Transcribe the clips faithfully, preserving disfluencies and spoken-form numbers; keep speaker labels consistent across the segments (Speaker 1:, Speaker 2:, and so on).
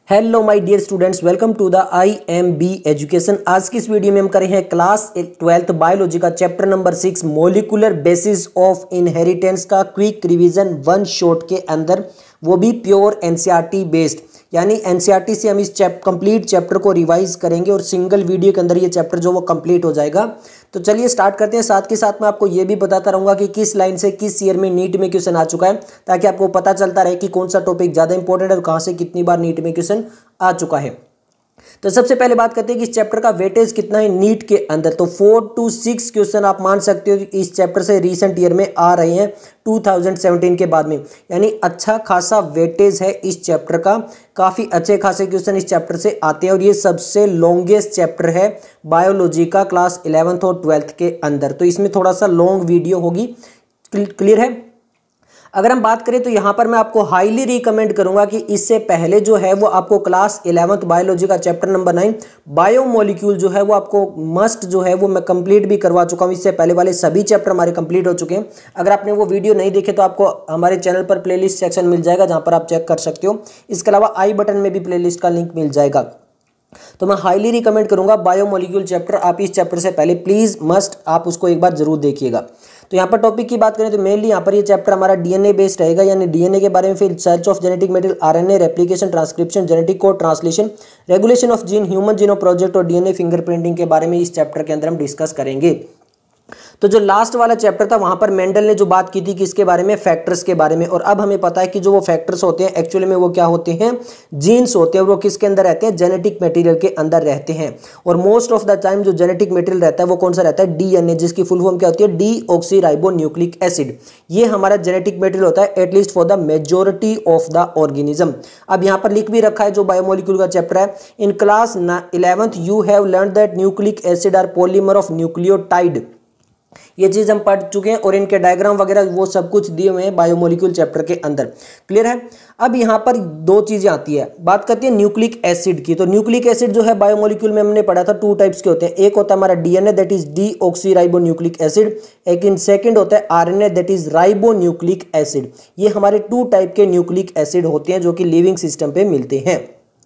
Speaker 1: Hello my dear students, welcome to the I M B education. आज की इस वीडियो में हम करें हैं क्लास ट्वेल्थ बायोलॉजी का chapter number six molecular basis of inheritance का क्विक रिवीजन वन शॉट के अंदर, वो भी प्योर एनसीईआरटी बेस्ड। यानी एनसीईआरटी से हम इस चैप कंप्लीट चैप्टर को रिवाइज करेंगे और सिंगल वीडियो के अंदर ये चैप्टर जो वो कंप्लीट हो जाएगा। तो चलिए स्टार्ट करते हैं। साथ के साथ मैं आपको ये भी बताता रहूँगा कि किस लाइन से किस ईयर में नीट में क्वेश्चन आ चुका है, ताकि आपको पता चलता रहे कि कौन सा टॉपिक ज़्यादा इंपॉर्टेंट है और कहाँ से कितनी बार नीट में क्वेश्चन आ चुका है। तो सबसे पहले बात करते हैं कि इस चैप्टर का वेटेज कितना है नीट के अंदर। तो फोर टू सिक्स क्वेश्चन आप मान सकते हो इस चैप्टर से रिसेंट ईयर में आ रहे हैं टू थाउजेंड सेवेंटीन के बाद में, यानी अच्छा खासा वेटेज है इस चैप्टर का। काफ़ी अच्छे खासे क्वेश्चन इस चैप्टर से आते हैं और ये सबसे लॉन्गेस्ट चैप्टर है बायोलॉजी का क्लास इलेवंथ और ट्वेल्थ के अंदर। तो इसमें थोड़ा सा लॉन्ग वीडियो होगी, क्लियर है। अगर हम बात करें तो यहाँ पर मैं आपको हाईली रिकमेंड करूंगा कि इससे पहले जो है वो आपको क्लास इलेवंथ बायोलॉजी का चैप्टर नंबर नाइन बायोमोलिक्यूल जो है वो आपको मस्ट जो है वो मैं कंप्लीट भी करवा चुका हूँ। इससे पहले वाले सभी चैप्टर हमारे कंप्लीट हो चुके हैं। अगर आपने वो वीडियो नहीं देखे तो आपको हमारे चैनल पर प्लेलिस्ट सेक्शन मिल जाएगा, जहाँ पर आप चेक कर सकते हो। इसके अलावा आई बटन में भी प्लेलिस्ट का लिंक मिल जाएगा। तो मैं हाईली रिकमेंड करूंगा बायोमोलिक्यूल चैप्टर, आप इस चैप्टर से पहले प्लीज मस्ट आप उसको एक बार जरूर देखिएगा। तो यहाँ पर टॉपिक की बात करें तो मेनली यहाँ पर ये चैप्टर हमारा डीएनए बेस्ड रहेगा, यानी डीएनए के बारे में, फिर search of genetic material, RNA, replication, transcription, genetic code translation, regulation of gene, human genome project और डीएनए फिंगरप्रिंटिंग के बारे में इस चैप्टर के अंदर हम डिस्कस करेंगे। तो जो लास्ट वाला चैप्टर था वहां पर मेंडल ने जो बात की थी किसके बारे में, फैक्टर्स के बारे में। और अब हमें पता है कि जो वो फैक्टर्स होते हैं एक्चुअली में वो क्या होते हैं, जीन्स होते हैं। और वो किसके अंदर रहते हैं, जेनेटिक मटेरियल के अंदर रहते हैं। और मोस्ट ऑफ द टाइम जो जेनेटिक मटेरियल रहता है वो कौन सा रहता है, डीएनए, जिसकी फुल फॉर्म क्या होती है, डीऑक्सीराइबोन्यूक्लिक एसिड। ये हमारा जेनेटिक मटेरियल होता है at least for the majority of the organism. अब यहाँ पर लिख भी रखा है जो बायोमोलिक्यूल का चैप्टर है, in class eleventh you have learn that nucleic acid are polymer of nucleotide. ये चीज हम पढ़ चुके हैं और इनके डायग्राम वगैरह वो सब कुछ दिए हुए हैं बायोमोलिक्यूल चैप्टर के अंदर, क्लियर है। अब यहाँ पर दो चीजें आती है, बात करते हैं न्यूक्लिक एसिड की। तो न्यूक्लिक एसिड जो है बायोमोलिक्यूल में हमने पढ़ा था टू टाइप्स के होते हैं। एक होता है हमारा DNA that is deoxyribonucleic acid, एक इन सेकंड होता है RNA that is ribonucleic acid. ये हमारे टू टाइप के न्यूक्लिक एसिड होते हैं जो कि लिविंग सिस्टम पे मिलते हैं।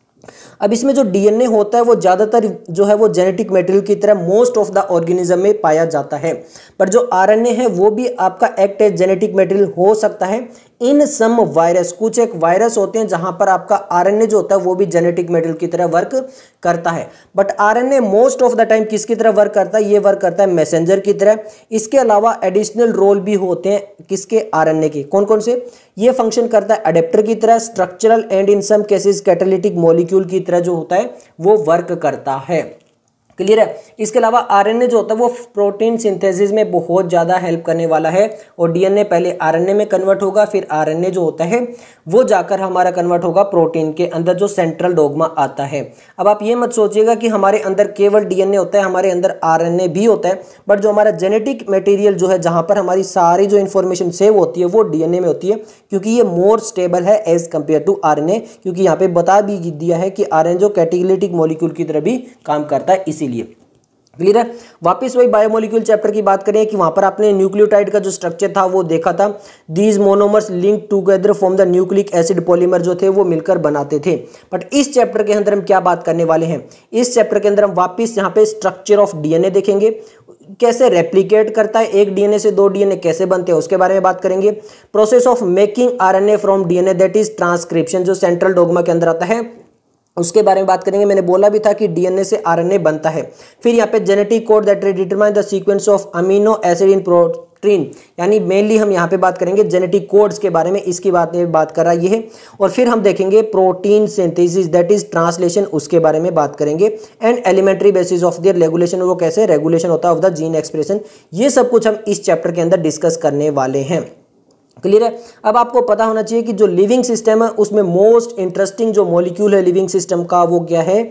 Speaker 1: अब इसमें जो डीएनए होता है वो ज्यादातर जो है वो जेनेटिक मटेरियल की तरह मोस्ट ऑफ द ऑर्गेनिज्म में पाया जाता है, पर जो आरएनए है वो भी आपका एक्ट एज जेनेटिक मटेरियल हो सकता है इन सम वायरस। कुछ एक वायरस होते हैं जहां पर आपका आरएनए जो होता है वो भी जेनेटिक मटेरियल की तरह वर्क करता है, but RNA most of the time किसकी तरह वर्क करता है, ये वर्क करता है मैसेंजर की तरह। इसके अलावा एडिशनल रोल भी होते हैं किसके, आरएनए के। कौन कौन से, ये फंक्शन करता है अडेप्टर की तरह, structural and in some cases catalytic molecule की तरह जो होता है वो वर्क करता है, क्लियर है। इसके अलावा आरएनए जो होता है वो प्रोटीन सिंथेसिस में बहुत ज़्यादा हेल्प करने वाला है। और डीएनए पहले आरएनए में कन्वर्ट होगा, फिर आरएनए जो होता है वो जाकर हमारा कन्वर्ट होगा प्रोटीन के अंदर, जो सेंट्रल डोग्मा आता है। अब आप ये मत सोचिएगा कि हमारे अंदर केवल डीएनए होता है, हमारे अंदर आरएनए भी होता है, बट जो हमारा जेनेटिक मटेरियल जो है जहाँ पर हमारी सारी जो इन्फॉर्मेशन सेव होती है वो डीएनए में होती है, क्योंकि ये मोर स्टेबल है एज कम्पेयर टू आरएनए। क्योंकि यहाँ पे बता भी दिया है कि आरएनए जो कैटालिटिक मॉलिक्यूल की तरह भी काम करता है, इसीलिए, क्लियर है। वापस वही बायोमोलिक्यूल चैप्टर की बात करें कि वहां पर आपने न्यूक्लियोटाइड का जो स्ट्रक्चर था वो देखा था। These monomers link together form the nucleic acid polymer, जो थे वो मिलकर बनाते थे। बट इस चैप्टर के अंदर हम क्या बात करने वाले हैं, इस चैप्टर के अंदर हम वापस यहाँ पे स्ट्रक्चर ऑफ डीएनए देखेंगे, कैसे रेप्लिकेट करता है, एक डीएनए से दो डीएनए कैसे बनते हैं उसके बारे में बात करेंगे। Process of making RNA from DNA that is transcription, जो सेंट्रल डोग्मा के अंदर आता है उसके बारे में बात करेंगे। मैंने बोला भी था कि डीएनए से आरएनए बनता है। फिर यहाँ पे genetic code that determine the sequence of amino acid in protein, यानी मेनली हम यहाँ पे बात करेंगे जेनेटिक कोड्स के बारे में, इसकी बात में बात कर रहा है ये। और फिर हम देखेंगे protein synthesis that is translation, उसके बारे में बात करेंगे। And elementary basis of their regulation, वो कैसे रेगुलेशन होता है ऑफ द जीन एक्सप्रेशन। ये सब कुछ हम इस चैप्टर के अंदर डिस्कस करने वाले हैं, क्लियर है। अब आपको पता होना चाहिए कि जो लिविंग सिस्टम है उसमें मोस्ट इंटरेस्टिंग जो मॉलिक्यूल है लिविंग सिस्टम का वो क्या है,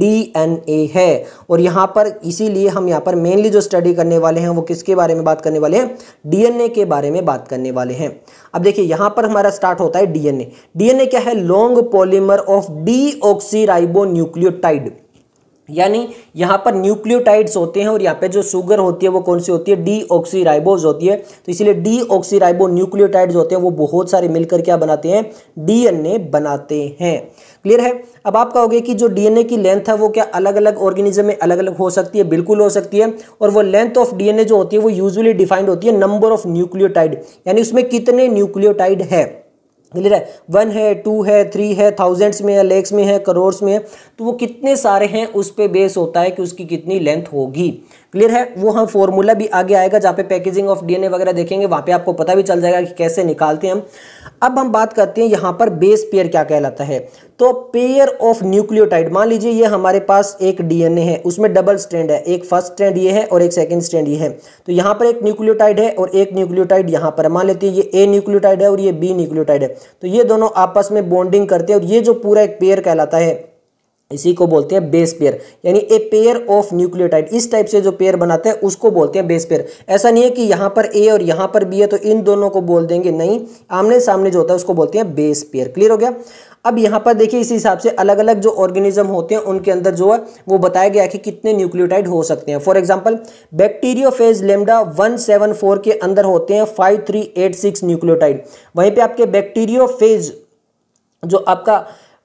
Speaker 1: डीएनए है। और यहाँ पर इसीलिए हम यहाँ पर मेनली जो स्टडी करने वाले हैं वो किसके बारे में बात करने वाले हैं, डीएनए के बारे में बात करने वाले हैं। अब देखिए यहाँ पर हमारा स्टार्ट होता है डीएनए। डीएनए क्या है, लॉन्ग पॉलीमर ऑफ डीऑक्सीराइबोन्यूक्लियोटाइड, यानी यहाँ पर न्यूक्लियोटाइड्स होते हैं और यहाँ पे जो शुगर होती है वो कौन सी होती है, डीऑक्सीराइबोज होती है। तो इसलिए डीऑक्सीराइबो न्यूक्लियोटाइड्स होते हैं वो बहुत सारे मिलकर क्या बनाते हैं, डीएनए बनाते हैं। क्लियर है। अब आप कहोगे कि जो डीएनए की लेंथ है वो क्या अलग अलग ऑर्गेनिज्म में अलग अलग हो सकती है, बिल्कुल हो सकती है। और वो लेंथ ऑफ डीएनए जो होती है वो यूजुअली डिफाइंड होती है नंबर ऑफ न्यूक्लियोटाइड, यानी उसमें कितने न्यूक्लियोटाइड है। क्लियर है, वन है, टू है, थ्री है, थाउजेंड्स में है, लेक्स में है, करोड़्स में है, तो वो कितने सारे हैं उस पे बेस होता है कि उसकी कितनी लेंथ होगी। क्लियर है। वो हम फॉर्मूला भी आगे आएगा जहाँ पे पैकेजिंग ऑफ डीएनए वगैरह देखेंगे, वहाँ पे आपको पता भी चल जाएगा कि कैसे निकालते हैं हम। अब हम बात करते हैं यहाँ पर बेस पेयर क्या कहलाता है। तो पेयर ऑफ न्यूक्लियोटाइड, मान लीजिए ये हमारे पास एक डीएनए है, उसमें डबल स्ट्रैंड है, एक फर्स्ट स्ट्रैंड ये है और एक सेकंड स्ट्रैंड ये है। तो यहाँ पर एक न्यूक्लियोटाइड है और एक न्यूक्लियोटाइड यहाँ पर, मान लेते हैं ये ए न्यूक्लियोटाइड है और ये बी न्यूक्लियोटाइड है। तो ये दोनों आपस में बॉन्डिंग करते हैं और ये जो पूरा एक पेयर कहलाता है इसी को बोलते हैं बेस पेयर, यानी ए पेयर ऑफ न्यूक्लियोटाइड। इस टाइप से जो पेयर बनाते हैं उसको बोलते हैं बेस पेयर। ऐसा नहीं है कि यहाँ पर ए और यहाँ पर बी है तो इन दोनों को बोल देंगे, नहीं, आमने सामने जो होता है उसको बोलते हैं बेस पेयर। क्लियर हो गया। अब यहाँ पर देखिए इस हिसाब से अलग अलग जो ऑर्गेनिज्म होते हैं उनके अंदर जो है वो बताया गया कि कितने न्यूक्लियोटाइड हो सकते हैं। For example bacteriophage lambda one seven four के अंदर होते हैं five three eight six nucleotide. वहीं पे आपके बैक्टीरियोफेज जो आपका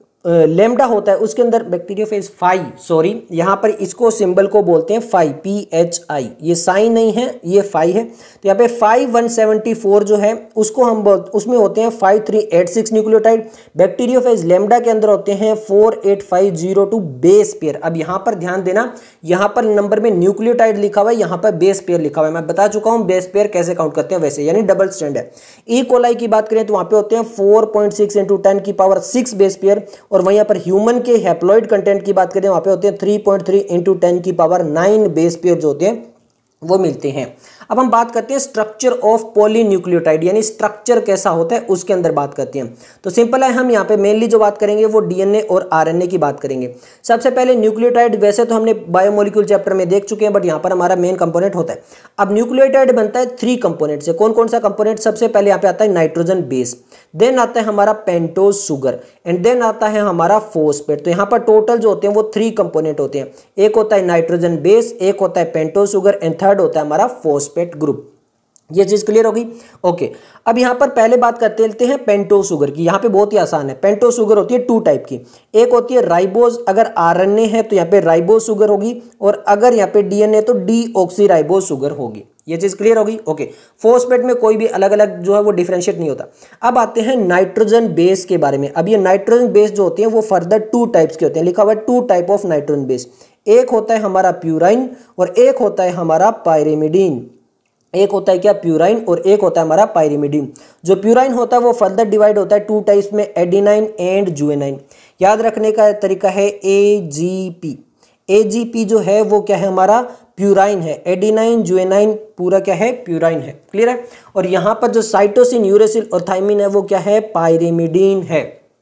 Speaker 1: लेम्डा होता है उसके अंदर बैक्टीरियोफेज फाइव, सॉरी यहाँ पर इसको सिंबल को बोलते हैं फाइव, पी एच आई, ये साइन नहीं है, ये फाइव है। तो यहाँ पे फाइव वन सेवेंटी फोर जो है उसको हम बोल, उसमें होते हैं five three eight six nucleotide. Bacteriophage lambda के अंदर होते हैं four eight five zero two base pair. अब यहाँ पर ध्यान देना, यहाँ पर नंबर में न्यूक्लियोटाइड लिखा हुआ है, यहाँ पर बेस पेयर लिखा हुआ है। मैं बता चुका हूँ बेस पेयर कैसे काउंट करते हैं वैसे, यानी डबल स्ट्रैंड है। ई कोलाई की बात करें तो वहाँ पे होते हैं four point six into ten की पावर सिक्स बेस पेयर, और वहीं पर ह्यूमन के हैप्लॉइड कंटेंट की बात करें वहां पे होते हैं three point three into ten की पावर नाइन बेस पेयर जो होते हैं वो मिलते हैं। अब हम बात करते हैं स्ट्रक्चर ऑफ पॉलीन्यूक्लियोटाइड, यानी स्ट्रक्चर कैसा होता है उसके अंदर बात करते हैं। तो सिंपल है, हम यहाँ पे मेनली जो बात करेंगे वो डीएनए और आरएनए की बात करेंगे। सबसे पहले न्यूक्लियोटाइड, वैसे तो हमने बायोमोलिक्यूल चैप्टर में देख चुके हैं बट यहाँ पर हमारा मेन कंपोनेंट होता है। अब न्यूक्लियोटाइड बनता है थ्री कंपोनेंट से। कौन कौन सा कंपोनेंट? सबसे पहले यहाँ पे आता है नाइट्रोजन बेस, देन आता है हमारा पेंटोज शुगर, एंड देन आता है हमारा फॉस्फेट। तो यहाँ पर टोटल जो होते हैं वो थ्री कंपोनेंट होते हैं। एक होता है नाइट्रोजन बेस, एक होता है पेंटोज शुगर, एंड थर्ड होता है हमारा फॉस्फेट ग्रुप। ये चीज क्लियर होगी। ओके, अब यहाँ पर पहले बात करते लेते हैं पेंटोज शुगर की। यहाँ पे बहुत ही आसान है। पेंटोज शुगर होती है टू टाइप की, एक होती है राइबोज, अगर आरएनए है तो यहाँ पे राइबोज शुगर होगी, और अगर यहाँ पे डीएनए तो डीऑक्सीराइबोज शुगर होगी। ये चीज क्लियर होगी। ओके, फॉस्फेट में कोई भी अलग अलग जो है वो डिफरेंशिएट नहीं होता। अब आते हैं नाइट्रोजन बेस के बारे में। अब ये नाइट्रोजन बेस जो होते हैं वो फर्दर टू टाइप्स के होते हैं, लिखा हुआ है two type of nitrogen base. एक होता है हमारा प्यूराइन और एक होता है हमारा पायरिमिडीन। एक होता है क्या? प्यूराइन, और एक होता है हमारा पायरिमिडीन। जो प्यूराइन होता है वो फर्दर डिवाइड होता है टू टाइप्स में, एडिनाइन एंड जुएनाइन। याद रखने का तरीका है ए जी पी। ए जी पी जो है वो क्या है? हमारा प्यूराइन है। एडिनाइन जुएनाइन पूरा क्या है? प्यूराइन है। क्लियर है। और यहाँ पर जो साइटोसिन, यूरेसिल और थाइमिन है वो क्या है? पायरिमिडीन है।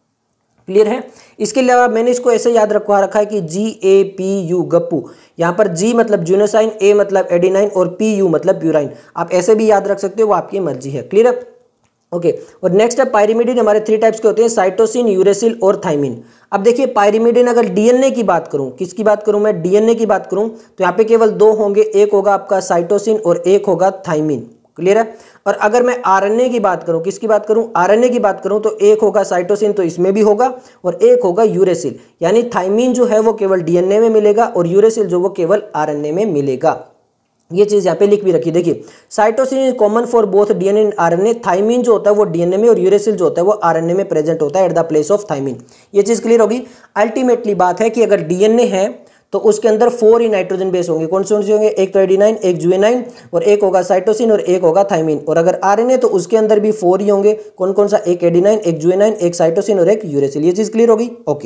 Speaker 1: क्लियर है। इसके अलावा मैंने इसको ऐसे याद रखवा रखा है कि जी ए पी यू, गप्पू। यहाँ पर जी मतलब जूनोसाइन, ए मतलब एडिनाइन और पी यू मतलब प्यूराइन। आप ऐसे भी याद रख सकते हो, वो आपकी मर्जी है। क्लियर है। ओके, और नेक्स्ट है पायरिमिडीन। हमारे थ्री टाइप्स के होते हैं, साइटोसिन, यूरेसिल और थाइमिन। अब देखिए पायरिमिडीन, अगर डीएनए की बात करूं, किसकी बात करूं मैं? डीएनए की बात करूं तो यहाँ पे केवल दो होंगे, एक होगा आपका साइटोसिन और एक होगा थाइमिन। क्लियर है। और अगर मैं आरएनए की बात करूं, किसकी बात करूं? आरएनए की बात करूं तो एक होगा साइटोसिन, तो इसमें भी होगा, और एक होगा यूरेसिल। यानी थाइमिन जो है वो केवल डीएनए में मिलेगा और यूरेसिल जो वो केवल आरएनए में मिलेगा। ये चीज यहाँ पे लिख भी रखी। देखिए cytosine is common for both DNA and RNA. Thymine जो होता है वो डीएनए में और यूरेसिल जो होता है वो आरएनए में प्रेजेंट होता है at the place of thymine. ये चीज क्लियर होगी। अल्टीमेटली बात है कि अगर डीएनए है तो उसके अंदर फोर ही नाइट्रोजन बेस होंगे। कौन से कौन से होंगे? एक तो एडिनाइन, एक जुएनाइन, और एक होगा साइटोसिन और एक होगा थाइमिन। और अगर आरएनए तो उसके अंदर भी फोर ही होंगे। कौन कौन सा? एक एडिनाइन, एक जुएनाइन, एक साइटोसिन और एक यूरेसिल। ये चीज क्लियर होगी। ओके,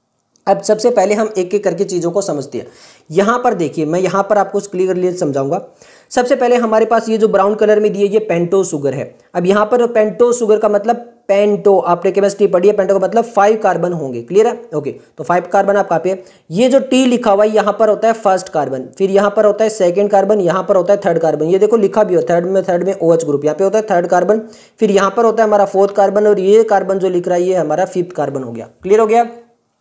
Speaker 1: अब सबसे पहले हम एक एक करके चीजों को समझते हैं। यहां पर देखिए, मैं यहां पर आपको क्लियरली समझाऊंगा। सबसे पहले हमारे पास ये जो ब्राउन कलर में दिए ये पेंटोज शुगर है। अब यहां पर पेंटोज शुगर का मतलब पेंटो, आपने केमिस्ट्री पढ़ी है, पेंटो का मतलब फाइव कार्बन होंगे। क्लियर है। ओके, तो फाइव कार्बन आप कॉपी है। ये जो टी लिखा हुआ है यहां पर होता है फर्स्ट कार्बन, फिर यहां पर होता है सेकंड कार्बन, यहां पर होता है थर्ड कार्बन। ये देखो लिखा भी हो थर्ड में, थर्ड में ओएच ग्रुप, यहाँ पे होता है थर्ड कार्बन, फिर यहां पर होता है हमारा फोर्थ कार्बन, और ये कार्बन जो लिख रहा है ये हमारा फिफ्थ कार्बन हो गया। क्लियर हो गया।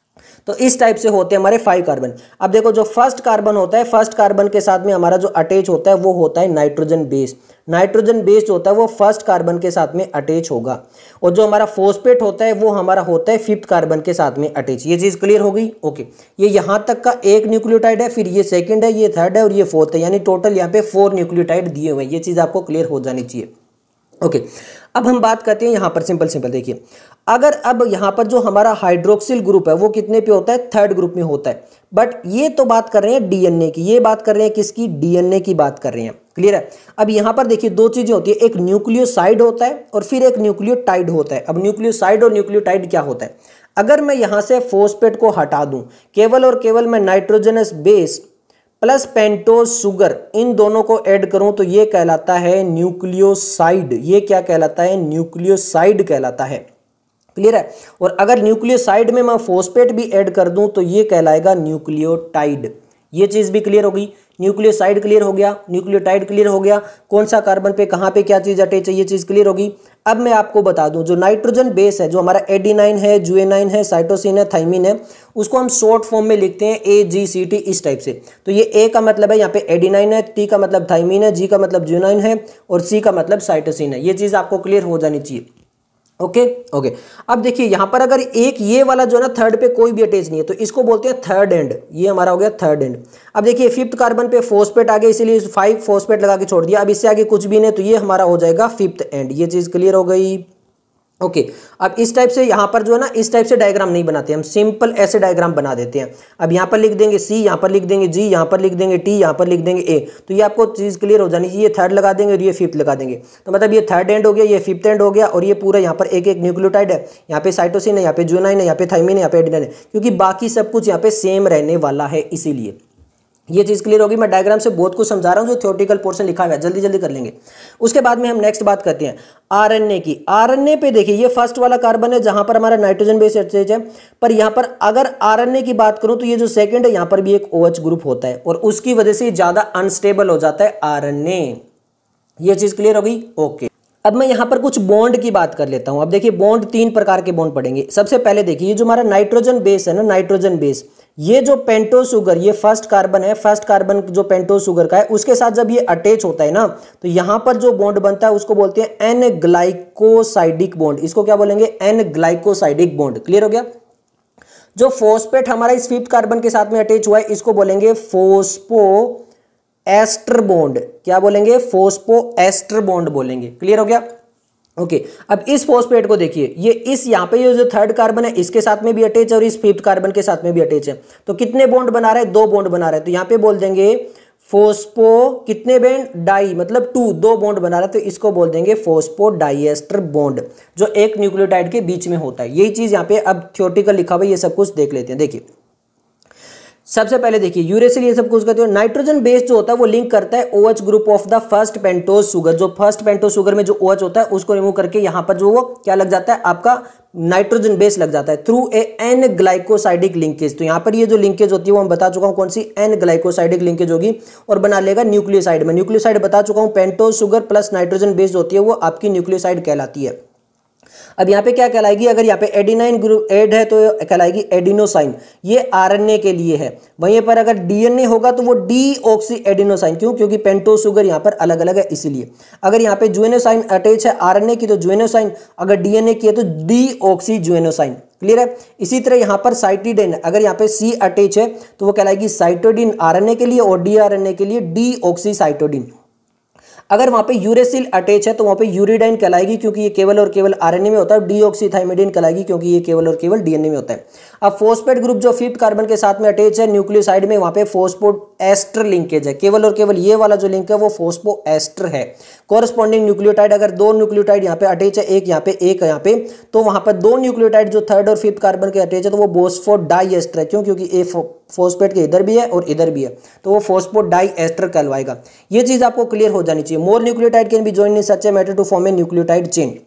Speaker 1: तो इस टाइप से होते हैं हमारे फाइव कार्बन। अब देखो जो फर्स्ट कार्बन होता है, फर्स्ट कार्बन के साथ में हमारा जो अटैच होता है वो होता है नाइट्रोजन बेस। नाइट्रोजन बेस जो होता है वो फर्स्ट कार्बन के साथ में अटैच होगा, और जो हमारा फॉस्फेट होता है वो हमारा होता है फिफ्थ कार्बन के साथ में अटैच। ये चीज क्लियर हो गई? ओके, ये यहाँ तक का एक न्यूक्लियोटाइड है, फिर ये सेकंड है, ये थर्ड है और ये फोर्थ है, यानी टोटल यहाँ पे फोर न्यूक्लियोटाइड दिए हुए हैं। ये चीज आपको क्लियर हो जानी चाहिए। ओके, अब हम बात करते हैं यहाँ पर सिंपल सिंपल देखिए, अगर अब यहाँ पर जो हमारा हाइड्रोक्सिल ग्रुप है वो कितने पे होता है? थर्ड ग्रुप में होता है। बट ये तो बात कर रहे हैं डीएनए की, ये बात कर रहे हैं किसकी? डीएनए की बात कर रहे हैं। क्लियर है? अब यहाँ पर देखिए दो चीजें होती है, एक न्यूक्लियोसाइड होता है और फिर एक न्यूक्लियोटाइड होता है। अब न्यूक्लियोसाइड और न्यूक्लियोटाइड क्या होता है? अगर मैं यहाँ से फॉस्फेट को हटा दूं, केवल और केवल मैं nitrogenous base plus pentose sugar इन दोनों को ऐड करूं तो ये कहलाता है न्यूक्लियोसाइड। ये क्या कहलाता है? न्यूक्लियोसाइड कहलाता है। क्लियर है? और अगर न्यूक्लियोसाइड में मैं फॉस्फेट भी ऐड कर दूं तो ये कहलाएगा न्यूक्लियोटाइड। ये चीज भी क्लियर होगी। न्यूक्लियोसाइड क्लियर हो गया, न्यूक्लियोटाइड क्लियर हो गया, कौन सा कार्बन पे कहां पे क्या चीज अटैच है ये चीज क्लियर होगी। अब मैं आपको बता दूं जो नाइट्रोजन बेस है, जो हमारा एडेनाइन है, गुआनिन है, साइटोसिन है, थाइमिन है, उसको हम शॉर्ट फॉर्म में लिखते हैं ए जी सी टी, इस टाइप से। तो ये ए का मतलब है यहाँ पे एडेनाइन है, टी का मतलब थाइमिन है, जी का मतलब गुआनिन है और सी का मतलब साइटोसिन है। ये चीज आपको क्लियर हो जानी चाहिए। ओके ओके अब देखिए यहाँ पर अगर एक ये वाला जो है ना थर्ड पे कोई भी अटैच नहीं है तो इसको बोलते हैं थर्ड एंड। ये हमारा हो गया थर्ड एंड। अब देखिए फिफ्थ कार्बन पे फॉस्फेट आ गया, इसीलिए फाइव फॉस्फेट लगा के छोड़ दिया। अब इससे आगे कुछ भी नहीं तो ये हमारा हो जाएगा फिफ्थ एंड। ये चीज क्लियर हो गई? ओके okay, अब इस टाइप से यहाँ पर जो है ना इस टाइप से डायग्राम नहीं बनाते, हम सिंपल ऐसे डायग्राम बना देते हैं। अब यहाँ पर लिख देंगे सी, यहाँ पर लिख देंगे जी, यहाँ पर लिख देंगे टी, यहाँ पर लिख देंगे ए। तो ये आपको चीज़ क्लियर हो जानी चाहिए। ये थर्ड लगा देंगे और ये फिफ्थ लगा देंगे, तो मतलब ये थर्ड एंड हो गया, ये फिफ्थ एंड हो गया, और ये पूरा यहाँ पर एक एक न्यूक्लियोटाइड है। यहाँ पे साइटोसिन है, यहाँ पे गुआनिन है, यहाँ पे थाइमिन है, यहाँ पे एडेनाइन है, क्योंकि बाकी सब कुछ यहाँ पे सेम रहने वाला है, इसीलिए ये चीज क्लियर होगी। मैं डायग्राम से बहुत कुछ समझा रहा हूँ, जो थ्योरेटिकल पोर्शन लिखा हुआ है जल्दी जल्दी कर लेंगे। उसके बाद में हम नेक्स्ट बात करते हैं आरएनए की। आरएनए पे देखिए ये फर्स्ट वाला कार्बन है जहां पर हमारा नाइट्रोजन बेस अटैच है, पर यहाँ पर अगर आरएनए की बात करूं तो ये जो सेकंड है यहाँ पर भी एक ओएच ग्रुप होता है और उसकी वजह से ज्यादा अनस्टेबल हो जाता है आरएनए। ये चीज क्लियर होगी? ओके, अब मैं यहाँ पर कुछ बॉन्ड की बात कर लेता हूं। अब देखिए बॉन्ड तीन प्रकार के बॉन्ड पड़ेंगे। सबसे पहले देखिए ये जो हमारा नाइट्रोजन बेस है ना, नाइट्रोजन बेस, ये जो पेंटोज शुगर, ये फर्स्ट कार्बन है, फर्स्ट कार्बन जो पेंटोज शुगर का है उसके साथ जब ये अटैच होता है ना तो यहां पर जो बॉन्ड बनता है उसको बोलते हैं एन ग्लाइकोसाइडिक बॉन्ड। इसको क्या बोलेंगे? N glycosidic bond. क्लियर हो गया? जो फॉस्फेट हमारा इस फिफ्थ कार्बन के साथ में अटैच हुआ है इसको बोलेंगे फोस्फो एस्टर बॉन्ड। क्या बोलेंगे? फोस्फो एस्टर बॉन्ड बोलेंगे। क्लियर हो गया? ओके okay, अब इस फॉस्फेट को देखिए, ये इस यहाँ पे ये जो थर्ड कार्बन है इसके साथ में भी अटैच है और इस फिफ्थ कार्बन के साथ में भी अटैच है। तो कितने बॉन्ड बना रहा है? दो बॉन्ड बना रहा है। तो यहाँ पे बोल देंगे फोस्फो कितने बॉन्ड? डाई, मतलब टू, दो बॉन्ड बना रहा है, तो इसको बोल देंगे फोस्फो डाइएस्टर बॉन्ड, जो एक न्यूक्लियोटाइड के बीच में होता है। यही चीज यहाँ पे अब थ्योरेटिकल लिखा हुआ है, ये सब कुछ देख लेते हैं। देखिए सबसे पहले देखिए यूरेसिल, ये सब कुछ कहते हैं। नाइट्रोजन बेस जो होता है वो लिंक करता है OH group of the first pentose sugar. जो फर्स्ट पेंटोज शुगर में जो ओएच होता है उसको रिमूव करके यहाँ पर जो वो क्या लग जाता है? आपका नाइट्रोजन बेस लग जाता है through a an glycosidic linkage. तो यहाँ पर ये जो लिंकेज होती है वो हम बता चुका हूँ कौन सी? एन ग्लाइकोसाइडिक लिंकेज होगी और बना लेगा न्यूक्लियोसाइड में। न्यूक्लियोसाइड बता चुका हूँ, pentose sugar plus nitrogen base होती है वो आपकी न्यूक्लियोसाइड कहलाती है। अब यहाँ पे क्या कहलाएगी? अगर यहाँ पे एडिनाइन ग्रुप ऐड है तो कहलाएगी एडिनोसाइन। ये आरएनए के लिए है। वहीं पर अगर डीएनए होगा तो वो डीऑक्सी एडिनोसाइन। क्यों? क्योंकि पेंटोज शुगर यहाँ पर अलग अलग है, इसीलिए। अगर यहाँ पे गुआनिन अटैच है आरएनए की तो गुआनिन, अगर डीएनए की है तो डीऑक्सी गुआनिन। क्लियर है? इसी तरह यहाँ पर साइटिडिन, अगर यहाँ पे सी अटैच है तो वो कहलाएगी साइटोडिन आरएनए के लिए और डीआरएनए के लिए डीऑक्सी साइटोडिन। अगर वहां पे यूरेसिल अटैच है तो वहां पे यूरिडाइन कहलाएगी क्योंकि ये केवल और केवल आरएनए में होता है। डीऑक्सीथाइमिडिन कहलाएगी क्योंकि ये केवल और केवल डीएनए में होता है। अब फॉस्फेट ग्रुप जो फिफ्थ कार्बन के साथ में अटैच है न्यूक्लियोसाइड में, वहां पे फोस्फो एस्टर लिंकेज है। केवल और केवल ये वाला जो लिंक है वो फोस्फो एस्टर है। कोरस्पॉन्डिंग न्यूक्लियोटाइड, अगर दो न्यूक्लियोटाइड यहाँ पे अटैच है, एक यहाँ पे एक यहाँ पे, तो वहां पर दो न्यूक्लियोटाइड जो थर्ड और फिफ्थ कार्बन के अटैच है तो वो फोस्फो डाई एस्टर है। क्यों? क्योंकि ए फॉस्फेट के इधर भी है और इधर भी है, तो वो फोस्फो डाई एस्टर कहलवाएगा। ये चीज आपको क्लियर हो जानी चाहिए। More nucleotide can be joined in such a matter to form a nucleotide chain.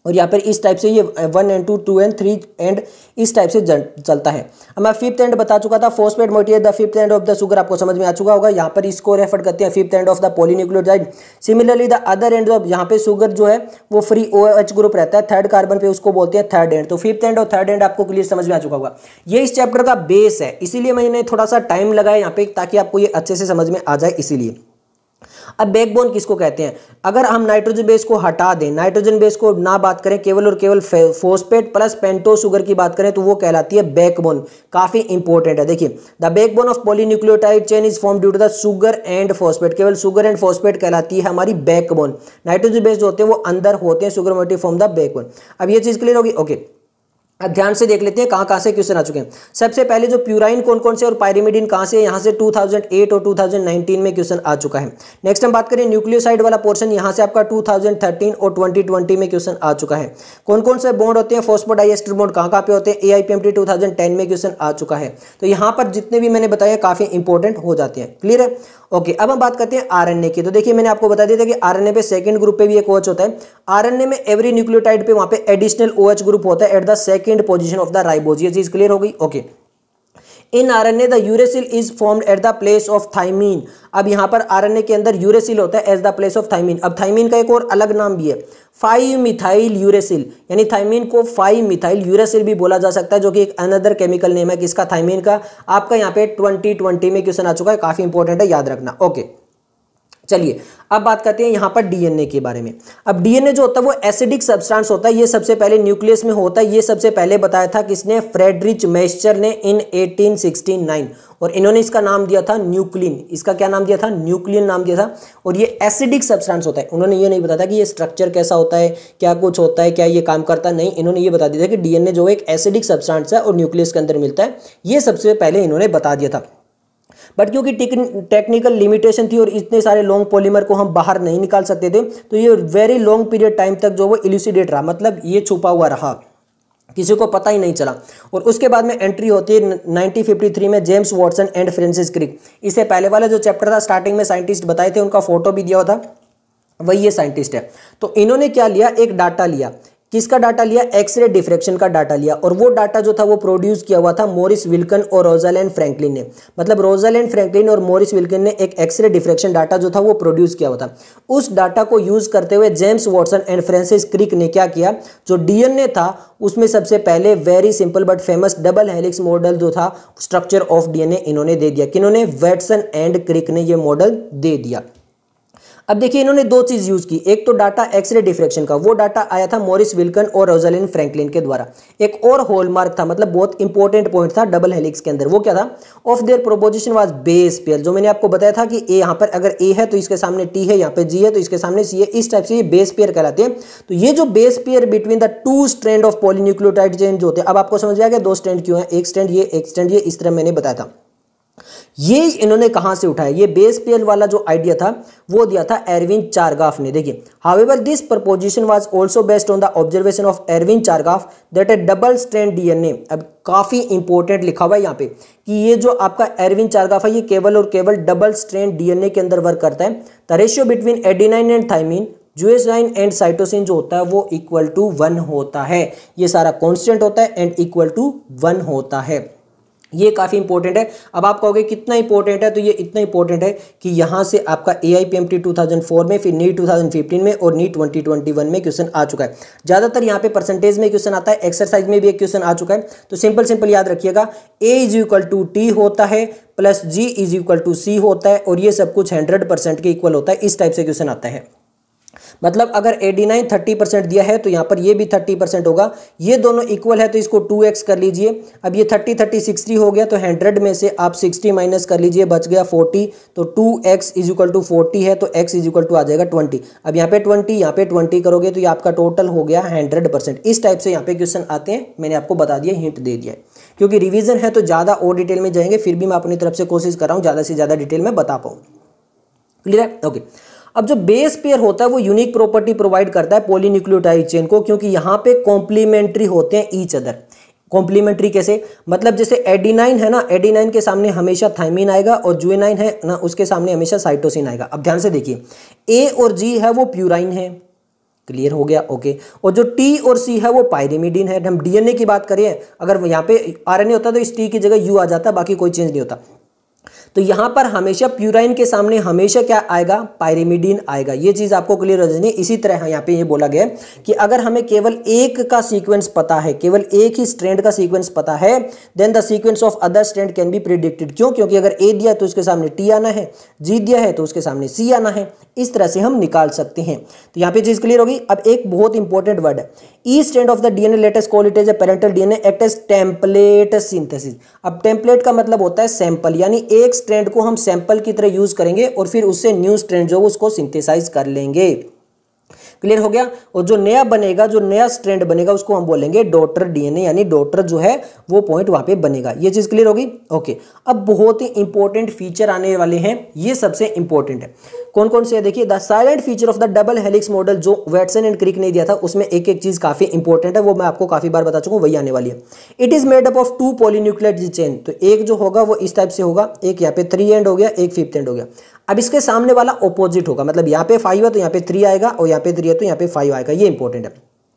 Speaker 1: और यहाँ पर इस टाइप से ये one and two two and three and इस टाइप से चलता है। अब मैं फिफ्थ एंड बता चुका था, phosphate moiety the fifth end of the sugar, आपको समझ में आ चुका होगा। यहाँ पर इसको रेफर करते हैं fifth end of the polynucleotide. Similarly the other end of, यहाँ पे शुगर जो है वो फ्री ओ एच ग्रुप रहता है थर्ड कार्बन पे, उसको बोलते हैं थर्ड एंड। तो फिफ्थ एंड और थर्ड एंड आपको क्लियर समझ में आ चुका होगा। ये इस चैप्टर का बेस है, इसीलिए मैंने थोड़ा सा टाइम लगाया यहाँ पे ताकि आपको ये अच्छे से समझ में आ जाए, इसीलिए। अब बैकबोन किसको कहते हैं? अगर हम नाइट्रोजन बेस को हटा दें, नाइट्रोजन बेस को ना बात करें, केवल और केवल फॉस्फेट प्लस पेंटोज शुगर की बात करें तो वो कहलाती है बैकबोन। काफी इंपॉर्टेंट है। देखिए, the backbone of polynucleotide chain is form due to the sugar and phosphate. केवल शुगर एंड फॉस्फेट कहलाती है हमारी बैकबोन। नाइट्रोजन बेस जो होते हैं वो अंदर होते हैं, sugar motive form the backbone. अब ये चीज क्लियर होगी? ओके, अब ध्यान से देख लेते हैं कहां कहां से क्वेश्चन आ चुके हैं। सबसे पहले जो प्यूराइन कौन कौन से और पायरिमिडिन कहां से, यहां से टू थाउजेंड एट और टू थाउजेंड नाइनटीन में क्वेश्चन आ चुका है। नेक्स्ट हम बात करें न्यूक्लियोसाइड वाला पोर्शन, यहां से आपका टू थाउजेंड थर्टीन और ट्वेंटी ट्वेंटी में क्वेश्चन आ चुका है। कौन कौन से बॉन्ड होते हैं, फॉस्फोडाइएस्टर बॉन्ड कहां कहां पे होते हैं, एआईपीएमटी टू थाउजेंड टेन में क्वेश्चन आ चुका है। तो यहां पर जितने भी मैंने बताया काफी इंपॉर्टेंट हो जाते हैं। क्लियर है? ओके, अब हम बात करते हैं आरएनए की। तो देखिए, मैंने आपको बता दिया था कि आरएनए पे सेकंड ग्रुप पे भी एक ओएच होता है। आरएनए में एवरी न्यूक्लियोटाइड पे वहां पे एडिशनल ओएच ग्रुप होता है at the second position of the ribose. ये चीज क्लियर हो गई? Okay. In RNA the uracil is formed at the place of thymine. अब यहां पर आरएनए के अंदर यूरेसिल होता है as the place of thymine. अब थाइमीन का एक और अलग नाम भी है, फाइव मिथाइल यूरेसिल, यानी थाइमीन को फाइव मिथाइल यूरेसिल भी बोला जा सकता है, जो कि एक अनदर केमिकल नेम है किसका, थाइमीन का। आपका यहाँ पे ट्वेंटी ट्वेंटी में क्वेश्चन आ चुका है, काफी इंपॉर्टेंट है, याद रखना। ओके, चलिए अब बात करते हैं यहाँ पर डीएनए के बारे में। अब डीएनए जो होता है वो एसिडिक सब्सटेंस होता है। ये सबसे पहले न्यूक्लियस में होता है। ये सबसे पहले बताया था किसने, फ्रेडरिच मैस्चर ने इन एटीन सिक्सटी नाइन, और इन्होंने इसका नाम दिया था न्यूक्लिन। इसका क्या नाम दिया था, न्यूक्लियन नाम दिया था। और ये एसिडिक सब्सटेंस होता है। उन्होंने ये नहीं बताया था कि ये स्ट्रक्चर कैसा होता है, क्या कुछ होता है, क्या ये काम करता है, नहीं, इन्होंने ये बता दिया था कि डीएनए जो है एक एसिडिक सब्सटेंस है और न्यूक्लियस के अंदर मिलता है। ये सबसे पहले इन्होंने बता दिया था। बट क्योंकि टेक्निकल लिमिटेशन थी और इतने सारे लॉन्ग पॉलीमर को हम बाहर नहीं निकाल सकते थे, तो ये वेरी लॉन्ग पीरियड टाइम तक जो वो इल्यूसिडेट रहा, मतलब ये छुपा हुआ रहा, किसी को पता ही नहीं चला। और उसके बाद में एंट्री होती है नाइनटीन फिफ्टी थ्री में James Watson and Francis Crick. इससे पहले वाला जो चैप्टर था स्टार्टिंग में साइंटिस्ट बताए थे, उनका फोटो भी दिया हुआ था, वही ये साइंटिस्ट है। तो इन्होंने क्या लिया, एक डाटा लिया। किसका डाटा लिया, एक्सरे डिफ्रैक्शन का डाटा लिया। और वो डाटा जो था वो प्रोड्यूस किया हुआ था मॉरिस विल्कन और रोजालैंड फ्रैंकलिन ने। मतलब रोजालैंड फ्रैंकलिन और मॉरिस विल्कन ने एक एक्सरे डिफ्रैक्शन डाटा जो था वो प्रोड्यूस किया हुआ था। उस डाटा को यूज करते हुए James Watson and Francis Crick ने क्या किया, जो डीएनए था उसमें सबसे पहले very simple but famous double helix model जो था स्ट्रक्चर ऑफ डीएनए इन्होंने दे दिया। किन्होंने, वॉटसन एंड क्रिक ने ये मॉडल दे दिया। अब देखिए, इन्होंने दो चीज यूज की, एक तो डाटा एक्सरे डिफ्रैक्शन का, वो डाटा आया था मॉरिस विल्कन और रोजालिंड फ्रैंकलिन के द्वारा। एक और हॉलमार्क था, मतलब बहुत इंपॉर्टेंट पॉइंट था डबल हेलिक्स के अंदर, वो क्या था, of their proposition was base pair. जो मैंने आपको बताया था कि ए यहाँ पर अगर ए है तो इसके सामने टी है, यहाँ पे जी है तो इसके सामने सी है, इस टाइप से ये बेस पेयर कहलाते हैं। तो ये जो base pair between the two strand of polynucleotide chain जो होते हैं, अब आपको समझ आ गया दो स्ट्रैंड क्यों है, एक स्ट्रैंड ये, एक स्ट्रैंड ये, इस तरह मैंने बताया था। ये इन्होंने कहां से उठाया, ये बेस पेयर वाला जो आइडिया था वो दिया था एरविन चारगाफ ने। देखिए, however this proposition was also based on the observation of Erwin Chargaff that a double strand DNA. अब काफी इंपॉर्टेंट लिखा हुआ है यहाँ पे कि ये जो आपका एरविन चारगाफ है ये केवल और केवल डबल स्ट्रैंड डीएनए के अंदर वर्क करता है। The ratio between adenine and thymine, guanine and cytosine जो होता है वो इक्वल टू वन होता है। ये सारा कांस्टेंट होता है एंड इक्वल टू वन होता है। ये काफी इंपॉर्टेंट है। अब आप कहोगे कितना इंपॉर्टेंट है, तो ये इतना इंपॉर्टेंट है कि यहां से आपका एआईपीएमटी टू थाउजेंड फोर में, फिर नीट टू थाउजेंड फिफ्टीन में और नीट ट्वेंटी ट्वेंटी वन में क्वेश्चन आ चुका है। ज्यादातर यहां पे परसेंटेज में क्वेश्चन आता है, एक्सरसाइज में भी एक क्वेश्चन आ चुका है। तो सिंपल सिंपल याद रखिएगा, A is equal to T होता है plus G is equal to C होता है, और ये सब कुछ हंड्रेड परसेंट के इक्वल होता है। इस टाइप से क्वेश्चन आता है। मतलब अगर एडेनाइन थर्टी परसेंट दिया है तो यहाँ पर ये भी थर्टी परसेंट होगा। ये दोनों इक्वल है तो इसको टू एक्स कर लीजिए। अब ये थर्टी थर्टी सिक्सटी हो गया, तो हंड्रेड में से आप सिक्सटी माइनस कर लीजिए, बच गया फोर्टी। तो two X is equal to forty है, तो x इज इक्वल टू आ जाएगा ट्वेंटी। अब यहाँ पे ट्वेंटी, यहाँ पे ट्वेंटी करोगे तो ये आपका टोटल हो गया हंड्रेड परसेंट। इस टाइप से यहाँ पे क्वेश्चन आते हैं। मैंने आपको बता दिया, हिंट दे दिया है। क्योंकि रिविजन है तो ज़्यादा और डिटेल में जाएंगे, फिर भी मैं अपनी तरफ से कोशिश कर रहा हूँ ज़्यादा से ज़्यादा डिटेल में बता पाऊँ। क्लियर है? ओके। अब जो बेस पेयर होता है वो यूनिक प्रॉपर्टी प्रोवाइड करता है पॉलीन्यूक्लियोटाइड चेन को, क्योंकि यहाँ पे कॉम्प्लीमेंट्री होते हैं ईच अदर। कॉम्प्लीमेंट्री कैसे, मतलब जैसे एडिनाइन है ना, एडिनाइन के सामने हमेशा थाइमिन आएगा, और जुएनाइन है ना उसके सामने हमेशा साइटोसिन आएगा। अब ध्यान से देखिए, ए और जी है वो प्यूराइन है, क्लियर हो गया, ओके। और जो टी और सी है वो पायरिमिडीन है। हम डीएनए की बात करें, अगर यहाँ पे आरएनए होता तो इस टी की जगह यू आ जाता, बाकी कोई चेंज नहीं होता। तो यहां पर हमेशा प्यूराइन के सामने हमेशा क्या आएगा, पायरिमिडीन आएगा। ये चीज आपको क्लियर हो जानी। इसी तरह यहाँ पे ये बोला गया कि अगर हमें केवल एक का सीक्वेंस पता है, केवल एक ही स्ट्रैंड का सीक्वेंस पता है, then the sequence of other strand can be predicted. क्यों? क्योंकि अगर ए दिया है तो उसके सामने टी आना है, जी दिया है तो उसके सामने सी आना है। इस तरह से हम निकाल सकते हैं। तो यहाँ पे चीज क्लियर होगी। अब एक बहुत इंपॉर्टेंट वर्ड है, each strand of the DNA, let us call it as a parental DNA act as template synthesis. अब टेम्पलेट का मतलब होता है सैंपल, यानी एक स्ट्रैंड को हम सैंपल की तरह यूज करेंगे और फिर उससे न्यू स्ट्रैंड जो उसको सिंथेसाइज कर लेंगे। क्लियर हो गया। और जो नया बनेगा, जो नया स्ट्रैंड बनेगा उसको हम बोलेंगे डॉटर डीएनए, यानी डॉटर जो है वो पॉइंट वहां पे बनेगा। ये चीज क्लियर होगी, ओके। अब बहुत ही इंपॉर्टेंट फीचर आने वाले हैं, ये सबसे इंपॉर्टेंट है। कौन कौन से? देखिए, the silent feature of the double helix model जो वैटसन एंड क्रिक ने दिया था, उसमें एक एक चीज काफी इंपॉर्टेंट है, वो मैं आपको काफी बार बता चुका हूं, वही आने वाली है। It is made up of two polynucleotide chain. तो एक जो होगा वो इस टाइप से होगा, एक यहाँ पे थ्री एंड हो गया, एक फिफ्थ एंड हो गया। अब इसके सामने वाला ऑपोजिट होगा, मतलब यहाँ पे फाइव है तो यहाँ पे थ्री आएगा, और यहाँ पे थ्री है तो यहाँ पे फाइव आएगा। ये इंपॉर्टेंट है।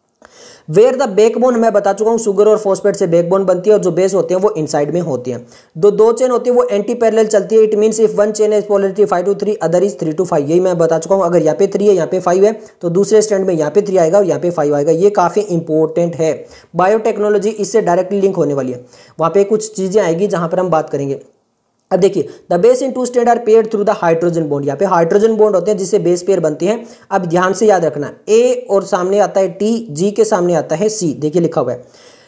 Speaker 1: वेयर द बैकबोन मैं बता चुका हूं, शुगर और फॉस्फेट से बैकबोन बनती है, और जो बेस होते हैं वो इनसाइड में होती हैं। दो दो चेन होती है वो एंटी पैरेलल चलती है। It means if one chain is polarity five to three, other is three to five. यही मैं बता चुका हूं। अगर यहाँ पे थ्री है, यहाँ पे फाइव है, तो दूसरे स्टैंड में यहाँ पे थ्री आएगा और यहाँ पे फाइव आएगा। ये काफी इंपॉर्टेंट है। बायोटेक्नोलॉजी इससे डायरेक्टली लिंक होने वाली है। वहां पे कुछ चीजें आएगी जहां पर हम बात करेंगे। अब देखिए, the base in two strand are paired through the hydrogen bond. यहाँ पे हाइड्रोजन बॉन्ड होते हैं जिससे बेस पेयर बनती है। अब ध्यान से याद रखना, ए और सामने आता है टी, जी के सामने आता है सी। देखिए लिखा हुआ है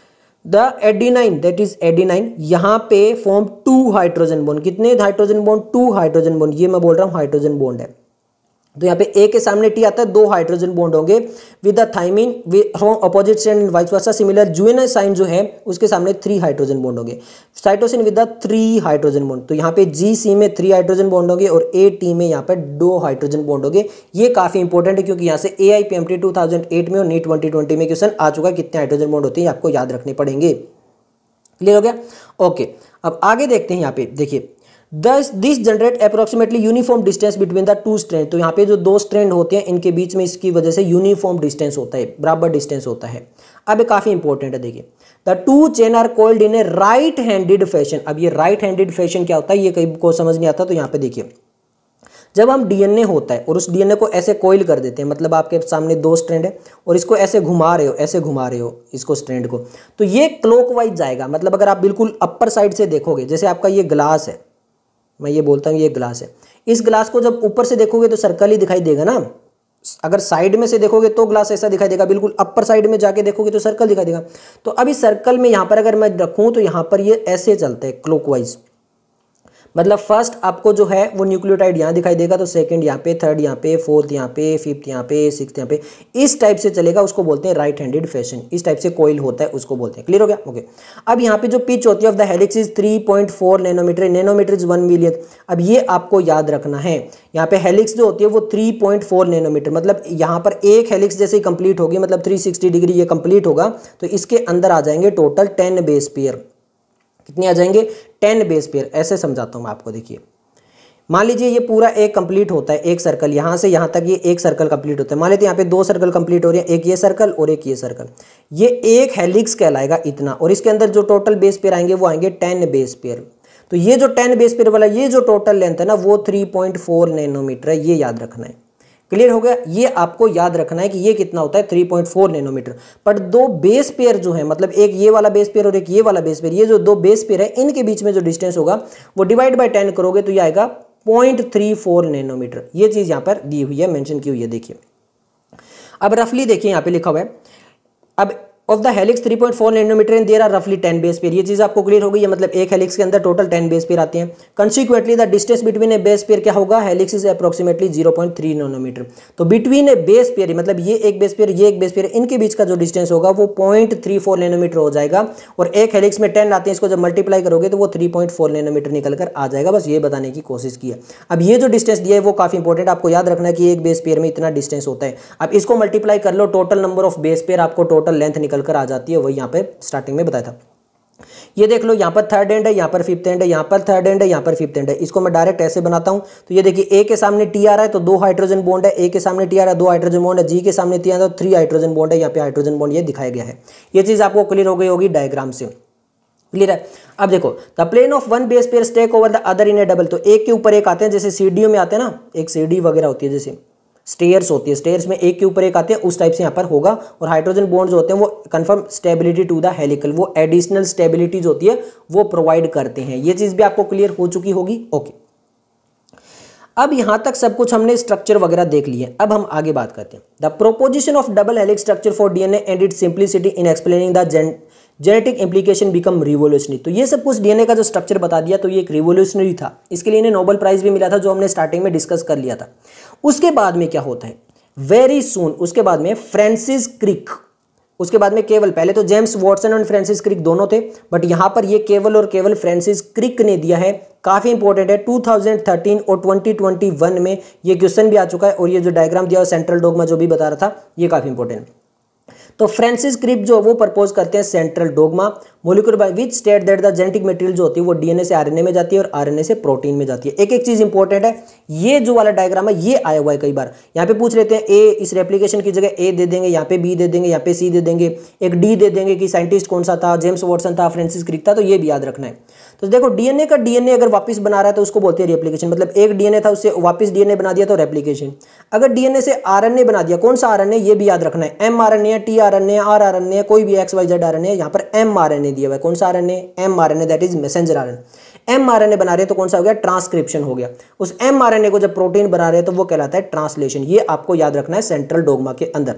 Speaker 1: the adenine, that is adenine, यहाँ पे फॉर्म टू हाइड्रोजन बॉन्ड। कितने hydrogen bond? Two hydrogen bond. ये मैं बोल रहा हूँ हाइड्रोजन बॉन्ड है। तो यहाँ पे ए के सामने टी आता है, दो हाइड्रोजन बॉन्ड होंगे with the thymine from opposite strand and vice versa. Similar जुएनल साइन जो है उसके सामने थ्री हाइड्रोजन बॉन्ड होंगे। Cytosine with the three hydrogen bond. तो यहाँ पे जी सी में थ्री हाइड्रोजन बॉन्ड होंगे और ए टी में यहाँ पे दो हाइड्रोजन बॉन्ड होंगे। ये काफी इंपॉर्टेंट है क्योंकि यहाँ से A I P M T two thousand eight में और नीट ट्वेंटी ट्वेंटी में क्वेश्चन आ चुका है, कितने हाइड्रोजन बॉन्ड होते हैं आपको याद रखने पड़ेंगे। क्लियर हो गया, ओके। अब आगे देखते हैं। यहाँ पे देखिए, Thus, this generate approximately uniform distance between the two strand। तो यहाँ पे जो दो स्ट्रैंड होते हैं इनके बीच में इसकी वजह से यूनिफॉर्म डिस्टेंस होता है, बराबर डिस्टेंस होता है। अब ये काफी इंपॉर्टेंट है। देखिए, the two chain are coiled in a right handed fashion. अब ये राइट हैंडेड फैशन क्या होता है ये कई को समझ नहीं आता। तो यहाँ पे देखिए, जब हम डीएनए होता है और उस डीएनए को ऐसे कोइल कर देते हैं, मतलब आपके सामने दो स्ट्रैंड है और इसको ऐसे घुमा रहे हो, ऐसे घुमा रहे हो इसको स्ट्रैंड को, तो ये क्लॉकवाइज जाएगा। मतलब अगर आप बिल्कुल अपर साइड से देखोगे, जैसे आपका ये ग्लास है, मैं ये बोलता हूँ ये ग्लास है, इस ग्लास को जब ऊपर से देखोगे तो सर्कल ही दिखाई देगा ना। अगर साइड में से देखोगे तो ग्लास ऐसा दिखाई देगा, बिल्कुल अपर साइड में जाके देखोगे तो सर्कल दिखाई देगा। तो अब इस सर्कल में यहाँ पर अगर मैं रखूँ तो यहाँ पर ये ऐसे चलते हैं क्लॉकवाइज। मतलब फर्स्ट आपको जो है वो न्यूक्लियोटाइड यहाँ दिखाई देगा, तो सेकंड यहाँ पे, थर्ड यहाँ पे, फोर्थ यहाँ पे, फिफ्थ यहाँ पे, सिक्स्थ यहाँ पे, इस टाइप से चलेगा। उसको बोलते हैं राइट हैंडेड फैशन। इस टाइप से कोइल होता है उसको बोलते हैं। क्लियर हो गया, ओके। अब यहाँ पे जो पिच होती है of the helix is three point four nanometer, nanometer is one million. अब ये आपको याद रखना है, यहाँ पे हेलिक्स जो होती है वो थ्री पॉइंट फोर नैनोमीटर, मतलब यहाँ पर एक हेलिक्स जैसे ही कंप्लीट होगी, मतलब थ्री सिक्सटी डिग्री ये कंप्लीट होगा, तो इसके अंदर आ जाएंगे टोटल टेन बेस पेयर। कितने आ जाएंगे? Ten base pair. ऐसे समझाता हूं मैं आपको। देखिए, मान लीजिए ये पूरा एक कंप्लीट होता है, एक सर्कल यहां से यहां तक ये एक सर्कल कंप्लीट होता है। मान लेते हैं यहाँ पे दो सर्कल कंप्लीट हो रहे हैं, एक ये सर्कल और एक ये सर्कल। ये एक हेलिक्स कहलाएगा इतना, और इसके अंदर जो टोटल बेस पेयर आएंगे वो आएंगे टेन बेस पेयर। तो ये जो टेन बेस पेयर वाला ये जो टोटल लेंथ है ना वो थ्री पॉइंट फोर नैनोमीटर है, ये याद रखना है। क्लियर हो गया? ये आपको याद रखना है कि ये कितना होता है, थ्री पॉइंट फोर नैनोमीटर। पर दो बेस पेयर जो है, मतलब एक ये वाला बेस पेयर और एक ये वाला बेस पेयर, ये जो दो बेस पेयर है इनके बीच में जो डिस्टेंस होगा वो डिवाइड बाय टेन करोगे तो ये आएगा पॉइंट थ्री फोर नैनोमीटर। ये चीज यहाँ पर दी हुई है, मेंशन की हुई है। देखिए, अब रफली देखिए यहाँ पे लिखा हुआ है, अब of the helix three point four nanometer and there are रफली टेन बेस पेयर। ये चीज आपको क्लियर हो गई है, मतलब एक हेलिक्स के अंदर टोटल टेन बेस पेयर आते हैं। Consequently the distance between a base pair क्या होगा, helix is approximately zero point three nanometer. तो बिटवीन ए बेस पेयर, मतलब ये एक बेस पेयर ये एक बेस पेयर, इनके बीच का जो डिस्टेंस होगा वो पॉइंट थ्री फोर नैनोमीटर हो जाएगा। और एक हेलिक्स में टेन आते हैं, इसको जब मल्टीप्लाई करोगे तो वो थ्री पॉइंट फोर नैनोमीटर निकल कर आ जाएगा। बस ये बताने की कोशिश की है। अब ये जो डिस्टेंस दिया है वो काफी इंपॉर्टेंट, आपको याद रखना है कि एक बेस पेयर में इतना डिस्टेंस होता है। अब इसको मल्टीप्लाई कर लो, total number of base pair आपको टोटल लेंथ निकल कर आ जाती है, वही यहाँ पे स्टार्टिंग में बताया था। ये देख लो, यहाँ पर थर्ड एंड है, यहाँ पर फिफ्थ एंड है, यहाँ पर थर्ड एंड है, यहाँ पर फिफ्थ एंड है। इसको मैं डायरेक्ट ऐसे बनाता हूँ। तो ये देखिए, ए के सामने टी आ रहा है तो दो हाइड्रोजन बॉन्ड है, ए के सामने टी आ रहा है दो हाइड्रोजन बॉन्ड है, जी के सामने टी आ रहा है तो थ्री हाइड्रोजन बॉन्ड है। यहाँ पे हाइड्रोजन बॉन्ड ये दिखाया गया है। ये चीज़ आपको क्लियर हो गई होगी डायग्राम से। क्लियर है। अब देखो, the plane of one base pair take over the other in a double. तो एक के ऊपर एक आते हैं, जैसे सीडीओ में आते हैं ना, एक सीडी वगैरह होती है, जैसे स्टेयर्स होती है, स्टेयर्स में एक के ऊपर एक आते हैं, उस टाइप से यहाँ पर होगा। और हाइड्रोजन बॉन्ड जो होते हैं वो confirm stability to the helical, वो एडिशनल स्टेबिलिटी जो होती है वो प्रोवाइड करते हैं। ये चीज़ भी आपको क्लियर हो चुकी होगी। ओके, अब यहां तक सब कुछ हमने स्ट्रक्चर वगैरह देख लिए। अब हम आगे बात करते हैं। The proposition of double helix structure for DNA and its simplicity in explaining the genetic implication become revolutionary. तो ये सब कुछ डीएनए का जो स्ट्रक्चर बता दिया, तो ये एक रिवोल्यूशनरी था। इसके लिए इन्हें नोबेल प्राइज भी मिला था, जो हमने स्टार्टिंग में डिस्कस कर लिया था। उसके बाद में क्या होता है, वेरी सून उसके बाद में फ्रांसिस क्रिक, उसके बाद में केवल, पहले तो जेम्स वॉटसन और फ्रांसिस क्रिक दोनों थे, बट यहां पर ये केवल और केवल फ्रांसिस क्रिक ने दिया है। काफी इंपॉर्टेंट है। टू थाउजेंड थर्टीन और ट्वेंटी ट्वेंटी वन में ये क्वेश्चन भी आ चुका है। और ये जो डायग्राम दिया सेंट्रल डोगमा जो भी बता रहा था, ये काफी इंपॉर्टेंट है। तो फ्रांसिस क्रिक जो वो प्रपोज करते हैं central dogma molecular by which state that the genetic material जो होती है वो डीएनए से आरएनए में जाती है और आरएनए से प्रोटीन में जाती है। एक एक चीज इंपॉर्टेंट है। ये जो वाला डायग्राम है ये आया हुआ है कई बार, यहाँ पे पूछ लेते हैं ए, इस रेप्लिकेशन की जगह ए दे देंगे, यहाँ पे बी दे देंगे, यहाँ पे सी दे देंगे, एक डी दे देंगे कि साइंटिस्ट कौन सा था, जेम्स वॉटसन था, फ्रांसिस क्रिक था। तो ये भी याद रखना है। तो देखो, डीएनए का डीएनए अगर वापस बना रहा है तो उसको बोलते हैं रेप्लिकेशन। मतलब एक डीएनए था उससे वापस डीएनए बना दिया तो रेप्लिकेशन। अगर डीएनए से आरएनए बना दिया, कौन सा आरएनए, ये भी याद रखना है। M RNA, T RNA, are RNA, कोई भी एक्स वाई जेड आरएनए, यहाँ पर एम आरएनए दिया हुआ है। कौन सा RNA, m RNA, that is messenger RNA. M RNA बना रहे हैं तो कौन सा हो गया, ट्रांसक्रिप्शन हो गया। उस एम आरएनए को जब प्रोटीन बना रहे हैं तो वो कहलाता है ट्रांसलेशन। ये आपको याद रखना है सेंट्रल डोगमा के अंदर।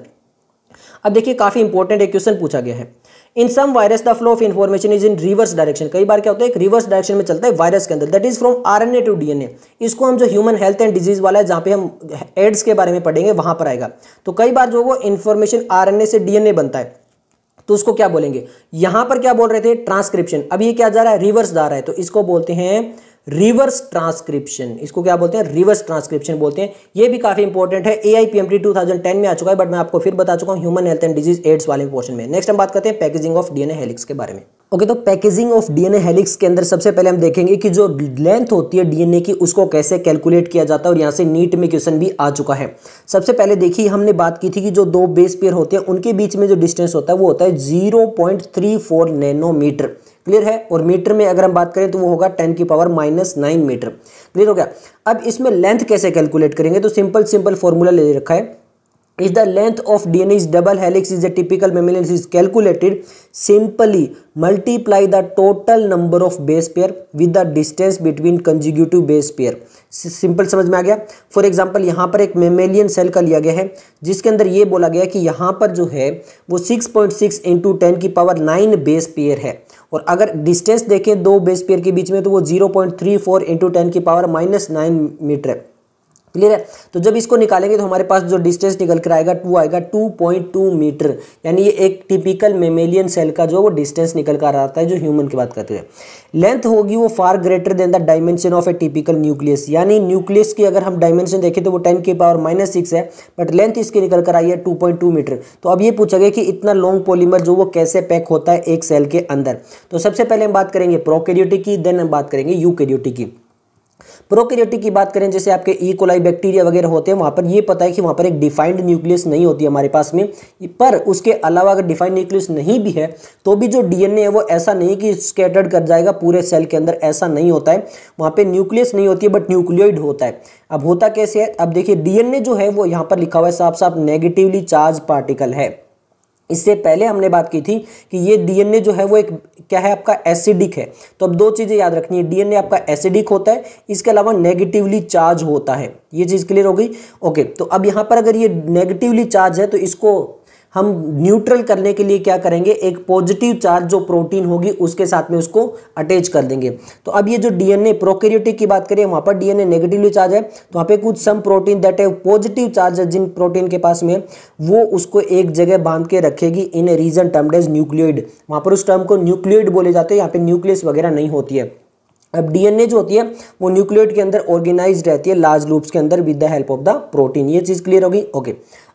Speaker 1: अब देखिए, काफी इंपॉर्टेंट एक क्वेश्चन पूछा गया है। In some virus the flow of information is in reverse direction. कई बार क्या होता है, एक रिवर्स डायरेक्शन में चलता है वायरस के अंदर, that is from RNA to DNA. इसको हम जो ह्यूमन हेल्थ एंड डिजीज वाला है, जहां पे हम एड्स के बारे में पढ़ेंगे, वहां पर आएगा। तो कई बार जो वो इन्फॉर्मेशन आरएनए से डीएनए बनता है, तो उसको क्या बोलेंगे। यहां पर क्या बोल रहे थे, ट्रांसक्रिप्शन। अब ये क्या जा रहा है, रिवर्स जा रहा है, तो इसको बोलते हैं रिवर्स ट्रांसक्रिप्शन। इसको क्या बोलते हैं, रिवर्स ट्रांसक्रिप्शन बोलते हैं। ये भी काफी इंपॉर्टेंट है। एआईपीएमटी टू थाउजेंड टेन में आ चुका है, बट मैं आपको फिर बता चुका हूं human health and disease AIDS वाले पोर्शन में। नेक्स्ट हम बात करते हैं पैकेजिंग ऑफ डीएनए हेलिक्स के बारे में। ओके, तो पैकेजिंग ऑफ डीएनए हेलिक्स के अंदर सबसे पहले हम देखेंगे कि जो लेंथ होती है डीएनए की, उसको कैसे कैलकुलेट किया जाता है। और यहाँ से नीट में क्वेश्चन भी आ चुका है। सबसे पहले देखिए, हमने बात की थी कि जो दो बेस पेयर होते हैं उनके बीच में जो डिस्टेंस होता है वो होता है zero point three four nanometre. Clear है। और मीटर में अगर हम बात करें तो वो होगा टेन की power minus nine metre. Clear हो गया। अब इसमें लेंथ कैसे कैलकुलेट करेंगे, तो सिंपल सिंपल फॉर्मूला ले रखा है। If the length of D N A is double helix is a typical mammalian is calculated, simply multiply the total number of base pair with the distance between consecutive base pair। Simple समझ में आ गया। For example, यहाँ पर एक mammalian cell का लिया गया है, जिसके अंदर ये बोला गया कि यहाँ पर जो है वो six point six into ten की पावर नाइन बेस पेयर है। और अगर डिस्टेंस देखें दो बेस पेयर के बीच में, तो वो zero point three four into ten की पावर माइनस नाइन मीटर है। क्लियर है। तो जब इसको निकालेंगे तो हमारे पास जो डिस्टेंस निकल कर आएगा वो आएगा टू पॉइंट टू मीटर। यानी ये एक टिपिकल मेमेलियन सेल का जो वो डिस्टेंस निकल कर आता है, जो ह्यूमन की बात करते हैं। लेंथ होगी वो far greater than the dimension of a typical nucleus. यानी न्यूक्लियस की अगर हम डायमेंशन देखें तो वो टेन की पावर माइनस सिक्स है, बट लेंथ इसकी निकल कर आई है टू पॉइंट टू मीटर। तो अब ये पूछा गया कि इतना लॉन्ग पॉलीमर जो वो कैसे पैक होता है एक सेल के अंदर। तो सबसे पहले हम बात करेंगे प्रोकैरियोटिक की, देन हम बात करेंगे यूकैरियोटिक की। प्रोकैरियोटिक की बात करें, जैसे आपके ई कोलाई बैक्टीरिया वगैरह होते हैं, वहाँ पर ये पता है कि वहाँ पर एक डिफाइंड न्यूक्लियस नहीं होती है हमारे पास में। पर उसके अलावा अगर डिफाइंड न्यूक्लियस नहीं भी है तो भी जो डीएनए है वो ऐसा नहीं कि स्कैटर्ड कर जाएगा पूरे सेल के अंदर, ऐसा नहीं होता है। वहाँ पे न्यूक्लियस नहीं होती है, बट न्यूक्लियोइड होता है। अब होता कैसे है, अब देखिए डीएनए जो है वो यहाँ पर लिखा हुआ है साफ साफ नेगेटिवली चार्ज पार्टिकल है। इससे पहले हमने बात की थी कि ये डीएनए जो है वो एक क्या है आपका एसिडिक है। तो अब दो चीजें याद रखनी है, डीएनए आपका एसिडिक होता है, इसके अलावा नेगेटिवली चार्ज होता है। ये चीज क्लियर हो गई। ओके, तो अब यहाँ पर अगर ये नेगेटिवली चार्ज है तो इसको हम न्यूट्रल करने के लिए क्या करेंगे, एक पॉजिटिव चार्ज जो प्रोटीन होगी उसके साथ में उसको अटैच कर देंगे। तो अब ये जो डीएनए प्रोकैरियोटिक की बात करें, वहां पर डीएनए नेगेटिवली चार्ज है, तो वहां पे कुछ सम प्रोटीन दैट है पॉजिटिव चार्ज है, जिन प्रोटीन के पास में वो उसको एक जगह बांध के रखेगी in a region termed as nucleoid. वहां पर उस टर्म को न्यूक्लियोइड बोले जाते हैं। यहाँ पे न्यूक्लियस वगैरह नहीं होती है। अब डीएनए जो होती है वो न्यूक्लियोइड के अंदर ऑर्गेनाइज्ड रहती है लार्ज लूप्स के अंदर with the help of the protein. ये चीज क्लियर होगी। ओके,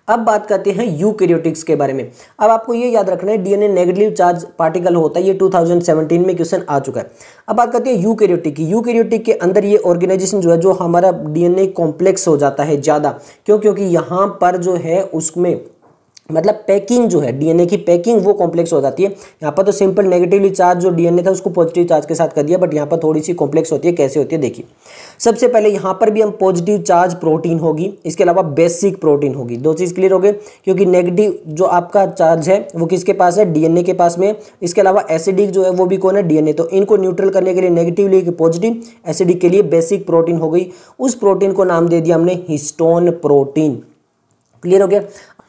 Speaker 1: अब बात करते हैं यूकैरियोटिक्स के बारे में। अब आपको ये याद रखना है डीएनए नेगेटिव चार्ज पार्टिकल होता है, ये टू थाउजेंड सेवनटीन में क्वेश्चन आ चुका है। अब बात करते हैं यूकैरियोटिक की। यूकैरियोटिक के अंदर ये ऑर्गेनाइजेशन जो है, जो हमारा डीएनए कॉम्प्लेक्स हो जाता है ज़्यादा, क्यों? क्योंकि यहाँ पर जो है उसमें मतलब पैकिंग जो है डीएनए की पैकिंग वो कॉम्प्लेक्स हो जाती है। यहाँ पर तो सिंपल नेगेटिवली चार्ज जो डीएनए था उसको पॉजिटिव चार्ज के साथ कर दिया, बट यहाँ पर थोड़ी सी कॉम्प्लेक्स होती है। कैसे होती है देखिए, सबसे पहले यहाँ पर भी हम पॉजिटिव चार्ज प्रोटीन होगी, इसके अलावा बेसिक प्रोटीन होगी। दो चीज़ क्लियर हो गए, क्योंकि नेगेटिव जो आपका चार्ज है वो किसके पास है? डीएनए के पास में। इसके अलावा एसिडिक जो है वो भी कौन है? डीएनए। तो इनको न्यूट्रल करने के लिए नेगेटिवली पॉजिटिव, एसिडिक के लिए बेसिक प्रोटीन हो गई। उस प्रोटीन को नाम दे दिया हमने हिस्टोन प्रोटीन। क्लियर हो गया।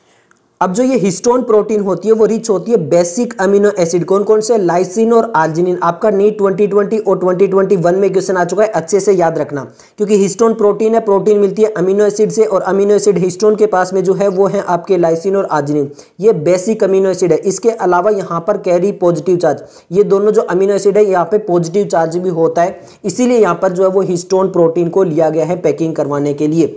Speaker 1: अब जो ये हिस्टोन प्रोटीन होती है वो रिच होती है बेसिक अमीनो एसिड। कौन कौन से? लाइसिन और आर्जिनिन। आपका नीट ट्वेंटी ट्वेंटी और ट्वेंटी ट्वेंटी वन में क्वेश्चन आ चुका है, अच्छे से याद रखना, क्योंकि हिस्टोन प्रोटीन है, प्रोटीन मिलती है अमीनो एसिड से, और अमीनो एसिड हिस्टोन के पास में जो है वो है आपके लाइसिन और आर्जिनिन। ये बेसिक अमीनो एसिड है। इसके अलावा यहाँ पर कैरी पॉजिटिव चार्ज, ये दोनों जो अमीनो एसिड है यहाँ पे पॉजिटिव चार्ज भी होता है, इसीलिए यहाँ पर जो है वो हिस्टोन प्रोटीन को लिया गया है पैकिंग करवाने के लिए।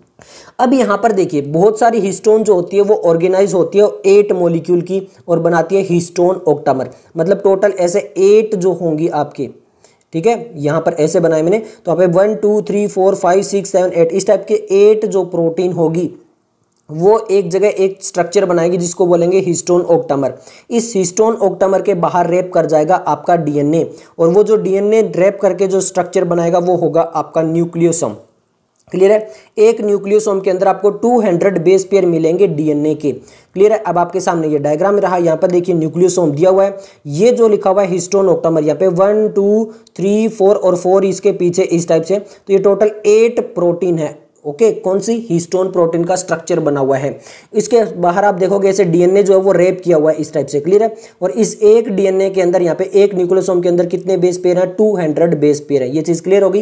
Speaker 1: अब यहाँ पर देखिए बहुत सारी हिस्टोन जो होती है वो ऑर्गेनाइज होती है एट मॉलिक्यूल की और बनाती है हिस्टोन ऑक्टामर। मतलब टोटल ऐसे एट जो होंगी आपके, ठीक है, यहाँ पर ऐसे बनाए मैंने, तो यहाँ पे one two three four five six seven eight इस टाइप के एट जो प्रोटीन होगी वो एक जगह एक स्ट्रक्चर बनाएगी जिसको बोलेंगे हिस्टोन ऑक्टामर। इस हिस्टोन ऑक्टामर के बाहर रैप कर जाएगा आपका डीएनए, और वो जो डीएनए रैप करके जो स्ट्रक्चर बनाएगा वो होगा आपका न्यूक्लियोसोम। क्लियर है। एक न्यूक्लियोसोम के अंदर आपको टू हंड्रेड बेस पेयर मिलेंगे डीएनए के। क्लियर है। अब आपके सामने ये डायग्राम रहा, यहाँ पर देखिए न्यूक्लियोसोम दिया हुआ है, ये जो लिखा हुआ है हिस्टोन ऑक्टामर, यहाँ पे वन टू थ्री फोर और फोर इसके पीछे इस टाइप से, तो ये टोटल एट प्रोटीन है। ओके, कौन सी? हिस्टोन प्रोटीन का स्ट्रक्चर बना हुआ है। इसके बाहर आप देखोगे ऐसे डीएनए जो है वो रैप किया हुआ है इस टाइप से। क्लियर है। और इस एक डीएनए के अंदर यहाँ पे एक न्यूक्लियोसोम के अंदर कितने बेस पेयर है? टू हंड्रेड बेस पेयर है। ये चीज क्लियर होगी।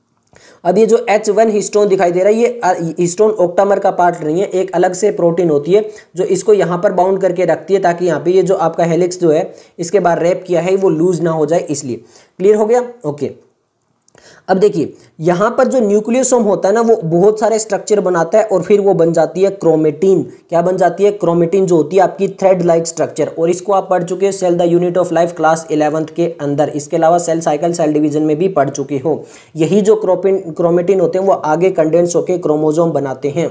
Speaker 1: अब ये जो एच वन हिस्टोन दिखाई दे रहा है ये हिस्टोन ऑक्टामर का पार्ट नहीं है, एक अलग से प्रोटीन होती है जो इसको यहाँ पर बाउंड करके रखती है, ताकि यहाँ पे ये जो आपका हेलिक्स जो है इसके बाद रैप किया है वो लूज ना हो जाए, इसलिए। क्लियर हो गया। ओके। अब देखिए यहाँ पर जो न्यूक्लियोसोम होता है ना वो बहुत सारे स्ट्रक्चर बनाता है और फिर वो बन जाती है क्रोमेटिन। क्या बन जाती है? क्रोमेटिन, जो होती है आपकी थ्रेड लाइक स्ट्रक्चर, और इसको आप पढ़ चुके हैं cell the unit of life class eleventh के अंदर। इसके अलावा सेल साइकिल सेल डिवीजन में भी पढ़ चुके हो। यही जो क्रोपिन क्रोमेटिन होते हैं वो आगे कंडेंस होकर क्रोमोजोम बनाते हैं।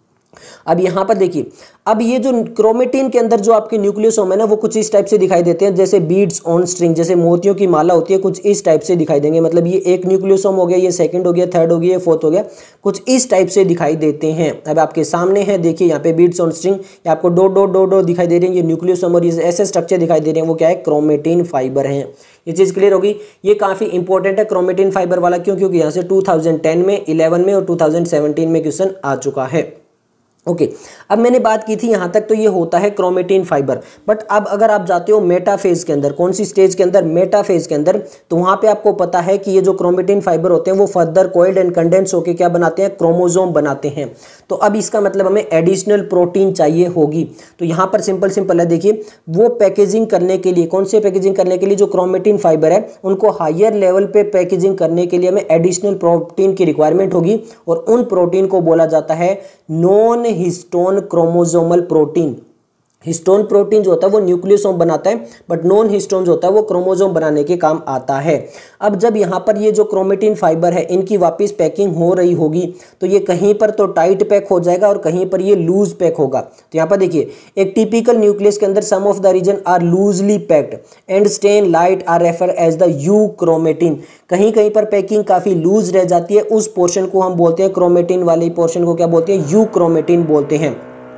Speaker 1: अब यहाँ पर देखिए, अब ये जो क्रोमेटिन के अंदर जो आपके न्यूक्लियोसोम है ना वो कुछ इस टाइप से दिखाई देते हैं, जैसे बीड्स ऑन स्ट्रिंग, जैसे मोतियों की माला होती है, कुछ इस टाइप से दिखाई देंगे। मतलब ये एक न्यूक्लियोसोम हो गया, ये सेकंड हो गया, थर्ड हो गया, फोर्थ हो गया, कुछ इस टाइप से दिखाई देते हैं। अब आपके सामने है, देखिए यहाँ पे बीड्स ऑन स्ट्रिंग, आपको डो डो डो डो दिखाई दे रही है, ये न्यूक्लियोसोम, और ये ऐसे स्ट्रक्चर दिखाई दे रहे हैं, वो क्या है? क्रोमेटिन फाइबर है। ये चीज़ क्लियर होगी। ये काफ़ी इंपॉर्टेंट है क्रोमेटिन फाइबर वाला, क्यों? क्योंकि यहाँ से टू थाउजेंड टेन में, इलेवन में और टू थाउजेंड सेवनटीन में क्वेश्चन आ चुका है। Okay okay. अब मैंने बात की थी यहाँ तक, तो ये होता है क्रोमेटिन फाइबर। बट अब अगर आप जाते हो मेटाफेज के अंदर, कौन सी स्टेज के अंदर? मेटाफेज के अंदर, तो वहाँ पे आपको पता है कि ये जो क्रोमेटिन फाइबर होते हैं वो फर्दर कोइल्ड एंड कंडेंस होकर क्या बनाते हैं? क्रोमोजोम बनाते हैं। तो अब इसका मतलब हमें एडिशनल प्रोटीन चाहिए होगी। तो यहाँ पर सिंपल सिंपल है, देखिए वो पैकेजिंग करने के लिए, कौन से पैकेजिंग करने के लिए? जो क्रोमेटिन फाइबर है उनको हायर लेवल पे पैकेजिंग करने के लिए हमें एडिशनल प्रोटीन की रिक्वायरमेंट होगी, और उन प्रोटीन को बोला जाता है non histone chromosomal protein. Histone protein जो होता है वो न्यूक्लियोसोम बनाता है, बट नॉन हिस्टोन जो होता है वो क्रोमोसोम बनाने के काम आता है। अब जब यहाँ पर ये जो क्रोमेटिन फाइबर है इनकी वापस पैकिंग हो रही होगी, तो ये कहीं पर तो टाइट पैक हो जाएगा और कहीं पर ये लूज पैक होगा। तो यहाँ पर देखिए, एक टिपिकल न्यूक्लियस के अंदर some of the region are loosely packed and stain light are refer as the euchromatin. कहीं कहीं पर पैकिंग काफ़ी लूज रह जाती है, उस पोर्शन को हम बोलते हैं, क्रोमेटिन वाले पोर्शन को क्या बोलते हैं? यू क्रोमेटिन बोलते हैं।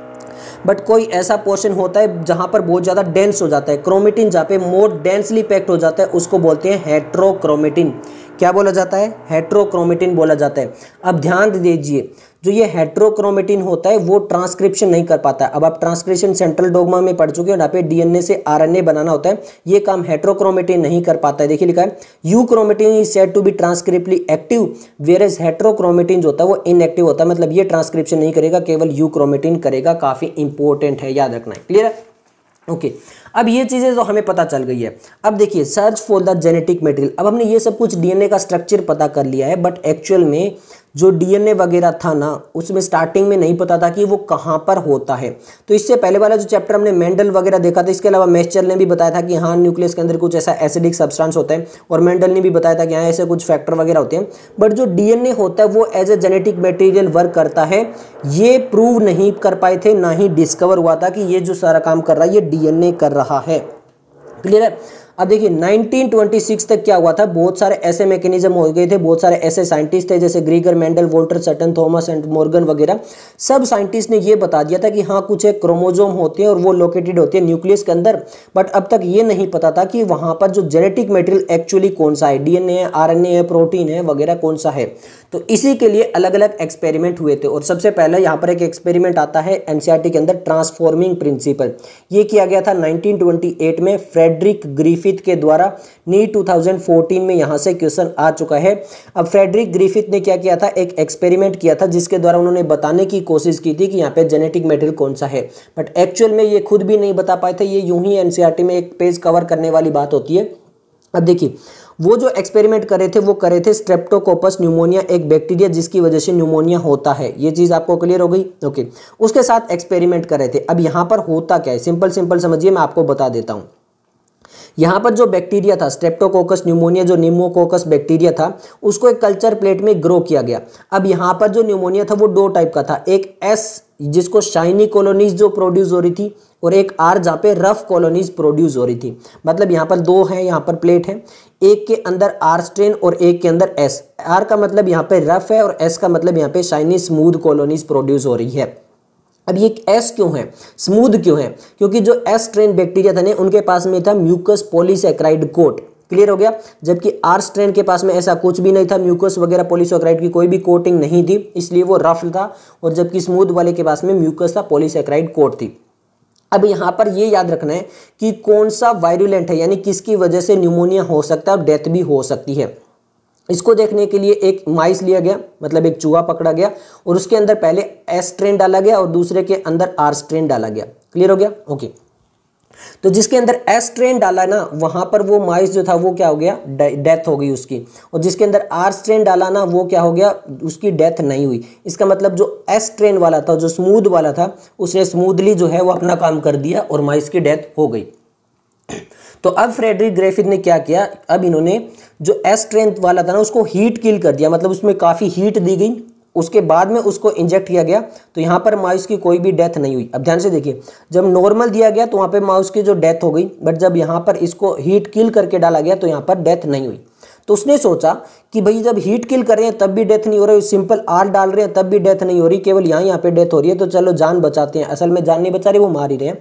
Speaker 1: बट कोई ऐसा पोर्शन होता है जहां पर बहुत ज़्यादा डेंस हो जाता है, क्रोमेटिन जहाँ पे मोर डेंसली पैक्ड हो जाता है, उसको बोलते हैं हेट्रोक्रोमेटिन। क्या बोला जाता है? हेट्रोक्रोमेटिन बोला जाता है। अब ध्यान दीजिए, जो ये हेट्रोक्रोमेटिन होता है वो ट्रांसक्रिप्शन नहीं कर पाता है। अब आप ट्रांसक्रिप्शन सेंट्रल डोग्मा में पढ़ चुके हो, यहाँ पे डीएनए से आरएनए बनाना होता है, ये काम हेट्रोक्रोमेटिन नहीं कर पाता है। देखिए लिखा है euchromatin is said to be transcriptionally active whereas heterochromatin जो होता है वो इनएक्टिव होता है। मतलब ये ट्रांसक्रिप्शन नहीं करेगा, केवल यू क्रोमेटिन करेगा। काफी इंपॉर्टेंट है, याद रखना है। क्लियर है। Okay okay. अब ये चीज़ें तो हमें पता चल गई है। अब देखिए search for the genetic material, अब हमने ये सब कुछ डीएनए का स्ट्रक्चर पता कर लिया है, बट एक्चुअल में जो डीएनए वगैरह था ना उसमें स्टार्टिंग में नहीं पता था कि वो कहाँ पर होता है। तो इससे पहले वाला जो चैप्टर हमने मेंडल वगैरह देखा था, इसके अलावा मेस्चर ने भी बताया था कि हाँ न्यूक्लियस के अंदर कुछ ऐसा एसिडिक सब्सटेंस होता है, और मेंडल ने भी बताया था कि हाँ ऐसे कुछ फैक्टर वगैरह होते हैं, बट जो डीएनए होता है वो as a genetic material work करता है, ये प्रूव नहीं कर पाए थे, ना ही डिस्कवर हुआ था कि ये जो सारा काम कर रहा है ये डीएनए कर रहा है। क्लियर है। अब देखिए नाइनटीन ट्वेंटी सिक्स तक क्या हुआ था, बहुत सारे ऐसे मैकेनिज्म हो गए थे, बहुत सारे ऐसे साइंटिस्ट थे जैसे Gregor, Mendel, Walter, Sutton, Thomas and Morgan वगैरह, सब साइंटिस्ट ने ये बता दिया था कि हाँ कुछ एक क्रोमोजोम होते हैं और वो लोकेटेड होते हैं न्यूक्लियस के अंदर, बट अब तक ये नहीं पता था कि वहाँ पर जो जेनेटिक मटेरियल एक्चुअली कौन सा है, डीएनए है, आरएनए है, प्रोटीन है वगैरह कौन सा है। तो इसी के लिए अलग अलग एक्सपेरिमेंट हुए थे, और सबसे पहले यहाँ पर एक एक्सपेरिमेंट आता है एनसीईआरटी के अंदर, ट्रांसफॉर्मिंग प्रिंसिपल। ये किया गया था नाइनटीन ट्वेंटी एट में फ्रेडरिक ग्रिफिथ के द्वारा। नीट टू थाउजेंड फोर्टीन में यहाँ से क्वेश्चन आ चुका है। अब फ्रेडरिक ग्रिफिथ ने क्या किया था, एक एक्सपेरिमेंट किया था जिसके द्वारा उन्होंने बताने की कोशिश की थी कि यहाँ पे जेनेटिक मटेरियल कौन सा है, बट एक्चुअल में ये खुद भी नहीं बता पाए थे। ये यूं ही एनसीईआरटी में एक पेज कवर करने वाली बात होती है। अब देखिए वो जो एक्सपेरिमेंट करे थे वो करे थे स्ट्रेप्टोकोकस न्यूमोनिया, एक बैक्टीरिया जिसकी वजह से न्यूमोनिया होता है। ये चीज आपको क्लियर हो गई। ओके, उसके साथ एक्सपेरिमेंट करे थे। अब यहाँ पर होता क्या है, सिंपल सिंपल समझिए, मैं आपको बता देता हूँ। यहाँ पर जो बैक्टीरिया था स्ट्रेप्टोकोकस न्यूमोनिया, जो निमोकोकस बैक्टीरिया था, उसको एक कल्चर प्लेट में ग्रो किया गया। अब यहाँ पर जो न्यूमोनिया था वो दो टाइप का था, एक एस जिसको शाइनी कॉलोनीज जो प्रोड्यूस हो रही थी, और एक आर जहाँ पे रफ कॉलोनीज प्रोड्यूस हो रही थी। मतलब यहाँ पर दो है, यहाँ पर प्लेट है, एक के अंदर आर स्ट्रेन और एक के अंदर एस। आर का मतलब यहाँ पे रफ है और एस का मतलब यहाँ पे शाइनी स्मूथ कॉलोनीज प्रोड्यूस हो रही है। अब ये एस क्यों है, स्मूथ क्यों है, क्योंकि जो एस स्ट्रेन बैक्टीरिया था ना उनके पास में था म्यूकस पॉलीसैकेराइड कोट। क्लियर हो गया। जबकि आर स्ट्रेन के पास में ऐसा कुछ भी नहीं था, म्यूकस वगैरह पॉलीसैकेराइड की कोई भी कोटिंग नहीं थी, इसलिए वो रफ था, और जबकि स्मूथ वाले के पास में म्यूकस था, पॉलीसैकेराइड कोट थी। अब यहाँ पर ये याद रखना है कि कौन सा वायरुलेंट है, यानी किसकी वजह से न्यूमोनिया हो सकता है और डेथ भी हो सकती है। इसको देखने के लिए एक माइस लिया गया, मतलब एक चूहा पकड़ा गया, और उसके अंदर पहले एस स्ट्रेन डाला गया और दूसरे के अंदर आर स्ट्रेन डाला गया। क्लियर हो गया। ओके, तो जिसके अंदर एस स्ट्रेन डाला ना वहां पर वो माइस जो था वो क्या हो गया, डेथ हो गई उसकी, और जिसके अंदर आर स्ट्रेन डाला ना वो क्या हो गया, उसकी डेथ नहीं हुई। इसका मतलब जो एस स्ट्रेन वाला था, जो स्मूथ वाला था, उसने स्मूथली जो है वो अपना काम कर दिया और माइस की डेथ हो गई। तो अब फ्रेडरिक ग्रिफिथ ने क्या किया, अब इन्होंने जो एस स्ट्रेन वाला था ना उसको हीट किल कर दिया, मतलब उसमें काफ़ी हीट दी गई, उसके बाद में उसको इंजेक्ट किया गया, तो यहाँ पर माउस की कोई भी डेथ नहीं हुई। अब ध्यान से देखिए, जब नॉर्मल दिया गया तो वहाँ पे माउस की जो डेथ हो गई, बट जब यहाँ पर इसको हीट किल करके डाला गया तो यहाँ पर डेथ नहीं हुई। तो उसने सोचा कि भाई जब हीट किल कर रहे हैं तब भी डेथ नहीं हो रही, सिंपल आर डाल रहे हैं तब भी डेथ नहीं हो रही, केवल यहाँ यहाँ पे डेथ हो रही है, तो चलो जान बचाते हैं। असल में जान नहीं बचा रहे, वो मार ही रहे हैं,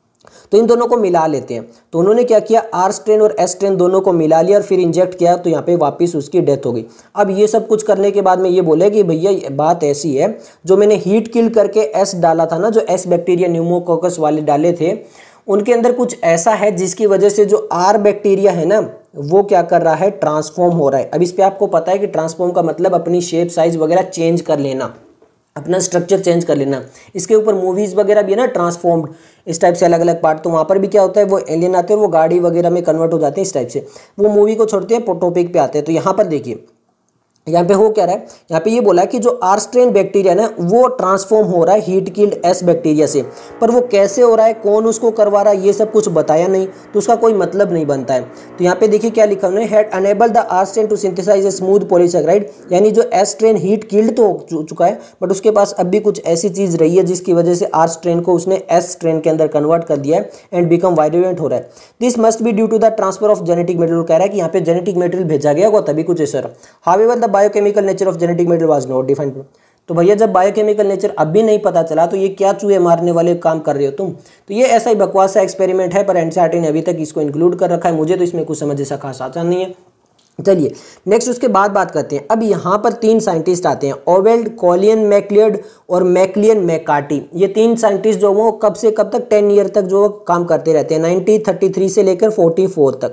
Speaker 1: तो इन दोनों को मिला लेते हैं। तो उन्होंने क्या किया, आर स्ट्रेन और एस स्ट्रेन दोनों को मिला लिया और फिर इंजेक्ट किया, तो यहाँ पे वापस उसकी डेथ हो गई। अब ये सब कुछ करने के बाद में ये बोले कि भैया बात ऐसी है, जो मैंने हीट किल करके एस डाला था ना, जो एस बैक्टीरिया न्यूमोकोकस वाले डाले थे, उनके अंदर कुछ ऐसा है जिसकी वजह से जो आर बैक्टीरिया है ना वो क्या कर रहा है, ट्रांसफॉर्म हो रहा है। अब इस पर आपको पता है कि ट्रांसफॉर्म का मतलब अपनी शेप साइज वगैरह चेंज कर लेना, अपना स्ट्रक्चर चेंज कर लेना। इसके ऊपर मूवीज़ वगैरह भी है ना, ट्रांसफॉर्म्ड, इस टाइप से अलग अलग पार्ट, तो वहाँ पर भी क्या होता है, वो एलियन आते हैं और वो गाड़ी वगैरह में कन्वर्ट हो जाते हैं, इस टाइप से। वो मूवी को छोड़ते हैं, टॉपिक पे आते हैं। तो यहाँ पर देखिए, यहाँ पे हो क्या रहा है, यहाँ पे ये बोला कि जो आर स्ट्रेन बैक्टीरिया ना वो ट्रांसफॉर्म हो रहा है हीट किल्ड एस बैक्टीरिया से, पर वो कैसे हो रहा है, कौन उसको करवा रहा है, ये सब कुछ बताया नहीं, तो उसका कोई मतलब नहीं बनता है। तो यहाँ पे देखिए क्या लिखा उन्होंने, had enable the R strain to synthesise a smooth polysaccharide, यानी जो एस स्ट्रेन हीट किल्ड तो हो चुका है, बट उसके पास अब भी कुछ ऐसी चीज़ रही है जिसकी वजह से आर स्ट्रेन को उसने एस स्ट्रेन के अंदर कन्वर्ट कर दिया है एंड बिकम वायरुलेंट हो रहा है। This must be due to the transfer of genetic material, कह रहा है कि यहाँ पे जेनेटिक मटेरियल भेजा गया होगा तभी कुछ ऐसा। However the biochemical nature genetic material was not defined. तो भैया जब बायोकेमिकल नेचर अब भी नहीं पता चला तो ये क्या चूहे मारने वाले काम कर रहे हो तुम। तो ये ऐसा ही बकवास सा एक्सपेरिमेंट है, पर एनसीईआरटी ने अभी तक इसको इंक्लूड कर रखा है। मुझे तो इसमें कुछ समझ ऐसा खास आता नहीं है। चलिए नेक्स्ट उसके बाद बात करते हैं। अब यहाँ पर तीन साइंटिस्ट आते हैं, ओवेल्ड, कॉलियन मैकलियड और मैकलियन मैकार्टी। ये तीन साइंटिस्ट जो वो कब से कब तक टेन ईयर तक जो काम करते रहते हैं, नाइनटीन थर्टी थ्री से लेकर फोर्टी फोर तक।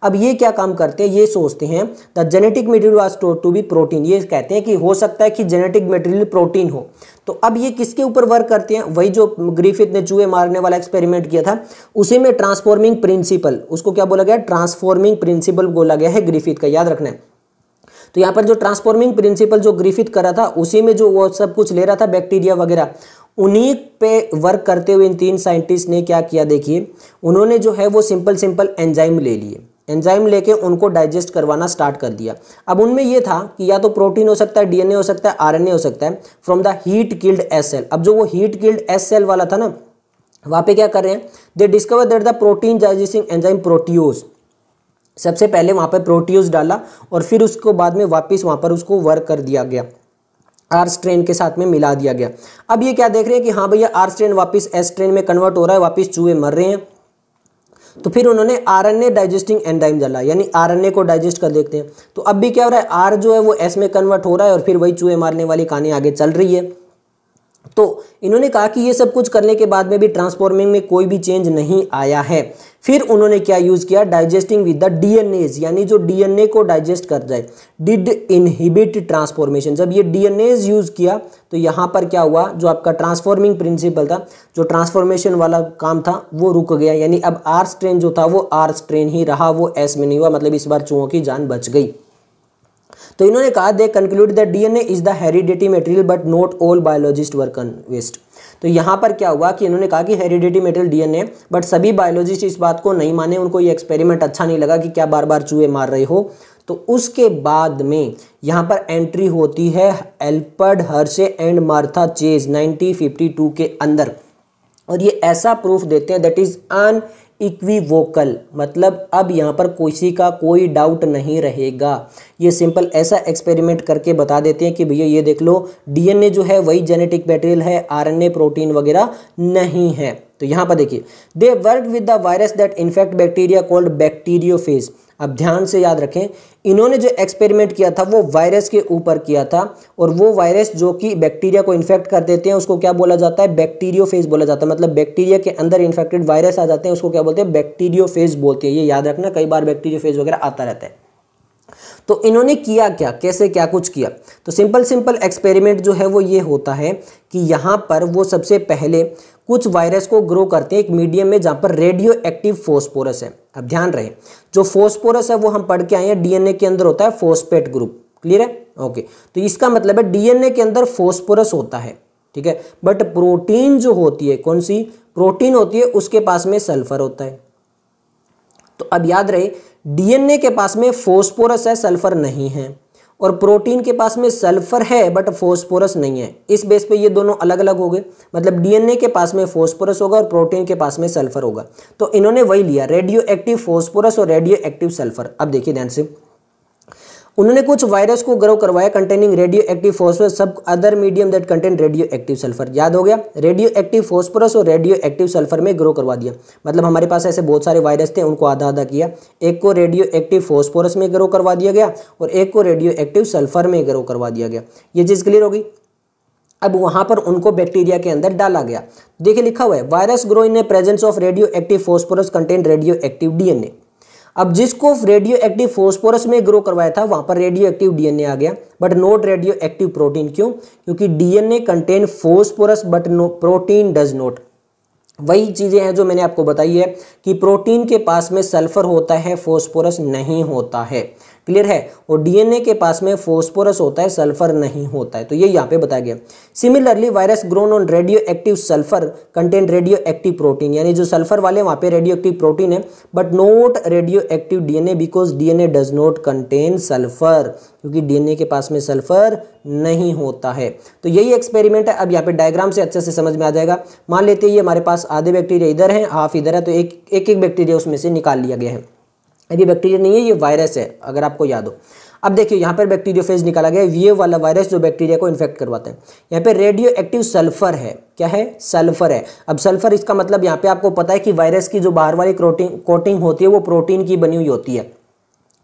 Speaker 1: अब ये क्या काम करते हैं, ये सोचते हैं the genetic material was to be protein, ये कहते हैं कि हो सकता है कि जेनेटिक मटेरियल प्रोटीन हो। तो अब ये किसके ऊपर वर्क करते हैं, वही जो ग्रिफिथ ने चूहे मारने वाला एक्सपेरिमेंट किया था उसी में ट्रांसफॉर्मिंग प्रिंसिपल, उसको क्या बोला गया, ट्रांसफॉर्मिंग प्रिंसिपल बोला गया है ग्रिफिथ का, याद रखना है। तो यहाँ पर जो ट्रांसफॉर्मिंग प्रिंसिपल जो ग्रिफिथ करा था उसी में जो वो सब कुछ ले रहा था बैक्टीरिया वगैरह, उन्हीं पे वर्क करते हुए इन तीन साइंटिस्ट ने क्या किया, देखिए उन्होंने जो है वो सिंपल सिंपल एंजाइम ले लिए, एंजाइम लेके उनको डाइजेस्ट करवाना स्टार्ट कर दिया। अब उनमें ये था कि या तो प्रोटीन हो सकता है, डीएनए हो सकता है, आरएनए हो सकता है from the heat killed S cell. अब जो वो हीट किल्ड एस सेल वाला था ना, वहाँ पे क्या कर रहे हैं, they discover that the protein digesting enzyme protease, सबसे पहले वहाँ पे प्रोटियोज डाला और फिर उसको बाद में वापस वहाँ पर उसको वर्क कर दिया गया, आर स्ट्रेन के साथ में मिला दिया गया। अब ये क्या देख रहे हैं कि हाँ भैया आर स्ट्रेन वापस एस स्ट्रेन में कन्वर्ट हो रहा है, वापस चूहे मर रहे हैं। तो फिर उन्होंने आरएनए डाइजेस्टिंग एंजाइम डाला, यानी आरएनए को डाइजेस्ट कर देखते हैं। तो अब भी क्या हो रहा है, आर जो है वो एस में कन्वर्ट हो रहा है और फिर वही चूहे मारने वाली कहानी आगे चल रही है। तो इन्होंने कहा कि ये सब कुछ करने के बाद में भी ट्रांसफॉर्मिंग में कोई भी चेंज नहीं आया है। फिर उन्होंने क्या यूज किया, डाइजेस्टिंग विद द डीएनएज, यानी जो डीएनए को डाइजेस्ट कर जाए, डिड इनहिबिट ट्रांसफॉर्मेशन। जब ये डीएनएज यूज किया तो यहाँ पर क्या हुआ, जो आपका ट्रांसफॉर्मिंग प्रिंसिपल था, जो ट्रांसफॉर्मेशन वाला काम था वो रुक गया, यानी अब आर स्ट्रेन जो था वो आर स्ट्रेन ही रहा, वो एस में नहीं हुआ, मतलब इस बार चूहों की जान बच गई। तो इन्होंने कहा they conclude that DNA is the heredity material but not all biologist were convinced. तो यहाँ पर क्या हुआ कि इन्होंने कहा कि हेरिडिटी मटेरियल डीएनए, बट सभी बायोलॉजिस्ट इस बात को नहीं माने, उनको ये एक्सपेरिमेंट अच्छा नहीं लगा कि क्या बार बार चूहे मार रहे हो। तो उसके बाद में यहाँ पर एंट्री होती है Alfred Hershey and Martha Chase nineteen fifty two के अंदर, और ये ऐसा प्रूफ देते हैं दैट इज अन इक्विवोकल, मतलब अब यहाँ पर किसी का कोई डाउट नहीं रहेगा। ये सिंपल ऐसा एक्सपेरिमेंट करके बता देते हैं कि भैया ये देख लो डीएनए जो है वही जेनेटिक मटेरियल है, आरएनए प्रोटीन वगैरह नहीं है। तो यहाँ पर देखिए they work with the virus that infect bacteria called bacteriophage. अब ध्यान से याद रखें, इन्होंने जो एक्सपेरिमेंट किया था वो वायरस के ऊपर किया था, और वो वायरस जो कि बैक्टीरिया को इन्फेक्ट कर देते हैं उसको क्या बोला जाता है, बैक्टीरियोफेज बोला जाता है। मतलब बैक्टीरिया के अंदर इन्फेक्टेड वायरस आ जाते हैं उसको क्या बोलते हैं, बैक्टीरियोफेज बोलते हैं। ये याद रखना, कई बार बैक्टीरियोफेज वगैरह आता रहता है। तो इन्होंने किया क्या, कैसे क्या कुछ किया, तो सिंपल सिंपल एक्सपेरिमेंट जो है वो ये होता है कि यहाँ पर वो सबसे पहले कुछ वायरस को ग्रो करते हैं एक मीडियम में जहाँ पर रेडियो एक्टिव फॉस्फोरस है। अब ध्यान रहे, जो फॉस्फोरस है वो हम पढ़ के आए हैं डीएनए के अंदर होता है फॉस्फेट ग्रुप, क्लियर है, ओके। तो इसका मतलब है डीएनए के अंदर फॉस्फोरस होता है, ठीक है, बट प्रोटीन जो होती है, कौन सी प्रोटीन होती है, उसके पास में सल्फर होता है। तो अब याद रहे, डीएनए के पास में फॉस्फोरस है, सल्फर नहीं है, और प्रोटीन के पास में सल्फर है बट फॉस्फोरस नहीं है। इस बेस पे ये दोनों अलग अलग हो गए, मतलब डीएनए के पास में फॉस्फोरस होगा और प्रोटीन के पास में सल्फर होगा। तो इन्होंने वही लिया, रेडियो एक्टिव फॉस्फोरस और रेडियो एक्टिव सल्फर। अब देखिए ध्यान से, उन्होंने कुछ वायरस को ग्रो करवाया containing radioactive phosphorus some other medium that contain radioactive sulphur. याद हो गया, रेडियो एक्टिव फॉस्फोरस और रेडियो एक्टिव सल्फर में ग्रो करवा दिया। मतलब हमारे पास ऐसे बहुत सारे वायरस थे, उनको आधा आधा किया, एक को रेडियो एक्टिव फॉस्फोरस में ग्रो करवा दिया गया और एक को रेडियो एक्टिव सल्फर में ग्रो करवा दिया गया। ये चीज़ क्लियर होगी। अब वहां पर उनको बैक्टीरिया के अंदर डाला गया। देखिए लिखा हुआ है virus grow in a presence of radioactive phosphorus contain radioactive DNA. अब जिसको रेडियो एक्टिव फॉस्फोरस में ग्रो करवाया था वहां पर रेडियो एक्टिव डीएनए आ गया, but not radioactive protein. क्यों? क्योंकि DNA contain phosphorus but no protein does not. वही चीजें हैं जो मैंने आपको बताई है कि प्रोटीन के पास में सल्फर होता है, फॉस्फोरस नहीं होता है, क्लियर है, और डीएनए के पास में फॉस्फोरस होता है, सल्फर नहीं होता है। तो ये यहाँ पे बताया गया। Similarly virus grown on radioactive sulphur contain radioactive protein, यानी जो सल्फर वाले वहाँ पे रेडियो एक्टिव प्रोटीन है but not radioactive DNA because DNA does not contain sulphur, क्योंकि डीएनए के पास में सल्फर नहीं होता है। तो यही एक्सपेरिमेंट है। अब यहाँ पे डायग्राम से अच्छे से समझ में आ जाएगा। मान लेते हैं ये हमारे पास आधे बैक्टीरिया इधर है, हाफ इधर है, तो एक एक एक बैक्टीरिया उसमें से निकाल लिया गया है। अभी बैक्टीरिया नहीं है, ये वायरस है, अगर आपको याद हो। अब देखिए यहाँ पर बैक्टीरियोफेज निकाला गया, ये वाला वायरस जो बैक्टीरिया को इन्फेक्ट करवाता है। यहाँ पे रेडियो एक्टिव सल्फर है, क्या है? सल्फर है। अब सल्फर इसका मतलब यहाँ पे आपको पता है कि वायरस की जो बाहर वाली कोटिंग कोटिंग होती है वो प्रोटीन की बनी हुई होती है,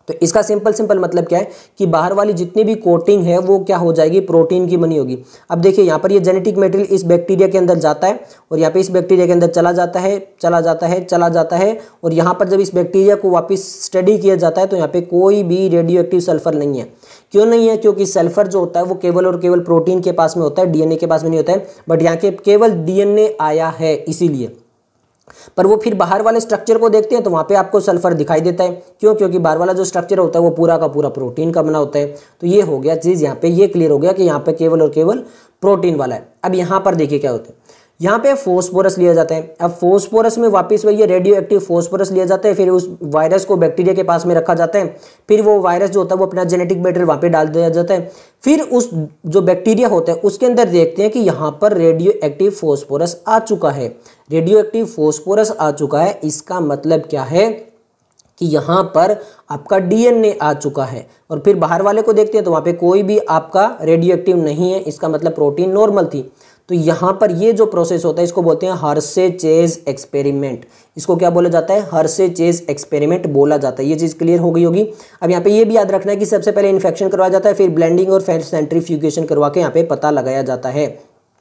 Speaker 1: तो इसका सिंपल सिंपल मतलब क्या है कि बाहर वाली जितनी भी कोटिंग है वो क्या हो जाएगी, प्रोटीन की बनी होगी। अब देखिए यहाँ पर ये जेनेटिक मटेरियल इस बैक्टीरिया के अंदर जाता है और यहाँ पे इस बैक्टीरिया के अंदर चला जाता है चला जाता है चला जाता है और यहाँ पर जब इस बैक्टीरिया को वापस स्टडी किया जाता है तो यहाँ पे कोई भी रेडियो एक्टिव सल्फर नहीं है। क्यों नहीं है? क्योंकि सल्फर जो होता है वो केवल और केवल प्रोटीन के पास में होता है, डीएनए के पास में नहीं होता है। बट यहाँ के केवल डीएनए आया है इसीलिए, पर वो फिर बाहर वाले स्ट्रक्चर को देखते हैं तो वहाँ पे आपको सल्फर दिखाई देता है। क्यों? क्योंकि बाहर वाला जो स्ट्रक्चर होता है वो पूरा का पूरा प्रोटीन का बना होता है। तो ये हो गया चीज़, यहाँ पे ये क्लियर हो गया कि यहाँ पे केवल और केवल प्रोटीन वाला है। अब यहाँ पर देखिए क्या होता है, यहाँ पे फोस्फोरस लिया जाता है। अब फोस्फोरस में वापस वही रेडियो एक्टिव फोस्फोरस लिया जाता है, फिर उस वायरस को बैक्टीरिया के पास में रखा जाता है, फिर वो वायरस जो होता है वो अपना जेनेटिक मटेरियल वहाँ पे डाल दिया जाता है। फिर उस जो बैक्टीरिया होता है उसके अंदर देखते हैं कि यहाँ पर रेडियो एक्टिव फोस्फोरस आ चुका है, रेडियो एक्टिव फोस्फोरस आ चुका है। इसका मतलब क्या है कि यहाँ पर आपका डीएनए आ चुका है। और फिर बाहर वाले को देखते हैं तो वहाँ पे कोई भी आपका रेडियो एक्टिव नहीं है, इसका मतलब प्रोटीन नॉर्मल थी। तो यहाँ पर ये जो प्रोसेस होता है इसको बोलते हैं हर्शे-चेज एक्सपेरिमेंट। इसको क्या बोला जाता है? हर्शे-चेज एक्सपेरिमेंट बोला जाता है। ये चीज़ क्लियर हो गई होगी। अब यहाँ पे ये भी याद रखना है कि सबसे पहले इन्फेक्शन करवाया जाता है, फिर ब्लेंडिंग और फिर सेंट्रीफ्यूगेशन करवा के यहाँ पे पता लगाया जाता है।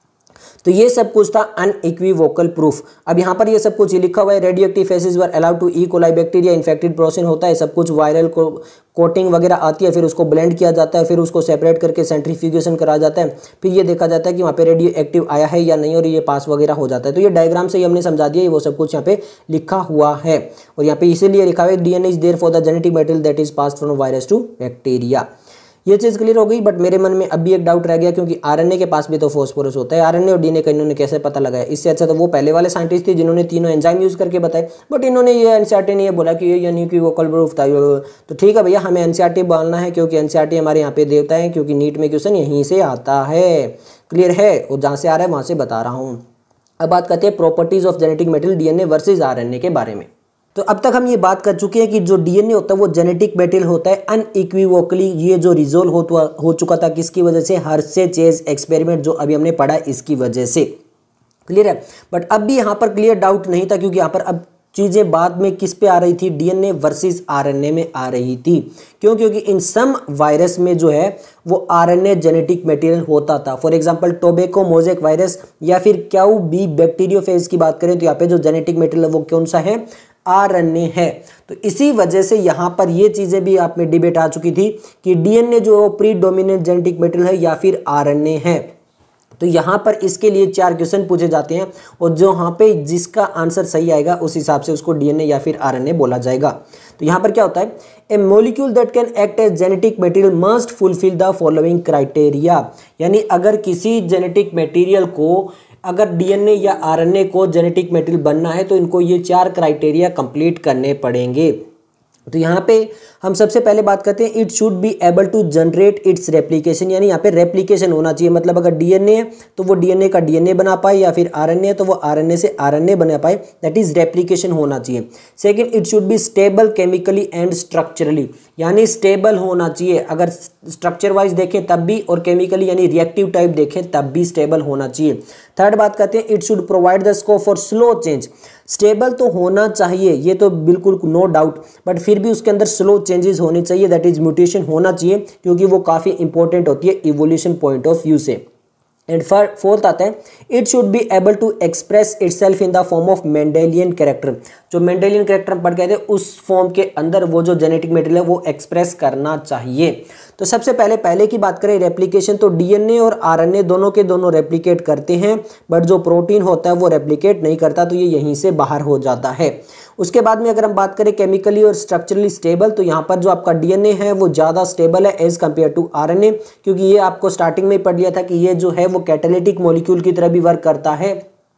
Speaker 1: तो ये सब कुछ था अनइक्विवोकल प्रूफ। अब यहाँ पर ये सब कुछ लिखा हुआ है, radioactive phages were allowed to E coli bacteria infected process होता है, सब कुछ वायरल को कोटिंग वगैरह आती है, फिर उसको ब्लेंड किया जाता है, फिर उसको सेपरेट करके सेंट्रीफ्यूगेशन करा जाता है, फिर ये देखा जाता है कि वहाँ पे रेडियो एक्टिव आया है या नहीं और ये पास वगैरह हो जाता है। तो ये डायग्राम से ही हमने समझा दिया, वो सब कुछ यहाँ पे लिखा हुआ है। और यहाँ पे इसीलिए लिखा हुआ है DNA is there for the genetic material that is passed from virus to bacteria. ये चीज़ क्लियर हो गई। बट मेरे मन में अभी एक डाउट रह गया, क्योंकि आरएनए के पास भी तो फॉस्फोरस होता है, आरएनए और डीएनए का इन्होंने कैसे पता लगाया? इससे अच्छा तो वो पहले वाले साइंटिस्ट थे जिन्होंने तीनों एंजाइम यूज करके बताए। बट इन्होंने ये एनसीईआरटी ने ये बोला कि ये अनइक्विवोकल प्रूफ था। तो ठीक है भैया, हमें एनसीईआरटी बोलना है क्योंकि एनसीईआरटी हमारे यहाँ पे देवता है, क्योंकि नीट में क्वेश्चन यहीं से आता है। क्लियर है? और जहाँ से आ रहा है वहाँ से बता रहा हूँ। अब बात करते हैं properties of genetic material DNA versus RNA के बारे में। तो अब तक हम ये बात कर चुके हैं कि जो डीएनए होता है वो जेनेटिक मटेरियल होता है अनइक्विवोकली। ये जो रिजोल्व हो, हो चुका था किसकी वजह से? हर्शे-चेज एक्सपेरिमेंट जो अभी हमने पढ़ा इसकी वजह से। क्लियर है? बट अब भी यहाँ पर क्लियर डाउट नहीं था, क्योंकि यहाँ पर अब चीज़ें बाद में किस पे आ रही थी? डीएनए वर्सेस आरएनए में आ रही थी। क्यों? क्योंकि इन सम वायरस में जो है वो आरएनए जेनेटिक मटेरियल होता था। For example tobacco mosaic virus या फिर क्याऊ बी बैक्टीरियोफेज की बात करें तो यहाँ पे जो जेनेटिक मटेरियल है वो कौन सा है? आरएनए है। तो इसी वजह से यहाँ पर ये चीज़ें भी आप में डिबेट आ चुकी थी कि डीएनए जो प्रीडोमिनेंट जेनेटिक मटेरियल है या फिर आरएनए है। तो यहाँ पर इसके लिए चार क्वेश्चन पूछे जाते हैं और जो यहाँ पे जिसका आंसर सही आएगा उस हिसाब से उसको डीएनए या फिर आरएनए बोला जाएगा। तो यहाँ पर क्या होता है? A molecule that can act as genetic material must fulfil the following criteria. यानी अगर किसी जेनेटिक मटेरियल को, अगर डीएनए या आरएनए को जेनेटिक मटेरियल बनना है तो इनको ये चार क्राइटेरिया कंप्लीट करने पड़ेंगे। तो यहाँ पे हम सबसे पहले बात करते हैं it should be able to generate its replication. यानी यहाँ पे रेप्लिकेशन होना चाहिए, मतलब अगर डीएनए है तो वो डीएनए का डीएनए बना पाए या फिर आरएनए है तो वो आरएनए से आरएनए बना पाए, दैट इज रेप्लिकेशन होना चाहिए। Second, it should be stable chemically and structurally. यानी स्टेबल होना चाहिए, अगर स्ट्रक्चर वाइज देखें तब भी और केमिकली यानी रिएक्टिव टाइप देखें तब भी स्टेबल होना चाहिए। थर्ड बात करते हैं it should provide the scope for slow change. Stable तो होना चाहिए, ये तो बिल्कुल नो डाउट, बट फिर भी उसके अंदर स्लो चेंजेस होने चाहिए, दैट इज म्यूटेशन होना चाहिए, क्योंकि वो काफ़ी इंपॉर्टेंट होती है इवोल्यूशन पॉइंट ऑफ व्यू से। एंड फोर्थ आता है it should be able to express itself in the form of Mendelian character. जो मेंडेलियन कैरेक्टर पढ़ गए थे उस फॉर्म के अंदर वो जो जेनेटिक मटेरियल है वो एक्सप्रेस करना चाहिए। तो सबसे पहले पहले की बात करें रेप्लिकेशन, तो डीएनए और आरएनए दोनों के दोनों रेप्लिकेट करते हैं, बट जो प्रोटीन होता है वो रेप्लिकेट नहीं करता, तो ये यहीं से बाहर हो जाता है। उसके बाद में अगर हम बात करें केमिकली और स्ट्रक्चरली स्टेबल, तो यहाँ पर जो आपका डीएनए है वो ज़्यादा स्टेबल है एज कम्पेयर टू आरएनए, क्योंकि ये आपको स्टार्टिंग में ही पढ़ लिया था कि ये जो है वो कैटालिटिक मॉलिक्यूल की तरह भी वर्क करता है।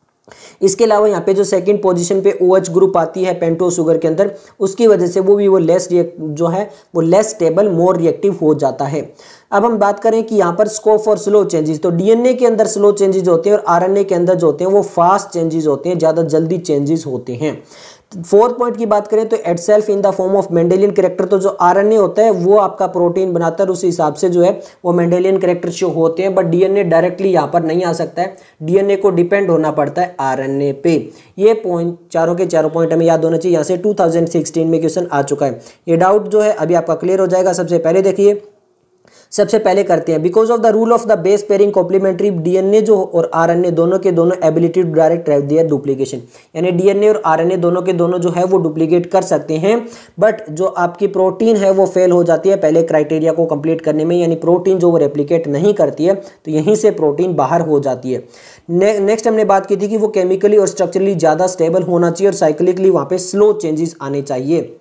Speaker 1: इसके अलावा यहाँ पे जो सेकंड पोजीशन पे OH ग्रुप आती है पेंटोज शुगर के अंदर, उसकी वजह से वो भी वो लेस जो है वो लेस स्टेबल मोर रिएक्टिव हो जाता है। अब हम बात करें कि यहाँ पर स्कोप फॉर स्लो चेंजेस, तो डीएनए के अंदर स्लो चेंजेस होते हैं और आरएनए के अंदर जो होते हैं वो फास्ट चेंजेस होते हैं, ज़्यादा जल्दी चेंजेस होते हैं। फोर्थ पॉइंट की बात करें तो itself in the form of Mendelian character, तो जो आरएनए होता है वो आपका प्रोटीन बनाता है, उस हिसाब से जो है वो मेंडेलियन कैरेक्टर शो होते हैं, बट डीएनए डायरेक्टली यहाँ पर नहीं आ सकता है, डीएनए को डिपेंड होना पड़ता है आरएनए पे। ये पॉइंट चारों के चारों पॉइंट हमें याद होना चाहिए। यहाँ से टू थाउजेंड सिक्सटीन में क्वेश्चन आ चुका है। ये डाउट जो है अभी आपका क्लियर हो जाएगा। सबसे पहले देखिए, सबसे पहले करते हैं because of the rule of the base pairing complementary, DNA जो और आरएनए दोनों के दोनों ability to direct their duplication, यानी डीएनए और आरएनए दोनों के दोनों जो है वो डुप्लीकेट कर सकते हैं, बट जो आपकी प्रोटीन है वो फेल हो जाती है पहले क्राइटेरिया को कंप्लीट करने में, यानी प्रोटीन जो वो रेप्लिकेट नहीं करती है, तो यहीं से प्रोटीन बाहर हो जाती है। ने, नेक्स्ट हमने बात की थी कि वो केमिकली और स्ट्रक्चरली ज़्यादा स्टेबल होना चाहिए और साइक्लिकली वहाँ पे स्लो चेंजेस आने चाहिए।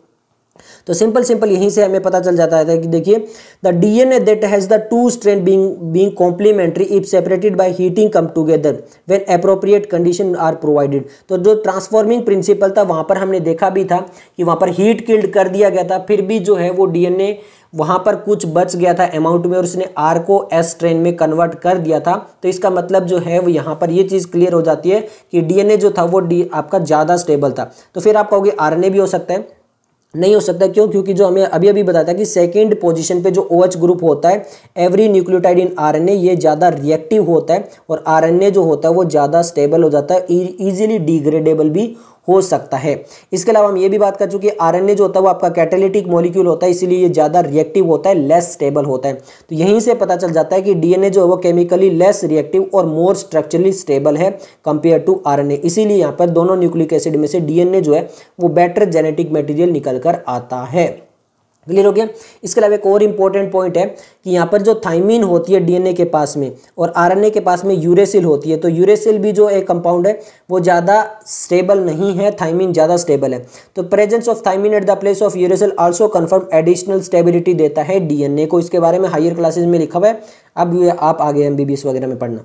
Speaker 1: तो सिंपल सिंपल यहीं से हमें पता चल जाता है कि देखिए, the DNA that has the two strand being being complementary if separated by heating come together when appropriate condition are provided. तो जो ट्रांसफॉर्मिंग प्रिंसिपल था वहां पर हमने देखा भी था कि वहां पर हीट किल्ड कर दिया गया था, फिर भी जो है वो डीएनए वहां पर कुछ बच गया था अमाउंट में और उसने आर को एस स्ट्रेन में कन्वर्ट कर दिया था। तो इसका मतलब जो है वो यहाँ पर ये चीज़ क्लियर हो जाती है कि डीएनए जो था वो डी आपका ज़्यादा स्टेबल था। तो फिर आप कहोगे आरएनए भी हो सकता है, नहीं हो सकता। क्यों? क्योंकि जो हमें अभी अभी बताया कि सेकंड पोजीशन पे जो OH ग्रुप होता है एवरी न्यूक्लियोटाइड इन आरएनए, ये ज़्यादा रिएक्टिव होता है और आरएनए जो होता है वो ज़्यादा स्टेबल हो जाता है, इजीली डिग्रेडेबल भी हो सकता है। इसके अलावा हम ये भी बात कर चुके हैं आरएनए जो होता है वो आपका कैटालिटिक मॉलिक्यूल होता है, इसीलिए ये ज़्यादा रिएक्टिव होता है, लेस स्टेबल होता है। तो यहीं से पता चल जाता है कि डीएनए जो है वो केमिकली लेस रिएक्टिव और मोर स्ट्रक्चरली स्टेबल है कंपेयर टू आरएनए, इसीलिए यहाँ पर दोनों न्यूक्लिक एसिड में से डीएनए जो है वो बेटर जेनेटिक मटेरियल निकल कर आता है। क्लियर हो गया। इसके अलावा एक और इंपॉर्टेंट पॉइंट है कि यहाँ पर जो थाइमीन होती है डीएनए के पास में और आरएनए के पास में यूरेसिल होती है, तो यूरेसिल भी जो एक कंपाउंड है वो ज़्यादा स्टेबल नहीं है, थाइमीन ज़्यादा स्टेबल है। तो presence of thymine at the place of uracil also confirm additional stability देता है डीएनए को। इसके बारे में हायर क्लासेज में लिखा हुआ है, अब आप आगे एमबीबीएस वगैरह में पढ़ना।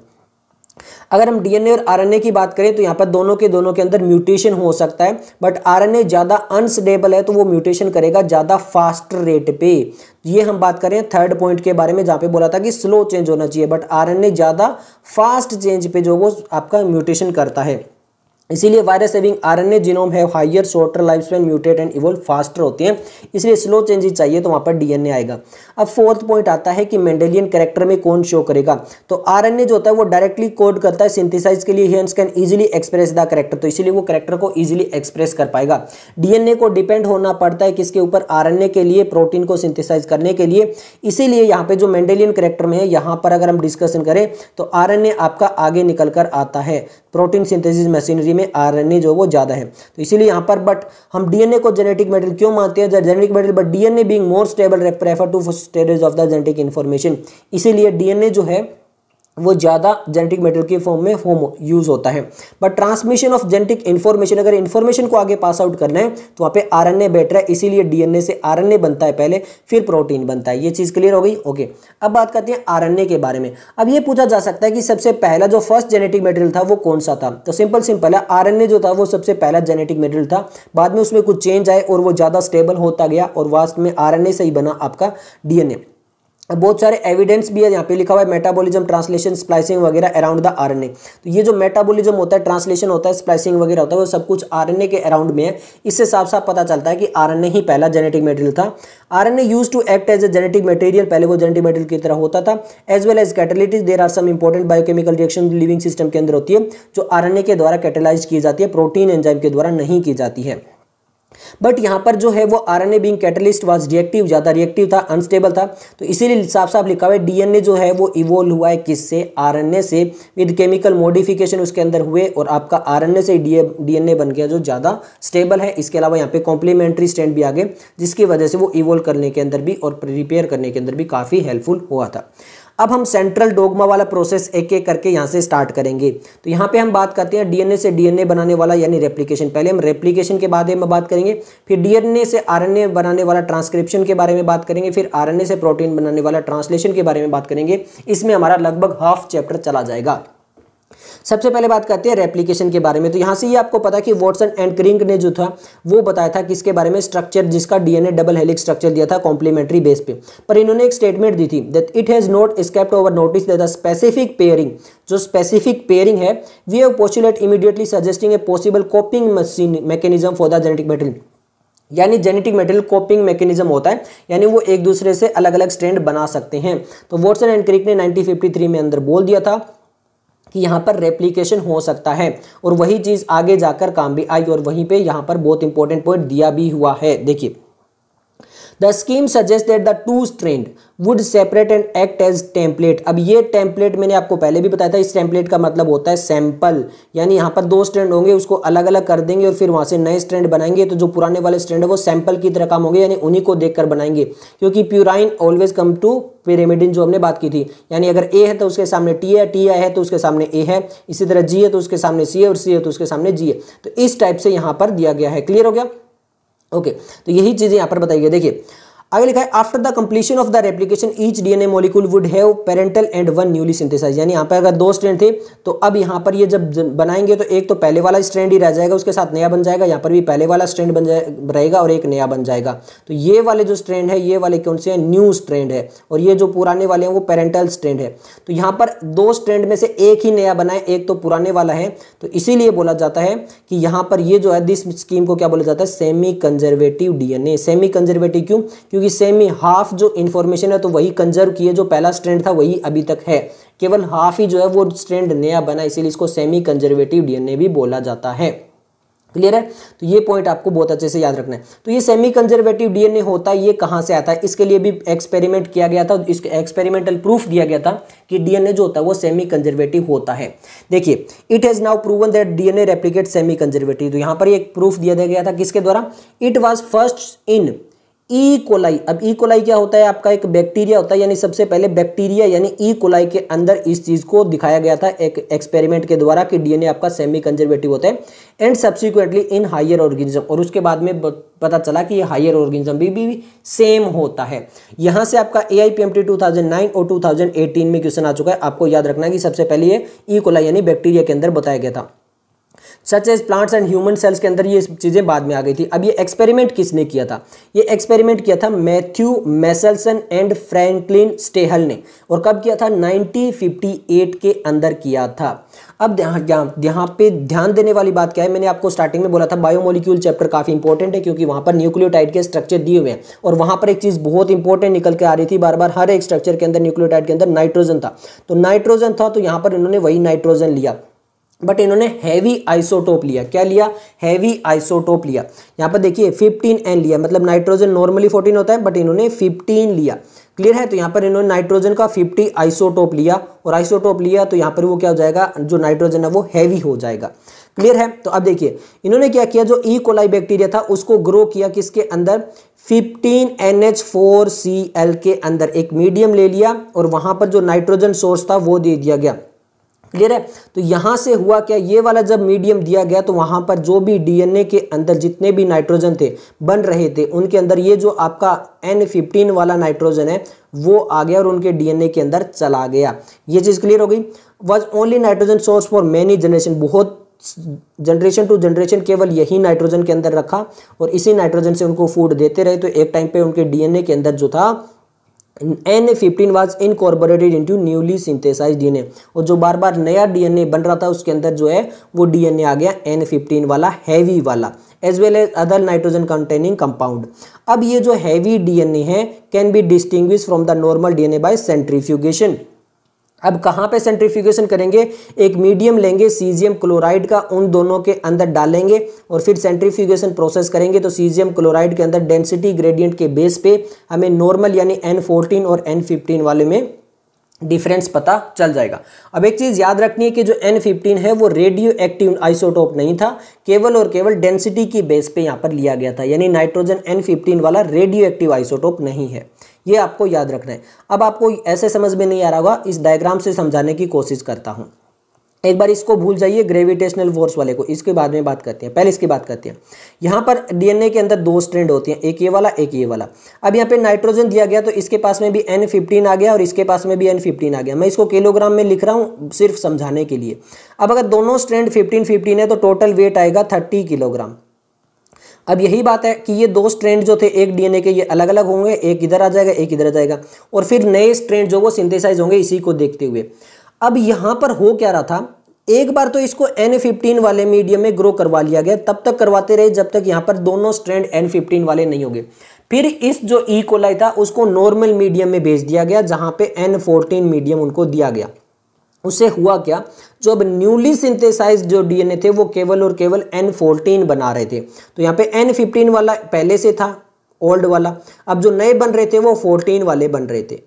Speaker 1: अगर हम डीएनए और आरएनए की बात करें तो यहाँ पर दोनों के दोनों के अंदर म्यूटेशन हो सकता है, बट आरएनए ज़्यादा अनस्टेबल है तो वो म्यूटेशन करेगा ज़्यादा फास्ट रेट पे। ये हम बात करें थर्ड पॉइंट के बारे में जहाँ पे बोला था कि स्लो चेंज होना चाहिए, बट आरएनए ज़्यादा फास्ट चेंज पे जो वो आपका म्यूटेशन करता है, इसीलिए वायरस हैविंग आरएनए जीनोम है higher shorter life span mutate and evolve faster होते हैं, इसलिए स्लो चेंजेस चाहिए तो वहाँ पर डीएनए आएगा। अब फोर्थ पॉइंट आता है कि मेंडेलियन कैरेक्टर में कौन शो करेगा, तो आरएनए जो होता है वो डायरेक्टली कोड करता है सिंथेसाइज के लिए, hence can easily express the character, तो इसीलिए वो कैरेक्टर को इजीली एक्सप्रेस कर पाएगा। डीएनए को डिपेंड होना पड़ता है किसके ऊपर, आरएनए के लिए, प्रोटीन को सिंथेसाइज करने के लिए, इसीलिए यहाँ पे जो मेंडेलियन कैरेक्टर में है यहाँ पर अगर हम डिस्कशन करें तो आरएनए आपका आगे निकल कर आता है, प्रोटीन सिंथेसिस मशीनरी में आरएनए जो वो ज्यादा है, तो इसीलिए यहाँ पर बट हम डीएनए को जेनेटिक मटेरियल क्यों मानते हैं, genetic material, but DNA being more stable refer to stage of the genetic information, इसीलिए डीएनए जो है वो ज़्यादा जेनेटिक मटेरियल के फॉर्म में होम यूज होता है। But transmission of genetic information, अगर इन्फॉर्मेशन को आगे पास आउट करना है तो वहाँ पे आरएनए बेटर है, इसीलिए डीएनए से आरएनए बनता है पहले, फिर प्रोटीन बनता है। ये चीज़ क्लियर हो गई। ओके, अब बात करते हैं आरएनए के बारे में। अब ये पूछा जा सकता है कि सबसे पहला जो फर्स्ट जेनेटिक मटेरियल था वो कौन सा था, तो सिंपल सिंपल है, आरएनए जो था वो सबसे पहला जेनेटिक मटेरियल था, बाद में उसमें कुछ चेंज आए और वो ज़्यादा स्टेबल होता गया और वास्ट में आरएनए से ही बना आपका डीएनए। बहुत सारे एविडेंस भी है, यहाँ पे लिखा हुआ है मेटाबॉलिज्म, ट्रांसलेशन, स्प्लाइसिंग वगैरह अराउंड द आरएनए। तो ये जो मेटाबॉलिज्म होता है, ट्रांसलेशन होता है, स्प्लाइसिंग वगैरह होता है, वो सब कुछ आरएनए के अराउंड में है। इससे साफ साफ पता चलता है कि आरएनए ही पहला जेनेटिक मटेरियल था। RNA used to act as a genetic material, पहले वो जेनेटिक मटेरियल की तरह होता था, as well as catalytic. There are some important biochemical reaction living system के अंदर होती है जो आरएनए के द्वारा कैटेलाइज की जाती है, प्रोटीन एंजाइम के द्वारा नहीं की जाती है। बट यहाँ पर जो है वो RNA being catalyst was reactive, ज़्यादा रिएक्टिव था, अनस्टेबल था, तो इसीलिए साफ साफ लिखा हुआ है डीएनए जो है वो इवोल्व हुआ है किससे, आरएनए से, विद केमिकल मॉडिफिकेशन उसके अंदर हुए और आपका आरएनए से डीएनए बन गया जो ज़्यादा स्टेबल है। इसके अलावा यहाँ पे कॉम्प्लीमेंट्री स्ट्रैंड भी आ गए जिसकी वजह से वो इवोल्व करने के अंदर भी और रिपेयर करने के अंदर भी काफ़ी हेल्पफुल हुआ था। अब हम सेंट्रल डोग्मा वाला प्रोसेस एक एक करके यहाँ से स्टार्ट करेंगे। तो यहाँ पे हम बात करते हैं डीएनए से डीएनए बनाने वाला यानी रेप्लिकेशन। पहले हम रेप्लिकेशन के बारे में बात करेंगे, फिर डीएनए से आरएनए बनाने वाला ट्रांसक्रिप्शन के बारे में बात करेंगे, फिर आरएनए से प्रोटीन बनाने वाला ट्रांसलेशन के बारे में बात करेंगे। इसमें हमारा लगभग हाफ चैप्टर चला जाएगा। सबसे पहले बात करते हैं रेप्लिकेशन के बारे में। तो यहाँ से ये आपको पता है कि वॉटसन एंड क्रिंक ने जो था वो बताया था किसके बारे में, स्ट्रक्चर जिसका डीएनए डबल हेलिक्स स्ट्रक्चर दिया था कॉम्प्लीमेंट्री बेस पे। पर इन्होंने एक स्टेटमेंट दी थी that it has not escaped over notice that the specific pairing, जो स्पेसिफिक पेयरिंग है we have postulate immediately suggesting a possible copying machine mechanism for the genetic material, यानी जेनेटिक मटेरियल कोपिंग मैकेनिज्म होता है, यानी वो एक दूसरे से अलग अलग स्ट्रैंड बना सकते हैं। तो वॉटसन एंड क्रिक ने नाइनटीन फिफ्टी थ्री में अंदर बोल दिया था कि यहाँ पर रेप्लिकेशन हो सकता है, और वही चीज़ आगे जाकर काम भी आई, और वहीं पे यहाँ पर बहुत इंपॉर्टेंट पॉइंट दिया भी हुआ है। देखिए, the scheme suggest that the two strand would separate and act as template. अब ये टेम्पलेट मैंने आपको पहले भी बताया था, इस टेम्पलेट का मतलब होता है सैंपल, यानी यहाँ पर दो स्ट्रैंड होंगे, उसको अलग अलग कर देंगे और फिर वहाँ से नए स्ट्रैंड बनाएंगे। तो जो पुराने वाले स्ट्रैंड है वो सैंपल की तरह काम होंगे, यानी उन्हीं को देखकर बनाएंगे, क्योंकि purine always come to pyrimidine जो हमने बात की थी, यानी अगर ए है तो उसके सामने टी है, टी है तो उसके सामने ए है, इसी तरह जी है तो उसके सामने सी है, और सी है तो उसके सामने जी है। तो इस टाइप से यहाँ पर दिया गया है। क्लियर हो गया? ओके, तो यही चीजें यहाँ पर बताई गई। देखिए आगे लिखा है after the completion of the replication each DNA molecule would have parental and one newly synthesise, यानी यहाँ पर अगर दो स्ट्रैंड थे तो अब यहाँ पर ये जब बनाएंगे तो एक तो पहले वाला स्ट्रैंड ही रह जाएगा, उसके साथ नया बन जाएगा, यहाँ पर भी पहले वाला स्ट्रैंड बन जाए रहेगा और एक नया बन जाएगा। तो ये वाले जो स्ट्रैंड है ये वाले कौन से हैं, न्यू स्ट्रैंड है, और ये जो पुराने वाले हैं वो पेरेंटल स्ट्रैंड है। तो यहाँ पर दो स्ट्रैंड में से एक ही नया बना है, एक तो पुराने वाला है, तो इसीलिए बोला जाता है कि यहाँ पर ये जो है दिस स्कीम को क्या बोला जाता है, semi conservative DNA. Semi conservative क्यों? क्योंकि सेमी हाफ जो इंफॉर्मेशन है तो वही कंजर्व की है, जो पहला स्ट्रैंड था वही अभी तक है, केवल हाफ ही जो है वो स्ट्रैंड नया बना, इसीलिए इसको सेमी कंजर्वेटिव डीएनए भी बोला जाता है। क्लियर है? तो ये पॉइंट आपको बहुत अच्छे से याद रखना है। तो ये सेमी कंजर्वेटिव डीएनए होता है, ये कहाँ से आता है, इसके लिए भी एक्सपेरिमेंट किया गया था, इसके एक्सपेरिमेंटल प्रूफ दिया गया था कि डीएनए जो होता है वो सेमी कंजर्वेटिव होता है। देखिए, it has now proven that DNA replicate semi conservative. तो यहाँ पर एक प्रूफ दिया गया था किसके द्वारा, it was first in E coli. अब ई कोलाई क्या होता है, आपका एक बैक्टीरिया होता है, यानी सबसे पहले बैक्टीरिया यानी ई कोलाई के अंदर इस चीज को दिखाया गया था एक एक्सपेरिमेंट के द्वारा कि डीएनए आपका सेमी कंजर्वेटिव होता है, and subsequently in higher organism, और उसके बाद में पता चला कि ये हायर ऑर्गेनिज्म भी, भी सेम होता है। यहां से आपका A I P M T two thousand nine और टू थाउजेंड एटीन में क्वेश्चन आ चुका है, आपको याद रखना है कि सबसे पहले ये ई कोलाई यानी बैक्टीरिया के अंदर बताया गया था। Such as plants and human cells के अंदर ये चीज़ें बाद में आ गई थी। अब ये एक्सपेरिमेंट किसने किया था, ये एक्सपेरिमेंट किया था Matthew Meselson and Franklin Stahl ने, और कब किया था, नाइनटीन फिफ्टी एट के अंदर किया था। अब यहाँ यहाँ पे ध्यान देने वाली बात क्या है, मैंने आपको स्टार्टिंग में बोला था बायोमोलिक्यूल चैप्टर काफ़ी इंपॉर्टेंट है, क्योंकि वहाँ पर न्यूक्लियोटाइड के स्ट्रक्चर दिए हुए हैं, और वहाँ पर एक चीज़ बहुत इंपॉर्टेंट निकल के आ रही थी बार बार, हर एक स्ट्रक्चर के अंदर न्यूक्लियोटाइड के अंदर नाइट्रोजन था। तो नाइट्रोजन था तो यहाँ पर इन्होंने वही नाइट्रोजन लिया, बट इन्होंने हैवी आइसोटोप लिया। क्या लिया, हैवी आइसोटोप लिया। यहाँ पर देखिए फिफ्टीन एन लिया, मतलब नाइट्रोजन नॉर्मली फोर्टीन होता है बट इन्होंने फिफ्टीन लिया। क्लियर है? तो यहाँ पर इन्होंने नाइट्रोजन का फिफ्टी आइसोटोप लिया, और आइसोटोप लिया तो यहाँ पर वो क्या हो जाएगा, जो नाइट्रोजन है वो हैवी हो जाएगा। क्लियर है? तो अब देखिए इन्होंने क्या किया, जो ई कोलाई बैक्टीरिया था उसको ग्रो किया किसके अंदर, fifteen N H four C L के अंदर एक मीडियम ले लिया, और वहां पर जो नाइट्रोजन सोर्स था वो दे दिया गया। क्लियर है? तो यहां से हुआ क्या, ये वाला जब मीडियम दिया गया तो वहां पर जो भी डीएनए के अंदर जितने भी नाइट्रोजन थे बन रहे थे, उनके अंदर ये जो आपका एन फिफ्टीन वाला नाइट्रोजन है वो आ गया और उनके डीएनए के अंदर चला गया। ये चीज क्लियर हो गई। Was only nitrogen source for many generation, बहुत जनरेशन टू जनरेशन केवल यही नाइट्रोजन के अंदर रखा, और इसी नाइट्रोजन से उनको फूड देते रहे, तो एक टाइम पे उनके डीएनए के अंदर जो था N fifteen was incorporated into newly synthesised DNA, और जो बार बार नया डीएनए बन रहा था उसके अंदर जो है वो डीएनए आ गया एन फिफ्टीन वाला, हैवी वाला, as well as other nitrogen containing compound. अब ये जो हैवी डीएनए है can be distinguish from the normal DNA by centrifugation. अब कहाँ पे सेंट्रीफ्यूगेशन करेंगे, एक मीडियम लेंगे सीजियम क्लोराइड का, उन दोनों के अंदर डालेंगे और फिर सेंट्रीफ्यूगेशन प्रोसेस करेंगे, तो सीजियम क्लोराइड के अंदर डेंसिटी ग्रेडियंट के बेस पे हमें नॉर्मल यानी एन फोर्टीन और एन फिफ्टीन वाले में डिफरेंस पता चल जाएगा। अब एक चीज याद रखनी है कि जो एन फिफ्टीन है वो रेडियो एक्टिव आइसोटोप नहीं था, केवल और केवल डेंसिटी की बेस पे यहाँ पर लिया गया था, यानी नाइट्रोजन एन फिफ्टीन वाला रेडियो एक्टिव आइसोटोप नहीं है, ये आपको याद रखना है। अब आपको ऐसे समझ में नहीं आ रहा होगा, इस डायग्राम से समझाने की कोशिश करता हूँ। एक बार इसको भूल जाइए, ग्रेविटेशनल फोर्स वाले को, इसके बाद में बात करते हैं। पहले इसकी बात करते हैं। यहाँ पर डीएनए के अंदर दो स्ट्रैंड होते हैं, एक ये वाला एक ये वाला। अब यहाँ पे नाइट्रोजन दिया गया तो इसके पास में भी एन फिफ्टीन आ गया और इसके पास में भी एन फिफ्टीन आ गया। मैं इसको किलोग्राम में लिख रहा हूँ सिर्फ समझाने के लिए। अब अगर दोनों स्ट्रैंड फिफ्टीन फिफ्टीन है तो टोटल वेट आएगा थर्टी किलोग्राम। अब यही बात है कि ये दो स्ट्रैंड जो थे एक डीएनए के, ये अलग अलग होंगे, एक इधर आ जाएगा एक इधर आ जाएगा, और फिर नए स्ट्रैंड जो वो सिंथेसाइज होंगे इसी को देखते हुए। अब यहाँ पर हो क्या रहा था, एक बार तो इसको एन फिफ्टीन वाले मीडियम में ग्रो करवा लिया गया, तब तक करवाते रहे जब तक यहाँ पर दोनों स्ट्रैंड एन फिफ्टीन वाले नहीं हो गए। फिर इस जो ई कोलाई था उसको नॉर्मल मीडियम में भेज दिया गया जहाँ पे एन फोर्टीन मीडियम उनको दिया गया। उससे हुआ क्या, जो अब न्यूली सिंथेसाइज्ड जो डीएनए थे वो केवल और केवल एन फोर्टीन बना रहे थे। तो यहाँ पे एन फिफ्टीन वाला पहले से था ओल्ड वाला, अब जो नए बन रहे थे वो फोर्टीन वाले बन रहे थे,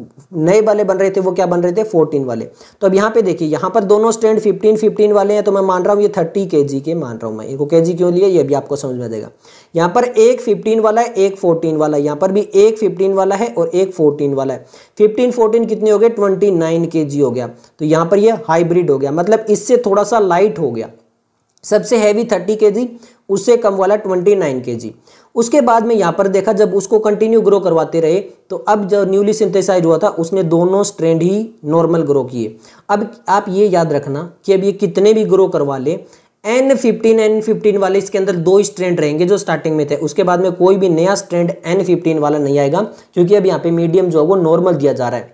Speaker 1: नए वाले बन रहे थे वो क्या बन रहे थे, फोर्टीन वाले। तो अब यहाँ पे देखिए, यहाँ पर दोनों स्ट्रैंड फिफ्टीन फिफ्टीन वाले हैं, तो मैं मान रहा हूँ ये थर्टी केजी के मान रहा हूँ मैं। इनको केजी क्यों लिया ये भी आपको समझ में आ जाएगा। यहाँ पर एक फिफ्टीन वाला है एक फोर्टीन वाला है, यहाँ पर भी एक फिफ्टीन वाला है और एक फोर्टीन वाला है। फिफ्टीन फोर्टीन कितने हो गए, ट्वेंटी नाइन केजी हो गया। तो यहाँ पर ये हाइब्रिड हो गया, मतलब इससे थोड़ा सा लाइट हो गया। सबसे हैवी थर्टी केजी, उससे कम वाला ट्वेंटी नाइन केजी। उसके बाद में यहाँ पर देखा, जब उसको कंटिन्यू ग्रो करवाते रहे तो अब जब न्यूली सिंथेसाइज हुआ था उसने दोनों स्ट्रैंड ही नॉर्मल ग्रो किए। अब आप ये याद रखना कि अब ये कितने भी ग्रो करवा ले, एन फिफ्टीन एन फिफ्टीन वाले इसके अंदर दो स्ट्रैंड रहेंगे जो स्टार्टिंग में थे, उसके बाद में कोई भी नया स्ट्रैंड एन फिफ्टीन वाला नहीं आएगा, क्योंकि अब यहाँ पे मीडियम जो है वो नॉर्मल दिया जा रहा है।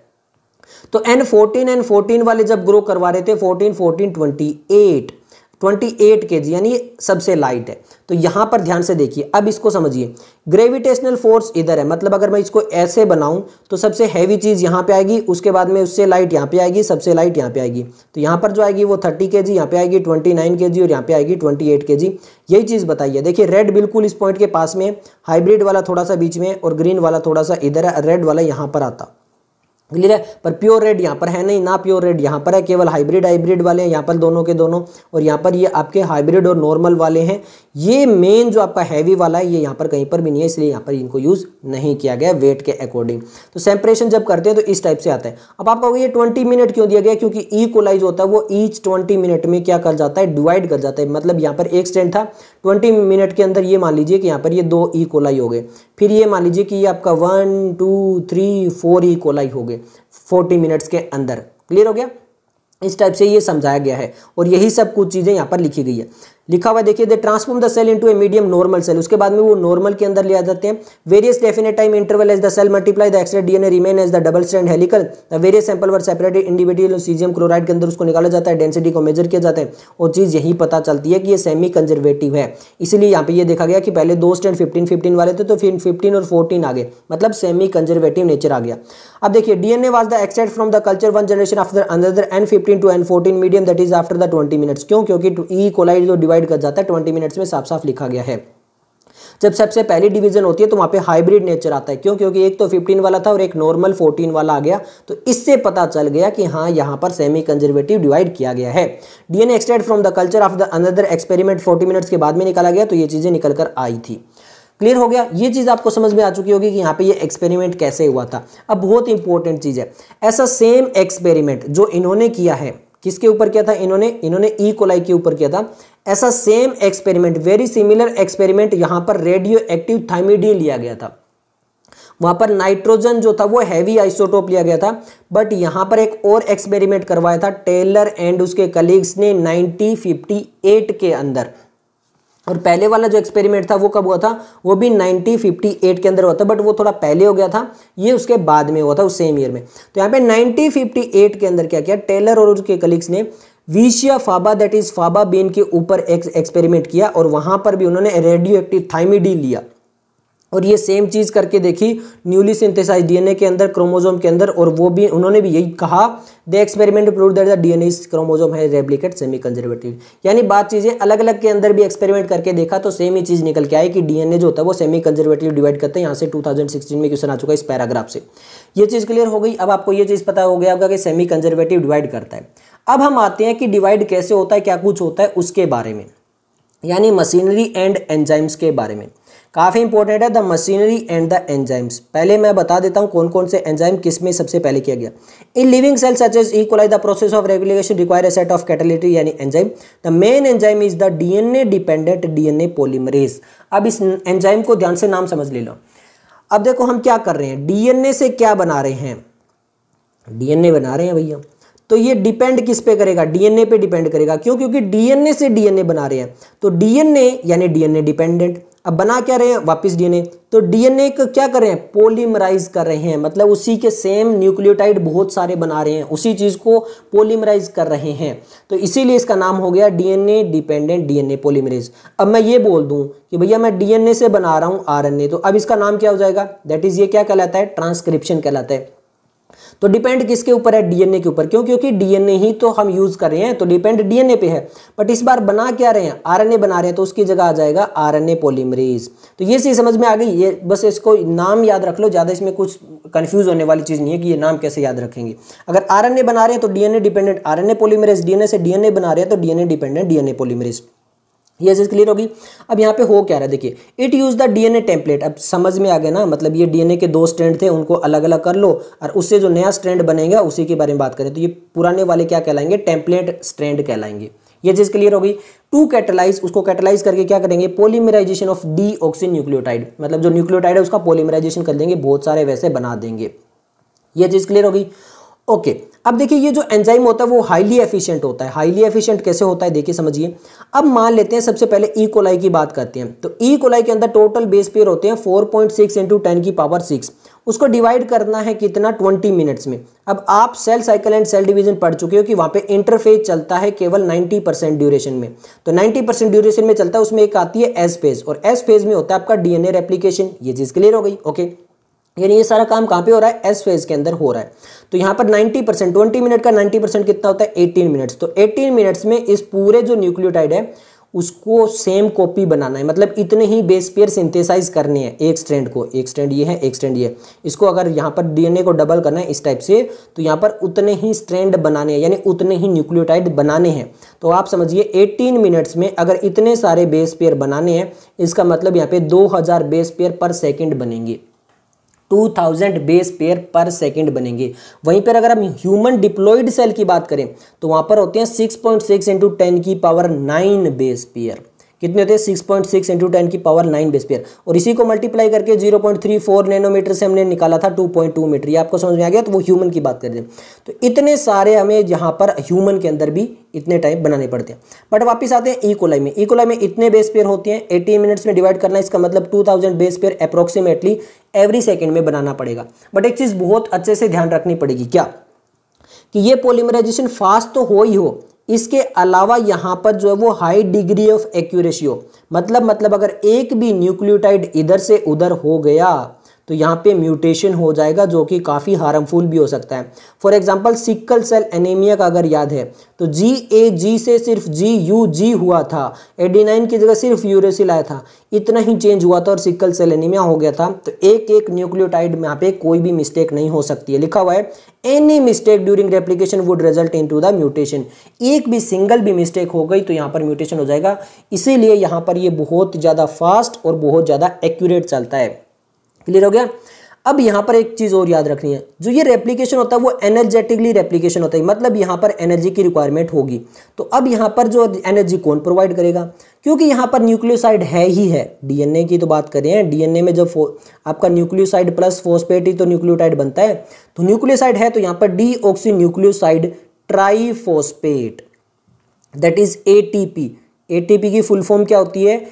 Speaker 1: तो एन फोर्टीन एन फोर्टीन वाले जब ग्रो करवा रहे थे, फोर्टीन फोर्टीन ट्वेंटी एट अट्ठाईस केजी, यानी सबसे लाइट है। तो यहां पर ध्यान से देखिए, अब इसको समझिए। ग्रेविटेशनल फोर्स इधर है, मतलब अगर मैं इसको ऐसे बनाऊं तो सबसे हैवी चीज यहां पे आएगी, उसके बाद में उससे लाइट यहां पे आएगी, सबसे लाइट यहां पे आएगी। तो यहां पर जो आएगी वो थर्टी केजी, यहां पे आएगी ट्वेंटी नाइन केजी और यहां पे आएगी ट्वेंटी एट केजी। यही चीज बताइए। देखिए रेड बिल्कुल इस पॉइंट के पास में, हाइब्रिड वाला थोड़ा सा बीच में और ग्रीन वाला थोड़ा सा इधर है, रेड वाला यहां पर आता। क्लियर है। पर प्योर रेड यहाँ पर है नहीं, ना प्योर रेड यहाँ पर है, केवल हाइब्रिड हाइब्रिड वाले हैं यहाँ पर दोनों के दोनों, और यहाँ पर ये आपके हाइब्रिड और नॉर्मल वाले हैं। ये मेन जो आपका हैवी वाला है ये यहाँ पर कहीं पर भी नहीं है, इसलिए यहाँ पर इनको यूज नहीं किया गया वेट के अकॉर्डिंग। तो सेपरेशन जब करते हैं तो इस टाइप से आता है। अब आप कहोगे ये ट्वेंटी मिनट क्यों दिया गया, क्योंकि ई कोलाई जो होता है वो ईच ट्वेंटी मिनट में क्या कर जाता है, डिवाइड कर जाता है। मतलब यहाँ पर एक स्ट्रैंड था, ट्वेंटी मिनट के अंदर ये मान लीजिए कि यहाँ पर ये दो ई कोलाई हो गए, फिर ये मान लीजिए कि ये आपका one two three four E coli हो गए फोर्टी मिनट्स के अंदर। क्लियर हो गया। इस टाइप से ये समझाया गया है और यही सब कुछ चीजें यहाँ पर लिखी गई है। लिखा हुआ देखिए, they transform the cell into a medium normal cell. उसके बाद में वो नॉर्मल के अंदर ले आ जाते हैं। Various definite time interval as the cell multiply the extra DNA remain as the double strand helical. The various sample were separated individual caesium chloride के अंदर उसको निकाला जाता है, डेंसिटी को मेजर किया जाता है और चीज यही पता चलती है कि ये सेमी कंजर्वेटिव है। इसीलिए यहाँ पे ये देखा गया कि पहले दो स्ट्रैंड फिफ्टीन फिफ्टीन वाले थे, तो फिर फिफ्टीन और फोर्टीन आ गए, मतलब सेमी कंजर्वेटिव नेचर आ गया। अब देखिए, DNA was the extract from the culture one generation after another N fifteen to N fourteen medium that is after the twenty minutes. क्यों? क्योंकि ई कोलाई जो डिवाइड कर जाता है ट्वेंटी मिनट्स में, साफ साफ लिखा गया है। जब सबसे पहली डिवीजन होती है तो वहां पे हाइब्रिड नेचर आता है। क्यों? क्योंकि एक तो फिफ्टीन वाला था और एक नॉर्मल फोर्टीन वाला आ गया, तो इससे पता चल गया कि हाँ यहां पर सेमी कंजर्वेटिव डिवाइड किया गया है। DNA extract from the culture of the another experiment forty minutes के बाद में निकाला गया, तो ये चीजें निकल कर आई थी। क्लियर हो गया। ये चीज आपको समझ में आ चुकी होगी कि यहाँ पे ये एक्सपेरिमेंट कैसे हुआ था। अब बहुत इंपॉर्टेंट चीज है, ऐसा सेम एक्सपेरिमेंट जो इन्होंने किया है, किसके ऊपर किया था इन्होंने इन्होंने ई कोलाई के ऊपर किया था। ऐसा same experiment, very similar experiment यहां पर रेडियो एक्टिव थाइमिडीन लिया गया था। वहां पर नाइट्रोजन जो था वो हैवी आइसोटोप लिया गया था, बट यहां पर एक और एक्सपेरिमेंट करवाया था टेलर एंड उसके कलीग्स ने नाइनटीन फिफ्टी एट के अंदर। और पहले वाला जो एक्सपेरिमेंट था वो कब हुआ था, वो भी नाइनटीन फिफ्टी एट के अंदर हुआ था, बट वो थोड़ा पहले हो गया था, ये उसके बाद में हुआ था उस सेम ईयर में। तो यहाँ पे नाइनटीन फिफ्टी एट के अंदर क्या किया, टेलर और उसके कलीग्स ने Vicia faba that is faba bean के ऊपर एक एक्सपेरिमेंट किया और वहां पर भी उन्होंने रेडियो एक्टिव थाइमिडीन लिया और ये सेम चीज करके देखी न्यूली सिंथेसाइज्ड डीएनए के अंदर, क्रोमोसोम के अंदर, और वो भी उन्होंने भी यही कहा, the experiment prove that the DNA chromosome है रेप्लिकेट सेमी कंजर्वेटिव। यानी बात चीजें अलग अलग के अंदर भी एक्सपेरिमेंट करके देखा तो सेम ही चीज निकल के आई कि डीएनए जो होता है वो सेमी कंजर्वेटिव डिवाइड करते हैं। यहाँ से टू थाउजेंड सिक्सटीन में क्वेश्चन आ चुका है इस पैराग्राफ से। ये चीज क्लियर हो गई। अब आपको ये चीज पता हो गया होगा कि सेमी कंजर्वेटिव डिवाइड करता है। अब हम आते हैं कि डिवाइड कैसे होता है, क्या कुछ होता है उसके बारे में, यानी मशीनरी एंड एंजाइम्स के बारे में। काफ़ी इंपॉर्टेंट है the machinery and the enzymes. पहले मैं बता देता हूँ कौन कौन से एंजाइम किस में सबसे पहले किया गया। In living cell such as E coli the process of regulation require a set of catalytic यानी enzyme. The main enzyme is the DNA dependent DNA polymerase. अब इस एंजाइम को ध्यान से नाम समझ ले लो। अब देखो हम क्या कर रहे हैं, डीएनए से क्या बना रहे हैं, डीएनए बना रहे हैं भैया। तो ये डिपेंड किस पे करेगा, डीएनए पे डिपेंड करेगा। क्यों? क्योंकि डीएनए से डीएनए बना रहे हैं, तो डीएनए यानी डीएनए डिपेंडेंट। अब बना क्या रहे हैं, वापस डीएनए। तो डीएनए को क्या कर रहे हैं, पॉलीमराइज कर रहे हैं, मतलब उसी के सेम न्यूक्लियोटाइड बहुत सारे बना रहे हैं, उसी चीज को पॉलीमराइज कर रहे हैं। तो इसीलिए इसका नाम हो गया डीएनए डिपेंडेंट डीएनए पॉलीमरेज। अब मैं ये बोल दूं कि भैया मैं डीएनए से बना रहा हूं आरएनए, तो अब इसका नाम क्या हो जाएगा, दैट इज ये क्या कहलाता है, ट्रांसक्रिप्शन कहलाता है। तो डिपेंड किसके ऊपर है, डीएनए के ऊपर। क्यों? क्योंकि डीएनए ही तो हम यूज कर रहे हैं, तो डिपेंड डीएनए पे है। बट इस बार बना क्या रहे हैं, आरएनए बना रहे हैं, तो उसकी जगह आ जाएगा आरएनए पॉलीमरेज। तो ये चीज समझ में आ गई। ये बस इसको नाम याद रख लो, ज्यादा इसमें कुछ कंफ्यूज होने वाली चीज नहीं है कि ये नाम कैसे याद रखेंगे। अगर आरएनए बना रहे हैं तो DNA dependent RNA polymerase, DNA से डीएनए बना रहे हैं तो डीएनए डिपेंडेंट डीएनए पॉलीमरेज। ये चीज क्लियर होगी। अब यहाँ पे हो क्या रहा है, देखिए it use the DNA template. अब समझ में आ गया ना, मतलब ये डीएनए के दो स्ट्रैंड थे, उनको अलग अलग कर लो और उससे जो नया स्ट्रैंड बनेगा उसी के बारे में बात करें। तो ये पुराने वाले क्या कहलाएंगे, टेम्पलेट स्ट्रैंड कहलाएंगे। ये चीज क्लियर हो गई। टू कैटलाइज, उसको कैटलाइज करके क्या करेंगे, पॉलीमराइजेशन ऑफ डीऑक्सी न्यूक्लियोटाइड, मतलब जो न्यूक्लियोटाइड है उसका पॉलीमराइजेशन कर देंगे, बहुत सारे वैसे बना देंगे। ये चीज क्लियर हो गई। Okay okay. अब देखिए ये जो एंजाइम होता है वो हाईली एफिशिएंट होता है। हाईली एफिशिएंट कैसे होता है, देखिए समझिए। अब मान लेते हैं सबसे पहले ई कोलाई की बात करते हैं। तो ई कोलाई के अंदर टोटल बेस पेयर होते हैं four point six into ten की पावर सिक्स। उसको डिवाइड करना है कितना, ट्वेंटी मिनट्स में। अब आप cell cycle and cell division पढ़ चुके हो कि वहां पे इंटरफेज चलता है केवल नाइन्टी परसेंट ड्यूरेशन में। तो नाइन्टी परसेंट ड्यूरेशन में चलता है, उसमें एक आती है एस फेज, और एस फेज में होता है आपका डीएनए रेप्लिकेशन। ये चीज क्लियर हो गई। Okay okay. यानी ये सारा काम कहाँ पे हो रहा है, एस फेज के अंदर हो रहा है। तो यहाँ पर नाइन्टी परसेंट, ट्वेंटी मिनट का नाइन्टी परसेंट कितना होता है, एटीन मिनट्स। तो एटीन मिनट्स में इस पूरे जो न्यूक्लियोटाइड है उसको सेम कॉपी बनाना है, मतलब इतने ही बेस पेयर सिंथेसाइज करने हैं एक स्ट्रैंड को। एक स्ट्रैंड ये है, एक स्ट्रैंड ये है। इसको अगर यहाँ पर डीएनए को डबल करना है इस टाइप से, तो यहाँ पर उतने ही स्ट्रैंड बनाने हैं, यानी उतने ही न्यूक्लियोटाइड बनाने हैं। तो आप समझिए एटीन मिनट्स में अगर इतने सारे बेस पेयर बनाने हैं, इसका मतलब यहाँ पे दो हज़ार बेस पेयर पर सेकेंड बनेंगे। टू थाउज़ेंड बेस पेयर पर सेकंड बनेंगे। वहीं पर अगर हम ह्यूमन डिप्लॉयड सेल की बात करें तो वहां पर होते हैं six point six into ten की पावर नाइन बेस पेयर। कितने होते हैं, six point six into ten की पावर नाइन बेस पेयर। और इसी को मल्टीप्लाई करके zero point three four nanometre से हमने निकाला था टू पॉइंट टू मीटर। ये आपको समझ में आ गया। तो वो ह्यूमन की बात कर रहे हैं। तो इतने सारे हमें यहाँ पर ह्यूमन के अंदर भी इतने टाइम बनाने पड़ते हैं। बट वापस आते हैं ई कोलाई में। ई कोलाई में इतने बेस पेयर होते हैं, एटीन मिनट्स में डिवाइड करना, इसका मतलब two thousand base pair approximately every second में बनाना पड़ेगा। बट एक चीज़ बहुत अच्छे से ध्यान रखनी पड़ेगी, क्या कि ये पॉलीमराइजेशन फास्ट तो हो ही हो, इसके अलावा यहाँ पर जो है वो हाई डिग्री ऑफ एक्यूरेसी हो। मतलब मतलब अगर एक भी न्यूक्लियोटाइड इधर से उधर हो गया तो यहाँ पे म्यूटेशन हो जाएगा, जो कि काफ़ी हार्मफुल भी हो सकता है। For example sickle cell anaemia का अगर याद है तो जी ए जी से सिर्फ जी यू जी हुआ था, एडेनाइन की जगह सिर्फ यूरेसिल आया था, इतना ही चेंज हुआ था और सिकल सेल एनीमिया हो गया था। तो एक एक न्यूक्लियोटाइड में यहाँ पे कोई भी मिस्टेक नहीं हो सकती है। लिखा हुआ है any mistake during replication would result into the mutation. एक भी सिंगल भी मिस्टेक हो गई तो यहाँ पर म्यूटेशन हो जाएगा। इसीलिए यहाँ पर ये बहुत ज़्यादा फास्ट और बहुत ज़्यादा एक्यूरेट चलता है। क्लियर हो गया। अब यहाँ पर एक चीज़ और याद रखनी है, जो ये रेप्लिकेशन होता है वो एनर्जेटिकली रेप्लिकेशन होता है, मतलब यहाँ पर एनर्जी की रिक्वायरमेंट होगी। तो अब यहाँ पर जो एनर्जी कौन प्रोवाइड करेगा, क्योंकि यहाँ पर न्यूक्लियोसाइड है ही है। डीएनए की तो बात करें हैं, डीएनए में जब आपका न्यूक्लियोसाइड प्लस फोस्फेट ही तो न्यूक्लियोटाइड बनता है। तो न्यूक्लियोसाइड है तो यहाँ पर deoxy nucleoside triphosphate, that is ATP. ATP की फुल फॉर्म क्या होती है,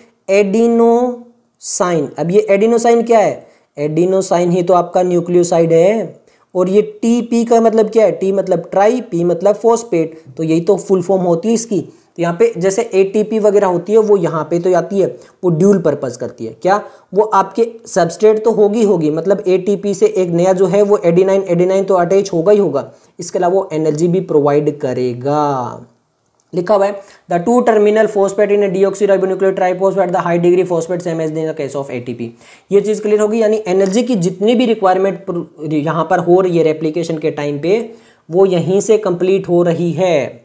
Speaker 1: एडिनोसाइन। अब ये एडिनोसाइन क्या है, एडिनोसाइन ही तो आपका न्यूक्लियोसाइड है। और ये टी पी का मतलब क्या है, टी मतलब ट्राई, पी मतलब फॉस्फेट, तो यही तो फुल फॉर्म होती है इसकी। तो यहाँ पे जैसे एटीपी वगैरह होती है वो यहाँ पे तो आती है, वो ड्यूल पर्पस करती है। क्या वो आपके सबस्ट्रेट तो होगी होगी मतलब एटीपी से एक नया जो है वो एडिनाइन, एडिनाइन तो अटैच होगा ही होगा। इसके अलावा वो एनर्जी भी प्रोवाइड करेगा। लिखा हुआ है the two terminal phosphate in deoxyribonucleotide triphosphate the high degree phosphate same as in the case of ATP. ये चीज क्लियर होगी। यानी एनर्जी की जितनी भी रिक्वायरमेंट यहाँ पर हो रही है रेप्लिकेशन के टाइम पे, वो यहीं से कंप्लीट हो रही है।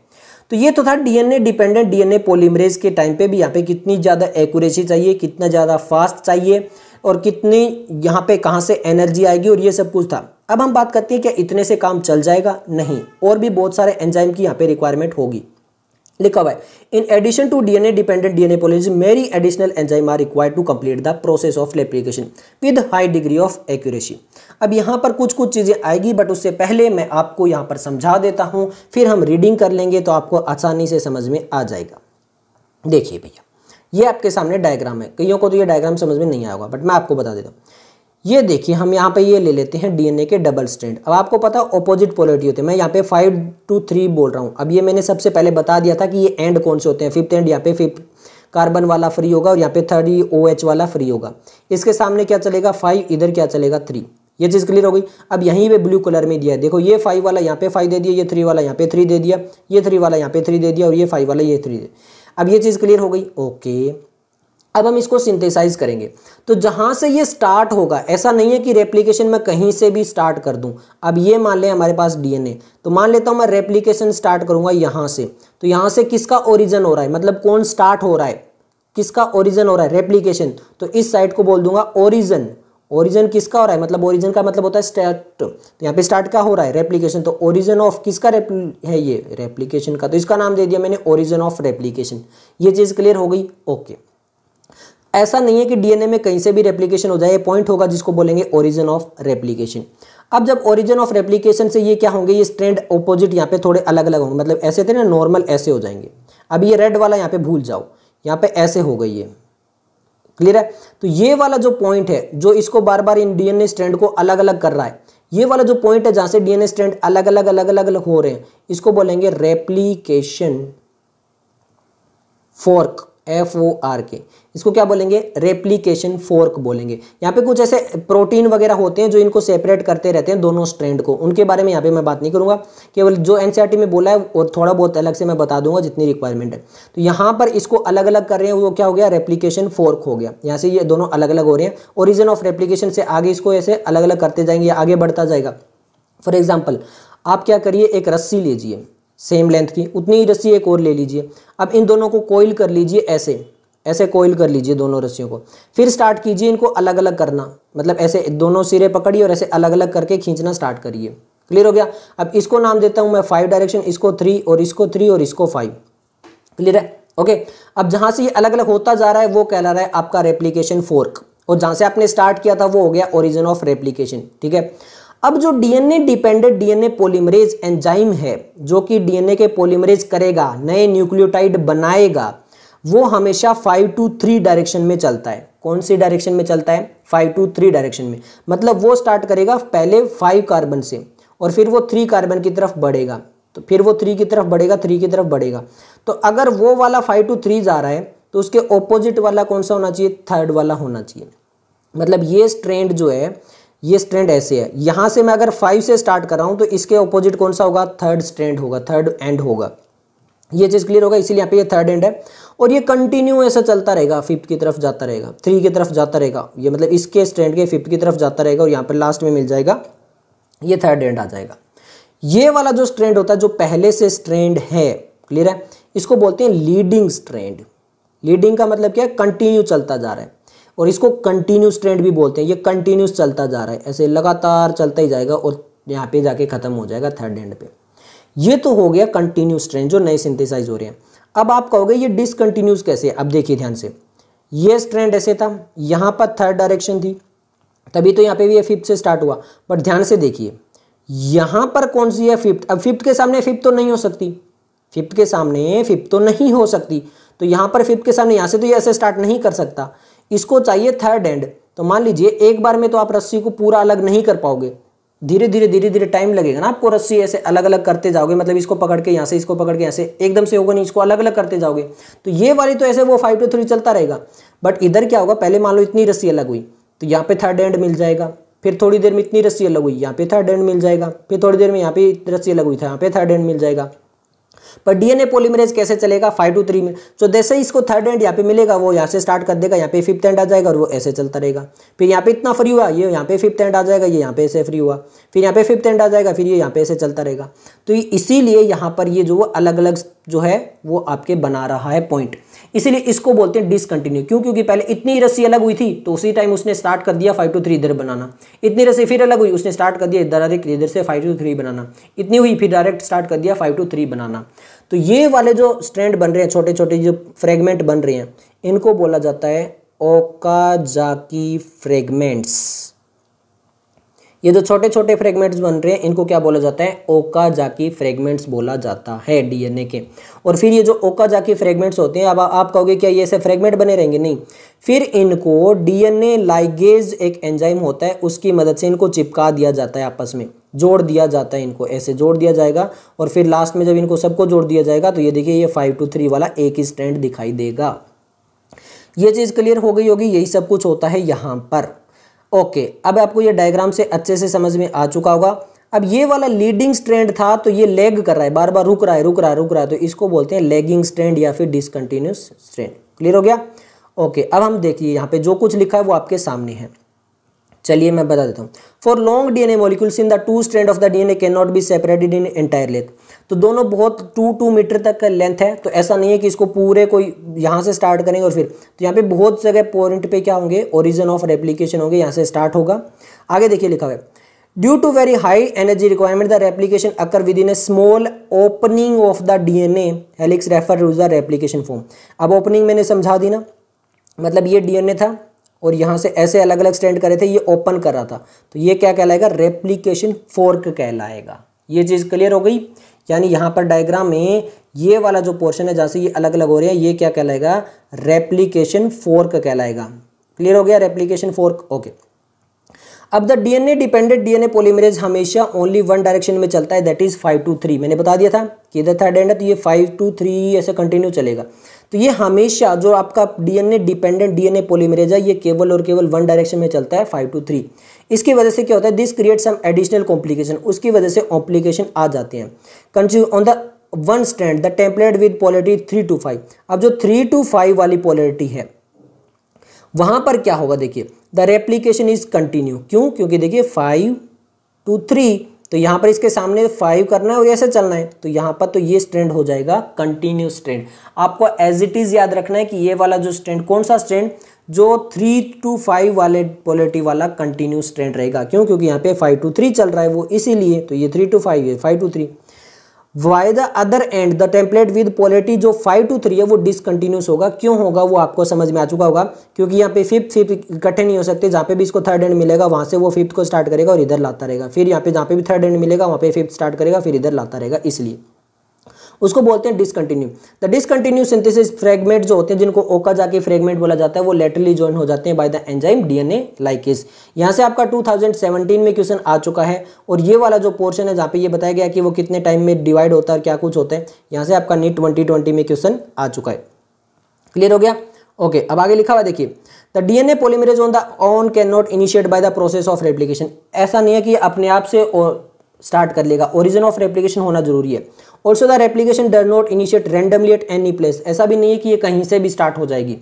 Speaker 1: तो ये तो था डीएनए डिपेंडेंट डीएनए पॉलीमरेज के टाइम पे भी यहाँ पे कितनी ज़्यादा एक्यूरेसी चाहिए, कितना ज़्यादा फास्ट चाहिए और कितनी यहाँ पे कहाँ से एनर्जी आएगी और ये सब कुछ था। अब हम बात करते हैं क्या इतने से काम चल जाएगा? नहीं, और भी बहुत सारे एंजाइम की यहाँ पे रिक्वायरमेंट होगी। लिखा हुआ है in addition to DNA dependent DNA polymerase many additional enzyme are required to complete the process of replication with high degree of accuracy. अब यहाँ पर कुछ कुछ चीज़ें आएगी, बट उससे पहले मैं आपको यहाँ पर समझा देता हूँ, फिर हम रीडिंग कर लेंगे तो आपको आसानी से समझ में आ जाएगा। देखिए भैया, ये आपके सामने डायग्राम है, कईयों को तो ये डायग्राम समझ में नहीं आया होगा, बट मैं आपको बता देता हूँ। ये देखिए, हम यहाँ पे ये ले लेते हैं डीएनए के डबल स्ट्रैंड। अब आपको पता है ऑपोजिट पोलैरिटी होते हैं, मैं यहाँ पे फाइव टू थ्री बोल रहा हूँ। अब ये मैंने सबसे पहले बता दिया था कि ये एंड कौन से होते हैं। फिफ्थ एंड यहाँ पे फिफ्थ कार्बन वाला फ्री होगा और यहाँ पे थर्ड ओ एच वाला फ्री होगा। इसके सामने क्या चलेगा? फाइव, इधर क्या चलेगा? थ्री। ये चीज़ क्लियर हो गई। अब यहीं पे ब्लू कलर में दिया है, देखो ये फाइव वाला यहाँ पे फाइव दे दिया, ये थ्री वाला यहाँ पे थ्री दे दिया, ये थ्री वाला यहाँ पे थ्री दे दिया और ये फाइव वाला ये थ्री दे। अब ये चीज़ क्लियर हो गई। ओके, अब हम इसको सिंथेसाइज करेंगे। तो जहां से ये स्टार्ट होगा, ऐसा नहीं है कि रेप्लिकेशन मैं कहीं से भी स्टार्ट कर दूं। अब ये मान लें हमारे पास डीएनए, तो मान लेता हूं मैं रेप्लिकेशन स्टार्ट करूंगा यहां से। तो यहां से किसका ओरिजिन हो रहा है, मतलब कौन स्टार्ट हो रहा है, किसका ओरिजिन हो रहा है? रेप्लिकेशन। तो इस साइड को बोल दूंगा ओरिजिन। ओरिजिन किसका हो रहा है, मतलब ओरिजिन का मतलब होता है स्टार्ट। तो यहाँ पे स्टार्ट का हो रहा है रेप्लिकेशन, तो ओरिजिन ऑफ किसका है? ये रेप्लिकेशन का। तो इसका नाम दे दिया मैंने ओरिजिन ऑफ रेप्लिकेशन। ये चीज़ क्लियर हो गई। ओके, ऐसा नहीं है कि डीएनए में कहीं से भी रेप्लिकेशन हो जाए, ये पॉइंट होगा जिसको बोलेंगे ओरिजिन ऑफ रेप्लिकेशन। अब जब ओरिजिन ऑफ रेप्लिकेशन से ये क्या होंगे, ये स्ट्रैंड ऑपोजिट यहाँ पे थोड़े अलग अलग होंगे, मतलब ऐसे थे ना नॉर्मल, ऐसे हो जाएंगे। अब ये रेड वाला यहाँ पे भूल जाओ, यहाँ पे ऐसे हो गई है। क्लियर है? तो ये वाला जो पॉइंट है जो इसको बार बार इन डीएनए स्ट्रैंड को अलग अलग कर रहा है, ये वाला जो पॉइंट है जहां से डीएनए स्ट्रैंड अलग अलग अलग अलग अलग हो रहे हैं, इसको बोलेंगे replication fork. F O R K, इसको क्या बोलेंगे? रेप्लिकेशन फोर्क बोलेंगे। यहाँ पे कुछ ऐसे प्रोटीन वगैरह होते हैं जो इनको सेपरेट करते रहते हैं दोनों स्ट्रैंड को, उनके बारे में यहाँ पे मैं बात नहीं करूँगा। केवल जो एनसीईआरटी में बोला है और थोड़ा बहुत अलग से मैं बता दूंगा जितनी रिक्वायरमेंट है। तो यहाँ पर इसको अलग अलग कर रहे हैं, वो क्या हो गया? रेप्लिकेशन फोर्क हो गया। यहाँ से ये दोनों अलग अलग हो रहे हैं। ओरिजिन ऑफ रेप्लिकेशन से आगे इसको ऐसे अलग अलग करते जाएंगे, आगे बढ़ता जाएगा। फॉर एग्जाम्पल, आप क्या करिए, एक रस्सी लीजिए सेम लेंथ की, उतनी ही रस्सी एक और ले लीजिए। अब इन दोनों को कोइल कर लीजिए, ऐसे ऐसे कोइल कर लीजिए दोनों रस्सियों को। फिर स्टार्ट कीजिए इनको अलग अलग करना, मतलब ऐसे दोनों सिरे पकड़िए और ऐसे अलग अलग करके खींचना स्टार्ट करिए। क्लियर हो गया? अब इसको नाम देता हूं मैं फाइव डायरेक्शन, इसको थ्री और इसको थ्री और इसको फाइव। क्लियर है? ओके, अब जहां से ये अलग अलग होता जा रहा है वो कहला रहा है आपका रेप्लिकेशन फोर्क, और जहां से आपने स्टार्ट किया था वो हो गया ओरिजिन ऑफ रेप्लिकेशन। ठीक है, अब जो DNA dependent DNA polymerase enzyme है जो कि डीएनए के पॉलीमरेज करेगा, नए न्यूक्लियोटाइड बनाएगा, वो हमेशा फाइव टू थ्री डायरेक्शन में चलता है। कौन सी डायरेक्शन में चलता है? फाइव टू थ्री डायरेक्शन में। मतलब वो स्टार्ट करेगा पहले फाइव कार्बन से और फिर वो थ्री कार्बन की तरफ बढ़ेगा, तो फिर वो थ्री की तरफ बढ़ेगा, थ्री की तरफ बढ़ेगा। तो अगर वो वाला फाइव टू थ्री जा रहा है तो उसके ऑपोजिट वाला कौन सा होना चाहिए? थर्ड वाला होना चाहिए। मतलब ये स्ट्रैंड जो है, ये स्ट्रैंड ऐसे है, यहां से मैं अगर फाइव से स्टार्ट कर रहा हूं तो इसके ऑपोजिट कौन सा होगा? थर्ड स्ट्रैंड होगा, थर्ड एंड होगा। ये चीज क्लियर होगा, इसीलिए यहाँ पे ये थर्ड एंड है। और ये कंटिन्यू ऐसा चलता रहेगा, फिफ्थ की तरफ जाता रहेगा, थ्री की तरफ जाता रहेगा, ये मतलब इसके स्ट्रैंड के फिफ्थ की तरफ जाता रहेगा और यहाँ पर लास्ट में मिल जाएगा, ये थर्ड एंड आ जाएगा। ये वाला जो स्ट्रैंड होता है जो पहले से स्ट्रैंड है, क्लियर है, इसको बोलते हैं लीडिंग स्ट्रैंड। लीडिंग का मतलब क्या है? कंटिन्यू चलता जा रहा है, और इसको कंटिन्यू स्ट्रैंड भी बोलते हैं। ये कंटिन्यूस चलता जा रहा है, ऐसे लगातार चलता ही जाएगा और यहाँ पे जाके खत्म हो जाएगा थर्ड एंड पे। ये तो हो गया कंटिन्यू स्ट्रैंड जो नए सिंथेसाइज हो रहे हैं। अब आप कहोगे ये डिसकंटिन्यूस कैसे? अब देखिए ध्यान से, ये स्ट्रैंड ऐसे था, यहाँ पर थर्ड डायरेक्शन थी, तभी तो यहाँ पे भी ये फिफ्थ से स्टार्ट हुआ। बट ध्यान से देखिए, यहाँ पर कौन सी है? फिफ्थ। अब फिफ्थ के सामने फिफ्थ तो नहीं हो सकती, फिफ्थ के सामने फिफ्थ तो नहीं हो सकती, तो यहाँ पर फिफ्थ के सामने यहाँ से तो ये ऐसे स्टार्ट नहीं कर सकता, इसको चाहिए थर्ड एंड। तो मान लीजिए एक बार में तो आप रस्सी को पूरा अलग नहीं कर पाओगे, धीरे धीरे धीरे धीरे टाइम लगेगा ना आपको, रस्सी ऐसे अलग अलग करते जाओगे, मतलब इसको पकड़ के यहाँ से, इसको पकड़ के यहाँ से, एकदम से होगा नहीं, इसको अलग अलग करते जाओगे। तो ये वाली तो ऐसे वो फाइव टू थ्री चलता रहेगा। बट इधर क्या होगा, पहले मान लो इतनी रस्सी अलग हुई तो यहाँ पे थर्ड एंड मिल जाएगा, फिर थोड़ी देर में इतनी रस्सी अलग हुई, यहाँ पे थर्ड एंड मिल जाएगा, फिर थोड़ी देर में यहाँ पे रस्सी अलग हुई था, यहाँ पे थर्ड एंड मिल जाएगा। पर डीएनए पॉलीमरेज कैसे चलेगा, फाइव टू थ्री में। तो जैसे ही इसको थर्ड एंड यहाँ पे मिलेगा वो यहाँ से स्टार्ट कर देगा, यहाँ पे फिफ्थ एंड आ जाएगा और वो ऐसे चलता रहेगा। फिर यहाँ पे इतना फ्री हुआ, ये यहाँ पे फिफ्थ एंड आ जाएगा, ये यहाँ पे ऐसे फ्री हुआ, फिर यहाँ पे फिफ्थ एंड आ जाएगा, फिर ये यहाँ पे ऐसे चलता रहेगा। तो इसीलिए यहाँ पर ये जो अलग अलग जो है वो आपके बना रहा है पॉइंट, इसीलिए इसको बोलते हैं डिसकंटिन्यू। क्यों? क्योंकि पहले इतनी रस्सी अलग हुई थी तो उसी टाइम उसने स्टार्ट कर दिया फाइव टू थ्री इधर बनाना, इतनी रस्सी फिर अलग हुई उसने स्टार्ट कर दिया डायरेक्ट इधर से फाइव टू थ्री बनाना, इतनी हुई फिर डायरेक्ट स्टार्ट कर दिया फाइव टू थ्री बनाना। तो ये वाले जो स्ट्रैंड बन रहे हैं, छोटे छोटे जो फ्रेगमेंट बन रहे हैं, इनको बोला जाता है ओकाजाकी फ्रेगमेंट्स। ये जो छोटे छोटे फ्रेगमेंट्स बन रहे हैं इनको क्या बोला जाता है, ओकाजाकी फ्रेगमेंट्स बोला जाता है डीएनए के। और फिर ये जो ओकाजाकी फ्रेगमेंट्स होते हैं, अब आप कहोगे क्या ये ऐसे फ्रेगमेंट बने रहेंगे? नहीं, फिर इनको डीएनए लाइगेज एक एंजाइम होता है उसकी मदद से इनको चिपका दिया जाता है, आपस में जोड़ दिया जाता है, इनको ऐसे जोड़ दिया जाएगा। और फिर लास्ट में जब इनको सबको जोड़ दिया जाएगा तो ये देखिए ये फाइव टू थ्री वाला एक ही स्ट्रैंड दिखाई देगा। ये चीज़ क्लियर हो गई होगी, यही सब कुछ होता है यहाँ पर। ओके okay, अब आपको ये डायग्राम से अच्छे से समझ में आ चुका होगा। अब ये वाला लीडिंग स्ट्रैंड था तो ये लेग कर रहा है, बार बार रुक रहा है रुक रहा है रुक रहा है, तो इसको बोलते हैं लेगिंग स्ट्रैंड या फिर डिसकंटिन्यूस स्ट्रैंड। क्लियर हो गया? ओके okay, अब हम देखिए यहाँ पे जो कुछ लिखा है वो आपके सामने है। चलिए मैं बता देता हूँ। For long DNA molecules in the two strand of the DNA can not be separated in entire length. तो दोनों बहुत टू टू मीटर तक का लेंथ है, तो ऐसा नहीं है कि इसको पूरे कोई यहाँ से स्टार्ट करेंगे और फिर, तो यहाँ पे बहुत जगह पॉइंट पे क्या होंगे, ओरिजिन ऑफ रेप्लिकेशन होंगे, यहाँ से स्टार्ट होगा। आगे देखिए लिखा हुआ है due to very high energy requirement the replication occur with in a small opening of the DNA helix refer to the replication form. अब ओपनिंग मैंने समझा दी ना, मतलब ये डीएनए था और यहाँ से ऐसे अलग अलग स्ट्रैंड करे थे, ये ओपन कर रहा था, तो ये क्या कहलाएगा, रेप्लिकेशन फोर्क कहलाएगा। ये चीज़ क्लियर हो गई? यानी यहाँ पर डायग्राम में ये वाला जो पोर्शन है जहाँ से ये अलग अलग हो रहे हैं, ये क्या कहलाएगा, रेप्लिकेशन फोर्क कहलाएगा। क्लियर हो गया? Replication fork. ओके, अब the DNA dependent DNA polymerase हमेशा ओनली वन डायरेक्शन में चलता है, that is five to three. मैंने बता दिया था कि इधर थर्ड एंड है तो ये फाइव टू थ्री ऐसे कंटिन्यू चलेगा। तो ये हमेशा जो आपका डीएनए डिपेंडेंट डीएनए पॉलीमरेज है ये केवल और केवल वन डायरेक्शन में चलता है, फाइव टू थ्री। इसकी वजह से क्या होता है, this create some additional complication, उसकी वजह से कॉम्प्लिकेशन आ जाते हैं। Continue on the one strand the template with polarity three to five. अब जो थ्री टू फाइव वाली पोलरिटी है वहां पर क्या होगा, देखिए द रेप्लिकेशन इज कंटिन्यू। क्यों? क्योंकि देखिए फाइव टू थ्री, तो यहाँ पर इसके सामने फाइव करना है और ऐसे चलना है, तो यहाँ पर तो ये स्ट्रैंड हो जाएगा कंटिन्यू स्ट्रैंड। आपको एज इट इज याद रखना है कि ये वाला जो स्ट्रैंड, कौन सा स्ट्रैंड, जो थ्री टू फाइव वाले पोलरिटी वाला कंटिन्यू स्ट्रैंड रहेगा। क्यों? क्योंकि यहाँ पे फाइव टू थ्री चल रहा है वो, इसीलिए तो ये थ्री टू फाइव है, five to three. Why the other end the template with polarity जो फाइव टू थ्री है वो डिसकंटिन्यूस होगा। क्यों होगा वो आपको समझ में आ चुका होगा, क्योंकि यहाँ पे फिफ्थ फिफ्थ इकट्ठे नहीं हो सकते। जहाँ पे भी इसको थर्ड एंड मिलेगा वहाँ से वो फिफ्थ को स्टार्ट करेगा और इधर लाता रहेगा, फिर यहाँ पे जहाँ पे भी थर्ड एंड मिलेगा वहाँ पे फिफ्थ स्टार्ट करेगा, फिर इधर लाता रहेगा, इसलिए उसको बोलते हैं discontinue. The discontinue synthesis fragment जो होते हैं जिनको ओकाजाकी फ्रेगमेंट बोला जाता है वो लेटरली जॉइन हो जाते हैं by the enzyme DNA ligase. यहाँ से आपका टू थाउजेंड सेवेंटीन में क्वेश्चन आ चुका है और ये वाला जो पोर्शन है जहाँ पे ये बताया गया कि वो कितने टाइम में डिवाइड होता है, क्या कुछ होता है, यहाँ से आपका नीट ट्वेंटी ट्वेंटी में क्वेश्चन आ चुका है। क्लियर हो गया? ओके okay, अब आगे लिखा हुआ देखिए the DNA polymerase on the on can not initiate by the process of replication. ऐसा नहीं है कि अपने आप से स्टार्ट कर लेगा, ओरिजिन ऑफ रेप्लिकेशन होना जरूरी है। Also the replication does not initiate randomly at any place. ऐसा भी नहीं है कि ये कहीं से भी स्टार्ट हो जाएगी,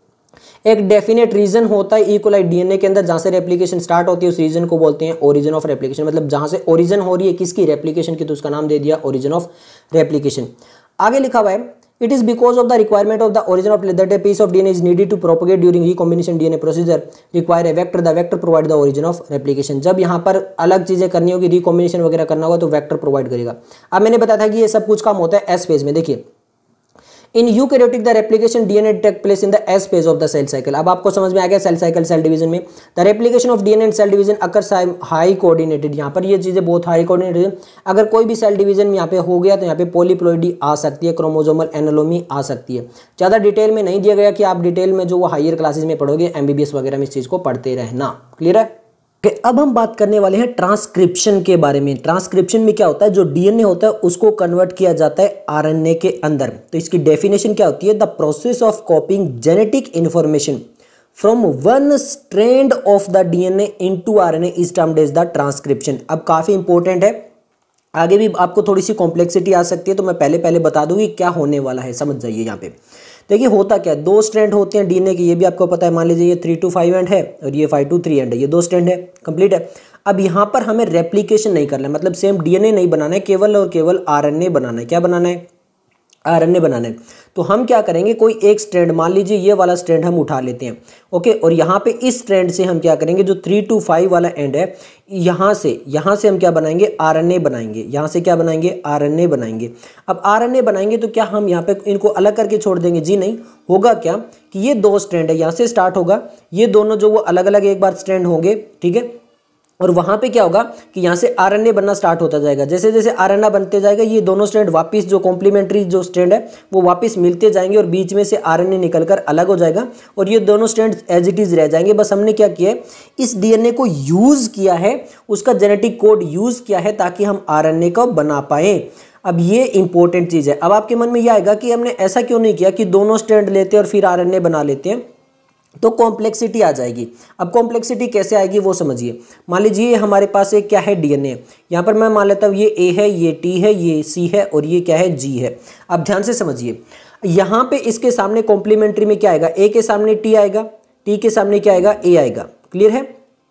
Speaker 1: एक डेफिनेट रीजन होता है इक्वलाइट डीएनए के अंदर जहां से रेप्लिकेशन स्टार्ट होती है, उस रीजन को बोलते हैं ओरिजिन ऑफ रेप्लिकेशन। मतलब जहां से ओरिजिन हो रही है किसकी, रेप्लिकेशन की, तो उसका नाम दे दिया ओरिजिन ऑफ रेप्लिकेशन। आगे लिखा हुआ है it is because of the requirement of the origin of that a piece of DNA is needed to propagate during recombination DNA procedure require a vector, the vector provide the origin of replication. जब यहाँ पर अलग चीजें करनी होगी, recombination वगैरह करना होगा तो वेक्टर प्रोवाइड करेगा। अब मैंने बताया था कि ये सब कुछ काम होता है एस फेज में। देखिए in eukaryotic the replication DNA take place in the S phase of the cell cycle. अब आपको समझ में आ गया सेल साइकिल सेल डिवीजन में the replication of DNA and cell division occur high coordinated. यहाँ पर ये चीजें बहुत हाई कोऑर्डिनेटेड। अगर कोई भी सेल डिवीजन में यहाँ पे हो गया तो यहाँ पे पॉलीप्लॉइडी आ सकती है, क्रोमोसोमल एनाटॉमी आ सकती है। ज्यादा डिटेल में नहीं दिया गया कि आप डिटेल में जो वो हायर क्लासेस में पढ़ोगे, एमबीबीएस वगैरह में इस चीज को पढ़ते रहना। क्लियर है? Okay, अब हम बात करने वाले हैं ट्रांसक्रिप्शन के बारे में। ट्रांसक्रिप्शन में क्या होता है, जो डीएनए होता है उसको कन्वर्ट किया जाता है आरएनए के अंदर। तो इसकी डेफिनेशन क्या होती है, the process of copying genetic information from one strand of the DNA into RNA is termed as the transcription. अब काफी इंपॉर्टेंट है, आगे भी आपको थोड़ी सी कॉम्प्लेक्सिटी आ सकती है, तो मैं पहले पहले बता दूंगी क्या होने वाला है, समझ जाइए। यहाँ पे देखिए होता क्या है, दो स्ट्रैंड होते हैं डीएनए के, ये भी आपको पता है। मान लीजिए ये थ्री टू फाइव एंड है और ये फाइव टू थ्री एंड है, ये दो स्ट्रैंड है, कंप्लीट है। अब यहाँ पर हमें रेप्लिकेशन नहीं करना है, मतलब सेम डीएनए नहीं बनाना है, केवल और केवल आरएनए बनाना है। क्या बनाना है? आरएनए बनाना है। तो हम क्या करेंगे, कोई एक स्ट्रैंड, मान लीजिए ये वाला स्ट्रैंड हम उठा लेते हैं, ओके। और यहाँ पे इस स्ट्रैंड से हम क्या करेंगे, जो थ्री टू फाइव वाला एंड है, यहाँ से यहाँ से हम क्या बनाएंगे, आरएनए बनाएंगे। यहाँ से क्या बनाएंगे, आरएनए बनाएंगे। अब आरएनए बनाएंगे तो क्या हम यहाँ पे इनको अलग करके छोड़ देंगे? जी नहीं। होगा क्या कि ये दो स्ट्रैंड है, यहाँ से स्टार्ट होगा, ये दोनों जो वो अलग अलग एक बार स्ट्रैंड होंगे, ठीक है। और वहां पे क्या होगा कि यहाँ से आरएनए बनना स्टार्ट होता जाएगा। जैसे जैसे आरएनए बनते जाएगा, ये दोनों स्ट्रैंड वापस, जो कॉम्प्लीमेंट्री जो स्ट्रैंड है वो वापस मिलते जाएंगे और बीच में से आरएनए निकलकर अलग हो जाएगा और ये दोनों स्ट्रैंड एज इट इज रह जाएंगे। बस हमने क्या किया है, इस डीएनए को यूज किया है, उसका जेनेटिक कोड यूज किया है ताकि हम आरएनए को बना पाए। अब ये इंपॉर्टेंट चीज है। अब आपके मन में यह आएगा कि हमने ऐसा क्यों नहीं किया कि दोनों स्ट्रैंड लेते और फिर आरएनए बना लेते हैं, तो कॉम्प्लेक्सिटी आ जाएगी। अब कॉम्प्लेक्सिटी कैसे आएगी वो समझिए। मान लीजिए हमारे पास एक क्या है, डीएनए। यहाँ पर मैं मान लेता हूँ ये ए है, ये टी है, ये सी है और ये क्या है, जी है। अब ध्यान से समझिए, यहाँ पे इसके सामने कॉम्प्लीमेंट्री में क्या आएगा, ए के सामने टी आएगा, टी के सामने क्या आएगा, ए आएगा। क्लियर है?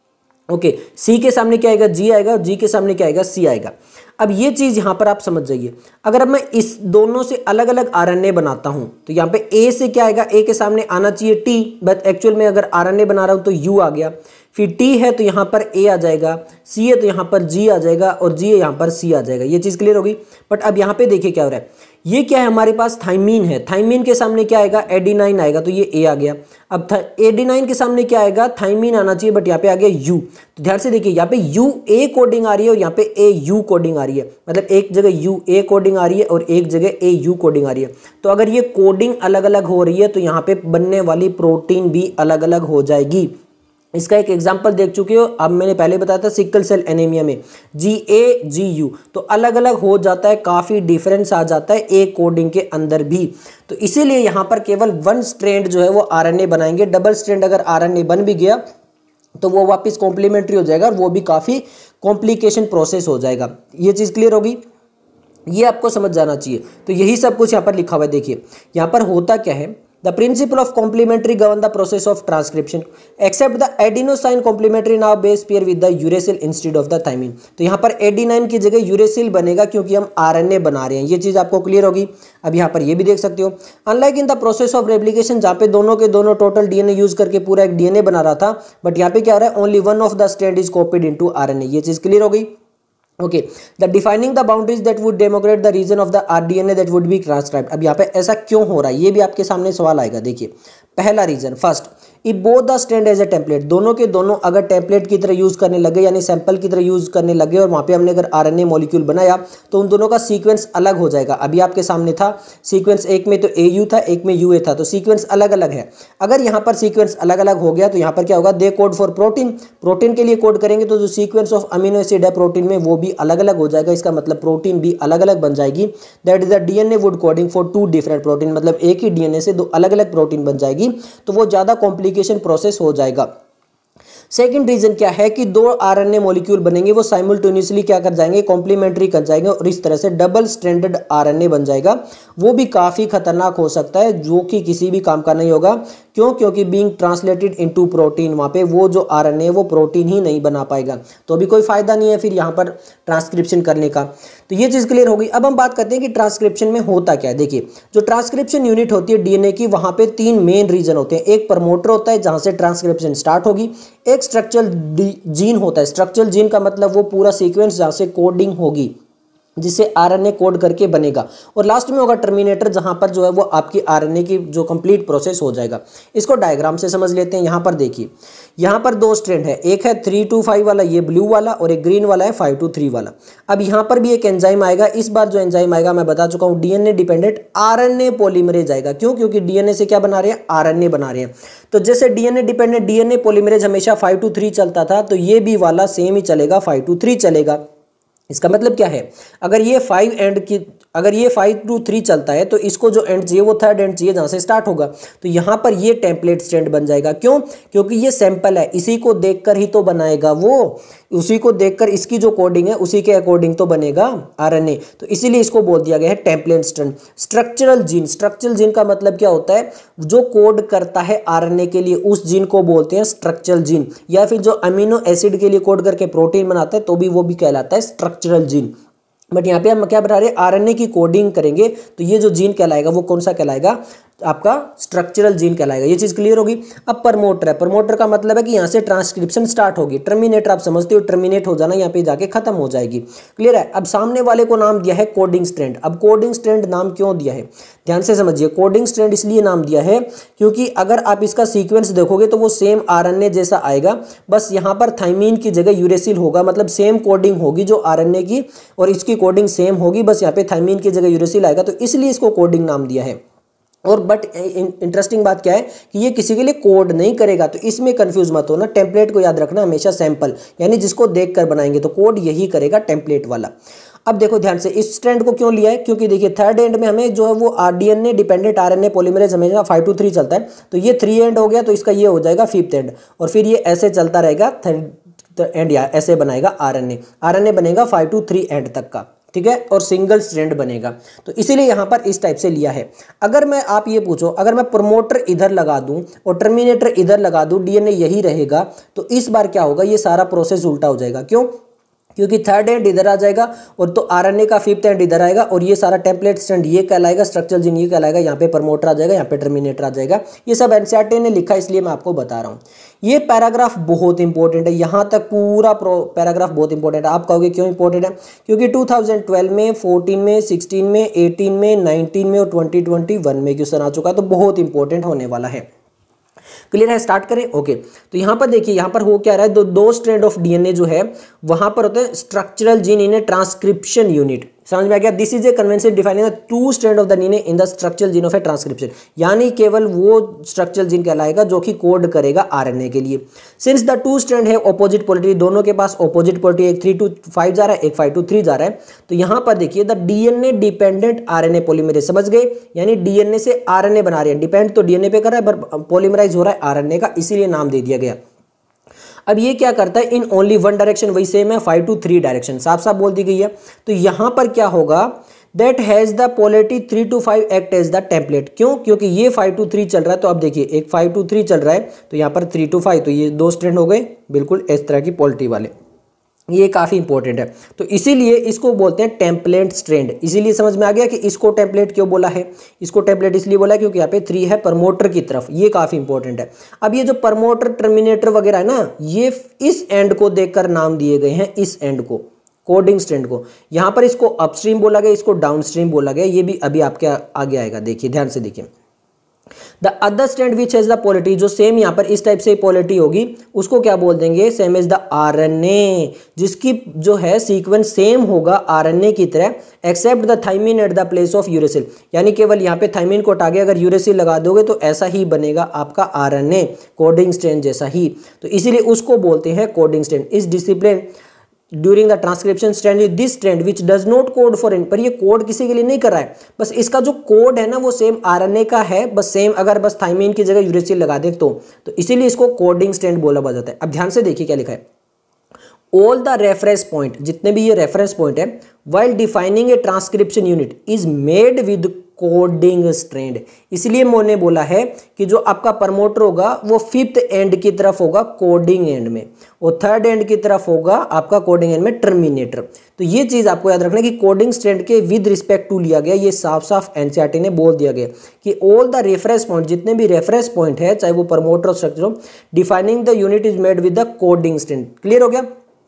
Speaker 1: ओके। सी के सामने क्या आएगा, जी आएगा, और जी के सामने क्या आएगा, सी आएगा। अब ये चीज यहां पर आप समझ जाइए। अगर अब मैं इस दोनों से अलग अलग आरएनए बनाता हूं तो यहाँ पे ए से क्या आएगा, ए के सामने आना चाहिए टी, बट एक्चुअल में अगर आरएनए बना रहा हूं तो यू आ गया। फिर टी है तो यहाँ पर ए आ जाएगा, सी है तो यहाँ पर जी आ जाएगा, और जी है यहाँ पर सी आ जाएगा। ये चीज क्लियर होगी। बट अब यहाँ पे देखिए क्या हो रहा है, ये क्या है, हमारे पास थाइमीन है, थाइमीन के सामने क्या आएगा, एडेनाइन आएगा, तो ये ए आ गया। अब एडेनाइन के सामने क्या आएगा, थाइमीन आना चाहिए, बट यहाँ पे आ गया यू। तो ध्यान से देखिए, यहाँ पे यू ए कोडिंग आ रही है और यहाँ पे ए यू कोडिंग आ रही है, मतलब एक जगह यू ए कोडिंग आ रही है और एक जगह ए यू कोडिंग आ रही है। तो अगर ये कोडिंग अलग अलग हो रही है तो यहाँ पे बनने वाली प्रोटीन भी अलग अलग हो जाएगी। इसका एक एग्जांपल देख चुके हो, अब मैंने पहले बताया था सिकल सेल एनीमिया में जी ए जी यू, तो अलग अलग हो जाता है, काफी डिफरेंस आ जाता है ए कोडिंग के अंदर भी। तो इसीलिए यहाँ पर केवल वन स्ट्रैंड जो है वो आरएनए बनाएंगे। डबल स्ट्रैंड अगर आरएनए बन भी गया तो वो वापस कॉम्प्लीमेंट्री हो जाएगा और वो भी काफी कॉम्प्लिकेशन प्रोसेस हो जाएगा। ये चीज क्लियर होगी, ये आपको समझ जाना चाहिए। तो यही सब कुछ यहाँ पर लिखा हुआ है। देखिए यहाँ पर होता क्या है, The principle of complementary govern the process of transcription. Except the adenosine complementary now base pair with the uracil instead of the thymine. तो यहाँ पर एडिनाइन की जगह यूरेसिल बनेगा क्योंकि हम आरएनए बना रहे हैं। ये चीज आपको क्लियर होगी। अब यहाँ पर ये भी देख सकते हो, unlike in the process of replication जहाँ पे दोनों के दोनों टोटल डीएनए यूज करके पूरा एक डीएनए बना रहा था, बट यहाँ पे क्या हो रहा है, only one of the strand is copied into RNA. ये चीज क्लियर हो गई। Okay, the defining the boundaries that would demarcate the region of the RDNA that would be transcribed. अब यहाँ पे ऐसा क्यों हो रहा है, ये भी आपके सामने सवाल आएगा। देखिए पहला region, first, if both the strand as a template, दोनों के दोनों अगर टेम्पलेट की तरह यूज करने लगे, यानी सैंपल की तरह यूज करने लगे और वहां पे हमने अगर आरएनए मॉलिक्यूल बनाया तो उन दोनों का सीक्वेंस अलग हो जाएगा। अभी आपके सामने था सीक्वेंस, एक में तो ए यू था, एक में यू ए था, तो सीक्वेंस अलग अलग है। अगर यहाँ पर सीक्वेंस अलग अलग हो गया तो यहाँ पर क्या होगा, they code for protein, protein के लिए कोड करेंगे तो जो सीक्वेंस ऑफ अमीनो एसिड है प्रोटीन में वो भी अलग अलग हो जाएगा। इसका मतलब प्रोटीन भी अलग अलग बन जाएगी। That is the DNA would coding for two different protein, मतलब एक ही डीएनए से दो अलग अलग प्रोटीन बन जाएगी, तो वो ज्यादा कॉम्प्लिकेशन प्रोसेस हो जाएगा। सेकंड रीजन क्या है कि दो आरएनए मॉलिक्यूल बनेंगे, वो साइमल्टेनियसली क्या कर जाएंगे, कॉम्प्लीमेंट्री कर जाएंगे और इस तरह से डबल स्ट्रैंडेड आरएनए बन जाएगा। वो भी काफी खतरनाक हो सकता है, जो कि किसी भी काम का नहीं होगा। क्यों? क्योंकि बीइंग ट्रांसलेटेड इनटू प्रोटीन, वहां पे वो जो आरएनए वो प्रोटीन ही नहीं बना पाएगा, तो अभी कोई फायदा नहीं है फिर यहाँ पर ट्रांसक्रिप्शन करने का। तो ये चीज क्लियर होगी। अब हम बात करते हैं कि ट्रांसक्रिप्शन में होता क्या है। देखिए जो ट्रांसक्रिप्शन यूनिट होती है डीएनए की, वहां पे तीन मेन रीजन होते हैं। एक प्रमोटर होता है जहां से ट्रांसक्रिप्शन स्टार्ट होगी, एक स्ट्रक्चरल जीन होता है। स्ट्रक्चरल जीन का मतलब वो पूरा सीक्वेंस जहां से कोडिंग होगी, जिससे आरएनए कोड करके बनेगा, और लास्ट में होगा टर्मिनेटर जहां पर जो है वो आपकी आरएनए की जो कंप्लीट प्रोसेस हो जाएगा। इसको डायग्राम से समझ लेते हैं। यहां पर देखिए, यहां पर दो स्ट्रैंड है, एक है थ्री टू फाइव वाला ये ब्लू वाला, और एक ग्रीन वाला है फाइव टू थ्री वाला। अब यहां पर भी एक एंजाइम आएगा। इस बार जो एंजाइम आएगा मैं बता चुका हूं, डीएनए डिपेंडेंट आरएनए पॉलीमरेज आएगा। क्यों? क्योंकि डीएनए से क्या बना रहे हैं, आरएनए बना रहे हैं। तो जैसे डीएनए डिपेंडेंट डीएनए पॉलीमरेज हमेशा फाइव टू थ्री चलता था, तो ये भी वाला सेम ही चलेगा, फाइव टू थ्री चलेगा। इसका मतलब क्या है, अगर ये फाइव एंड की अगर ये फाइव टू थ्री चलता है तो इसको जो एंड चाहिए वो थर्ड एंड चाहिए जहाँ से स्टार्ट होगा, तो यहाँ पर ये टेम्पलेट स्ट्रैंड बन जाएगा। क्यों? क्योंकि ये सैंपल है, इसी को देखकर ही तो बनाएगा वो, उसी को देखकर इसकी जो कोडिंग है उसी के अकॉर्डिंग तो बनेगा आरएनए, तो इसीलिए इसको बोल दिया गया है template strand. Structural gene, structural gene का मतलब क्या होता है? जो कोड करता है आरएनए के लिए उस जीन को बोलते हैं स्ट्रक्चरल जीन, या फिर जो अमीनो एसिड के लिए कोड करके प्रोटीन बनाता है तो भी वो भी कहलाता है स्ट्रक्चरल जीन। बट यहाँ पे हम क्या बता रहे हैं, आरएनए की कोडिंग करेंगे तो ये जो जीन कहलाएगा वो कौन सा कहलाएगा? आपका स्ट्रक्चरल जीन कहलाएगा। ये चीज क्लियर होगी। अब प्रमोटर है, प्रमोटर का मतलब है कि यहाँ से ट्रांसक्रिप्शन स्टार्ट होगी। टर्मिनेटर आप समझते हो, टर्मिनेट हो जाना, यहाँ पे जाके खत्म हो जाएगी। क्लियर है। अब सामने वाले को नाम दिया है कोडिंग स्ट्रैंड। अब कोडिंग स्ट्रैंड नाम क्यों दिया है, ध्यान से समझिए। कोडिंग स्ट्रैंड इसलिए नाम दिया है क्योंकि अगर आप इसका सीक्वेंस देखोगे तो वो सेम आरएनए जैसा आएगा, बस यहाँ पर थाइमीन की जगह यूरेसिल होगा, मतलब सेम कोडिंग होगी जो आरएनए की, और इसकी कोडिंग सेम होगी, बस यहाँ पे थाइमीन की जगह यूरेसिल आएगा, तो इसलिए इसको कोडिंग नाम दिया है। और बट इंटरेस्टिंग बात क्या है कि ये किसी के लिए कोड नहीं करेगा, तो इसमें कंफ्यूज मत होना। टेम्पलेट को याद रखना हमेशा सैंपल, यानी जिसको देखकर बनाएंगे, तो कोड यही करेगा टेम्पलेट वाला। अब देखो ध्यान से, इस स्ट्रैंड को क्यों लिया है? क्योंकि देखिए थर्ड एंड में हमें जो है वो डीएनए डिपेंडेंट आरएनए पॉलीमरेज हमेशा फाइव टू थ्री चलता है, तो ये थ्री एंड हो गया, तो इसका ये हो जाएगा फिफ्थ एंड, और फिर ये ऐसे चलता रहेगा थर्ड एंड, या ऐसे बनेगा आरएनए। आरएनए बनेगा फाइव टू थ्री एंड तक का, ठीक है, और सिंगल स्ट्रैंड बनेगा, तो इसीलिए यहां पर इस टाइप से लिया है। अगर मैं आप ये पूछो, अगर मैं प्रमोटर इधर लगा दूं और टर्मिनेटर इधर लगा दूं, डीएनए यही रहेगा, तो इस बार क्या होगा? ये सारा प्रोसेस उल्टा हो जाएगा। क्यों? क्योंकि थर्ड एंड इधर आ जाएगा और तो आरएनए का फिफ्थ एंड इधर आएगा, और ये सारा टेम्पलेट स्ट्रैंड ये कहलाएगा, स्ट्रक्चरल जीन ये कहलाएगा, यहाँ पे प्रमोटर आ जाएगा, यहाँ पे टर्मिनेटर आ जाएगा। ये सब एनसीईआरटी ने लिखा, इसलिए मैं आपको बता रहा हूँ। ये पैराग्राफ बहुत इंपॉर्टेंट है, यहाँ तक पूरा पैराग्राफ बहुत इंपॉर्टेंट है। आप कहोगे क्यों इंपॉर्टेंट है? क्योंकि टू थाउजेंड ट्वेल्व में, फोर्टीन में, सिक्सटीन में, एटीन में, नाइनटीन में और ट्वेंटी ट्वेंटी वन में क्वेश्चन आ चुका है, तो बहुत इंपॉर्टेंट होने वाला है। क्लियर है? स्टार्ट करें। ओके, तो यहां पर देखिए, यहां पर हो क्या रहा है, दो दो स्ट्रैंड ऑफ डीएनए जो है वहां पर होते हैं structural gene in a transcription unit. समझ में आ गया? This is a convention defining the two strand of the DNA in the structural gene of a transcription, यानी केवल वो स्ट्रक्चरल जीन कहलाएगा जो कि कोड करेगा आरएनए के लिए। सिंस द टू स्ट्रैंड है ऑपोजिट पोलैरिटी, दोनों के पास ऑपोजिट पोलैरिटी, एक थ्री टू फाइव जा रहा है, एक फाइव टू थ्री जा रहा है, तो यहां पर देखिए the DNA dependent RNA polymerase, समझ गए? यानी डीएनए से आरएनए बना रहे हैं, डिपेंड तो डीएनए पे कर रहा है पर पॉलीमराइज हो रहा है आरएनए का, इसीलिए नाम दे दिया गया। अब ये क्या करता है? इन ओनली वन डायरेक्शन, वही सेम है फाइव टू थ्री डायरेक्शन, साफ साफ बोल दी गई है। तो यहां पर क्या होगा? That has the polarity three to five act as the template. क्यों? क्योंकि ये फाइव टू थ्री चल रहा है, तो अब देखिए एक फाइव टू थ्री चल रहा है, तो यहाँ पर थ्री टू फाइव, तो ये दो स्ट्रैंड हो गए बिल्कुल इस तरह की पोलैरिटी वाले। ये काफी इंपॉर्टेंट है, तो इसीलिए इसको बोलते हैं टेम्पलेट स्ट्रैंड। इसीलिए समझ में आ गया कि इसको टेम्पलेट क्यों बोला है। इसको टेम्पलेट इसलिए बोला है क्योंकि यहाँ पे थ्री है प्रमोटर की तरफ, ये काफी इंपॉर्टेंट है। अब ये जो प्रमोटर टर्मिनेटर वगैरह है ना, ये इस एंड को देखकर नाम दिए गए हैं, इस एंड को, कोडिंग स्ट्रैंड को। यहां पर इसको अपस्ट्रीम बोला गया, इसको डाउनस्ट्रीम बोला गया, ये भी अभी आपके आगे आएगा। देखिए ध्यान से देखिए, the other strand which has the polarity, जो सेम यहाँ पर इस टाइप से पोलैरिटी होगी, उसको क्या बोल देंगे? सेम एज द आरएनए, जिसकी जो है सीक्वेंस सेम होगा आरएनए की तरह, except the thymine at the place of uracil, यानी केवल यहाँ पे थाइमीन को हटा के अगर यूरेसिल लगा दोगे तो ऐसा ही बनेगा आपका आरएनए, कोडिंग स्ट्रैंड जैसा ही, तो इसीलिए उसको बोलते हैं कोडिंग स्ट्रैंड। इस discipline during the transcription strand this strand which does not code for in, पर ये कोड किसी के लिए नहीं कर रहा है, बस इसका जो कोड है ना वो सेम आरएनए का है, बस सेम, अगर बस थाइमीन की जगह यूरेसिल लगा दे तो तो इसीलिए इसको कोडिंग स्ट्रैंड बोला जाता है। अब ध्यान से देखिए क्या लिखा है, ऑल द रेफरेंस पॉइंट, जितने भी ये रेफरेंस पॉइंट है, while defining a transcription unit is made with coding strand. इसलिए मैंने बोला है कि जो आपका प्रमोटर होगा वो फिफ्थ एंड की तरफ होगा कोडिंग एंड में, और थर्ड एंड की तरफ होगा आपका कोडिंग एंड में टर्मिनेटर। तो ये चीज आपको याद रखना है कि कोडिंग स्ट्रैंड के विद रिस्पेक्ट टू लिया गया, ये साफ साफ एनसीईआरटी ने बोल दिया गया कि ऑल द रेफरेंस पॉइंट, जितने भी रेफरेंस पॉइंट है चाहे वो प्रमोटर और स्ट्रक्चर हो, defining the unit is made with the coding strand. Clear हो गया?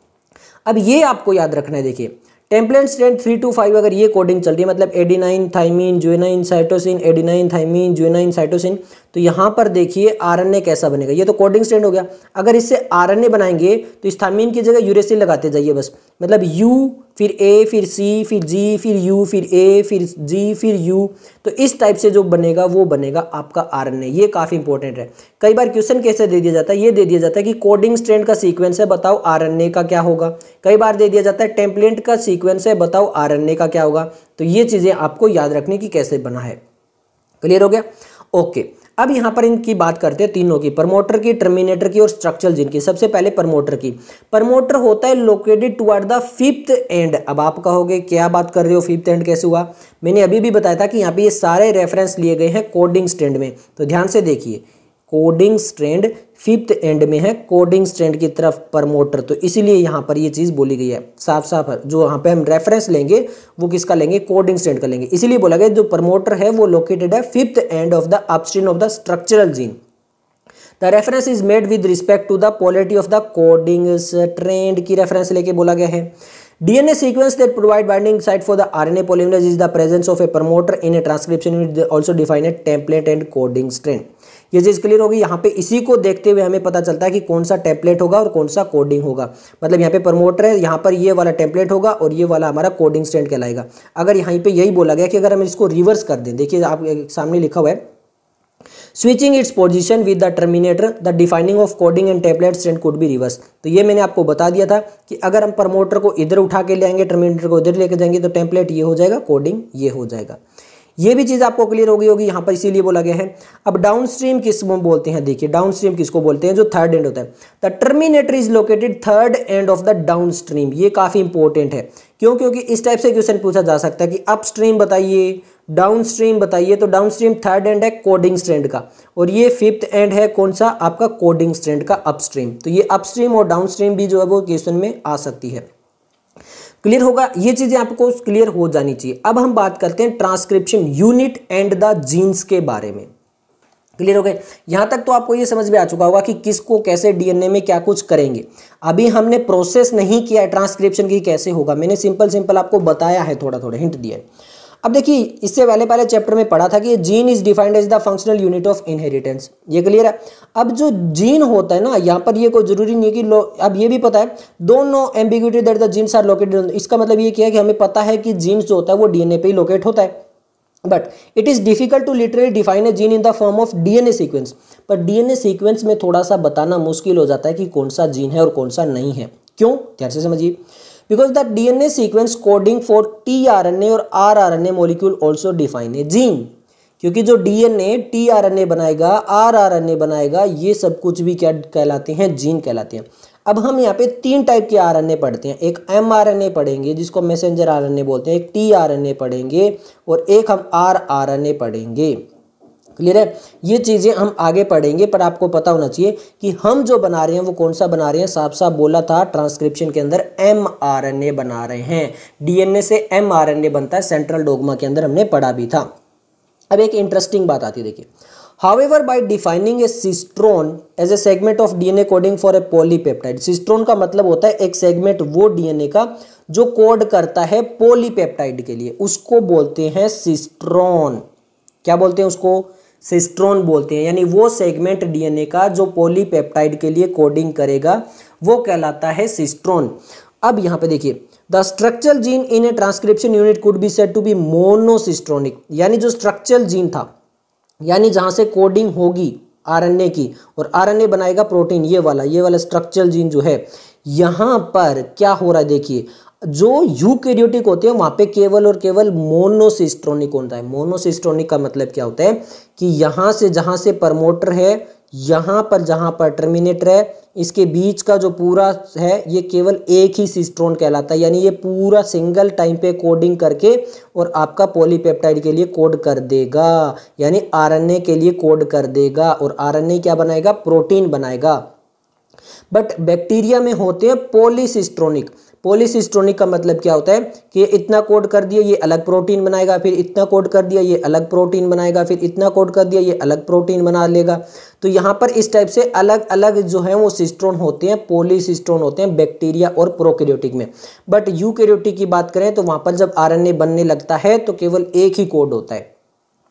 Speaker 1: अब ये आपको याद रखना है, देखिए template strand three to five अगर ये कोडिंग चल रही है, मतलब adenine thymine guanine cytosine, adenine thymine guanine cytosine, तो यहाँ पर देखिए आरएनए कैसा बनेगा, ये तो कोडिंग स्ट्रैंड हो गया। अगर इससे आरएनए बनाएंगे तो इस थायमीन की जगह यूरेसिल लगाते जाइए बस, मतलब यू फिर ए फिर सी फिर जी फिर यू फिर ए फिर जी फिर यू, तो इस टाइप से जो बनेगा वो बनेगा आपका आरएनए। ये काफ़ी इंपॉर्टेंट है। कई बार क्वेश्चन कैसे दे दिया जाता है, ये दे दिया जाता है कि कोडिंग स्ट्रैंड का सीक्वेंस है, बताओ आरएनए का क्या होगा। कई बार दे दिया जाता है टेम्पलेट का सीक्वेंस है, बताओ आरएनए का क्या होगा। तो ये चीज़ें आपको याद रखने की कैसे बना है। क्लियर हो गया? ओके, अब यहाँ पर इनकी बात करते हैं तीनों की, प्रमोटर की, टर्मिनेटर की और स्ट्रक्चरल जीन की। सबसे पहले प्रमोटर की। प्रमोटर होता है located toward the fifth end. अब आप कहोगे क्या बात कर रहे हो, फिफ्थ एंड कैसे हुआ? मैंने अभी भी बताया था कि यहाँ पे ये सारे रेफरेंस लिए गए हैं कोडिंग स्ट्रैंड में। तो ध्यान से देखिए, कोडिंग स्ट्रैंड फिफ्थ एंड में है, कोडिंग स्ट्रैंड की तरफ प्रमोटर, तो इसीलिए यहाँ पर ये चीज़ बोली गई है साफ साफ। जो यहाँ पे हम रेफरेंस लेंगे वो किसका लेंगे, कोडिंग स्ट्रैंड का लेंगे। इसीलिए बोला गया जो प्रमोटर है वो लोकेटेड है fifth end of the upstream of the structural gene. The reference is made with respect to the polarity of the coding strand की रेफरेंस लेके बोला गया है। D N A sequence that provide binding site for the R N A polymerase is the presence of a promoter in a transcription unit, also defined as template and coding strand। ये चीज़ clear होगी। यहाँ पे इसी को देखते हुए हमें पता चलता है कि कौन सा टेम्पलेट होगा और कौन सा कोडिंग होगा। मतलब यहाँ पे प्रमोटर है, यहाँ पर ये वाला टेम्पलेट होगा और ये वाला हमारा कोडिंग स्ट्रैंड कहलाएगा। अगर यहाँ पे यही बोला गया कि अगर हम इसको रिवर्स कर दें, देखिए आप सामने लिखा हुआ है switching its position with the terminator, the defining of coding and template strand could be reverse. तो ये मैंने आपको बता दिया था कि अगर हम प्रमोटर को इधर उठा के ले आएंगे, टर्मिनेटर को इधर लेके जाएंगे, तो टेम्पलेट ये हो जाएगा, कोडिंग ये हो जाएगा। ये भी चीज़ आपको क्लियर हो गई होगी, यहाँ पर इसीलिए बोला गया है। अब डाउन स्ट्रीम किसको बोलते हैं, देखिए डाउन स्ट्रीम किसको बोलते हैं, जो थर्ड एंड होता है। The terminator is located third end of the downstream. ये काफ़ी इंपॉर्टेंट है, क्यों? क्योंकि इस टाइप से क्वेश्चन पूछा जा सकता है कि अप स्ट्रीम बताइए, डाउन स्ट्रीम बताइए। तो डाउन स्ट्रीम थर्ड एंड है कोडिंग स्ट्रैंड का, और ये फिफ्थ एंड है कौन सा, आपका कोडिंग स्ट्रैंड का अपस्ट्रीम। तो ये अपस्ट्रीम और डाउन स्ट्रीम भी जो है वो क्वेश्चन में आ सकती है। क्लियर होगा? ये चीजें आपको क्लियर हो जानी चाहिए। अब हम बात करते हैं transcription unit and the genes के बारे में। क्लियर हो गए? यहां तक तो आपको ये समझ में आ चुका होगा कि किसको कैसे डीएनए में क्या कुछ करेंगे। अभी हमने प्रोसेस नहीं किया है ट्रांसक्रिप्शन की कैसे होगा, मैंने सिंपल सिंपल आपको बताया है, थोड़ा थोड़ा हिंट दिया है। अब देखिए, इससे पहले पहले चैप्टर में पढ़ा था कि gene is defined as the functional unit of inheritance. ये क्लियर है? अब जो जीन होता है ना, यहाँ पर ये कोई जरूरी नहीं है कि अब ये भी पता है दोनों ambiguity that the genes are located. इसका मतलब ये क्या है कि हमें पता है कि जीन्स जो होता है वो डीएनए पे ही लोकेट होता है, but it is difficult to literally define a gene in the form of DNA sequence. पर डीएनए सीक्वेंस में थोड़ा सा बताना मुश्किल हो जाता है कि कौन सा जीन है और कौन सा नहीं है। क्यों? ध्यान से समझिए। Because the D N A sequence coding for tRNA और rRNA molecule also define a gene। क्योंकि जो D N A tRNA बनाएगा, rRNA बनाएगा, ये सब कुछ भी क्या कहलाते हैं, जीन कहलाते हैं। अब हम यहाँ पे तीन टाइप के आरएनए पढ़ते हैं, एक mRNA पढ़ेंगे जिसको मैसेंजर आरएनए बोलते हैं, एक tRNA पढ़ेंगे और एक हम rRNA पढ़ेंगे। क्लियर है? ये चीज़ें हम आगे पढ़ेंगे, पर आपको पता होना चाहिए कि हम जो बना रहे हैं वो कौन सा बना रहे हैं। साफ साफ बोला था ट्रांसक्रिप्शन के अंदर एमआरएनए बना रहे हैं। डीएनए से एमआरएनए बनता है, सेंट्रल डोग्मा के अंदर हमने पढ़ा भी था। अब एक इंटरेस्टिंग बात आती है, देखिए। However by defining a cistron as a segment of DNA coding for a polypeptide. Cistron का मतलब होता है एक सेगमेंट वो डीएनए का जो कोड करता है पॉलीपेप्टाइड के लिए, उसको बोलते हैं सिस्ट्रोन। क्या बोलते हैं उसको? सिस्ट्रोन बोलते हैं। यानी वो सेगमेंट डीएनए का जो पॉलीपेप्टाइड के लिए कोडिंग करेगा वो कहलाता है सिस्ट्रोन। अब यहाँ पे देखिए, the structural gene in a transcription unit could be said to be monocistronic. यानी जो स्ट्रक्चरल जीन था, यानी जहाँ से कोडिंग होगी आरएनए की और आरएनए बनाएगा प्रोटीन, ये वाला ये वाला स्ट्रक्चरल जीन जो है, यहाँ पर क्या हो रहा है देखिए, जो यूकैरियोटिक होते हैं वहां पे केवल और केवल मोनोसिस्ट्रोनिक होता है। मोनोसिस्ट्रोनिक का मतलब क्या होता है कि यहां से जहां से प्रमोटर है, यहां पर जहां पर टर्मिनेटर है, इसके बीच का जो पूरा है ये केवल एक ही सिस्ट्रोन कहलाता है। यानी ये पूरा सिंगल टाइम पे कोडिंग करके और आपका पॉलीपेप्टाइड के लिए कोड कर देगा, यानी आरएनए के लिए कोड कर देगा और आरएनए क्या बनाएगा? प्रोटीन बनाएगा। बट बैक्टीरिया में होते हैं पॉलीसिस्ट्रोनिक। पॉलीसिस्ट्रोनिक का मतलब क्या होता है कि इतना कोड कर दिया ये अलग प्रोटीन बनाएगा, फिर इतना कोड कर दिया ये अलग प्रोटीन बनाएगा, फिर इतना कोड कर दिया ये अलग प्रोटीन बना लेगा। तो यहाँ पर इस टाइप से अलग अलग जो है वो सिस्ट्रोन होते हैं, पॉलीसिस्ट्रोन होते हैं बैक्टीरिया और प्रोकैरियोटिक में। बट यूकैरियोटिक की बात करें तो वहाँ पर जब आरएनए बनने लगता है तो केवल एक ही कोड होता है।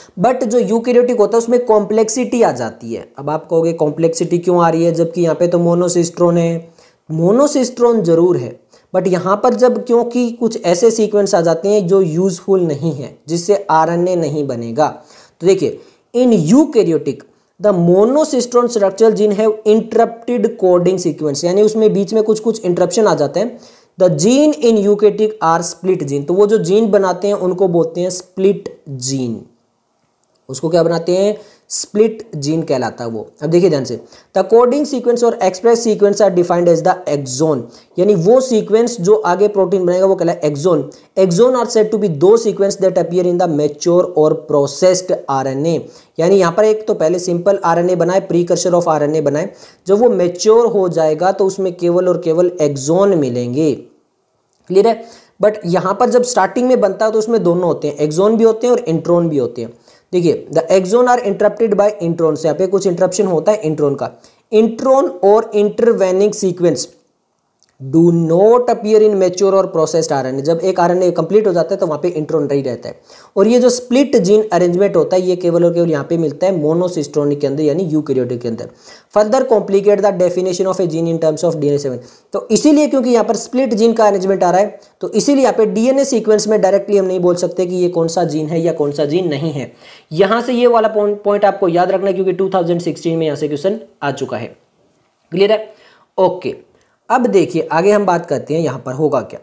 Speaker 1: बट जो यूकैरियोटिक होता है उसमें कॉम्प्लेक्सिटी आ जाती है। अब आप कहोगे कॉम्प्लेक्सिटी क्यों आ रही है जबकि यहाँ पे तो मोनोसिस्ट्रोन है, मोनोसिस्ट्रोन जरूर है, बट यहाँ पर जब क्योंकि कुछ ऐसे सीक्वेंस आ जाते हैं जो यूजफुल नहीं है, जिससे आरएनए नहीं बनेगा। तो देखिए in eukaryotic the monocistron structural gene have interrupted coding sequence, यानी उसमें बीच में कुछ कुछ इंटरप्शन आ जाते हैं। The gene in eukaryotic are split gene, तो वो जो जीन बनाते हैं उनको बोलते हैं स्प्लिट जीन। उसको क्या बनाते हैं? स्प्लिट जीन कहलाता है वो। अब देखिए ध्यान से, the coding sequence or express sequence are defined as the exon, यानी वो सीक्वेंस जो आगे प्रोटीन बनेगा वो कहलाता है exon. Exon are said to be those sequence that appear in the mature or processed RNA, यानी यहाँ पर एक तो पहले सिंपल आरएनए बनाए, प्रीकर्सर ऑफ आरएनए बनाए, जब वो मैच्योर हो जाएगा तो उसमें केवल और केवल एक्सोन मिलेंगे। क्लियर है? बट यहाँ पर जब स्टार्टिंग में बनता है तो उसमें दोनों होते हैं, एक्सोन भी होते हैं और इंट्रोन भी होते हैं। देखिए the exon are interrupted by intron, से यहाँ पे कुछ इंटरप्शन होता है इंट्रोन का। Intron or intervening sequence do not appear in mature or processed RNA, जब एक आरएनए कंप्लीट हो जाता है तो वहाँ पे इंट्रोन रही रहता है। और ये जो स्प्लिट जीन अरेंजमेंट होता है ये केवल और केवल यहाँ पे मिलता है मोनोसिस्ट्रोनिक के अंदर, यानी यूकैरियोटिक के अंदर। Further complicate the definition of a gene in terms of DNA seven, तो इसीलिए क्योंकि यहाँ पर स्प्लिट जीन का अरेंजमेंट आ रहा है तो इसीलिए यहाँ पे डीएनए सीक्वेंस में डायरेक्टली हम नहीं बोल सकते कि ये कौन सा जीन है या कौन सा जीन नहीं है। यहाँ से ये वाला पॉइंट आपको याद रखना है क्योंकि टू थाउजेंड सिक्सटीन में यहाँ से क्वेश्चन आ चुका है। क्लियर है? ओके, अब देखिए आगे हम बात करते हैं यहाँ पर होगा क्या।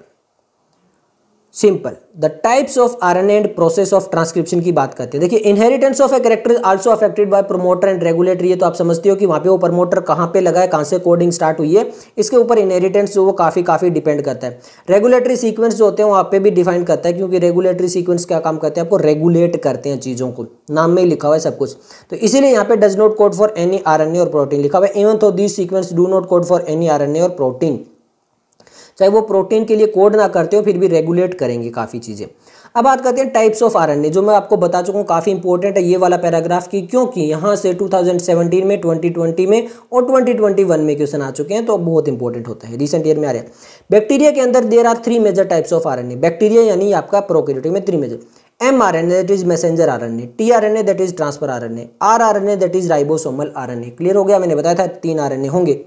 Speaker 1: Simple, the types of RNA and process of transcription की बात करते हैं। देखिए inheritance of a character is also affected by promoter and regulator, ये तो आप समझते हो कि वहाँ पे वो प्रमोटर कहाँ पे लगा है, कहाँ से कोडिंग स्टार्ट हुई है, इसके ऊपर इनहेरिटेंस जो वो काफ़ी काफ़ी डिपेंड करता है। रेगुलेटरी सीक्वेंस जो होते हैं वहाँ पे भी डिफाइन करता है, क्योंकि रेगुलेटरी सीक्वेंस क्या काम करते हैं, आपको रेगुलेट करते हैं चीज़ों को, नाम में ही लिखा हुआ है सब कुछ। तो इसीलिए यहाँ पे does not code for any RNA or protein लिखा हुआ है, even though this sequence do not code for any RNA or protein, चाहे वो प्रोटीन के लिए कोड ना करते हो फिर भी रेगुलेट करेंगे काफ़ी चीज़ें। अब बात करते हैं टाइप्स ऑफ आरएनए, जो मैं आपको बता चुका हूँ काफ़ी इंपॉर्टेंट है ये वाला पैराग्राफ की, क्योंकि यहाँ से टू थाउजेंड सेवेंटीन में, ट्वेंटी ट्वेंटी में और ट्वेंटी ट्वेंटी वन में क्वेश्चन आ चुके हैं, तो बहुत इंपॉर्टेंट होता है, रिसेंट ईयर में आ रहा है। बैक्टीरिया के अंदर there are three major types of RNA, bacteria यानी आपका प्रोकैरियोटिक में three major, M RNA that is messenger RNA, T RNA that is transfer RNA, are RNA that is ribosomal RNA. Clear हो गया? मैंने बताया था तीन आरएनए होंगे,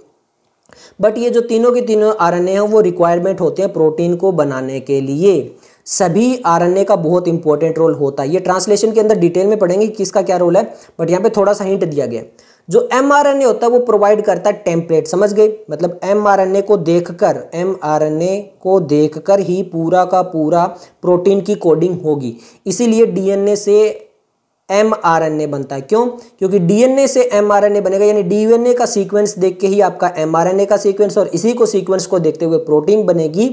Speaker 1: बट ये जो तीनों के तीनों आरएनए हैं वो रिक्वायरमेंट होते हैं प्रोटीन को बनाने के लिए। सभी आरएनए का बहुत इंपॉर्टेंट रोल होता है, ये ट्रांसलेशन के अंदर डिटेल में पढ़ेंगे किसका क्या रोल है, बट यहाँ पे थोड़ा सा हिंट दिया गया। जो एमआरएनए होता है वो प्रोवाइड करता है टेम्पलेट, समझ गए? मतलब एमआरएनए को देखकर, एमआरएनए को देखकर ही पूरा का पूरा प्रोटीन की कोडिंग होगी, इसीलिए डीएनए से एमआरएनए बनता है। क्यों? क्योंकि डीएनए से एमआरएनए बनेगा, यानी डीएनए का सीक्वेंस देख के ही आपका एमआरएनए का सीक्वेंस और इसी को सीक्वेंस को देखते हुए प्रोटीन बनेगी,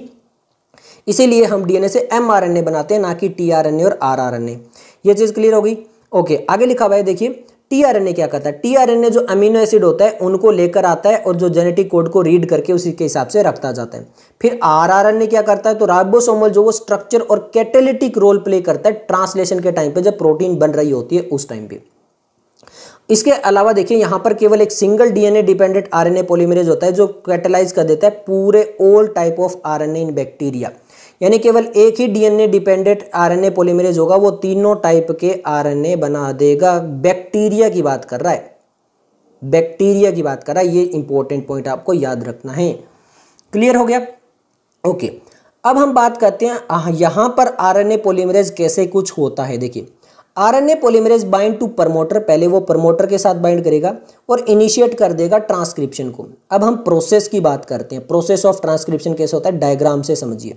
Speaker 1: इसीलिए हम डीएनए से एमआरएनए बनाते हैं, ना कि टीआरएनए और आरआरएनए। ये चीज क्लियर होगी? ओके, आगे लिखा हुआ है, देखिए टीआरएनए क्या करता है। टीआरएनए जो अमीनो एसिड होता है उनको लेकर आता है और जो जेनेटिक कोड को रीड करके उसी के हिसाब से रखता जाता है। फिर आरआरएनए क्या करता है, तो राइबोसोमल जो वो स्ट्रक्चर और कैटालिटिक रोल प्ले करता है ट्रांसलेशन के टाइम पे, जब प्रोटीन बन रही होती है उस टाइम पे। इसके अलावा देखिए यहाँ पर केवल एक single DNA dependent RNA polymerase होता है जो कैटलाइज कर देता है पूरे all type of RNA in bacteria, यानी केवल एक ही डीएनए डिपेंडेंट आरएनए पॉलीमरेज होगा, वो तीनों टाइप के आरएनए बना देगा। बैक्टीरिया की बात कर रहा है, बैक्टीरिया की बात कर रहा है, ये इंपॉर्टेंट पॉइंट आपको याद रखना है। क्लियर हो गया? ओके, अब हम बात करते हैं यहाँ पर आरएनए पॉलीमरेज कैसे कुछ होता है। देखिए RNA polymerase bind to promoter, पहले वो प्रमोटर के साथ बाइंड करेगा और इनिशिएट कर देगा ट्रांसक्रिप्शन को। अब हम प्रोसेस की बात करते हैं, प्रोसेस ऑफ ट्रांसक्रिप्शन कैसे होता है, डायग्राम से समझिए।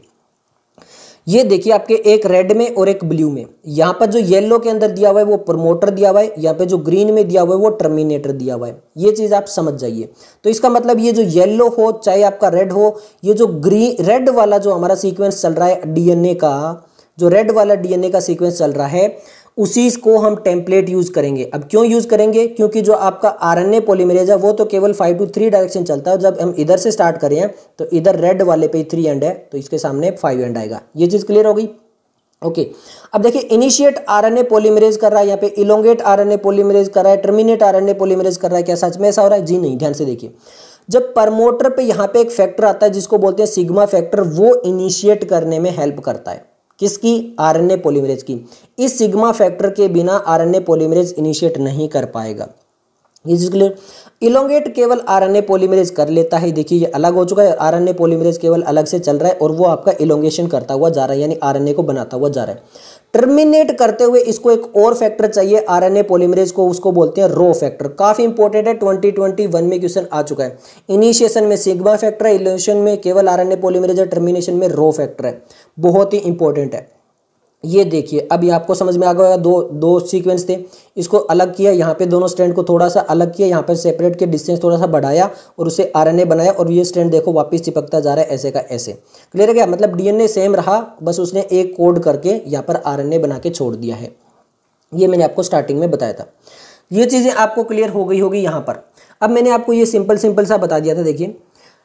Speaker 1: ये देखिए आपके एक रेड में और एक ब्लू में, यहाँ पर जो येलो के अंदर दिया हुआ है वो प्रमोटर दिया हुआ है, यहाँ पे जो ग्रीन में दिया हुआ है वो टर्मिनेटर दिया हुआ है। ये चीज आप समझ जाइए। तो इसका मतलब ये जो येलो हो चाहे आपका रेड हो, ये जो ग्रीन रेड वाला जो हमारा सीक्वेंस चल रहा है डीएनए का, जो रेड वाला डीएनए का सीक्वेंस चल रहा है उसी को हम टेम्पलेट यूज करेंगे। अब क्यों यूज करेंगे, क्योंकि जो आपका आरएनए पॉलीमरेज है वो तो केवल फाइव टू थ्री डायरेक्शन चलता है, जब हम इधर से स्टार्ट करें तो इधर रेड वाले पे थ्री एंड है तो इसके सामने फाइव एंड आएगा। ये चीज क्लियर होगी? ओके, अब देखिए इनिशिएट आरएनए पॉलीमरेज कर रहा है, यहाँ पे इलोंगेट आरएनए पॉलीमरेज कर रहा है, टर्मिनेट आरएनए पॉलीमरेज कर रहा है। क्या सच में ऐसा हो रहा है? जी नहीं, ध्यान से देखिए। जब प्रमोटर पे यहाँ पे एक फैक्टर आता है जिसको बोलते हैं सिग्मा फैक्टर, वो इनिशिएट करने में हेल्प करता है। किसकी? आरएनए पॉलीमरेज की। इस सिग्मा फैक्टर के बिना आरएनए पॉलीमरेज इनिशिएट नहीं कर पाएगा। Is clear? इलोंगेट केवल आरएनए पॉलीमरेज कर लेता है। देखिए ये अलग हो चुका है, आरएनए पॉलीमरेज केवल अलग से चल रहा है और वो आपका इलोंगेशन करता हुआ जा रहा है, यानी आरएनए को बनाता हुआ जा रहा है। टर्मिनेट करते हुए इसको एक और फैक्टर चाहिए आरएनए पॉलीमरेज को, उसको बोलते हैं रो फैक्टर। काफी इंपॉर्टेंट है, ट्वेंटी ट्वेंटी वन में क्वेश्चन आ चुका है। इनिशिएशन में सिग्मा फैक्टर है, इलोंगेशन में केवल आरएनए पॉलीमरेज है, टर्मिनेशन में रो फैक्टर है। बहुत ही इंपॉर्टेंट है। ये देखिए अब ये आपको समझ में आ गया। दो दो सीक्वेंस थे, इसको अलग किया, यहाँ पे दोनों स्ट्रैंड को थोड़ा सा अलग किया, यहाँ पे सेपरेट के डिस्टेंस थोड़ा सा बढ़ाया और उसे आरएनए बनाया और ये स्ट्रैंड देखो वापस चिपकता जा रहा है ऐसे का ऐसे। क्लियर है क्या? मतलब डीएनए सेम रहा, बस उसने एक कोड करके यहाँ पर आरएनए बना के छोड़ दिया है। ये मैंने आपको स्टार्टिंग में बताया था। ये चीज़ें आपको क्लियर हो गई होगी यहाँ पर। अब मैंने आपको ये सिंपल सिंपल सा बता दिया था। देखिए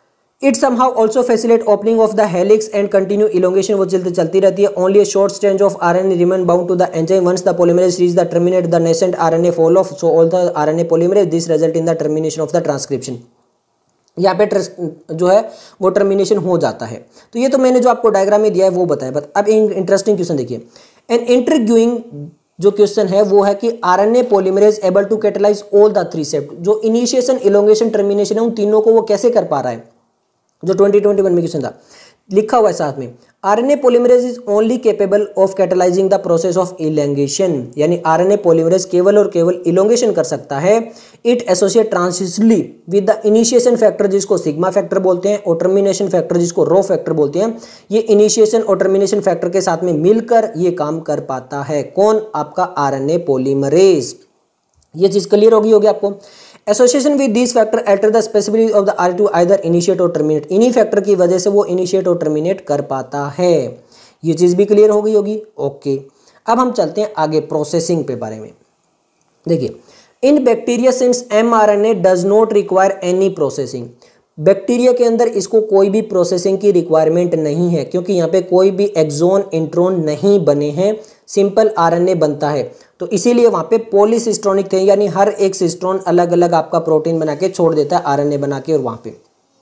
Speaker 1: it somehow also facilitate opening of the helix and continue elongation, वो चलती चलती रहती है। Only a short strand of RNA remain bound to the enzyme once the polymerase reach the terminate the nascent RNA fall off, so all the RNA polymerase this result in the termination of the transcription. यहाँ पे जो है वो termination हो जाता है। तो ये तो मैंने जो आपको डायग्राम में दिया है वो बताया। बट अब इंटरेस्टिंग क्वेश्चन देखिए, एन इंट्रिग्यूइंग जो क्वेश्चन है वो है कि RNA polymerase able to catalyse all the three step. जो इनिशिएशन, इलोंगेशन, टर्मिनेशन है उन तीनों को वो कैसे कर पा रहा है? जो ट्वेंटी ट्वेंटी वन में क्वेश्चन था लिखा हुआ है साथ में, RNA polymerase is only capable of catalysing the process of elongation, यानी आरएनए पॉलीमरेज केवल और केवल इलोंगेशन कर सकता है। It associate transitionally with the initiation factor जिसको सिग्मा फैक्टर बोलते हैं और टर्मिनेशन फैक्टर जिसको रो फैक्टर बोलते हैं। ये इनिशिएशन और टर्मिनेशन फैक्टर के साथ में मिलकर ये काम कर पाता है। कौन? आपका आरएनए पॉलीमरेज। ये चीज क्लियर होगी होगी आपको। Association with this factor alter the specificity of the R to either initiate or terminate. इन्हीं फैक्टर की वजह से वो इनिशिएट और टर्मिनेट कर पाता है। ये चीज भी क्लियर हो गई होगी। ओके, अब हम चलते हैं आगे प्रोसेसिंग पे बारे में। देखिए in bacteria since mRNA does not require any processing, bacteria के अंदर इसको कोई भी प्रोसेसिंग की रिक्वायरमेंट नहीं है क्योंकि यहाँ पे कोई भी एक्सोन इंट्रोन नहीं बने हैं, सिंपल आरएनए बनता है। तो इसीलिए वहाँ पे पॉलीसिस्ट्रोनिक थे, यानी हर एक सिस्ट्रोन अलग अलग आपका प्रोटीन बना के छोड़ देता है आरएनए बना के और वहाँ पे।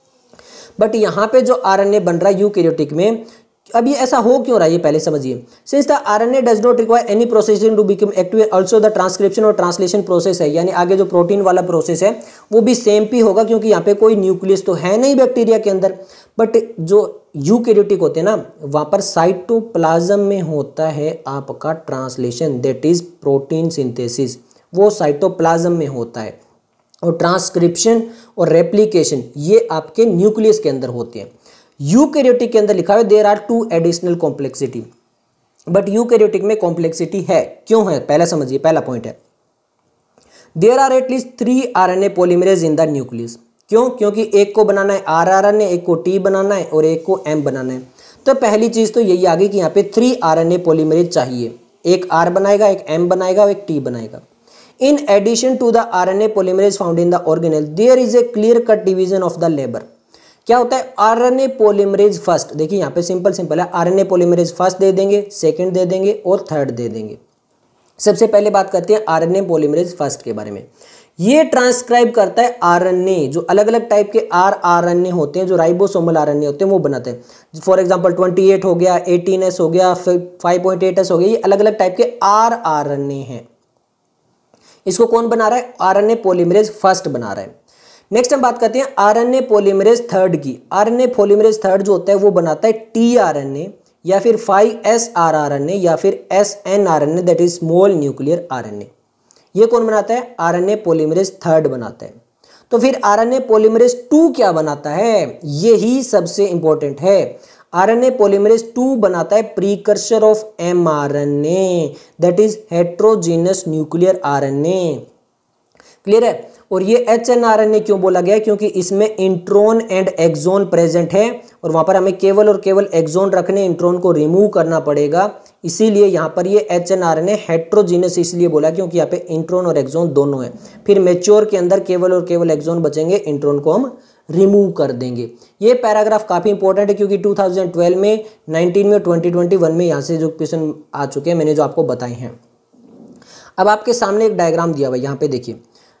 Speaker 1: बट यहाँ पे जो आरएनए बन रहा है यूकैरियोटिक में, अब ये ऐसा हो क्यों रहा है ये पहले समझिए। Since the RNA does not require any processing to become active, also the transcription और ट्रांसलेशन प्रोसेस है, यानी आगे जो प्रोटीन वाला प्रोसेस है वो भी सेम ही होगा क्योंकि यहाँ पे कोई न्यूक्लियस तो है नहीं बैक्टीरिया के अंदर। बट जो यूकैरियोटिक होते हैं ना, वहाँ पर साइटोप्लाज्म में होता है आपका translation, that is protein synthesis, वो साइटोप्लाज्म में होता है। और ट्रांसक्रिप्शन और रेप्लिकेशन ये आपके न्यूक्लियस के अंदर होते हैं। यूकैरियोटिक के अंदर लिखा है there are two additional complexity, but eukaryotic में कॉम्प्लेक्सिटी है। क्यों है? पहला समझिए, पहला पॉइंट है there are at least three RNA polymerase in the nucleus. क्यों? क्योंकि एक को बनाना है आर आरएनए, एक को टी बनाना है और एक को एम बनाना है। तो पहली चीज तो यही आ गई कि यहाँ पे थ्री आरएनए पॉलीमरेज चाहिए, एक आर बनाएगा, एक एम बनाएगा और एक टी बनाएगा। In addition to the RNA polymerase found in the organelle there is a clear cut division of the labour. क्या होता है? आरएनए पॉलीमरेज फर्स्ट, देखिए यहाँ पे सिंपल सिंपल है, आरएनए पॉलीमरेज फर्स्ट दे देंगे, सेकंड दे देंगे और थर्ड दे देंगे। सबसे पहले बात करते हैं आरएनए पॉलीमरेज फर्स्ट के बारे में। ये ट्रांसक्राइब करता है आरएनए, जो अलग अलग टाइप के आर आरएनए होते हैं, जो राइबोसोमल आरएनए होते हैं वो बनाते हैं। फॉर एग्जांपल ट्वेंटी एट हो गया, एटीन एस हो गया, फाइव पॉइंट एट एस हो गया, ये अलग अलग टाइप के आर आरएनए हैं। इसको कौन बना रहा है? आरएनए पॉलीमरेज फर्स्ट बना रहा है। नेक्स्ट हम बात करते हैं आरएनए पॉलीमरेज थर्ड की। आरएनए पॉलीमरेज थर्ड जो होता है वो बनाता है टीआरएनए या फिर फाइव एस आर आरएनए या फिर SN RNA, that is small nuclear RNA. ये कौन बनाता है? आरएनए पॉलीमरेज थर्ड बनाता है। तो फिर आरएनए पॉलीमरेज टू क्या बनाता है? यही सबसे इंपॉर्टेंट है। आरएनए पॉलीमरेज टू बनाता है precursor of mRNA, that is heterogeneous nuclear RNA. Clear है? और ये H N R N A क्यों बोला गया? क्योंकि इसमें इंट्रोन एंड एक्सोन प्रेजेंट है और वहां पर हमें केवल और केवल एक्सोन रखने, इंट्रोन को रिमूव करना पड़ेगा। इसीलिए यहाँ पर ये H N R N A heterogeneous इसलिए बोला क्योंकि यहाँ पे इंट्रोन और एक्सोन दोनों है। फिर मेच्योर के अंदर केवल और केवल एक्सोन बचेंगे, इंट्रोन को हम रिमूव कर देंगे। ये पैराग्राफ काफी इंपॉर्टेंट है क्योंकि टू थाउजेंड ट्वेल्व में, नाइनटीन में, ट्वेंटी ट्वेंटी वन में यहाँ से जो क्वेश्चन आ चुके हैं मैंने जो आपको बताए हैं। अब आपके सामने एक डायग्राम दिया हुआ है, यहाँ पे देखिए।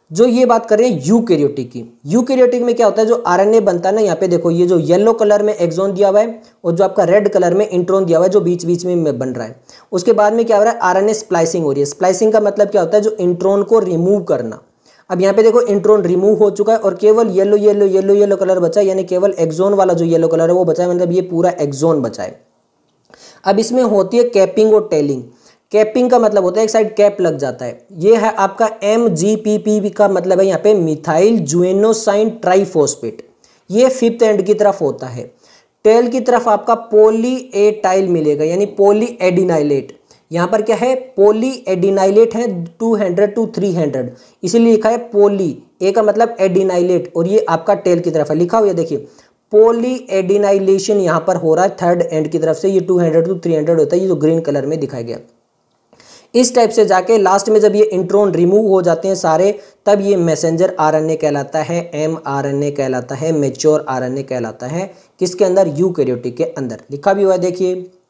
Speaker 1: जो ये बात कर रहे हैं यूकैरियोटिक की, यूकैरियोटिक में क्या होता है, जो आरएनए बनता है ना, यहाँ पे देखो ये जो येलो कलर में एक्सॉन दिया हुआ है और जो आपका रेड कलर में इंट्रॉन दिया हुआ है जो बीच बीच में बन रहा है। उसके बाद में क्या हो रहा है, आरएनए स्प्लाइसिंग हो रही है। स्प्लाइसिंग का मतलब क्या होता है, जो इंट्रॉन को रिमूव करना। अब यहाँ पे देखो इंट्रॉन रिमूव हो चुका है और केवल yellow yellow yellow yellow colour बचा है, यानी केवल एक्सॉन वाला जो येलो कलर है वो बचा है, मतलब ये पूरा एक्सॉन बचा है। अब इसमें होती है कैपिंग और टेलिंग। कैपिंग का मतलब होता है एक साइड कैप लग जाता है। ये है आपका एम जी पी पी का मतलब है यहाँ पे मिथाइल जुएनोसाइन ट्राइफॉस्फेट, ये फिफ्थ एंड की तरफ होता है। टेल की तरफ आपका पॉली एटाइल मिलेगा, यानी पॉली एडिनाइलेट। यहाँ पर क्या है, पॉली एडिनाइलेट है two hundred to three hundred, इसीलिए लिखा है पॉली, ए का मतलब एडिनाइलेट, और ये आपका टेल की तरफ है। लिखा हुआ है देखिए पॉली एडिनाइलेशन यहाँ पर हो रहा है थर्ड एंड की तरफ से, ये two hundred to three hundred होता है, ये जो ग्रीन कलर में दिखाया गया। इस टाइप से जाके लास्ट में जब ये इंट्रॉन रिमूव हो जाते हैं सारे, तब ये मैसेंजर आरएनए कहलाता है, एम आरएनए कहलाता है, मैच्योर आरएनए कहलाता है। किसके अंदर, यूकैरियोटिक के अंदर। लिखा भी हुआ है देखिए,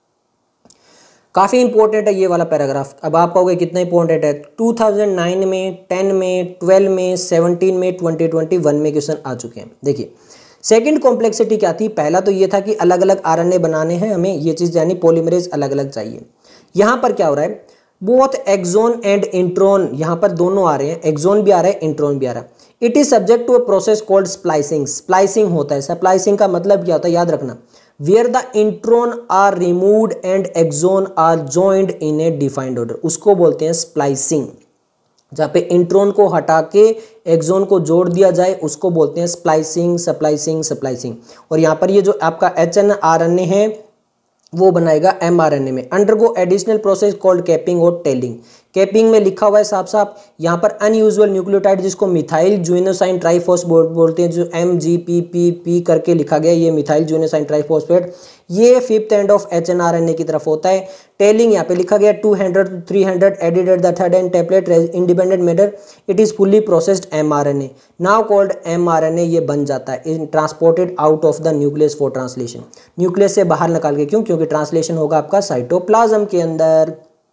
Speaker 1: काफ़ी इंपॉर्टेंट है ये वाला पैराग्राफ। अब आप कहोगे कितना इंपॉर्टेंट है, टू थाउजेंड नाइन में, टेन में, ट्वेल्व में, सेवनटीन में, ट्वेंटी ट्वेंटी वन में क्वेश्चन आ चुके हैं। देखिए सेकंड कॉम्प्लेक्सिटी क्या थी, पहला तो ये था कि अलग अलग आरएनए बनाने हैं हमें, ये चीज़ यानी पॉलीमरेज अलग अलग चाहिए। यहाँ पर क्या हो रहा है, बोथ एक्सॉन एंड इंट्रॉन, यहाँ पर दोनों आ रहे हैं, एक्सॉन भी आ रहा है, इंट्रॉन भी आ रहा है। It is subject to a process called splicing. Splicing होता है, स्प्लाइसिंग का मतलब क्या होता है, याद रखना, where the intron are removed and exon are joined in a defined order, उसको बोलते हैं स्प्लाइसिंग। जहाँ पे इंट्रॉन को हटा के एक्सॉन को जोड़ दिया जाए उसको बोलते हैं स्प्लाइसिंग, स्प्लाइसिंग, स्प्लाइसिंग। और यहाँ पर ये जो आपका H N R N A है वो बनाएगा एमआरएनए में। Undergo additional process called capping और टेलिंग। कैपिंग में लिखा हुआ है साफ साफ, यहाँ पर अनयूजुअल न्यूक्लियोटाइड जिसको मिथाइल जुएनोसाइन ट्राइफॉस्फेट बोलते हैं, जो M G P P P करके लिखा गया, ये मिथाइल जुएनोसाइन ट्राइफॉस्फेट, ये fifth end of H N R N A की तरफ होता है। टेलिंग यहाँ पे लिखा गया to hundred to three hundred added at the third end template independent matter, it is fully processed mRNA, now called mRNA. ये बन जाता है transported out of the nucleus for translation, nucleus से बाहर निकाल के, क्यों, क्योंकि ट्रांसलेशन होगा आपका साइटोप्लाज्म के अंदर।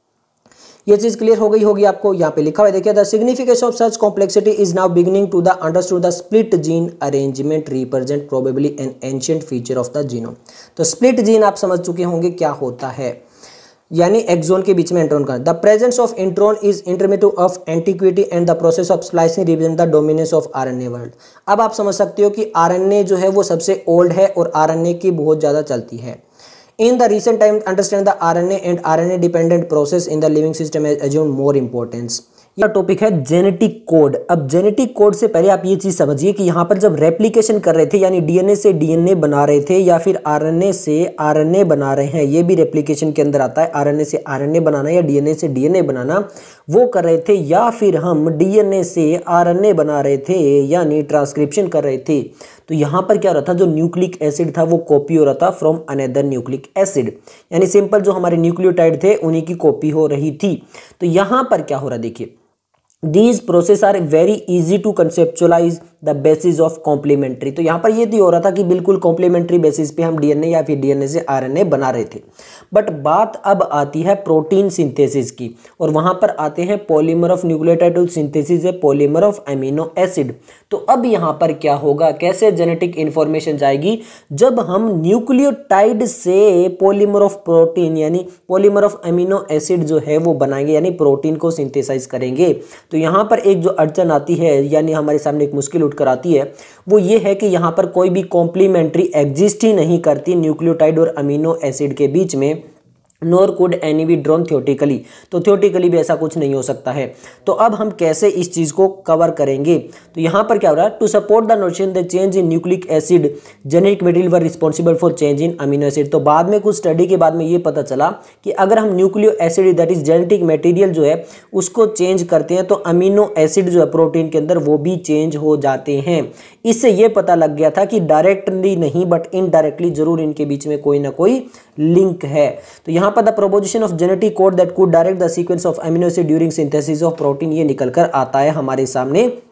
Speaker 1: ये चीज क्लियर हो गई होगी आपको। यहाँ पे लिखा हुआ है देखिए, the signification of such complexity is now beginning to the understood, the split gene arrangement represent probably an ancient feature of the genome. तो स्प्लिट जीन आप समझ चुके होंगे क्या होता है, यानी एक्सॉन के बीच में इंट्रॉन का। The presence of intron is intermediate of antiquity and the process of splicing represent the dominance of RNA world. अब आप समझ सकते हो कि आरएनए जो है वो सबसे ओल्ड है और आरएनए की बहुत ज़्यादा चलती है। In the recent time, understand the R N A and R N A dependent process in the living system has assumed more importance. यह टॉपिक है जेनेटिक कोड। अब जेनेटिक कोड से पहले आप ये चीज समझिए कि यहाँ पर जब रेप्लिकेशन कर रहे थे, यानी डीएनए से डीएनए बना रहे थे या फिर आरएनए से आरएनए बना रहे हैं, ये भी रेप्लिकेशन के अंदर आता है। आरएनए से आरएनए बनाना या डीएनए से डीएनए बनाना वो कर रहे थे, या फिर हम डीएनए से आरएनए बना रहे थे यानी ट्रांसक्रिप्शन कर रहे थे। तो यहाँ पर क्या हो रहा था, जो न्यूक्लिक एसिड था वो कॉपी हो रहा था फ्रॉम अनदर न्यूक्लिक एसिड, यानी सिंपल जो हमारे न्यूक्लियोटाइड थे उन्हीं की कॉपी हो रही थी। तो यहाँ पर क्या हो रहा है देखिए, These processes are very easy to conceptualize the basis of complementary। तो यहाँ पर ये भी हो रहा था कि बिल्कुल कॉम्प्लीमेंट्री बेसिस पे हम डीएनए या फिर डीएनए से आरएनए बना रहे थे। बट बात अब आती है प्रोटीन सिंथेसिस की, और वहाँ पर आते हैं पॉलीमर ऑफ न्यूक्लियोटाइड सिंथेसिस है पॉलीमर ऑफ अमीनो एसिड। तो अब यहाँ पर क्या होगा, कैसे जेनेटिक इंफॉर्मेशन जाएगी, जब हम न्यूक्लियोटाइड से पॉलीमर ऑफ प्रोटीन यानी पॉलीमर ऑफ अमीनो एसिड जो है वो बनाएंगे, यानी प्रोटीन को सिंथेसाइज करेंगे। तो यहाँ पर एक जो अड़चन आती है, यानी हमारे सामने एक मुश्किल उठकर आती है, वो ये है कि यहाँ पर कोई भी कॉम्प्लीमेंट्री एग्जिस्ट ही नहीं करती न्यूक्लियोटाइड और अमीनो एसिड के बीच में, nor could any be drawn theoretically. तो थियोटिकली भी ऐसा कुछ नहीं हो सकता है। तो अब हम कैसे इस चीज़ को कवर करेंगे, तो यहाँ पर क्या हो रहा है, to support the notion the change in nucleic acid genetic material were responsible for change in amino acid. तो बाद में कुछ स्टडी के बाद में ये पता चला कि अगर हम nucleo acid that is genetic material जो है उसको चेंज करते हैं तो अमीनो एसिड जो है प्रोटीन के अंदर वो भी चेंज हो जाते हैं। इससे ये पता लग गया था कि डायरेक्टली नहीं बट इनडायरेक्टली जरूर इनके बीच में कोई ना कोई लिंक है। तो यहाँ पर the proposition of genetic code that could direct the sequence of amino acid during synthesis of protein, ये निकल कर आता है हमारे सामने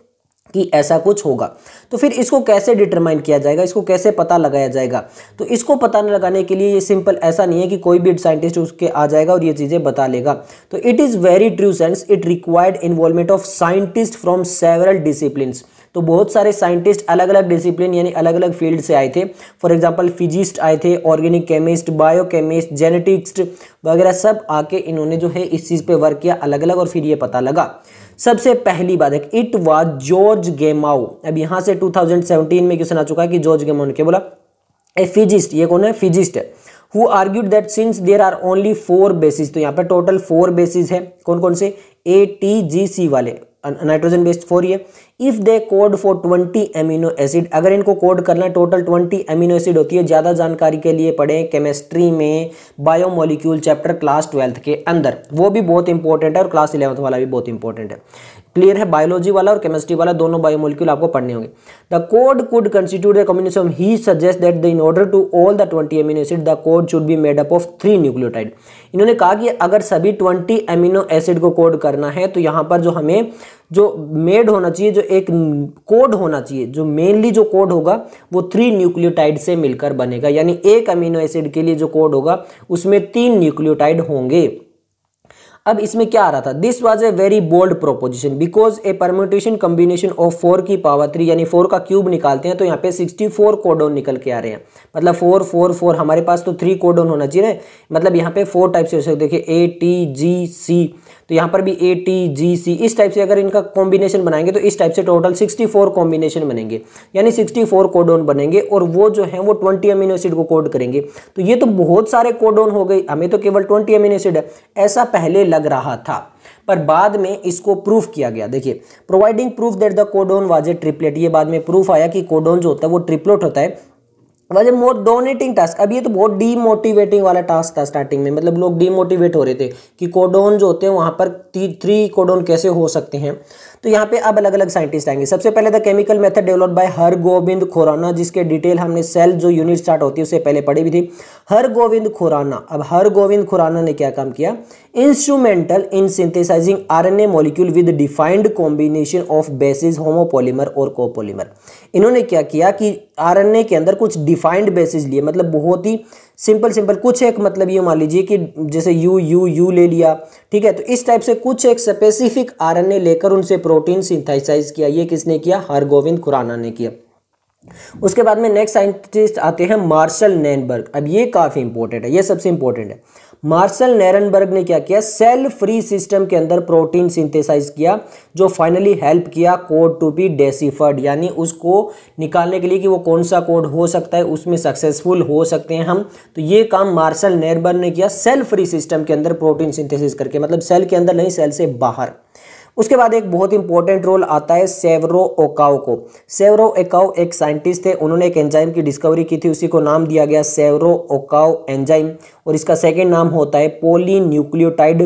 Speaker 1: कि ऐसा कुछ होगा। तो फिर इसको कैसे डिटरमाइन किया जाएगा, इसको कैसे पता लगाया जाएगा? तो इसको पता लगाने के लिए ये सिंपल ऐसा नहीं है कि कोई भी साइंटिस्ट उसके आ जाएगा और ये चीज़ें बता लेगा। तो it is very true sense, it required involvement of scientist from several disciplines. तो बहुत सारे साइंटिस्ट अलग अलग डिसिप्लिन यानी अलग अलग फील्ड से आए थे। फॉर एग्जांपल फिजिस्ट आए थे, ऑर्गेनिक केमिस्ट, बायोकेमिस्ट, जेनेटिक्स्ट वगैरह सब आके इन्होंने जो है इस चीज़ पे वर्क किया अलग अलग, और फिर ये पता लगा। सबसे पहली बात है, इट वाज जॉर्ज गेमाउ। अब यहाँ से टू थाउजेंड सेवनटीन में क्वेश्चन आ चुका है कि जॉर्ज गेमाउ ने क्या बोला, ए फिजिस्ट, ये कौन है, फिजिस्ट है, who argued that since there are only four bases. तो यहाँ पे टोटल फोर बेसिस है, कौन कौन से, ए टी जी सी वाले, नाइट्रोजन बेस्ड फोर ही है। If they code for twenty amino acid, अगर इनको कोड करना है टोटल ट्वेंटी एमिनो एसिड होती है। ज़्यादा जानकारी के लिए पढ़ें केमिस्ट्री में बायोमोलिक्यूल चैप्टर क्लास ट्वेल्थ के अंदर, वो भी बहुत इंपॉर्टेंट है, और क्लास इलेवंथ वाला भी बहुत इंपॉर्टेंट है। क्लियर है, बायोलॉजी वाला और केमिस्ट्री वाला दोनों बायोमोलिक्यूल आपको पढ़ने होंगे। The code could constitute the combination, he suggest that the in order to all the twenty amino acid the code should be made up of three nucleotide. इन्होंने कहा कि अगर सभी ट्वेंटी एमिनो एसिड को code करना है तो यहाँ पर जो हमें जो मेड होना चाहिए, जो एक कोड होना चाहिए, जो मेनली जो कोड होगा वो थ्री न्यूक्लियोटाइड से मिलकर बनेगा। यानी एक अमीनो एसिड के लिए जो कोड होगा उसमें तीन न्यूक्लियोटाइड होंगे। अब इसमें क्या आ रहा था, this was a very bold proposition because a permutation combination of four की पावर थ्री, यानी फोर का क्यूब निकालते हैं तो यहाँ पे सिक्सटी फोर कोडोन निकल के आ रहे हैं। मतलब फोर फोर फोर, हमारे पास तो थ्री कोडोन होना चाहिए ना, मतलब यहाँ पे फोर टाइप से हो सकते, देखिए ए टी जी सी, तो यहाँ पर भी ए टी जी सी, इस टाइप से अगर इनका कॉम्बिनेशन बनाएंगे तो इस टाइप से टोटल सिक्सटी फोर कॉम्बिनेशन बनेंगे, यानी सिक्सटी फोर कोडोन बनेंगे, और वो जो है वो ट्वेंटी अमीनो एसिड को कोड करेंगे। तो ये तो बहुत सारे कोडोन हो गए, हमें तो केवल ट्वेंटी अमीनो एसिड है ऐसा पहले लग रहा था, पर बाद में इसको प्रूफ किया गया। देखिए, providing proof that the codon was a triplet, ये बाद में प्रूफ आया कि कोडोन जो होता है वो ट्रिपलेट होता है। Was a more daunting task, अब ये तो बहुत डीमोटिवेटिंग वाला टास्क था स्टार्टिंग में, मतलब लोग डीमोटिवेट हो रहे थे कि कोडोन जो होते हैं वहां पर थ्री कोडोन कैसे हो सकते हैं। तो यहाँ पे अब अलग अलग साइंटिस्ट आएंगे। सबसे पहले the chemical method developed by Hargobind Khorana, जिसके डिटेल हमने सेल जो यूनिट स्टार्ट होती है उससे पहले पढ़ी भी थी, हरगोविंद खुराना। अब हरगोविंद खुराना ने क्या काम किया, instrumental in synthesizing RNA molecule with defined combination of bases, homopolymer और कोपॉलीमर। इन्होंने क्या किया कि आरएनए के अंदर कुछ डिफाइंड बेसिस लिए, मतलब बहुत ही सिंपल सिंपल कुछ एक, मतलब ये मान लीजिए कि जैसे यू यू यू ले लिया, ठीक है, तो इस टाइप से कुछ एक स्पेसिफिक आरएनए लेकर उनसे प्रोटीन सिंथेसाइज किया। ये किसने किया, हरगोविंद खुराना ने किया। उसके बाद में नेक्स्ट साइंटिस्ट आते हैं मार्शल नेरनबर्ग। अब ये काफी इंपॉर्टेंट है, ये सबसे इंपॉर्टेंट है। मार्शल नेरनबर्ग ने क्या किया, सेल फ्री सिस्टम के अंदर प्रोटीन सिंथेसाइज किया, जो फाइनली हेल्प किया कोड टू बी डेसिफर्ड, यानी उसको निकालने के लिए कि वो कौन सा कोड हो सकता है, उसमें सक्सेसफुल हो सकते हैं हम। तो ये काम मार्शल नेरनबर्ग ने किया, सेल फ्री सिस्टम के अंदर प्रोटीन सिंथेसिस करके, मतलब सेल के अंदर नहीं, सेल से बाहर। उसके बाद एक बहुत इंपॉर्टेंट रोल आता है सेवरो ओकाओ को। सेवरो ओकाओ एक साइंटिस्ट थे, उन्होंने एक एंजाइम की डिस्कवरी की थी, उसी को नाम दिया गया सेवरो ओकाओ एंजाइम, और इसका सेकेंड नाम होता है पॉलीन्यूक्लियोटाइड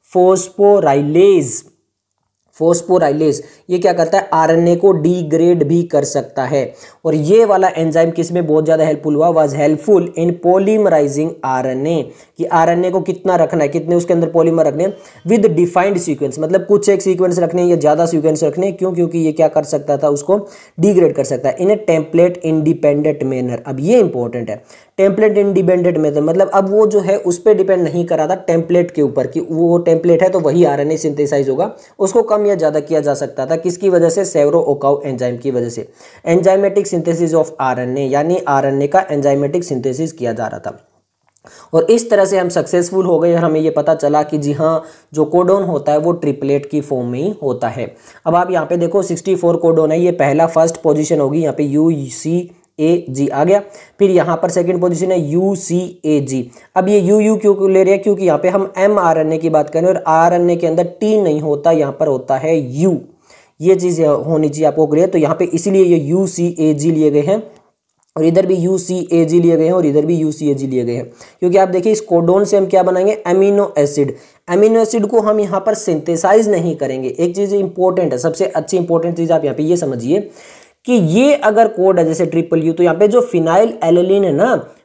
Speaker 1: फॉस्फोराइलेज। फॉस्फोराइलेज ये क्या करता है, आरएनए को डिग्रेड भी कर सकता है, और ये वाला एंजाइम किसमें बहुत ज़्यादा हेल्पफुल हुआ, was helpful in polymerizing RNA, कि आरएनए को कितना रखना है, कितने उसके अंदर पॉलीमर रखने हैं विद डिफाइंड सीक्वेंस, मतलब कुछ एक सीक्वेंस रखने या ज़्यादा सीक्वेंस रखने, क्यों, क्योंकि ये क्या कर सकता था, उसको डिग्रेड कर सकता है in a template independent manner. अब ये इंपॉर्टेंट है, टेम्पलेट इंडिपेंडेंट मेथड, मतलब अब वो जो है उस पर डिपेंड नहीं कर रहा था टेम्पलेट के ऊपर, कि वो टेम्पलेट है तो वही आरएनए सिंथेसाइज होगा, उसको कम या ज़्यादा किया जा सकता था। किसकी वजह से, सेवरो ओकाओ एंजाइम की वजह से। एंजाइमेटिक सिंथेसिस ऑफ आरएनए, यानी आरएनए का एंजाइमेटिक सिंथेसिस किया जा रहा था, और इस तरह से हम सक्सेसफुल हो गए और हमें ये पता चला कि जी हाँ, जो कोडोन होता है वो ट्रिपलेट की फॉर्म में ही होता है। अब आप यहाँ पे देखो सिक्सटी फोर कोडोन है, ये पहला फर्स्ट पोजीशन होगी, यहाँ पे यू सी ए जी आ गया, फिर यहाँ पर सेकंड पोजीशन है यू सी ए जी। अब ये यू यू क्यों ले रहे हैं, क्योंकि यहाँ पे हम एम आर एन ए की बात करें और आर एन ए के अंदर टी नहीं होता, यहाँ पर होता है यू, ये चीज़ होनी चाहिए आपको क्लियर। तो यहाँ पे इसीलिए ये यू सी ए जी लिए गए हैं, और इधर भी यू सी ए जी लिए गए हैं, और इधर भी यू सी ए जी लिए गए हैं, क्योंकि आप देखिए इस कोडोन से हम क्या बनाएंगे, अमीनो एसिड। अमीनो एसिड को हम यहाँ पर सिंथेसाइज नहीं करेंगे। एक चीज़ इंपॉर्टेंट है, सबसे अच्छी इंपॉर्टेंट चीज़ आप यहाँ पे ये समझिए कि ये अगर कोड है जैसे ट्रिपल यू, तो यहाँ पे जो फिनाइल एलेनिन है ना,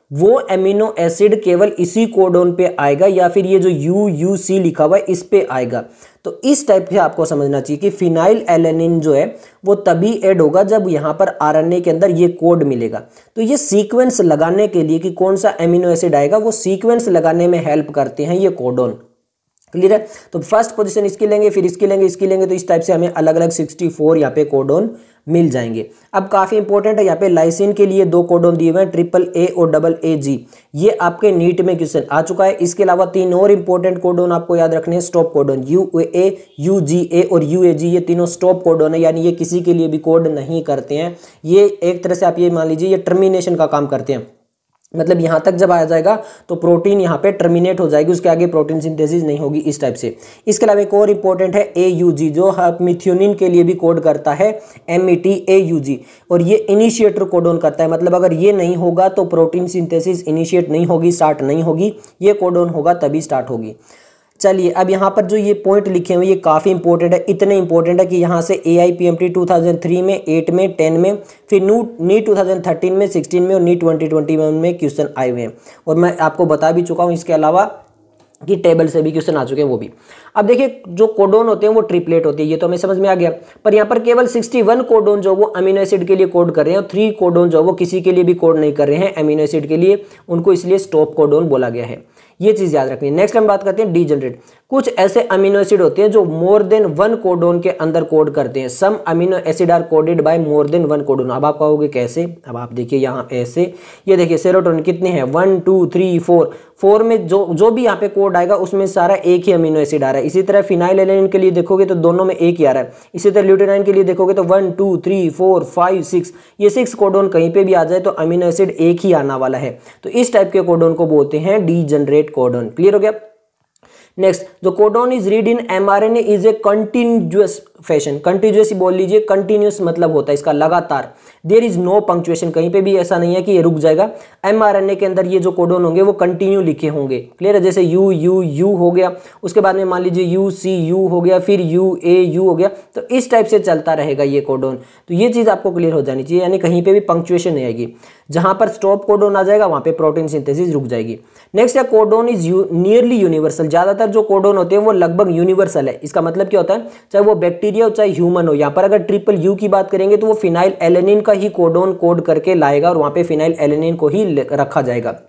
Speaker 1: वो एमिनो एसिड केवल इसी कोडोन पे आएगा या फिर ये जो यू यू सी लिखा हुआ है इस पे आएगा। तो इस टाइप से आपको समझना चाहिए कि फिनाइल एलेनिन जो है वो तभी ऐड होगा जब यहाँ पर आरएनए के अंदर ये कोड मिलेगा। तो ये सीक्वेंस लगाने के लिए कि कौन सा एमिनो एसिड आएगा, वो सीक्वेंस लगाने में हेल्प करते हैं ये कोडोन। क्लियर है? तो फर्स्ट पोजीशन इसकी लेंगे, फिर इसकी लेंगे, इसकी लेंगे, तो इस टाइप से हमें अलग अलग सिक्सटी फोर यहाँ पे कोडोन मिल जाएंगे। अब काफ़ी इंपॉर्टेंट है, यहाँ पे लाइसिन के लिए दो कोडोन दिए हुए हैं, ट्रिपल ए और डबल ए जी। ये आपके नीट में क्वेश्चन आ चुका है। इसके अलावा तीन और इंपॉर्टेंट कोडोन आपको याद रखने हैं। Stop codon U A, U G A और यू ए जी, ये तीनों स्टॉप कोडोन है, यानी ये किसी के लिए भी कोड नहीं करते हैं। ये एक तरह से आप ये मान लीजिए ये टर्मिनेशन का काम करते हैं, मतलब यहाँ तक जब आ जाएगा तो प्रोटीन यहाँ पे टर्मिनेट हो जाएगी, उसके आगे प्रोटीन सिंथेसिस नहीं होगी, इस टाइप से। इसके अलावा एक और इंपॉर्टेंट है ए यू जी, जो मिथ्योनिन के लिए भी कोड करता है, M E T A U G, और ये इनिशिएटर कोडोन करता है। मतलब अगर ये नहीं होगा तो प्रोटीन सिंथेसिस इनिशिएट नहीं होगी, स्टार्ट नहीं होगी, ये कोडोन होगा तभी स्टार्ट होगी। चलिए अब यहाँ पर जो ये पॉइंट लिखे हुए ये काफ़ी इंपॉर्टेंट है, इतने इंपॉर्टेंट है कि यहाँ से A I P M T two thousand three में, एट में, टेन में, फिर नू नी टू थाउजेंड थर्टीन में, सिक्सटीन में और नी ट्वेंटी ट्वेंटी वन में क्वेश्चन आए हुए हैं। और मैं आपको बता भी चुका हूँ इसके अलावा कि टेबल से भी क्वेश्चन आ चुके हैं वो भी। अब देखिए जो कोडोन होते हैं वो ट्रिपलेट होती है, ये तो हमें समझ में आ गया। पर यहाँ पर केवल सिक्सटी वन कोडोन जो वो अमीनो एसिड के लिए कोड कर रहे हैं और थ्री कोडोन जो वो किसी के लिए भी कोड नहीं कर रहे हैं अमीनो एसिड के लिए, उनको इसलिए स्टॉप कोडोन बोला गया है। ये चीज याद रखनी है। नेक्स्ट हम बात करते हैं डीजनरेट। कुछ ऐसे अमीनो एसिड होते हैं जो मोर देन वन कोडोन के अंदर कोड करते हैं। Some amino acid are coded by more than one codon. अब आप कहोगे कैसे? अब आप देखिए यहाँ ऐसे, ये देखिए सेरोटोनिन कितने हैं, one two three four, four में जो जो भी यहाँ पे कोड आएगा उसमें सारा एक ही अमीनो एसिड आ रहा है। इसी तरह फिनाइल एलेनिन के लिए देखोगे तो दोनों में एक ही आ रहा है। इसी तरह ल्यूटेनाइन के लिए देखोगे तो one two three four five six, ये सिक्स कोडोन कहीं पे भी आ जाए तो अमीनो एसिड एक ही आना वाला है। तो इस टाइप के कोडोन को बोलते हैं डीजनरेट कोडोन। क्लियर हो गया? नेक्स्ट, जो codon is read in mRNA is a continuous fashion. Continuous बोल लीजिए, कंटिन्यूअस मतलब होता है इसका लगातार। देयर इज नो पंक्चुएशन, कहीं पे भी ऐसा नहीं है कि ये रुक जाएगा। एमआरएनए के अंदर ये जो कोडोन होंगे वो कंटिन्यू लिखे होंगे। क्लियर है? जैसे यू यू यू हो गया, उसके बाद में मान लीजिए यू सी यू हो गया, फिर यू ए यू हो गया, तो इस टाइप से चलता रहेगा ये कोडोन। तो ये चीज आपको क्लियर हो जानी चाहिए, यानी कहीं पे भी पंक्चुएशन नहीं आएगी। जहां पर स्टॉप कोडोन आ जाएगा वहां पे प्रोटीन सिंथेसिस रुक जाएगी। नियरेस्ट है कोडोन इज नियरली यूनिवर्सल। ज्यादातर जो कोडोन होते हैं वो लगभग यूनिवर्सल है। इसका मतलब क्या होता है? चाहे वो बैक्टीरिया हो चाहे ह्यूमन हो। यहाँ पर अगर ट्रिपल यू की बात करेंगे तो वो फिनाइल एलेनिन का ही कोडोन कोड करके लाएगा और वहां पे फिनाइल एलेनिन को ही रखा जाएगा।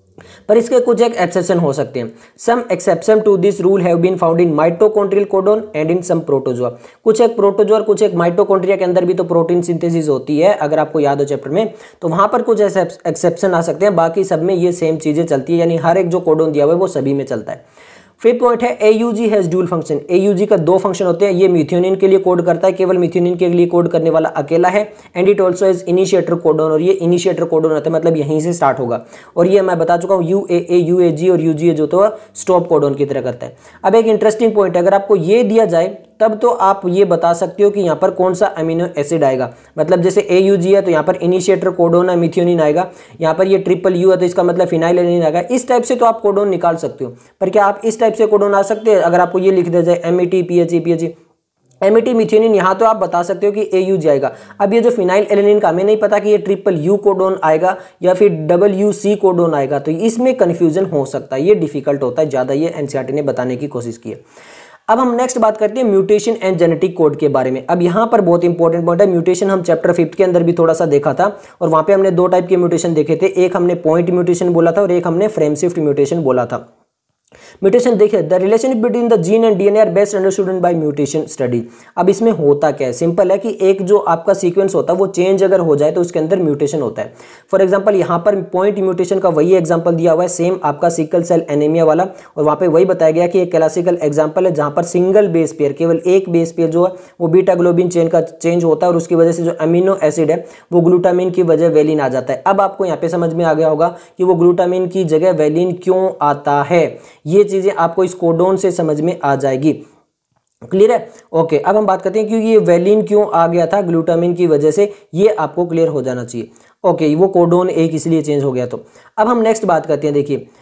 Speaker 1: पर इसके कुछ एक एक्सेप्शन हो सकते हैं। Some exception to this rule have been found in mitochondrial codon and in some protozoa. कुछ एक प्रोटोजोआ और कुछ एक माइटोकॉन्ड्रिया के अंदर भी तो प्रोटीन सिंथेसिस होती है, अगर आपको याद हो चैप्टर में, तो वहां पर कुछ ऐसे एक्सेप्शन आ सकते हैं। बाकी सब में ये सेम चीजें चलती है, यानी हर एक जो कोडोन दिया हुआ है वो सभी में चलता है। फिफ्थ पॉइंट है AUG has dual function. AUG का दो फंक्शन होते हैं। ये मिथ्योनिन के लिए कोड करता है, केवल मिथ्योनिन के लिए कोड करने वाला अकेला है। And it also is initiator codon, और ये इनिशिएटर कोडोन होता है, मतलब यहीं से स्टार्ट होगा। और ये मैं बता चुका हूँ U A A U A जी और यू जी ए जो तो स्टॉप कोडोन की तरह करता है। अब एक इंटरेस्टिंग पॉइंट है, अगर आपको ये दिया जाए तब तो आप ये बता सकते हो कि यहाँ पर कौन सा अमीनो एसिड आएगा। मतलब जैसे ए यू जी है तो यहाँ पर इनिशिएटर कोडोन है, मिथ्योनिन आएगा। यहाँ पर ये ट्रिपल यू है तो इसका मतलब फिनाइल एलेनिन आएगा। इस टाइप से तो आप कोडोन निकाल सकते हो। पर क्या आप इस टाइप से कोडोन आ सकते हैं? अगर आपको ये लिख दिया जाए M E T P H E P H E M E T methionine, यहाँ तो आप बता सकते हो कि ए यू जी आएगा। अब ये जो फिनाइल एलेनिन का हमें नहीं पता कि ये ट्रिपल यू कोडोन आएगा या फिर डबल यू सी कोडोन आएगा, तो इसमें कंफ्यूजन हो सकता है। ये डिफिकल्ट होता है ज़्यादा, ये एनसीईआरटी ने बताने की कोशिश की है। अब हम नेक्स्ट बात करते हैं म्यूटेशन एंड जेनेटिक कोड के बारे में। अब यहाँ पर बहुत इंपॉर्टेंट पॉइंट है म्यूटेशन। हम चैप्टर फिफ्थ के अंदर भी थोड़ा सा देखा था और वहाँ पे हमने दो टाइप के म्यूटेशन देखे थे। एक हमने पॉइंट म्यूटेशन बोला था और एक हमने फ्रेम शिफ्ट म्यूटेशन बोला था। म्यूटेशन देखिए, the relation between the gene and DNA are best understood by mutation study. अब इसमें होता क्या है? सिंपल है कि एक जो आपका सीक्वेंस होता है वो चेंज अगर हो जाए तो उसके अंदर म्यूटेशन होता है। फॉर एग्जांपल यहाँ पर पॉइंट म्यूटेशन का वही एग्जांपल दिया हुआ है, सेम आपका सिकल सेल एनीमिया वाला, और वहाँ पे वही बताया गया कि एक क्लासिकल एग्जाम्पल है जहाँ पर सिंगल बेस पेयर, केवल एक बेस पेयर जो है वो बीटा ग्लोबिन चेन का चेंज होता है और उसकी वजह से जो अमीनो एसिड है वो ग्लूटामिन की वजह वेलिन आ जाता है। अब आपको यहाँ पे समझ में आ गया होगा कि वो ग्लूटामिन की जगह वेलिन क्यों आता है। ये चीजें आपको इस कोडोन से समझ में आ जाएगी। क्लियर है? ओके, अब हम बात करते हैं क्योंकि ये वेलिन क्यों आ गया था ग्लूटामिन की वजह से, ये आपको क्लियर हो जाना चाहिए। ओके, वो कोडोन एक इसलिए चेंज हो गया। तो अब हम नेक्स्ट बात करते हैं। देखिए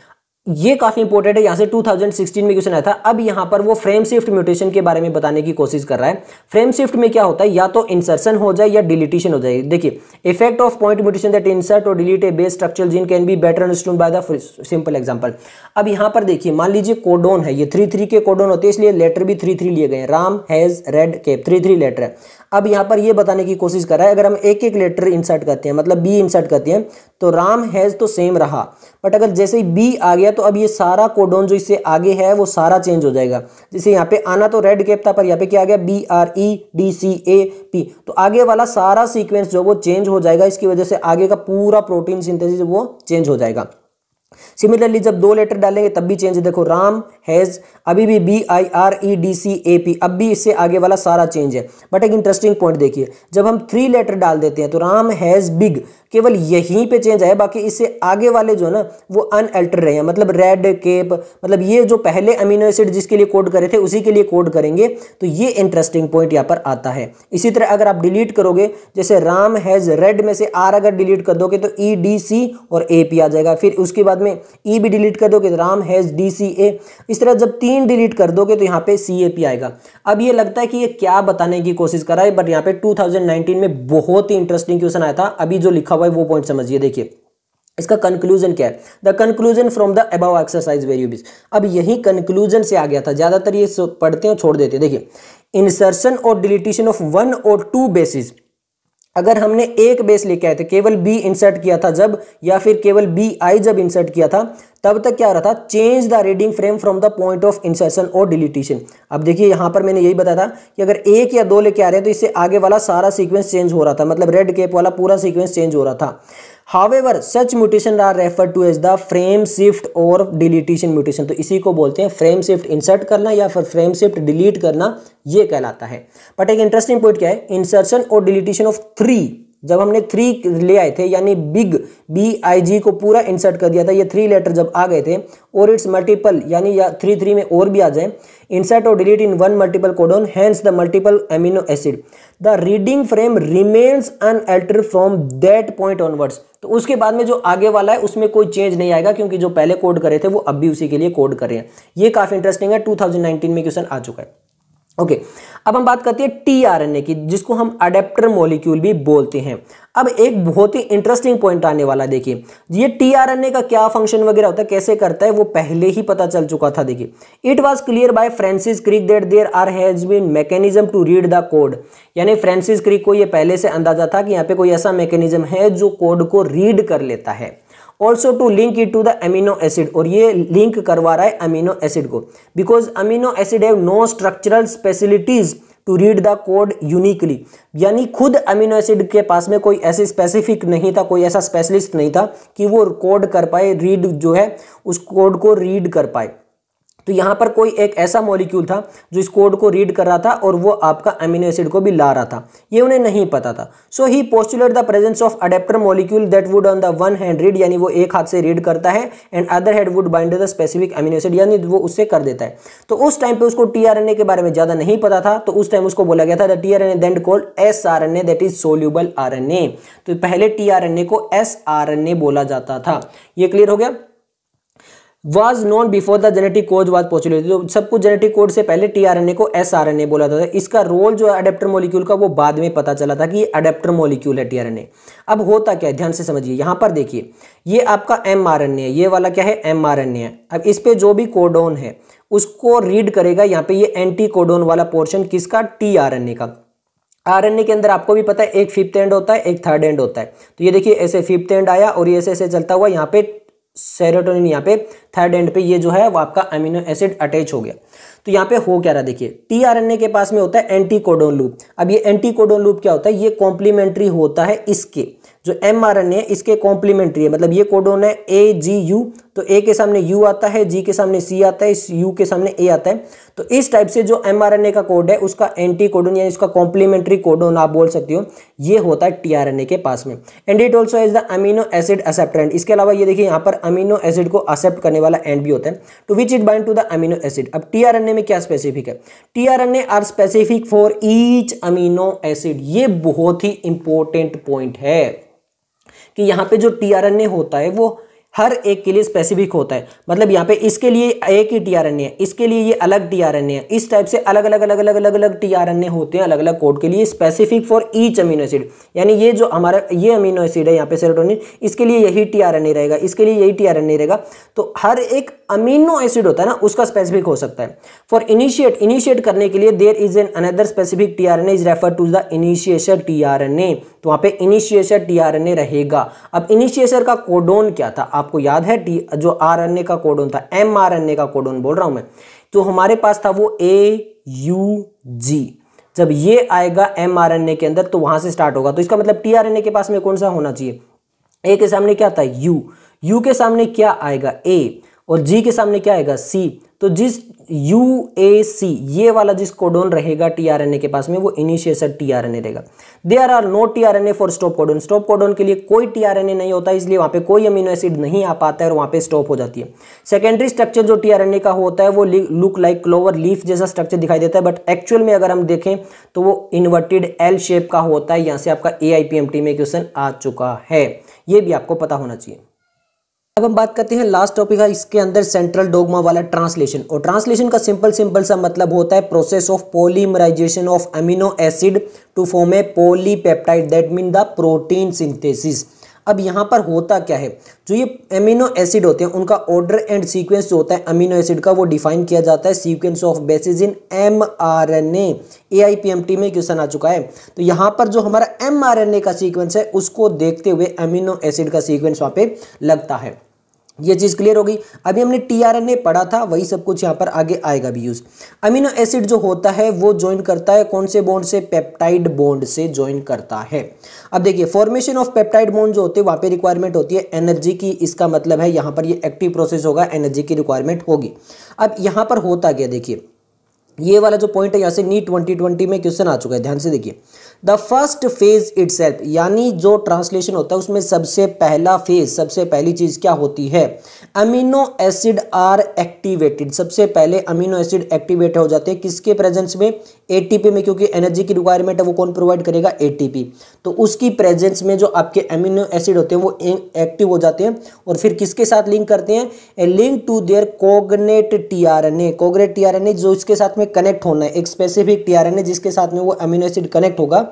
Speaker 1: ये काफी इंपॉर्टेंट है, यहाँ से टू थाउजेंड सिक्सटीन में क्वेश्चन आया था। अब यहाँ पर वो फ्रेम शिफ्ट म्यूटेशन के बारे में बताने की कोशिश कर रहा है। फ्रेम शिफ्ट में क्या होता है, या तो इंसर्शन हो जाए या डिलीटिशन हो जाए। देखिए, effect of point mutation that insert और delete a base structural gene can be better understood by the simple example. अब यहाँ पर देखिए, मान लीजिए कोडोन है, ये थ्री थ्री के कोडोन होते हैं, इसलिए लेटर भी थ्री थ्री लिए गए हैं। Ram has red cap, three three letter है। अब यहाँ पर ये बताने की कोशिश कर रहा है, अगर हम एक एक लेटर इंसर्ट करते हैं, मतलब बी इंसर्ट करते हैं, तो राम हैज तो सेम रहा, बट अगर जैसे ही बी आ गया तो अब ये सारा कोडोन जो इससे आगे है वो सारा चेंज हो जाएगा। जैसे यहाँ पे आना तो रेड केप था, पर यहाँ पे क्या आ गया, B R E D C A P, तो आगे वाला सारा सीक्वेंस जो वो चेंज हो जाएगा। इसकी वजह से आगे का पूरा प्रोटीन सिंथेसिस वो चेंज हो जाएगा। सिमिलरली जब दो लेटर डालेंगे तब भी चेंज, देखो राम हैज अभी भी B I R E D C A P, अब भी इससे आगे वाला सारा चेंज है। बट एक इंटरेस्टिंग पॉइंट देखिए, जब हम थ्री लेटर डाल देते हैं तो राम हैज बिग, केवल यहीं पे चेंज आया, बाकी इससे आगे वाले जो है ना वो अनअल्टर रहे हैं। मतलब रेड केप, मतलब ये जो पहले अमीनो एसिड जिसके लिए कोड करे थे उसी के लिए कोड करेंगे। तो ये इंटरेस्टिंग पॉइंट यहाँ पर आता है। इसी तरह अगर आप डिलीट करोगे, जैसे राम हैज रेड में से आर अगर डिलीट कर दोगे तो ई डी सी और ए पी आ जाएगा। फिर उसके बाद में ई भी डिलीट कर दोगे तो Ram has D C A. इस तरह जब तीन डिलीट कर दोगे तो यहाँ पे सी ए पी आएगा। अब ये लगता है कि ये क्या बताने की कोशिश कर रहा है, बट यहाँ पे टू थाउजेंड नाइनटीन में बहुत ही इंटरेस्टिंग क्वेश्चन आया था। अभी जो लिखा हुआ है वो पॉइंट समझिए। देखिए इसका कंक्लूजन क्या है, the conclusion from the above exercise variables. अब यही कंक्लूजन से आ गया था, ज्यादातर ये पढ़ते हैं और छोड़ देते हैं। देखिए, इंसर्शन और डिलीटिशन ऑफ वन और टू बेसिस, अगर हमने एक बेस लेके आए थे, केवल बी इंसर्ट किया था जब, या फिर केवल बी आई जब इंसर्ट किया था, तब तक क्या हो रहा था, change the reading frame from the point of insertion और डिलीटिशन। अब देखिए यहाँ पर मैंने यही बताया था कि अगर एक या दो लेके आ रहे हैं तो इससे आगे वाला सारा सीक्वेंस चेंज हो रहा था, मतलब रेड केप वाला पूरा सीक्वेंस चेंज हो रहा था। However, such mutation are referred to as the frame shift और deletion mutation। तो इसी को बोलते हैं frame shift insert करना या फिर frame shift delete करना, ये कहलाता है। बट एक इंटरेस्टिंग पॉइंट क्या है, इंसर्शन और डिलीटिशन ऑफ थ्री, जब हमने थ्री ले आए थे, यानी बिग बी आई जी को पूरा इंसर्ट कर दिया था, ये थ्री लेटर जब आ गए थे, और इट्स मल्टीपल, यानी या थ्री थ्री में और भी आ जाए, इंसर्ट और delete in one multiple codon, hence the multiple amino acid, the reading frame remains unaltered from that point onwards. तो उसके बाद में जो आगे वाला है उसमें कोई चेंज नहीं आएगा, क्योंकि जो पहले कोड करे थे वो अब भी उसी के लिए कोड कर रहे हैं। ये काफी इंटरेस्टिंग है, टू थाउजेंड नाइनटीन में क्वेश्चन आ चुका है। Okay okay. अब हम बात करते हैं टीआरएनए की, जिसको हम अडेप्टर मॉलिक्यूल भी बोलते हैं। अब एक बहुत ही इंटरेस्टिंग पॉइंट आने वाला है। देखिए, ये टीआरएनए का क्या फंक्शन वगैरह होता है, कैसे करता है, वो पहले ही पता चल चुका था। देखिए, it was clear by Francis Crick that there are has been mechanism to read the code. यानी फ्रांसिस क्रिक को ये पहले से अंदाजा था कि यहाँ पे कोई ऐसा मैकेनिज्म है जो कोड को रीड कर लेता है। Also to link it to the amino acid, और ये लिंक करवा रहा है अमीनो एसिड को, because amino acid have no structural specialities to read the code uniquely. यानी खुद अमीनो एसिड के पास में कोई ऐसे स्पेसिफिक नहीं था, कोई ऐसा स्पेशलिस्ट नहीं था कि वो कोड कर पाए, रीड जो है उस कोड को रीड कर पाए। तो यहाँ पर कोई एक ऐसा मॉलिक्यूल था जो इस कोड को रीड कर रहा था और वो आपका अमीनो एसिड को भी ला रहा था, ये उन्हें नहीं पता था। So he postulate the presence of adapter molecule that would on the one hand read, यानी वो एक हाथ से रीड करता है, and other hand would bind the specific amino acid, यानी वो उससे कर देता है। तो उस टाइम पे उसको टीआरएनए के बारे में ज्यादा नहीं पता था, तो उस टाइम उसको बोला गया था the tRNA then called sRNA, that is soluble RNA. तो पहले टीआरएनए को एसआरएनए बोला जाता था। ये क्लियर हो गया। Was known before the genetic code was postulated, तो सब कुछ जेनेटिक कोड से पहले टीआरएनए को एसआरएनए बोला जाता था। इसका रोल जो है अडेप्टर मॉलिक्यूल का, वो बाद में पता चला था कि ये अडेप्टर मॉलिक्यूल है टीआरएनए। अब होता क्या है, ध्यान से समझिए। यहाँ पर देखिए, ये आपका एमआरएनए है, ये वाला क्या है, एमआरएनए है। अब इस पे जो भी कोडोन है उसको रीड करेगा। यहाँ पे ये एंटी कोडोन वाला पोर्शन किसका, टीआरएनए का। आरएनए के अंदर आपको भी पता है एक फिफ्थ एंड होता है, एक थर्ड एंड होता है। तो ये देखिए ऐसे फिफ्थ एंड आया और ये ऐसे ऐसे चलता हुआ यहाँ पे सेरोटोनिन, यहाँ पे थर्ड एंड पे ये जो है वो आपका अमीनो एसिड अटैच हो गया। तो यहाँ पे हो क्या रहा, देखिए टीआरएनए के पास में होता है एंटी कोडोन लूप। अब ये एंटी कोडोन लूप क्या होता है, ये कॉम्प्लीमेंट्री होता है इसके, जो एमआरएनए है इसके कॉम्प्लीमेंट्री है। मतलब ये कोडोन है ए जी यू, तो ए के सामने यू आता है, जी के सामने सी आता है, इस यू के सामने ए आता है। तो इस टाइप से जो एमआरएनए का कोड है उसका एंटी कोडोन यानी इसका कॉम्प्लीमेंट्री कोडोन आप बोल सकते हो, ये होता है टीआरएनए के पास में। And it also has the amino acid acceptor end. इसके अलावा ये देखिए यहाँ पर अमीनो एसिड को एक्सेप्ट करने वाला एंड भी होता है, to which it bind to the amino acid. अब टीआरएनए में क्या स्पेसिफिक है, tRNA are specific for each amino acid. ये बहुत ही इंपॉर्टेंट पॉइंट है कि यहाँ पे जो टीआरएनए होता है वो हर एक के लिए स्पेसिफिक होता है, मतलब यहाँ पे इसके लिए एक ही टीआरएनए है, इसके लिए ये अलग टीआरएनए है, इस टाइप से अलग अलग अलग अलग अलग अलग टीआरएनए होते हैं अलग अलग कोड के लिए, specific for each amino acid. यानी ये जो हमारा ये अमीनो एसिड है यहाँ पे सेरोटोनिन, इसके लिए यही टीआरएनए रहेगा, इसके लिए यही टीआरएनए रहेगा। तो हर एक अमीनो एसिड होता है ना उसका स्पेसिफिक हो सकता है। फॉर इनिशिएट इनिशिएट करने के लिए there is an another specific tRNA is refer to the initiation tRNA. तो वहां पे इनिशिएशन टीआरएनए रहेगा। अब इनिशिएशन का कोडोन क्या था आपको याद है? टी जो आरएनए का कोडोन था, एमआरएनए का कोडोन बोल रहा हूं मैं, तो हमारे पास था वो ए यू जी। जब ये आएगा एमआरएनए के अंदर तो वहां से स्टार्ट होगा। तो इसका मतलब टीआरएनए के पास में कौन सा होना चाहिए? ए के सामने क्या था? यू। यू के सामने क्या आएगा? ए। और जी के सामने क्या आएगा? सी। तो जिस यू ए सी ये वाला जिस कोडोन रहेगा टीआरएनए के पास में वो इनिशिएशन टीआरएनए रहेगा। There are no tRNA for stop codon. Stop codon के लिए कोई टीआरएनए नहीं होता, इसलिए वहां पे कोई अमीनो एसिड नहीं आ पाता है और वहां पे स्टॉप हो जाती है। सेकेंडरी स्ट्रक्चर जो टीआरएनए का होता है वो लुक लाइक क्लोवर लीफ जैसा स्ट्रक्चर दिखाई देता है, बट एक्चुअल में अगर हम देखें तो वो इन्वर्टेड एल शेप का होता है। यहाँ से आपका एआईपीएमटी में क्वेश्चन आ चुका है, ये भी आपको पता होना चाहिए। अब हम बात करते हैं लास्ट टॉपिक है इसके अंदर सेंट्रल डोग्मा वाला ट्रांसलेशन। और ट्रांसलेशन का सिंपल सिंपल सा मतलब होता है process of polymerization of amino acid to form a polypeptide, that mean the protein synthesis. अब यहाँ पर होता क्या है, जो ये अमीनो एसिड होते हैं उनका ऑर्डर एंड सीक्वेंस जो होता है अमीनो एसिड का वो डिफाइन किया जाता है sequence of bases in mRNA. AIPMT में क्वेश्चन आ चुका है। तो यहाँ पर जो हमारा एमआरएनए का सीक्वेंस है उसको देखते हुए अमीनो एसिड का सीक्वेंस वहाँ पे लगता है। ये चीज क्लियर होगी। अभी हमने टीआरएनए पढ़ा था, वही सब कुछ यहाँ पर आगे आएगा भी यूज। अमीनो एसिड जो होता है वो ज्वाइन करता है कौन से बॉन्ड से? पेप्टाइड बॉन्ड से ज्वाइन करता है। अब देखिए फॉर्मेशन ऑफ पेप्टाइड बॉन्ड जो होते हैं वहाँ पे रिक्वायरमेंट होती है एनर्जी की। इसका मतलब है यहाँ पर ये एक्टिव प्रोसेस होगा, एनर्जी की रिक्वायरमेंट होगी। अब यहाँ पर होता क्या, देखिए ये वाला जो पॉइंट है यहाँ से नीट ट्वेंटी ट्वेंटी में क्वेश्चन आ चुका है, ध्यान से देखिए। द फर्स्ट फेज इटसेल्फ, यानी जो ट्रांसलेशन होता है उसमें सबसे पहला फेज, सबसे पहली चीज क्या होती है? Amino acid are activated. सबसे पहले अमीनो एसिड एक्टिवेट हो जाते हैं किसके प्रेजेंस में? एटीपी में, क्योंकि एनर्जी की रिक्वायरमेंट है वो कौन प्रोवाइड करेगा? एटीपी। तो उसकी प्रेजेंस में जो आपके अमीनो एसिड होते हैं वो एक्टिव हो जाते हैं और फिर किसके साथ लिंक करते हैं? A link to their cognate tRNA. Cognate tRNA जो इसके साथ में कनेक्ट होना है, एक स्पेसिफिक टीआरएनए जिसके साथ में वो अमीनो एसिड कनेक्ट होगा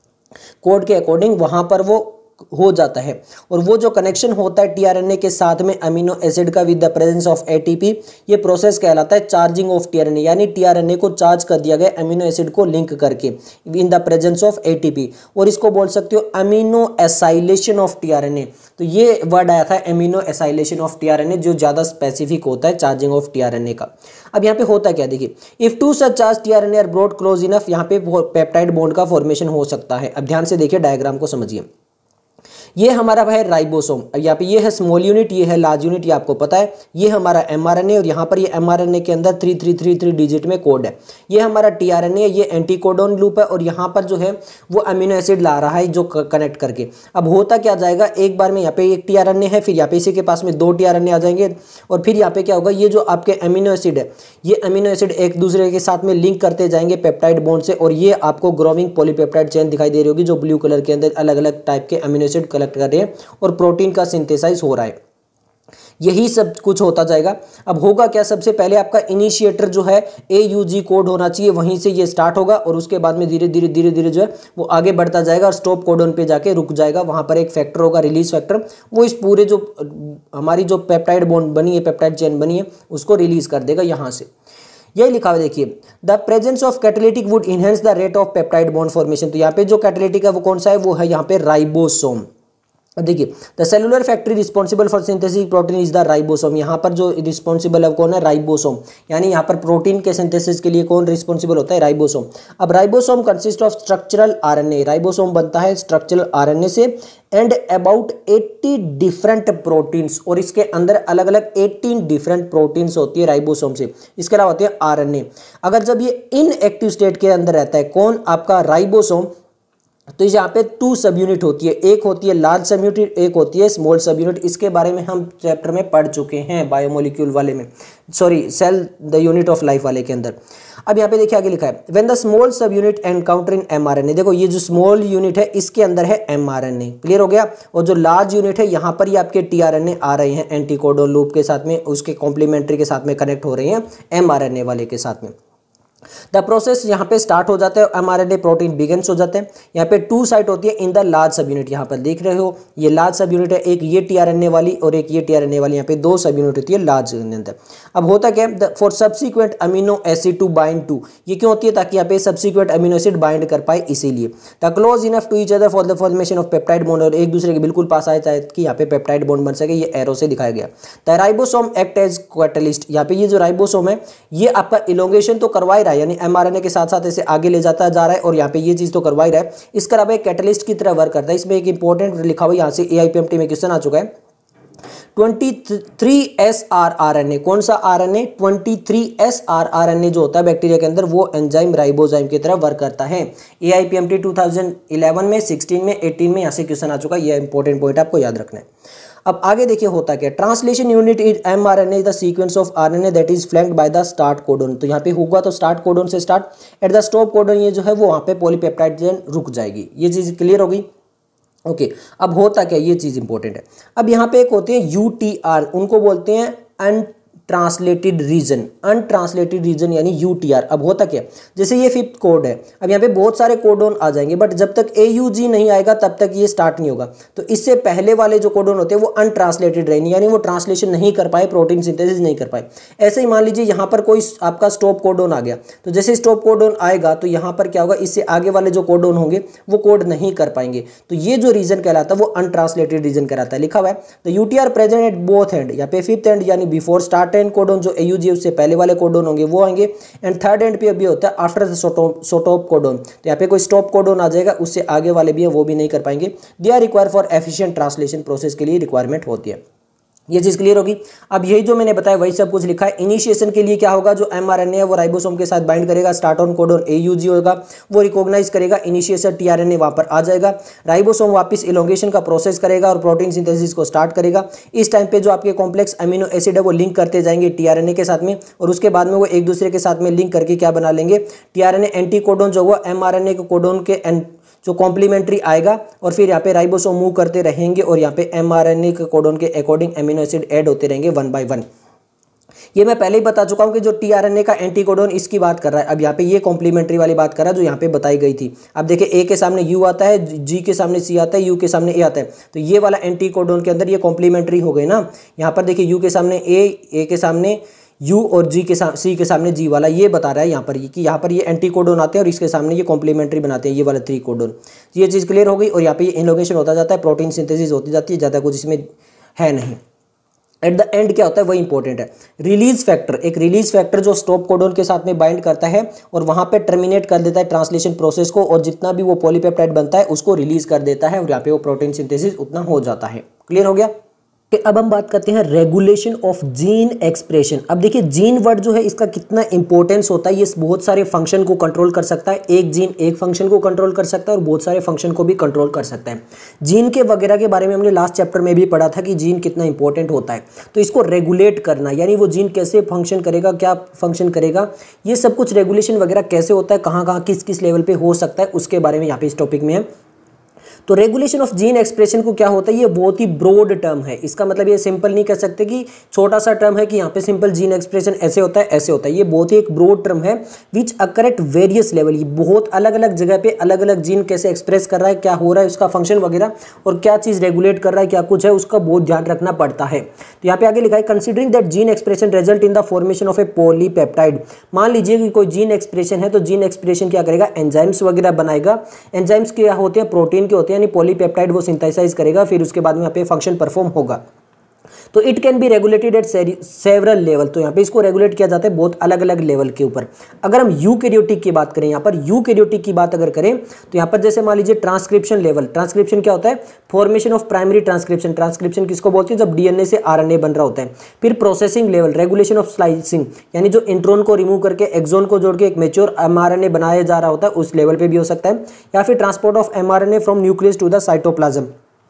Speaker 1: कोड के अकॉर्डिंग, वहां पर वो हो जाता है। और वो जो कनेक्शन होता है टीआरएनए के साथ में अमीनो एसिड का with the presence of ATP, ये प्रोसेस कहलाता है चार्जिंग ऑफ टीआरएनए। यानी टीआरएनए को चार्ज कर दिया गया अमीनो एसिड को लिंक करके in the presence of ATP. और इसको बोल सकते हो अमीनो एसाइलेशन ऑफ टीआरएनए। तो ये वर्ड आया था अमीनो एसाइलेशन ऑफ टीआरएनए, जो ज्यादा स्पेसिफिक होता है चार्जिंग ऑफ टीआरएनए का। अब यहाँ पे होता क्या, देखिए if two such charge tRNA are brought close enough, यहाँ पे पेप्टाइड बॉन्ड का फॉर्मेशन हो सकता है। अब ध्यान से देखिए डायग्राम को समझिए। ये हमारा है राइबोसोम, यहाँ पे ये है स्मॉल यूनिट, ये है लार्ज यूनिट, ये आपको पता है। ये हमारा एमआरएनए और यहाँ पर ये एमआरएनए के अंदर three three three three digit में कोड है। ये हमारा टीआरएनए, ये एंटीकोडोन लूप है और यहाँ पर जो है वो अमीनो एसिड ला रहा है जो कनेक्ट करके। अब होता क्या जाएगा, एक बार में यहाँ पे एक टीआरएनए है, फिर यहाँ पे इसी के पास में दो टीआरएनए आ जाएंगे और फिर यहाँ पे क्या होगा, ये जो आपके अमीनो एसिड है ये अमीनो एसिड एक दूसरे के साथ में लिंक करते जाएंगे पेप्टाइड बॉन्ड से। और ये आपको ग्रोविंग पॉलीपेप्टाइड चेन दिखाई दे रही होगी जो ब्लू कलर के अंदर अलग अलग टाइप के अमीनो एसिड कलेक्ट कर रहे हैं और प्रोटीन का सिंथेसाइज हो रहा है। यही सब कुछ होता जाएगा। अब होगा क्या, सबसे पहले आपका इनिशिएटर जो है ए यू जी कोड होना चाहिए, वहीं से ये स्टार्ट होगा और उसके बाद में धीरे धीरे धीरे धीरे जो है वो आगे बढ़ता जाएगा और स्टॉप कोडोन पे जाके रुक जाएगा। वहां पर एक फैक्टर होगा रिलीज फैक्टर, वो इस पूरे जो हमारी जो पेप्टाइड बॉन्ड बनी है, पेप्टाइड चेन बनी है, उसको रिलीज कर देगा यहाँ से। यही लिखा हुआ देखिए, the presence of catalytic would enhance the rate of peptide bond formation. तो यहाँ पे जो कैटालिटिक है वो कौन सा है, वो है यहाँ पे राइबोसोम। देखिए the cellular factory responsible for synthesis protein is the ribosome. यहाँ पर जो रिस्पॉन्सिबल है कौन है, राइबोसोम। यानी यहाँ पर प्रोटीन के सिंथेसिस के लिए कौन रिस्पॉन्सिबल होता है, राइबोसोम। अब ribosome consist of structural RNA. Ribosome बनता है स्ट्रक्चरल आरएनए से and about eighty different proteins, और इसके अंदर अलग अलग एटीन डिफरेंट प्रोटीन्स होती है राइबोसोम से। इसके अलावा होती है आरएनए। अगर जब ये इनएक्टिव स्टेट के अंदर रहता है कौन, आपका राइबोसोम, तो यहाँ पे टू सब यूनिट होती है, एक होती है लार्ज सब यूनिट, एक होती है स्मॉल सब यूनिट। इसके बारे में हम चैप्टर में पढ़ चुके हैं बायोमोलिक्यूल वाले में, sorry cell the unit of life वाले के अंदर। अब यहाँ पे देखिए आगे लिखा है when the small subunit encounter in mRNA. देखो ये जो स्मॉल यूनिट है इसके अंदर है एमआरएनए, क्लियर हो गया। और जो लार्ज यूनिट है यहाँ पर ये आपके टीआरएनए आ रहे हैं एंटीकोडोन लूप के साथ में, उसके कॉम्प्लीमेंट्री के साथ में कनेक्ट हो रहे हैं एमआरएनए वाले के साथ में। द प्रोसेस यहाँ पे स्टार्ट हो जाता है, एमआरएनए प्रोटीन बिगिंस हो जाते हैं। यहाँ पे टू साइट होती है in the large subunit, यहाँ पर देख रहे हो ये लार्ज सब यूनिट है, एक ये टीआरएनए वाली और एक ये टीआरएनए वाली, यहाँ पे दो सब यूनिट होती है लार्ज के अंदर। अब होता क्या है for subsequent amino acid to bind to, ये क्यों होती है ताकि यहाँ पे सब्सिक्वेंट अमीनो एसिड बाइंड कर पाए, इसीलिए the close enough to each other for the formation of peptide bond, और एक दूसरे के बिल्कुल पास आए चाहे कि यहाँ पे पेप्टाइड बॉन्ड बन सके, ये एरो से दिखाया गया। The ribosome act as catalyst, यहाँ पे ये जो राइबोसोम है ये आपका इलोंगेशन तो करवा ही रहा है, यानी एमआरएनए साथ साथ इसे आगे ले जाता जा रहा है और यहाँ पे ये चीज तो करवा ही रहा है। इसका अलावा एक कैटलिस्ट की तरह वर्क करता है। इसमें एक इंपॉर्टेंट लिखा हुआ यहाँ से एआईपीएमटी में क्वेश्चन आ चुका है, तेईस एस आर आरएनए, कौन सा आरएनए, तेईस एस आर आरएनए जो होता है बैक्टीरिया के अंदर वो एंजाइम राइबोजाइम की तरह वर्क करता है। एआईपीएमटी दो हज़ार ग्यारह में, सोलह में, अठारह में यहाँ से क्वेश्चन आ चुका है, ये इंपॉर्टेंट पॉइंट आपको याद रखना है। अब आगे देखिए होता क्या, translation unit is mRNA is the sequence of RNA that is flanked by the start codon. तो यहाँ पे होगा तो स्टार्ट कोडन से start, at the stop codon ये जो है वो वहाँ पे पॉलीपेप्टाइड चेन रुक जाएगी। ये चीज़ क्लियर हो गई, ओके okay, अब होता क्या, ये चीज़ इंपॉर्टेंट है। अब यहाँ पे एक होते हैं यूटीआर, उनको बोलते हैं untranslated region, untranslated region यानी यूटीआर। अब होता क्या, जैसे ये फिफ्थ कोड है, अब यहाँ पे बहुत सारे कोडोन आ जाएंगे, बट जब तक एयूजी नहीं आएगा तब तक ये स्टार्ट नहीं होगा। तो इससे पहले वाले जो कोडोन होते हैं वो अनट्रांसलेटेड रहेंगे, यानी वो ट्रांसलेशन नहीं कर पाए, प्रोटीन सिंथेसिस नहीं कर पाए। ऐसे ही मान लीजिए यहाँ पर कोई आपका स्टॉप कोडोन आ गया, तो जैसे स्टॉप कोडोन आएगा तो यहाँ पर क्या होगा, इससे आगे वाले जो कोडोन होंगे वो कोड नहीं कर पाएंगे। तो ये जो रीजन कहलाता है वो अनट्रांसलेटेड रीजन कहलाता है। लिखा हुआ है the UTR present at both end, यहाँ पे फिफ्थ एंड यानी बिफोर स्टार्ट एंड कोडोन, जो एयूजी उससे पहले वाले कोडोन होंगे वो आएंगे, एंड थर्ड एंड पे भी होता है आफ्टर द स्टॉप कोडोन। तो यहाँ पे कोई स्टॉप कोडोन आ जाएगा, उससे आगे वाले भी है वो भी नहीं कर पाएंगे। They are require for efficient translation process के लिए रिक्वायरमेंट होती है। ये चीज क्लियर होगी। अब यही जो मैंने बताया वही सब कुछ लिखा है। इनिशिएशन के लिए क्या होगा, जो एमआरएनए है वो राइबोसोम के साथ बाइंड करेगा, स्टार्ट ऑन कोडोन एयूजी होगा, वो रिकॉग्नाइज करेगा, इनिशिएशन टीआरएनए वहां पर आ जाएगा, राइबोसोम वापस इलोंगेशन का प्रोसेस करेगा और प्रोटीन सिंथेसिस को स्टार्ट करेगा। इस टाइम पे जो आपके कॉम्प्लेक्स अमीनो एसिड है वो लिंक करते जाएंगे टीआरएनए के साथ में, और उसके बाद में वो एक दूसरे के साथ में लिंक करके क्या बना लेंगे, टीआरएनए एंटी कोडोन जो हुआ एमआरएनए के कोडोन के जो कॉम्प्लीमेंट्री आएगा, और फिर यहाँ पे राइबोसोम मूव करते रहेंगे और यहाँ पे एमआरएनए के कोडोन के अकॉर्डिंग अमीनो एसिड ऐड होते रहेंगे वन बाय वन। ये मैं पहले ही बता चुका हूँ कि जो टीआरएनए का एंटीकोडोन इसकी बात कर रहा है, अब यहाँ पे ये कॉम्प्लीमेंट्री वाली बात कर रहा है जो यहाँ पे बताई गई थी। अब देखिए ए के सामने यू आता है, जी के सामने सी आता है, यू के सामने ए आता है, तो ये वाला एंटीकोडोन के अंदर ये कॉम्प्लीमेंट्री हो गई ना। यहाँ पर देखिए यू के सामने ए, ए के सामने यू और जी के सामने सी के सामने जी वाला, ये बता रहा है यहाँ पर ये कि यहाँ पर ये एंटी कोडोन आते हैं और इसके सामने ये कॉम्प्लीमेंट्री बनाते हैं, ये वाला थ्री कोडोन। ये चीज़ क्लियर हो गई। और यहाँ पे ये इनोगेशन होता जाता है, प्रोटीन सिंथेसिस होती जाती है, ज़्यादा कुछ इसमें है नहीं। एट द एंड क्या होता है वही इंपॉर्टेंट है। रिलीज फैक्टर, एक रिलीज फैक्टर जो स्टॉप कोडोन के साथ में बाइंड करता है और वहाँ पे टर्मिनेट कर देता है ट्रांसलेशन प्रोसेस को, और जितना भी वो पॉलीपेप्टाइड बनता है उसको रिलीज कर देता है, और यहाँ पे वो प्रोटीन सिंथेसिस उतना हो जाता है। क्लियर हो गया। अब हम बात करते हैं रेगुलेशन ऑफ जीन एक्सप्रेशन। अब देखिए जीन वर्ड जो है इसका कितना इंपॉर्टेंस होता है, ये बहुत सारे फंक्शन को कंट्रोल कर सकता है। एक जीन एक फंक्शन को कंट्रोल कर सकता है और बहुत सारे फंक्शन को भी कंट्रोल कर सकता है। जीन के वगैरह के बारे में हमने लास्ट चैप्टर में भी पढ़ा था कि जीन कितना इंपॉर्टेंट होता है। तो इसको रेगुलेट करना, यानी वो जीन कैसे फंक्शन करेगा, क्या फंक्शन करेगा, ये सब कुछ रेगुलेशन वगैरह कैसे होता है, कहाँ कहाँ किस किस लेवल पे हो सकता है, उसके बारे में यहाँ पे इस टॉपिक में है। तो रेगुलेशन ऑफ जीन एक्सप्रेशन को क्या होता है, ये बहुत ही ब्रॉड टर्म है। इसका मतलब ये सिंपल नहीं कह सकते कि छोटा सा टर्म है कि यहाँ पे सिंपल जीन एक्सप्रेशन ऐसे होता है ऐसे होता है। ये बहुत ही एक ब्रॉड टर्म है which occur at various level. ये बहुत अलग अलग जगह पे अलग अलग जीन कैसे एक्सप्रेस कर रहा है, क्या हो रहा है, उसका फंक्शन वगैरह, और क्या चीज़ रेगुलेट कर रहा है, क्या कुछ है, उसका बहुत ध्यान रखना पड़ता है। तो यहाँ पे आगे लिखा है considering that gene expression result in the formation of a polypeptide. मान लीजिए कि कोई जीन एक्सप्रेशन है, तो जीन एक्सप्रेशन क्या करेगा, एंजाइम्स वगैरह बनाएगा। एंजाइम्स क्या होते हैं, प्रोटीन के होते हैं, यानी पॉलीपेप्टाइड वो सिंथेसाइज करेगा, फिर उसके बाद में यहाँ पे फंक्शन परफॉर्म होगा। तो it can be regulated at several level, तो यहाँ पे इसको रेगुलेट किया जाता है बहुत अलग अलग लेवल के ऊपर। अगर हम यूकैरियोटिक की बात करें, यहाँ पर यूकैरियोटिक की बात अगर करें तो यहाँ पर जैसे मान लीजिए ट्रांसक्रिप्शन लेवल, ट्रांसक्रिप्शन क्या होता है, formation of primary transcription, transcription किसको बोलते हैं, जब डीएनए से आरएनए बन रहा होता है। फिर processing level, regulation of splicing, यानी जो इंट्रोन को रिमूव करके एक्सोन को जोड़ के एक मेच्योर एमआरएनए बनाया जा रहा होता है, उस लेवल पे भी हो सकता है। या फिर transport of mRNA from nucleus to the cytoplasm,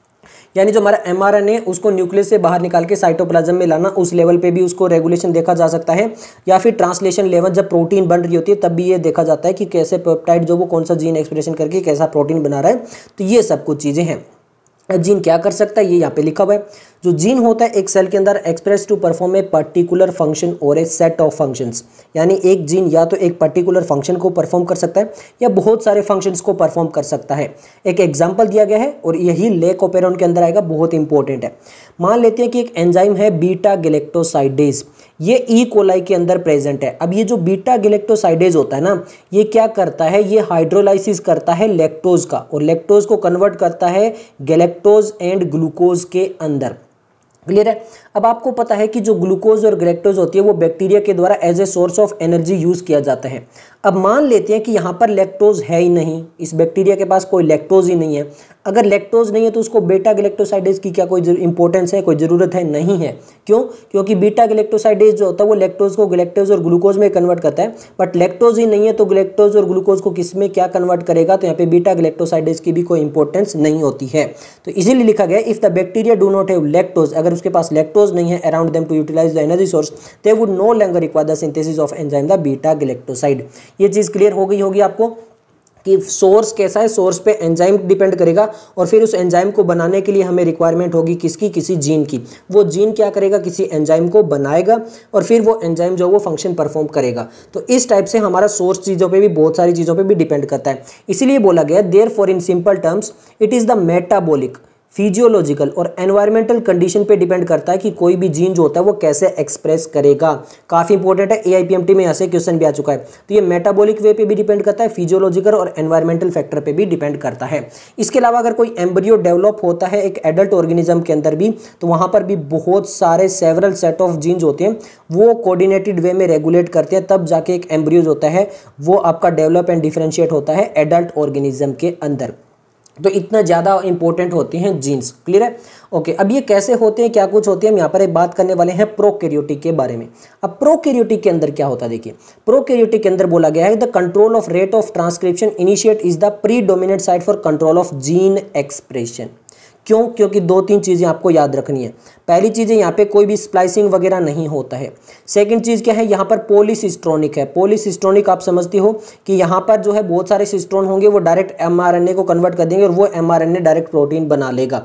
Speaker 1: यानी जो हमारा एमआरएनए उसको न्यूक्लियस से बाहर निकाल के साइटोप्लाज्म में लाना, उस लेवल पे भी उसको रेगुलेशन देखा जा सकता है। या फिर ट्रांसलेशन लेवल, जब प्रोटीन बन रही होती है तब भी ये देखा जाता है कि कैसे पेप्टाइड जो वो कौन सा जीन एक्सप्रेशन करके कैसा प्रोटीन बना रहा है। तो ये सब कुछ चीज़ें हैं। जीन क्या कर सकता है ये यहाँ पे लिखा हुआ है। जो जीन होता है एक सेल के अंदर express to perform a particular function और ए सेट ऑफ फंक्शंस, यानी एक जीन या तो एक पर्टिकुलर फंक्शन को परफॉर्म कर सकता है या बहुत सारे फंक्शंस को परफॉर्म कर सकता है। एक एग्जांपल दिया गया है और यही लेक ओपेरॉन के अंदर आएगा, बहुत इंपॉर्टेंट है। मान लेते हैं कि एक एंजाइम है बीटा गैलेक्टोसाइडेज, ये ई कोलाई के अंदर प्रेजेंट है। अब ये जो बीटा गैलेक्टोसाइडेज होता है ना, ये क्या करता है, ये हाइड्रोलाइसिस करता है लैक्टोज का और लैक्टोज को कन्वर्ट करता है गैलेक्टोज एंड ग्लूकोज के अंदर। क्लियर है। अब आपको पता है कि जो ग्लूकोज और गैलेक्टोज होती है वो बैक्टीरिया के द्वारा as a source of energy use किया जाता है। अब मान लेते हैं कि यहाँ पर लैक्टोज है ही नहीं, इस बैक्टीरिया के पास कोई लैक्टोज ही नहीं है। अगर लैक्टोज नहीं है तो उसको बीटा गैलेक्टोसाइडेज की क्या कोई इंपॉर्टेंस है, कोई ज़रूरत है? नहीं है। क्यों? क्योंकि बीटा गैलेक्टोसाइडेज जो होता है वो लैक्टोज को गैलेक्टोज और ग्लूकोज में कन्वर्ट करता है, बट लैक्टोज ही नहीं है तो गैलेक्टोज और ग्लूकोज को किस में क्या कन्वर्ट करेगा? तो यहाँ पे बीटा गैलेक्टोसाइडेज की भी कोई इंपॉर्टेंस नहीं होती है। तो इसीलिए लिखा गया if the bacteria do not have lactose, अगर उसके पास लैक्टोज नहीं है around them to utilize the energy source, they would no longer require the synthesis of enzyme the beta galactoside. ये चीज़ क्लियर हो गई होगी आपको कि सोर्स कैसा है, सोर्स पे एंजाइम डिपेंड करेगा और फिर उस एंजाइम को बनाने के लिए हमें रिक्वायरमेंट होगी किसकी? किसी जीन की। वो जीन क्या करेगा? किसी एंजाइम को बनाएगा और फिर वो एंजाइम जो वो फंक्शन परफॉर्म करेगा। तो इस टाइप से हमारा सोर्स चीज़ों पे भी, बहुत सारी चीज़ों पे भी डिपेंड करता है। इसीलिए बोला गया therefore in simple terms it is the metabolic, physiological और एनवायरमेंटल कंडीशन पे डिपेंड करता है कि कोई भी जीन जो होता है वो कैसे एक्सप्रेस करेगा। काफ़ी इंपॉर्टेंट है, एआईपीएमटी में ऐसे क्वेश्चन भी आ चुका है। तो ये मेटाबॉलिक वे पे भी डिपेंड करता है, फिजियोलॉजिकल और एनवायरमेंटल फैक्टर पे भी डिपेंड करता है। इसके अलावा अगर कोई एम्ब्रियो डेवलप होता है एक एडल्ट ऑर्गेनिज्म के अंदर भी, तो वहाँ पर भी बहुत सारे सेवरल सेट ऑफ जीन्स होते हैं, वो कोऑर्डिनेटेड वे में रेगुलेट करते हैं, तब जाके एक एम्ब्रियो होता है वो आपका डेवलप एंड डिफरेंशिएट होता है एडल्ट ऑर्गेनिज्म के अंदर। तो इतना ज़्यादा इंपॉर्टेंट होते हैं जीन्स। क्लियर है? ओके, अब ये कैसे होते हैं, क्या कुछ होते हैं, हम यहाँ पर एक बात करने वाले हैं प्रोकैरियोटिक के बारे में। अब प्रोकैरियोटिक के अंदर क्या होता है, देखिए प्रोकैरियोटिक के अंदर बोला गया है the control of rate of transcription initiate is the predominant site for control of gene expression. क्यों? क्योंकि दो तीन चीज़ें आपको याद रखनी है। पहली चीज़ है यहाँ पे कोई भी स्प्लाइसिंग वगैरह नहीं होता है। सेकंड चीज़ क्या है, यहाँ पर पॉलीसिस्ट्रोनिक है। पॉलीसिस्ट्रोनिक आप समझते हो कि यहाँ पर जो है बहुत सारे सिस्ट्रोन होंगे, वो डायरेक्ट एमआरएनए को कन्वर्ट कर देंगे और वो एमआरएनए डायरेक्ट प्रोटीन बना लेगा।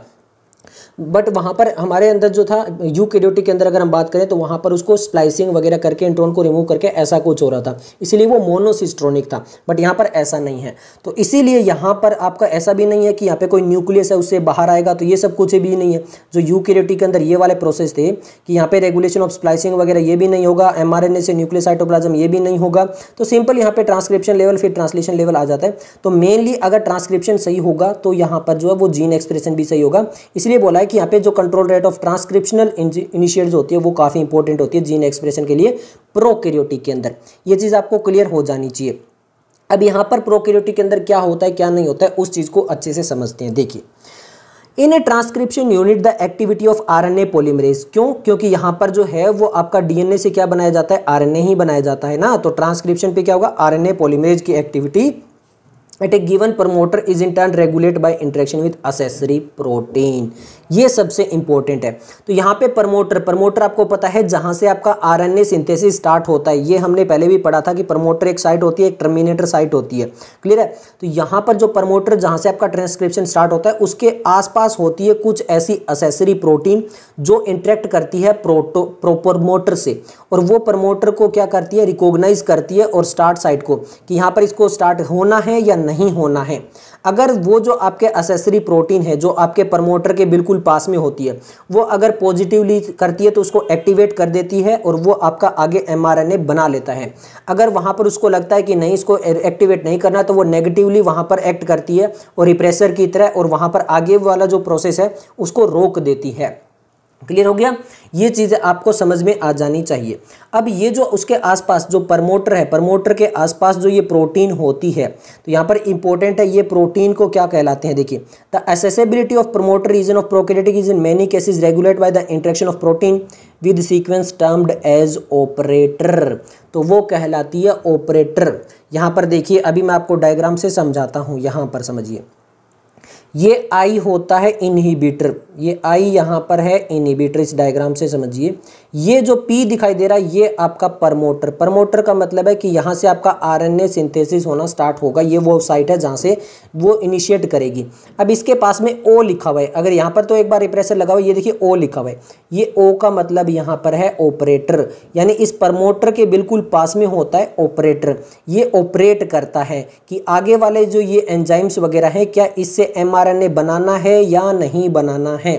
Speaker 1: बट वहाँ पर हमारे अंदर जो था यूकैरियोटिक के अंदर अगर हम बात करें तो वहाँ पर उसको स्प्लाइसिंग वगैरह करके इंट्रोन को रिमूव करके ऐसा कुछ हो रहा था, इसीलिए वो मोनोसिस्ट्रोनिक था। बट यहाँ पर ऐसा नहीं है, तो इसीलिए यहाँ पर आपका ऐसा भी नहीं है कि यहाँ पे कोई न्यूक्लियस है उससे बाहर आएगा, तो ये सब कुछ भी नहीं है। जो यूकैरियोटिक के अंदर ये वाले प्रोसेस थे कि यहाँ पे रेगुलेशन ऑफ स्प्लाइसिंग वगैरह ये भी नहीं होगा, एमआरएनए से न्यूक्लियस साइटोप्लाज्म ये भी नहीं होगा, तो सिंपल यहाँ पे ट्रांसक्रिप्शन लेवल फिर ट्रांसलेशन लेवल आ जाता है। तो मेनली अगर ट्रांसक्रिप्शन सही होगा तो यहाँ पर जो है वो जीन एक्सप्रेशन भी सही होगा। इसलिए बोला है कि यहाँ पे जो control rate of transcriptional initiates होती है वो काफी इंपॉर्टेंट होती है जीन एक्सप्रेशन के लिए प्रोकैरियोटिक के अंदर। ये चीज आपको क्लियर हो जानी चाहिए। अब यहाँ पर प्रोकैरियोटिक के अंदर क्या होता है क्या नहीं होता है उस चीज को अच्छे से समझते हैं। देखिए, in a transcription unit the activity of RNA polymerase. क्यों? क्योंकि यहाँ पर जो है वो आपका डीएनए से क्या बनाया जाता है, आरएनए ही बनाया जाता है ना। तो ट्रांसक्रिप्शन पे क्या होगा, आरएनए पॉलीमरेज की activity at a given promoter is in turn regulate by interaction with accessory protein. ये सबसे इंपॉर्टेंट है। तो यहाँ पे प्रमोटर, प्रमोटर आपको पता है जहाँ से आपका आरएनए सिंथेसिस स्टार्ट होता है। ये हमने पहले भी पढ़ा था कि प्रमोटर एक साइट होती है, एक टर्मिनेटर साइट होती है। क्लियर है? तो यहाँ पर जो प्रमोटर जहाँ से आपका ट्रांसक्रिप्शन स्टार्ट होता है उसके आसपास होती है कुछ ऐसी असेसरी प्रोटीन जो इंटरेक्ट करती है प्रोटो प्रो प्रमोटर से, और वो प्रमोटर को क्या करती है, रिकॉग्नाइज करती है और स्टार्ट साइट को कि यहाँ पर इसको स्टार्ट होना है या नहीं होना है। अगर वो जो आपके असेसरी प्रोटीन है जो आपके प्रमोटर के बिल्कुल पास में होती है वो अगर पॉजिटिवली करती है तो उसको एक्टिवेट कर देती है और वो आपका आगे एमआरएनए बना लेता है। अगर वहां पर उसको लगता है कि नहीं इसको एक्टिवेट नहीं करना तो वो नेगेटिवली वहां पर एक्ट करती है और रिप्रेसर की तरह, और वहां पर आगे वाला जो प्रोसेस है उसको रोक देती है। क्लियर हो गया। ये चीज़ें आपको समझ में आ जानी चाहिए। अब ये जो उसके आसपास जो प्रमोटर है, प्रमोटर के आसपास जो ये प्रोटीन होती है, तो यहाँ पर इंपॉर्टेंट है ये प्रोटीन को क्या कहलाते हैं। देखिए, the accessibility of promoter region of prokaryotic is in many cases regulated by the interaction of protein with sequence termed as operator. तो वो कहलाती है ऑपरेटर। यहाँ पर देखिए, अभी मैं आपको डायग्राम से समझाता हूँ। यहाँ पर समझिए, ये आई होता है इनहिबिटर, ये आई यहाँ पर है इनहिबिटर। इस डायग्राम से समझिए, ये जो पी दिखाई दे रहा है ये आपका प्रमोटर। प्रमोटर का मतलब है कि यहाँ से आपका आरएनए सिंथेसिस होना स्टार्ट होगा। ये वो साइट है जहाँ से वो इनिशिएट करेगी। अब इसके पास में ओ लिखा हुआ है, अगर यहाँ पर तो एक बार रिप्रेसर लगा हुआ है, ये देखिए ओ लिखा हुआ है। ये ओ का मतलब यहाँ पर है ऑपरेटर, यानी इस प्रमोटर के बिल्कुल पास में होता है ऑपरेटर। ये ऑपरेट करता है कि आगे वाले जो ये एंजाइम्स वगैरह हैं, क्या इससे एमआरएनए बनाना है या नहीं बनाना है।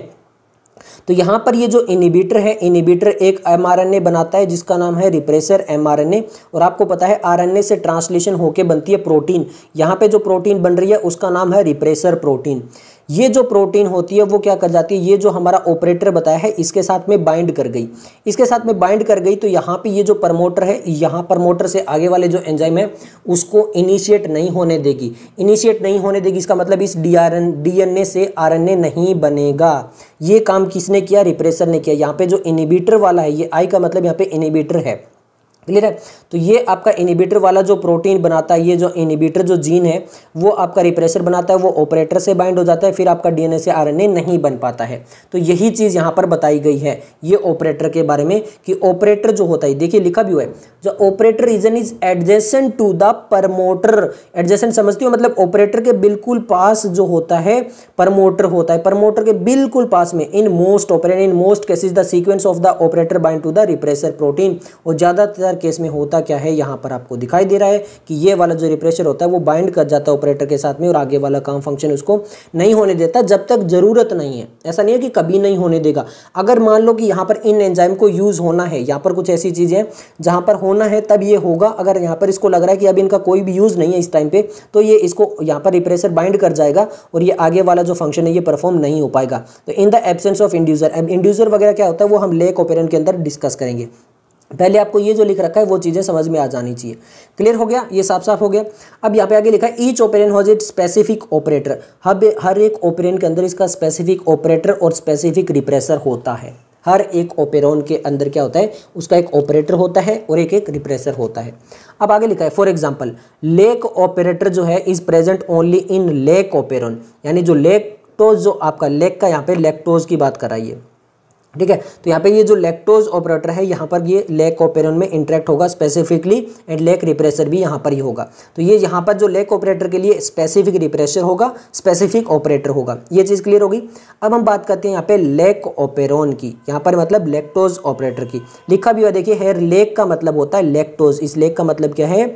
Speaker 1: तो यहाँ पर ये जो इनहिबिटर है, इनहिबिटर एक एमआरएनए बनाता है जिसका नाम है रिप्रेसर एमआरएनए। और आपको पता है आरएनए से ट्रांसलेशन होके बनती है प्रोटीन। यहाँ पे जो प्रोटीन बन रही है उसका नाम है रिप्रेसर प्रोटीन। ये जो प्रोटीन होती है वो क्या कर जाती है, ये जो हमारा ऑपरेटर बताया है इसके साथ में बाइंड कर गई, इसके साथ में बाइंड कर गई। तो यहाँ पे ये जो प्रमोटर है, यहाँ प्रमोटर से आगे वाले जो एंजाइम है उसको इनिशिएट नहीं होने देगी। इनिशिएट नहीं होने देगी इसका मतलब इस डीआरएन डीएनए से आरएनए नहीं बनेगा। ये काम किसने किया, रिप्रेसर ने किया। यहाँ पे जो इनहिबिटर वाला है, ये आई का मतलब यहाँ पे इनहिबिटर है। क्लियर है। तो ये आपका इनहिबिटर वाला जो प्रोटीन बनाता है, ये जो इनहिबिटर जो जीन है वो आपका रिप्रेसर बनाता है, वो ऑपरेटर से बाइंड हो जाता है, फिर आपका डीएनए से आरएनए नहीं बन पाता है। तो यही चीज़ यहाँ पर बताई गई है ये ऑपरेटर के बारे में कि ऑपरेटर जो होता है, देखिए लिखा भी हुआ है, जो operator region is adjacent to the promoter. Adjacent समझते हो, मतलब ऑपरेटर के बिल्कुल पास जो होता है प्रमोटर होता है, प्रमोटर के बिल्कुल पास में। In most operator in most cases the sequence of the operator bind to the repressor protein. और ज़्यादातर केस में होता क्या है, यहाँ पर आपको दिखाई दे रहा है कि ये वाला जो रिप्रेसर होता है वो बाइंड कर जाता है ऑपरेटर के साथ में, और आगे वाला काम फंक्शन उसको नहीं होने देता जब तक जरूरत नहीं है। ऐसा नहीं है कि कभी नहीं होने देगा। अगर मान लो कि यहाँ पर इन एंजाइम को यूज होना है, यहाँ पर कुछ ऐसी चीजें हैं जहाँ पर होना है तब ये होगा। अगर यहाँ पर इसको लग रहा है कि अब इनका कोई भी यूज नहीं है इस टाइम पे, तो ये इसको यहाँ पर रिप्रेसर बाइंड कर जाएगा और ये आगे वाला जो फंक्शन है ये परफॉर्म नहीं हो पाएगा। तो in the absence of inducer, अब इंड्यूसर वगैरह क्या होता है वो हम लेक ऑपरेंट के अंदर डिस्कस करेंगे। पहले आपको ये जो लिख रखा है वो चीज़ें समझ में आ जानी चाहिए। क्लियर हो गया, ये साफ साफ हो गया। अब यहाँ पे आगे लिखा है each operon has it specific operator. हर हर एक ऑपरेंट के अंदर इसका स्पेसिफिक ऑपरेटर और स्पेसिफिक रिप्रेसर होता है। हर एक ऑपरेंट के अंदर क्या होता है, उसका एक ऑपरेटर होता है और एक एक रिप्रेसर होता है। अब आगे लिखा है फॉर एग्जाम्पल लेक ऑपरेटर जो है is present only in lac operon, यानी जो लैक्टोज जो आपका लेक का यहाँ पे लैक्टोज की बात कराइए, ठीक है। तो यहाँ पे ये जो लैक्टोज ऑपरेटर है यहाँ पर ये लेक ऑपरेंट में इंटरेक्ट होगा स्पेसिफिकली, एंड लेक रिप्रेसर भी यहाँ पर ही होगा। तो ये यहाँ पर जो लेक ऑपरेटर के लिए स्पेसिफिक रिप्रेसर होगा, स्पेसिफिक ऑपरेटर होगा। ये चीज़ क्लियर होगी। अब हम बात करते हैं यहाँ पे लेक ऑपरेंट की, यहाँ पर मतलब लैक्टोज ऑपरेटर की। लिखा भी हुआ देखिए हेयर, लेक का मतलब होता है लैक्टोज। इस लेक का मतलब क्या है,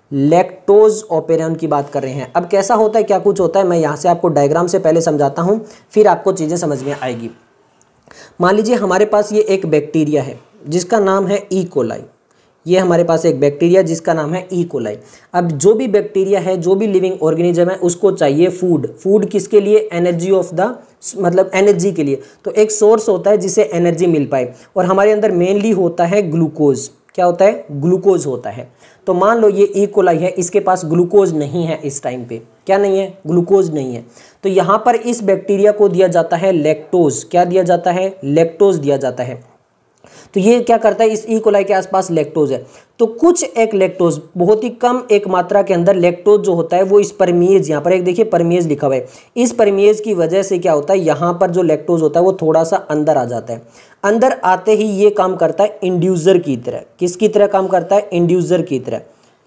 Speaker 1: लैक्टोज ऑपरेंट की बात कर रहे हैं। अब कैसा होता है, क्या कुछ होता है, मैं यहाँ से आपको डायग्राम से पहले समझाता हूँ, फिर आपको चीज़ें समझ में आएगी। मान लीजिए हमारे पास ये एक बैक्टीरिया है जिसका नाम है ई कोलाई। ये हमारे पास एक बैक्टीरिया जिसका नाम है ई कोलाई। अब जो भी बैक्टीरिया है, जो भी लिविंग ऑर्गेनिज्म है, उसको चाहिए फूड। फूड किसके लिए, एनर्जी ऑफ द, मतलब एनर्जी के लिए। तो एक सोर्स होता है जिससे एनर्जी मिल पाए, और हमारे अंदर मेनली होता है ग्लूकोज। क्या होता है, ग्लूकोज होता है। तो मान लो ये ई कोलाई है, इसके पास ग्लूकोज नहीं है इस टाइम पे। क्या नहीं है, ग्लूकोज नहीं है। तो यहाँ पर इस बैक्टीरिया को दिया जाता है लैक्टोज। क्या दिया जाता है, लैक्टोज दिया जाता है। तो ये क्या करता है, इस ई कोलाई के आसपास लैक्टोज है, तो कुछ एक लैक्टोज, बहुत ही कम एक मात्रा के अंदर लैक्टोज जो होता है वो इस परमेज, यहाँ पर एक देखिए परमेज लिखा हुआ है, इस परमेज की वजह से क्या होता है, यहाँ पर जो लैक्टोज होता है वो थोड़ा सा अंदर आ जाता है। अंदर आते ही ये काम करता है इंड्यूसर की तरह। किसकी तरह काम करता है, इंड्यूसर की तरह।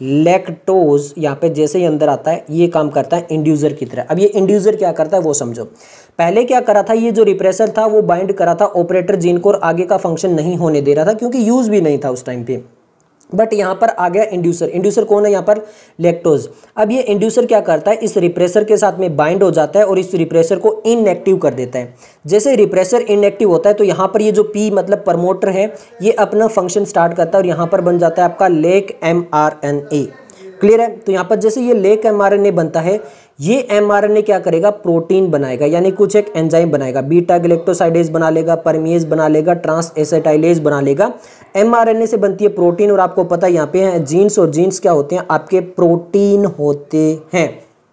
Speaker 1: लैक्टोज यहाँ पे जैसे ही अंदर आता है ये काम करता है इंड्यूसर की तरह। अब ये इंड्यूसर क्या करता है वो समझो। पहले क्या करा था, ये जो रिप्रेसर था वो बाइंड करा था ऑपरेटर जीन को और आगे का फंक्शन नहीं होने दे रहा था क्योंकि यूज भी नहीं था उस टाइम पे। बट यहाँ पर आ गया इंड्यूसर। इंड्यूसर कौन है यहाँ पर, लैक्टोज। अब ये इंड्यूसर क्या करता है, इस रिप्रेसर के साथ में बाइंड हो जाता है और इस रिप्रेसर को इनएक्टिव कर देता है। जैसे रिप्रेसर इनएक्टिव होता है तो यहाँ पर ये जो पी मतलब प्रमोटर है ये अपना फंक्शन स्टार्ट करता है और यहाँ पर बन जाता है आपका lac M R N A. Clear है। तो यहाँ पर जैसे ये लेक एमआरएनए बनता है, ये एमआरएनए क्या करेगा, प्रोटीन बनाएगा, यानी कुछ एक एंजाइम बनाएगा, बीटा गैलेक्टोसाइडेज बना लेगा, परमेज बना लेगा, ट्रांस एसिटाइलेज बना लेगा। एमआरएनए से बनती है प्रोटीन, और आपको पता है यहाँ पे है जीन्स, और जीन्स क्या होते हैं, आपके प्रोटीन होते हैं।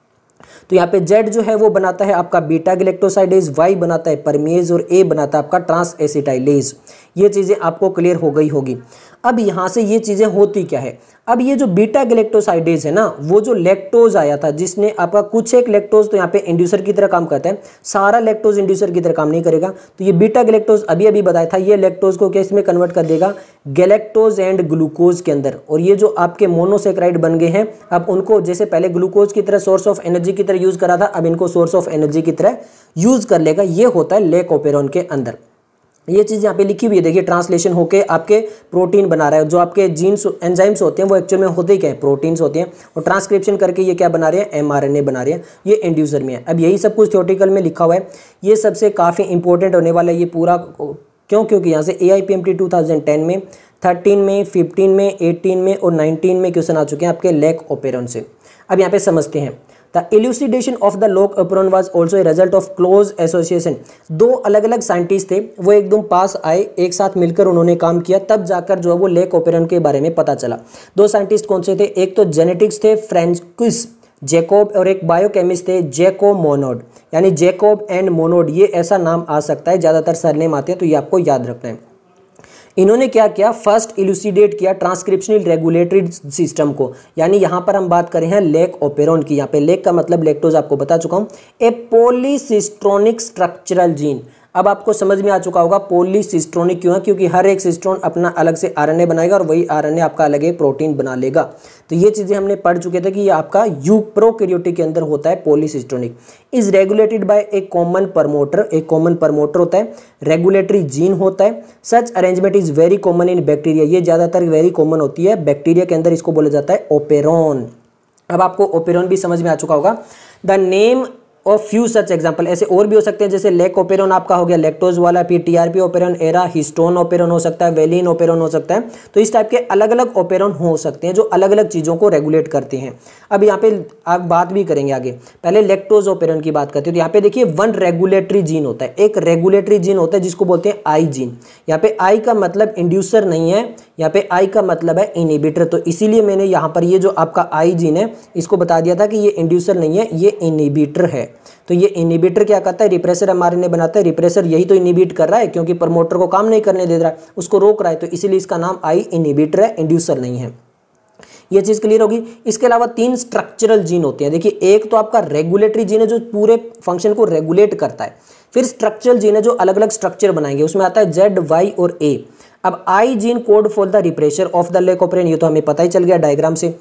Speaker 1: तो यहाँ पे Z जो है वो बनाता है आपका बीटा गैलेक्टोसाइडेज, Y बनाता है परमेज, और A बनाता है आपका ट्रांस एसिटाइलेज। ये चीज़ें आपको क्लियर हो गई होगी। अब यहाँ से ये चीज़ें होती क्या है, अब ये जो बीटा गैलेक्टोसाइडेज है ना, वो जो लैक्टोज आया था, जिसने आपका कुछ एक लैक्टोज तो यहाँ पे इंड्यूसर की तरह काम करता है, सारा लैक्टोज इंड्यूसर की तरह काम नहीं करेगा। तो ये बीटा गैलेक्टोज अभी अभी बताया था, ये लैक्टोज को किस में कन्वर्ट कर देगा, गैलेक्टोज एंड ग्लूकोज के अंदर। और ये जो आपके मोनोसेक्राइड बन गए हैं, अब उनको जैसे पहले ग्लूकोज की तरह सोर्स ऑफ एनर्जी की तरह यूज करा था, अब इनको सोर्स ऑफ एनर्जी की तरह यूज कर लेगा। ये होता है लेकोपेरॉन के अंदर। ये चीज़ यहाँ पे लिखी हुई है, देखिए ट्रांसलेशन होके आपके प्रोटीन बना रहा है। जो आपके जीन्स एंजाइम्स होते हैं वो एक्चुअल में होते ही क्या है, प्रोटीन्स होते हैं, और ट्रांसक्रिप्शन करके ये क्या बना रहे हैं, एमआरएनए बना रहे हैं। ये इंड्यूसर में है। अब यही सब कुछ थ्योरेटिकल में लिखा हुआ है। ये सबसे काफ़ी इंपॉर्टेंट होने वाला है ये पूरा, क्यों, क्योंकि यहाँ से A I P M T two thousand ten में, थर्टीन में, फिफ्टीन में, एटीन में और नाइनटीन में क्वेश्चन आ चुके हैं आपके लेकोपेरॉन से। अब यहाँ पे समझते हैं, the elucidation of the lac operon was also a result of close association. दो अलग अलग साइंटिस्ट थे, वो एकदम पास आए, एक साथ मिलकर उन्होंने काम किया, तब जाकर जो है वो लेकोपेरॉन के बारे में पता चला। दो साइंटिस्ट कौन से थे, एक तो जेनेटिक्स थे फ्रांसिस जैकोब, और एक बायोकेमिस्ट थे जैकोब मोनोड, यानी जैकोब एंड मोनोड। ये ऐसा नाम आ सकता है, ज़्यादातर सरनेम आते हैं, तो ये आपको याद रखना है। इन्होंने क्या किया, फर्स्ट इल्यूसिडेट किया ट्रांसक्रिप्शनल रेगुलेटरी सिस्टम को, यानी यहाँ पर हम बात करें हैं लेकोपेरॉन की। यहाँ पे लेक का मतलब लैक्टोज आपको बता चुका हूँ, ए पॉलीसिस्ट्रोनिक स्ट्रक्चरल जीन। अब आपको समझ में आ चुका होगा पॉलीसिस्ट्रोनिक क्यों है, क्योंकि हर एक सिस्ट्रोन अपना अलग से आरएनए बनाएगा, और वही आरएनए आपका अलग एक प्रोटीन बना लेगा। तो ये चीज़ें हमने पढ़ चुके थे कि ये आपका यू प्रोकैरियोटिक के अंदर होता है polycistronic. Is regulated by a common promoter, एक कॉमन प्रमोटर होता है, रेगुलेटरी जीन होता है। Such arrangement is very common in bacteria, ये ज़्यादातर वेरी कॉमन होती है बैक्टीरिया के अंदर, इसको बोला जाता है ओपेरॉन। अब आपको ओपेरॉन भी समझ में आ चुका होगा। द नेम और फ्यू सच एग्जाम्पल, ऐसे और भी हो सकते हैं, जैसे लेकोपेरॉन आपका हो गया लैक्टोज वाला, फिर TRP operon, ara histone operon हो सकता है, वेलिन ओपेरॉन हो सकता है। तो इस टाइप के अलग अलग ओपेरॉन हो सकते हैं जो अलग अलग चीज़ों को रेगुलेट करते हैं। अब यहाँ पे आप बात भी करेंगे आगे, पहले लैक्टोज ओपेरॉन की बात करते हैं। तो यहाँ पे देखिए वन रेगुलेटरी जीन होता है, एक रेगुलेटरी जीन होता है जिसको बोलते हैं आई जीन। यहाँ पे आई का मतलब इंड्यूसर नहीं है, यहाँ पे आई का मतलब है इनहिबिटर। तो इसीलिए मैंने यहाँ पर ये जो आपका आई जीन है इसको बता दिया था कि ये इंड्यूसर नहीं है, ये इनहिबिटर है। तो ये इनहिबिटर क्या करता है, रिप्रेसर एमआरएनए बनाता है। रिप्रेसर यही तो इनहिबिट कर रहा है, क्योंकि प्रमोटर को काम नहीं करने दे रहा है, उसको रोक रहा है, तो इसीलिए इसका नाम आई इनहिबिटर है, इंड्यूसर नहीं है। ये चीज क्लियर होगी। इसके अलावा तीन स्ट्रक्चरल जीन होते हैं। देखिए एक तो आपका रेगुलेटरी जीन है जो पूरे फंक्शन को रेगुलेट करता है, फिर स्ट्रक्चरल जीन है जो अलग अलग स्ट्रक्चर बनाएंगे, उसमें आता है जेड, वाई और ए। अब i gene code for the repressor of the lac operon, ये तो हमें पता ही चल गया डायग्राम से।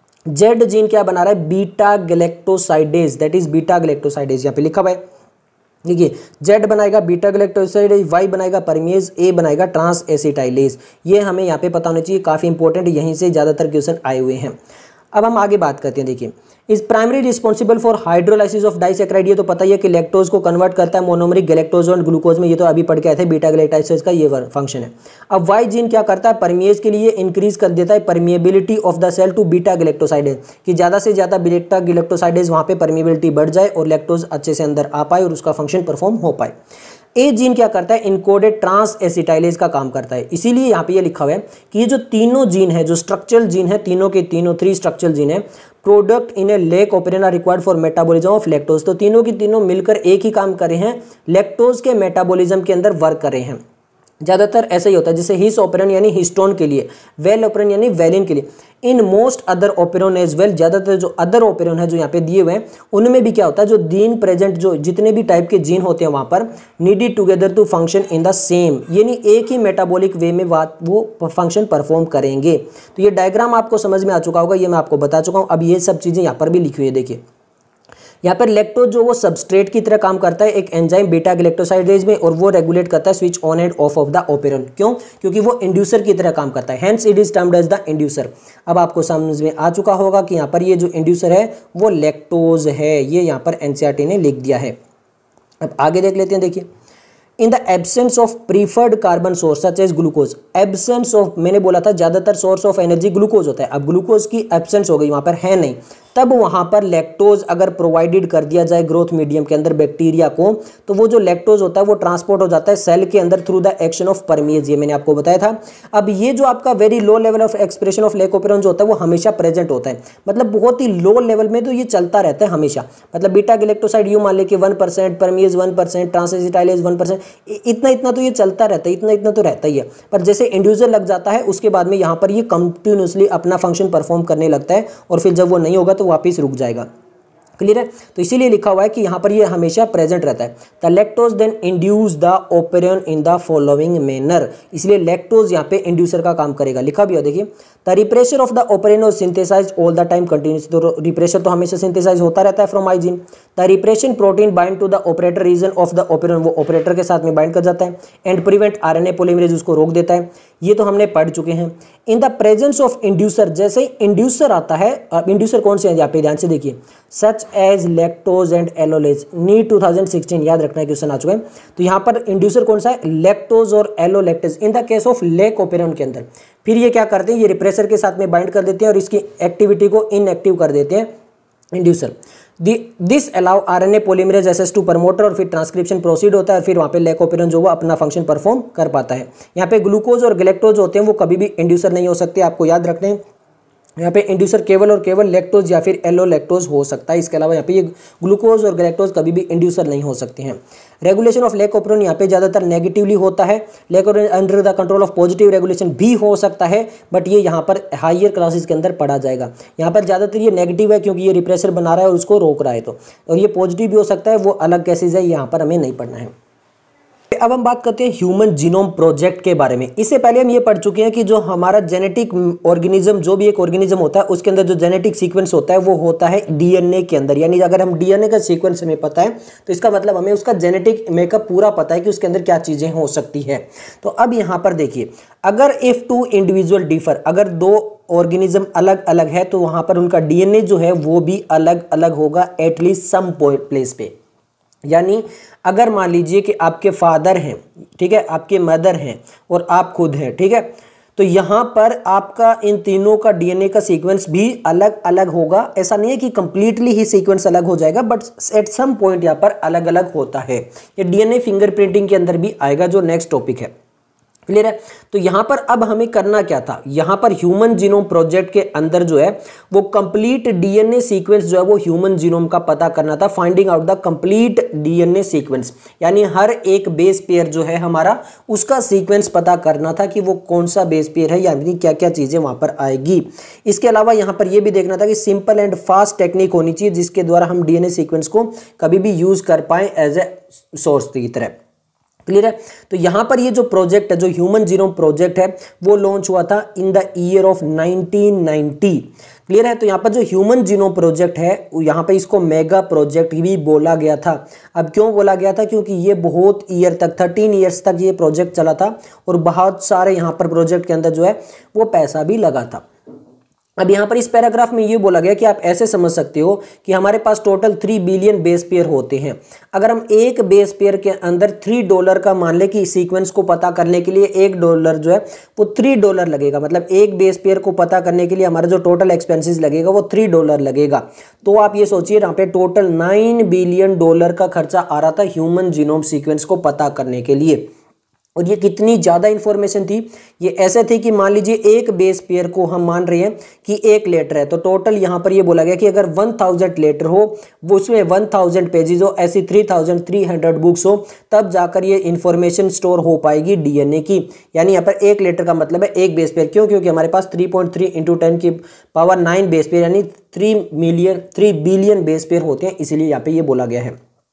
Speaker 1: जेड जीन क्या बना रहा है, beta galactosidase, that is beta galactosidase, यहाँ पे लिखा हुआ है। देखिए जेड बनाएगा बीटा गैलेक्टोसाइडेज, वाई बनाएगा परमेज, ए बनाएगा ट्रांस एसिटाइलेज। ये हमें यहाँ पे पता होना चाहिए, काफ़ी इंपॉर्टेंट, यहीं से ज़्यादातर क्वेश्चन आए हुए हैं। अब हम आगे बात करते हैं। देखिए is primary responsible for hydrolysis of disaccharide, ये तो पता ही है कि लैक्टोज को कन्वर्ट करता है मोनोमरिक गैलेक्टोज और ग्लूकोज में, ये तो अभी पढ़ के आए थे, बीटा गैलेक्टाइसिस का ये फंक्शन है। अब वाई जीन क्या करता है, परमेज के लिए इंक्रीज कर देता है permeability of the cell to beta galactosidase, कि ज़्यादा से ज़्यादा बीटा गैलेक्टोसाइडेज वहाँ पे परमिएबिलिटी बढ़ जाए और लैक्टोज अच्छे से अंदर आ पाए और उसका फंक्शन परफॉर्म हो पाए। ए जीन क्या करता है, इनकोडेड ट्रांस एसिटाइलेज का काम करता है। इसीलिए यहाँ पे ये लिखा हुआ है कि ये जो तीनों जीन है, जो स्ट्रक्चरल जीन है, तीनों के तीनों थ्री स्ट्रक्चरल जीन है, product in a lac operon are required for metabolism of lactose. तो तीनों की तीनों मिलकर एक ही काम कर रहे हैं, लैक्टोज के मेटाबॉलिज्म के अंदर वर्क कर रहे हैं। ज़्यादातर ऐसा ही होता है, जैसे हिस ओपेरॉन यानी हिस्टोन के लिए, वेल ओपेरॉन यानी वेलिन के लिए। In most other operon as well, ज़्यादातर जो अदर ओपेरॉन है जो यहाँ पे दिए हुए हैं उनमें भी क्या होता है, जो जीन प्रेजेंट, जो जितने भी टाइप के जीन होते हैं वहाँ पर needed together to function in the same, यानी एक ही मेटाबॉलिक वे में वो फंक्शन परफॉर्म करेंगे। तो ये डायग्राम आपको समझ में आ चुका होगा, ये मैं आपको बता चुका हूँ। अब ये सब चीज़ें यहाँ पर भी लिखी हुई है। देखिए यहाँ पर लैक्टोज जो वो सबस्ट्रेट की तरह काम करता है एक एंजाइम बीटा गैलेक्टोसाइडेज में, और वो रेगुलेट करता है switch on and off of the operon. क्यों? क्योंकि वो इंड्यूसर की तरह काम करता है, hence it is termed as the inducer. अब आपको समझ में आ चुका होगा कि यहाँ पर ये जो इंड्यूसर है वो लैक्टोज है, ये यहाँ पर एनसीईआरटी ने लिख दिया है। अब आगे देख लेते हैं। देखिए in the absence of preferred carbon source such as glucose. Absence of, मैंने बोला था ज्यादातर सोर्स ऑफ एनर्जी ग्लूकोज होता है, अब ग्लूकोज की एब्सेंस हो गई, वहां पर है नहीं, तब वहां पर लैक्टोज अगर प्रोवाइडेड कर दिया जाए ग्रोथ मीडियम के अंदर बैक्टीरिया को, तो वो जो लैक्टोज होता है वो ट्रांसपोर्ट हो जाता है सेल के अंदर through the action of permease, ये मैंने आपको बताया था। अब ये जो आपका very low level of expression of lac operon जो होता है वो हमेशा प्रेजेंट होता है, मतलब बहुत ही लो लेवल में तो ये चलता रहता है हमेशा, मतलब बीटा गैलेक्टोसाइड यू मान ले कि one percent, permease one percent, transacetylase one percent, इतना इतना तो ये चलता रहता है, इतना इतना तो रहता ही है। पर जैसे इंड्यूसर लग जाता है उसके बाद में यहाँ पर ये कंटिन्यूसली अपना फंक्शन परफॉर्म करने लगता है, और फिर जब वो नहीं होगा तो वापिस रुक जाएगा। क्लियर है? तो इसीलिए लिखा हुआ है कि यहाँ पर ये हमेशा प्रेजेंट रहता है। The lactose then induce the operon in the following manner, इसलिए लैक्टोज यहाँ पे इंड्यूसर का काम करेगा, लिखा भी हो देखिए। The repressor of the operon is synthesised all the time continuous, तो रिप्रेशर तो हमेशा सिंथेसाइज होता रहता है from i gene. The repression protein bind to the operator region of the operon, वो ऑपरेटर के साथ में बाइंड कर जाता है, एंड प्रिवेंट आरएनए पॉलीमरेज, उसको रोक देता है, ये तो हमने पढ़ चुके हैं। In the presence of inducer, जैसे ही इंड्यूसर आता है, इंड्यूसर कौन से हैं यहाँ पे ध्यान से देखिए, such as lactose and allolactose, NEET two thousand sixteen याद रखना है, क्वेश्चन आ चुका है। तो यहाँ पर इंड्यूसर कौन सा है, लैक्टोज और allolactose in the case of lac operon के अंदर। फिर ये क्या करते हैं, ये रिप्रेसर के साथ में बाइंड कर देते हैं और इसकी एक्टिविटी को इनएक्टिव कर देते हैं inducer. This allow RNA polymerase access to promoter, और फिर ट्रांसक्रिप्शन प्रोसीड होता है, और फिर वहाँ पे लैकोपेरॉन जो वो अपना फंक्शन परफॉर्म कर पाता है। यहाँ पे ग्लूकोज और गैलेक्टोज होते हैं वो कभी भी इंड्यूसर नहीं हो सकते, आपको याद रखने हैं। यहाँ पे इंड्यूसर केवल और केवल लैक्टोज या फिर एलोलैक्टोज हो सकता है, इसके अलावा यहाँ पे ये ग्लूकोज और गैलेक्टोज कभी भी इंड्यूसर नहीं हो सकते हैं। रेगुलेशन ऑफ लैकोपेरॉन यहाँ पे ज़्यादातर नेगेटिवली होता है, lac operon under the control of positive regulation भी हो सकता है, बट ये यहाँ पर हायर क्लासेस के अंदर पढ़ा जाएगा। यहाँ पर ज़्यादातर ये नेगेटिव है क्योंकि ये रिप्रेसर बना रहा है और उसको रोक रहा है, तो और ये पॉजिटिव भी हो सकता है, वो अलग केसेज है, यहाँ पर हमें नहीं पढ़ना है। अब हम बात करते हैं ह्यूमन जीनोम प्रोजेक्ट के बारे में। इससे पहले हम ये पढ़ चुके हैं कि जो हमारा जेनेटिक ऑर्गेनिज्म, जो भी एक ऑर्गेनिज्म होता है उसके अंदर जो जेनेटिक सीक्वेंस होता है वो होता है डीएनए के अंदर, यानी अगर हम डीएनए का सीक्वेंस हमें पता है तो इसका मतलब हमें उसका जेनेटिक मेकअप पूरा पता है कि उसके अंदर क्या चीज़ें हो सकती है। तो अब यहाँ पर देखिए, अगर इफ टू इंडिविजुअल डिफर, अगर दो ऑर्गेनिज्म अलग अलग है तो वहाँ पर उनका डीएनए जो है वो भी अलग अलग होगा एटलीस्ट सम प्लेस पे। यानी अगर मान लीजिए कि आपके फादर हैं, ठीक है, आपके मदर हैं और आप खुद हैं, ठीक है, तो यहाँ पर आपका इन तीनों का डीएनए का सीक्वेंस भी अलग अलग होगा। ऐसा नहीं है कि कंप्लीटली ही सीक्वेंस अलग हो जाएगा, बट एट सम पॉइंट यहाँ पर अलग अलग होता है। ये डीएनए फिंगरप्रिंटिंग के अंदर भी आएगा, जो नेक्स्ट टॉपिक है। क्लियर है? तो यहाँ पर अब हमें करना क्या था, यहाँ पर ह्यूमन जीनोम प्रोजेक्ट के अंदर जो है वो कंप्लीट डीएनए सीक्वेंस जो है वो ह्यूमन जीनोम का पता करना था, finding out the complete DNA sequence, यानी हर एक बेस पेयर जो है हमारा उसका सीक्वेंस पता करना था कि वो कौन सा बेस पेयर है, यानी क्या क्या चीज़ें वहाँ पर आएगी। इसके अलावा यहाँ पर यह भी देखना था कि सिंपल एंड फास्ट टेक्निक होनी चाहिए जिसके द्वारा हम डीएनए सीक्वेंस को कभी भी यूज़ कर पाएँ एज ए सोर्स की तरह। क्लियर है? तो यहाँ पर ये जो प्रोजेक्ट है, जो ह्यूमन जीनोम प्रोजेक्ट है, वो लॉन्च हुआ था in the year of nineteen ninety. Clear है? तो यहाँ पर जो ह्यूमन जीनोम प्रोजेक्ट है यहाँ पे इसको मेगा प्रोजेक्ट भी बोला गया था। अब क्यों बोला गया था? क्योंकि ये बहुत ईयर तक, थर्टीन ईयर्स तक ये प्रोजेक्ट चला था और बहुत सारे यहाँ पर प्रोजेक्ट के अंदर जो है वो पैसा भी लगा था। अब यहाँ पर इस पैराग्राफ में ये बोला गया कि आप ऐसे समझ सकते हो कि हमारे पास total three billion base pair होते हैं। अगर हम एक बेस पेयर के अंदर थ्री डॉलर का मान ले कि सीक्वेंस को पता करने के लिए एक डॉलर जो है वो थ्री डॉलर लगेगा, मतलब एक बेस पेयर को पता करने के लिए हमारा जो टोटल एक्सपेंसेस लगेगा वो थ्री डॉलर लगेगा। तो आप ये सोचिए यहाँ पे टोटल नाइन बिलियन डॉलर का खर्चा आ रहा था ह्यूमन जीनोम सीक्वेंस को पता करने के लिए। और ये कितनी ज़्यादा इन्फॉर्मेशन थी, ये ऐसे थी कि मान लीजिए एक बेस पेयर को हम मान रहे हैं कि एक लेटर है, तो टोटल यहाँ पर ये बोला गया कि अगर वन थाउजेंड लेटर हो वो उसमें वन थाउजेंड पेजेस हो, ऐसी three thousand three hundred books हो, तब जाकर ये इन्फॉर्मेशन स्टोर हो पाएगी डीएनए की। यानी यहाँ पर एक लेटर का मतलब है एक बेस पेयर। क्यों? क्योंकि हमारे पास three point three into ten की पावर नाइन बेस पेयर यानी three million three billion base pair होते हैं, इसीलिए यहाँ पे ये बोला गया है।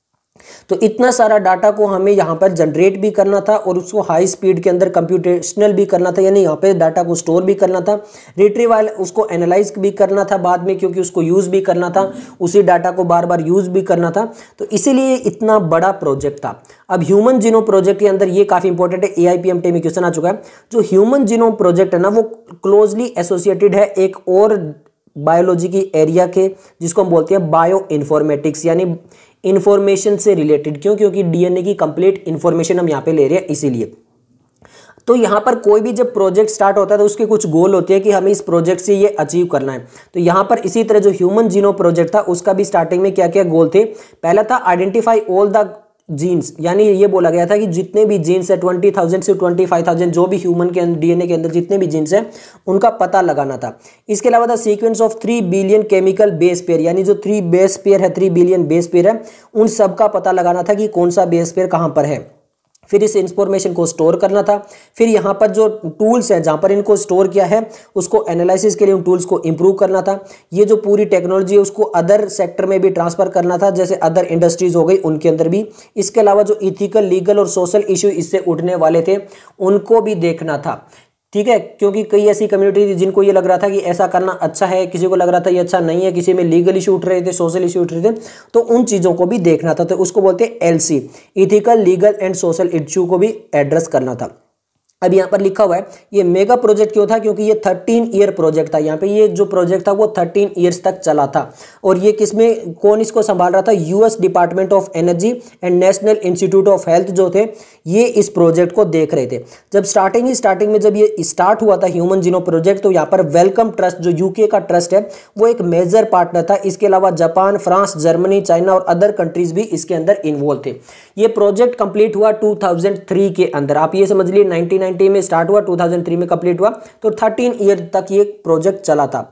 Speaker 1: तो इतना सारा डाटा को हमें यहाँ पर जनरेट भी करना था और उसको हाई स्पीड के अंदर कंप्यूटेशनल भी करना था, यानी यहाँ पे डाटा को स्टोर भी करना था, रिट्रीवल उसको एनालाइज भी करना था बाद में, क्योंकि उसको यूज़ भी करना था, उसी डाटा को बार बार यूज़ भी करना था। तो इसीलिए इतना बड़ा प्रोजेक्ट था। अब ह्यूमन जीनोम प्रोजेक्ट के अंदर ये काफ़ी इंपॉर्टेंट है, A I P M T में क्वेश्चन आ चुका है। जो ह्यूमन जीनोम प्रोजेक्ट है ना वो क्लोजली एसोसिएटेड है एक और बायोलॉजी की एरिया के, जिसको हम बोलते हैं बायो इन्फॉर्मेटिक्स, यानी इंफॉर्मेशन से रिलेटेड। क्यों? क्योंकि डीएनए की कंप्लीट इंफॉर्मेशन हम यहाँ पे ले रहे हैं इसीलिए। तो यहाँ पर कोई भी जब प्रोजेक्ट स्टार्ट होता है तो उसके कुछ गोल होते हैं कि हमें इस प्रोजेक्ट से ये अचीव करना है। तो यहाँ पर इसी तरह जो ह्यूमन जीनोम प्रोजेक्ट था उसका भी स्टार्टिंग में क्या क्या गोल थे। पहला था आइडेंटिफाई ऑल द जीन्स, यानी ये बोला गया था कि जितने भी जीन्स है ट्वेंटी थाउजेंड से ट्वेंटी फाइव थाउजेंड जो भी ह्यूमन के डीएनए के अंदर जितने भी जीन्स हैं उनका पता लगाना था। इसके अलावा था sequence of three billion chemical base pair, यानी जो थ्री बेस पेयर है थ्री बिलियन बेस पेयर है उन सब का पता लगाना था कि कौन सा बेस पेयर कहाँ पर है। फिर इस इंफॉर्मेशन को स्टोर करना था। फिर यहाँ पर जो टूल्स हैं जहाँ पर इनको स्टोर किया है उसको एनालिसिस के लिए उन टूल्स को इंप्रूव करना था। ये जो पूरी टेक्नोलॉजी है उसको अदर सेक्टर में भी ट्रांसफर करना था, जैसे अदर इंडस्ट्रीज हो गई उनके अंदर भी। इसके अलावा जो इथिकल, लीगल और सोशल इश्यू इससे उठने वाले थे उनको भी देखना था। ठीक है, क्योंकि कई ऐसी कम्युनिटी थी जिनको ये लग रहा था कि ऐसा करना अच्छा है, किसी को लग रहा था ये अच्छा नहीं है, किसी में लीगल इशू उठ रहे थे, सोशल इशू उठ रहे थे, तो उन चीज़ों को भी देखना था। तो उसको बोलते हैं ELSI, ethical, legal and social issue को भी एड्रेस करना था। अब यहाँ पर लिखा हुआ है ये मेगा प्रोजेक्ट क्यों था, क्योंकि ये थर्टीन ईयर प्रोजेक्ट था। यहाँ पे ये जो प्रोजेक्ट था वो थर्टीन ईयर्स तक चला था। और ये किसमें कौन इसको संभाल रहा था, US Department of Energy and National Institute of Health जो थे ये इस प्रोजेक्ट को देख रहे थे। जब स्टार्टिंग ही स्टार्टिंग में जब ये स्टार्ट हुआ था ह्यूमन जीनोम प्रोजेक्ट, तो यहाँ पर वेलकम ट्रस्ट जो यूके का ट्रस्ट है वो एक मेजर पार्टनर था। इसके अलावा जापान, फ्रांस, जर्मनी, चाइना और अदर कंट्रीज भी इसके अंदर इन्वॉल्व थे। ये प्रोजेक्ट कंप्लीट हुआ टू थाउजेंड थ्री के अंदर। आप ये समझ लिए नाइनटीन नाइंटी में स्टार्ट हुआ, टू थाउजेंड थ्री में कंप्लीट हुआ, तो थर्टीन ईयर तक ये प्रोजेक्ट चला था।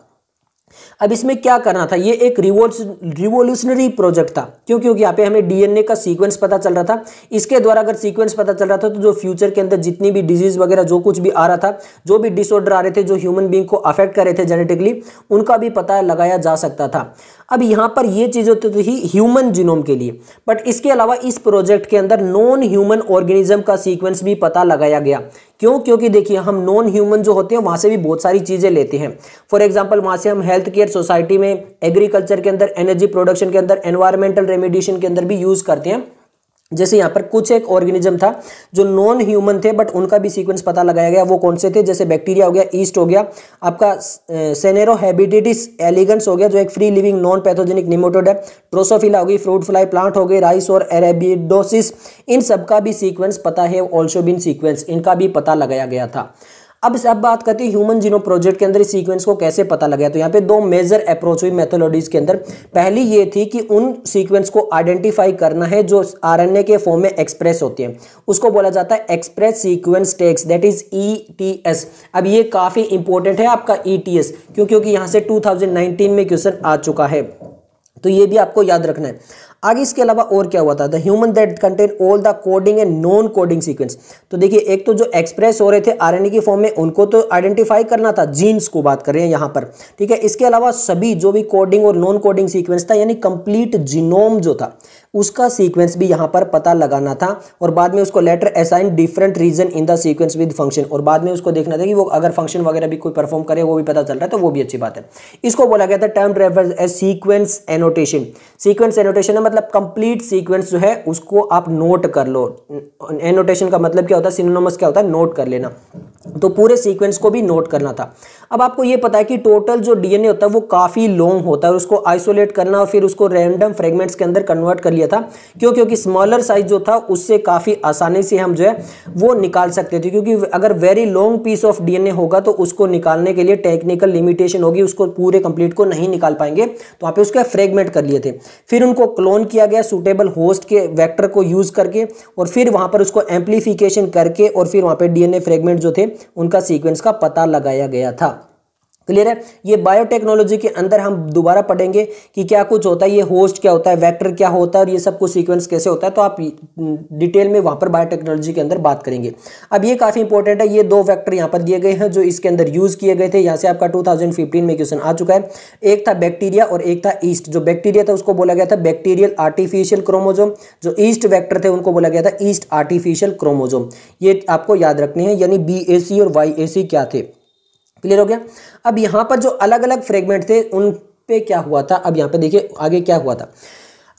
Speaker 1: अब इसमें क्या करना था, ये एक रिवोल्यूशनरी प्रोजेक्ट था। क्यों? क्योंकि यहाँ पे हमें डीएनए का सीक्वेंस पता चल रहा था। इसके द्वारा अगर सीक्वेंस पता चल रहा था तो जो फ्यूचर के अंदर जितनी भी डिजीज वगैरह जो कुछ भी आ रहा था, जो भी डिसऑर्डर आ रहे थे जो ह्यूमन बींग को अफेक्ट कर रहे थे जेनेटिकली, उनका भी पता लगाया जा सकता था। अब यहाँ पर ये चीज होती थी ह्यूमन जीनोम के लिए, बट इसके अलावा इस प्रोजेक्ट के अंदर नॉन ह्यूमन ऑर्गेनिज्म का सीक्वेंस भी पता लगाया गया। क्यों? क्योंकि देखिए हम नॉन ह्यूमन जो होते हैं वहां से भी बहुत सारी चीजें लेते हैं। फॉर एग्जांपल वहां से हम हेल्थ केयर, सोसाइटी में, एग्रीकल्चर के अंदर, एनर्जी प्रोडक्शन के अंदर, एनवायरमेंटल रेमेडिएशन के अंदर भी यूज करते हैं। जैसे यहाँ पर कुछ एक ऑर्गेनिज्म था जो नॉन ह्यूमन थे बट उनका भी सीक्वेंस पता लगाया गया। वो कौन से थे, जैसे बैक्टीरिया हो गया, ईस्ट हो गया, आपका सेनेरो हैबिटेटिस एलिगेंस हो गया जो एक free living non pathogenic nematode है, ड्रोसोफिला हो गई, फ्रूट फ्लाई प्लांट हो गई, राइस और एरेबिडोसिस, इन सब का भी सीक्वेंस पता है। ऑल्सो बीन सीक्वेंस, इनका भी पता लगाया गया था। अब अब बात करते हैं ह्यूमन जीनोम प्रोजेक्ट के अंदर इस सीक्वेंस को कैसे पता लगाया। तो यहाँ पे दो मेजर अप्रोच हुई मेथोडोलॉजीज के अंदर। पहली ये थी कि उन सीक्वेंस को आइडेंटिफाई करना है जो आरएनए के फॉर्म में एक्सप्रेस होते हैं, उसको बोला जाता है express sequence text, that is ETS. अब ये काफी इंपॉर्टेंट है आपका ईटीएस, क्यों? क्योंकि यहाँ से टू थाउजेंड नाइनटीन में क्वेश्चन आ चुका है, तो ये भी आपको याद रखना है। आगे इसके अलावा और क्या हुआ था, the human that contain all the coding and non coding sequence. तो देखिए एक तो जो एक्सप्रेस हो रहे थे आरएनए की फॉर्म में उनको तो आइडेंटिफाई करना था, जीन्स को बात कर रहे हैं यहाँ पर, ठीक है। इसके अलावा सभी जो भी कोडिंग और नॉन कोडिंग सीक्वेंस था, यानी कंप्लीट जीनोम जो था उसका सीक्वेंस भी यहाँ पर पता लगाना था। और बाद में उसको later assign different region in the sequence with function, और बाद में उसको देखना था कि वो अगर फंक्शन वगैरह भी कोई परफॉर्म करे वो भी पता चल रहा है, तो वो भी अच्छी बात है। इसको बोला गया था term refers as sequence annotation. Sequence annotation है मतलब कंप्लीट सीक्वेंस जो है उसको आप नोट कर लो। एनोटेशन का मतलब क्या होता है, सिनोनिमस क्या होता है, नोट कर लेना। तो पूरे सीक्वेंस को भी नोट करना था। अब आपको ये पता है कि टोटल जो डीएनए होता है वो काफी लॉन्ग होता है, उसको आइसोलेट करना और फिर उसको रैंडम फ्रेगमेंट्स के अंदर कन्वर्ट कर लिया था। क्यों? क्योंकि स्मॉलर साइज जो था उससे काफी आसानी से हम जो है वो निकाल सकते थे, क्योंकि अगर very long piece of DNA होगा तो उसको निकालने के लिए टेक्निकल लिमिटेशन होगी, उसको पूरे कंप्लीट को नहीं निकाल पाएंगे, तो वहां पे उसके फ्रेगमेंट कर लिए थे। फिर उनको क्लोन किया गया सुटेबल होस्ट के वेक्टर को यूज करके, और फिर वहां पर उसको एम्प्लीफिकेशन करके, और फिर वहां पे डीएनए फ्रेगमेंट जो थे उनका सीक्वेंस का पता लगाया गया था। क्लियर है? ये बायोटेक्नोलॉजी के अंदर हम दोबारा पढ़ेंगे कि क्या कुछ होता है, ये होस्ट क्या होता है, वेक्टर क्या होता है, और ये सब कुछ सीक्वेंस कैसे होता है, तो आप डिटेल में वहां पर बायोटेक्नोलॉजी के अंदर बात करेंगे। अब ये काफी इंपॉर्टेंट है, ये दो वेक्टर यहाँ पर दिए गए हैं जो इसके अंदर यूज किए गए थे। यहाँ से आपका टू थाउजेंड फिफ्टीन में क्वेश्चन आ चुका है। एक था बैक्टीरिया और एक था ईस्ट। जो बैक्टीरिया था उसको बोला गया था बैक्टीरियल आर्टिफिशियल क्रोमोजोम, जो ईस्ट वेक्टर थे उनको बोला गया था ईस्ट आर्टिफिशियल क्रोमोजोम। ये आपको याद रखने हैं, यानी बी ए सी और वाई ए सी क्या थे। क्लियर हो गया? अब यहाँ पर जो अलग अलग फ्रेगमेंट थे उन पे क्या हुआ था, अब यहाँ पे देखिए आगे क्या हुआ था।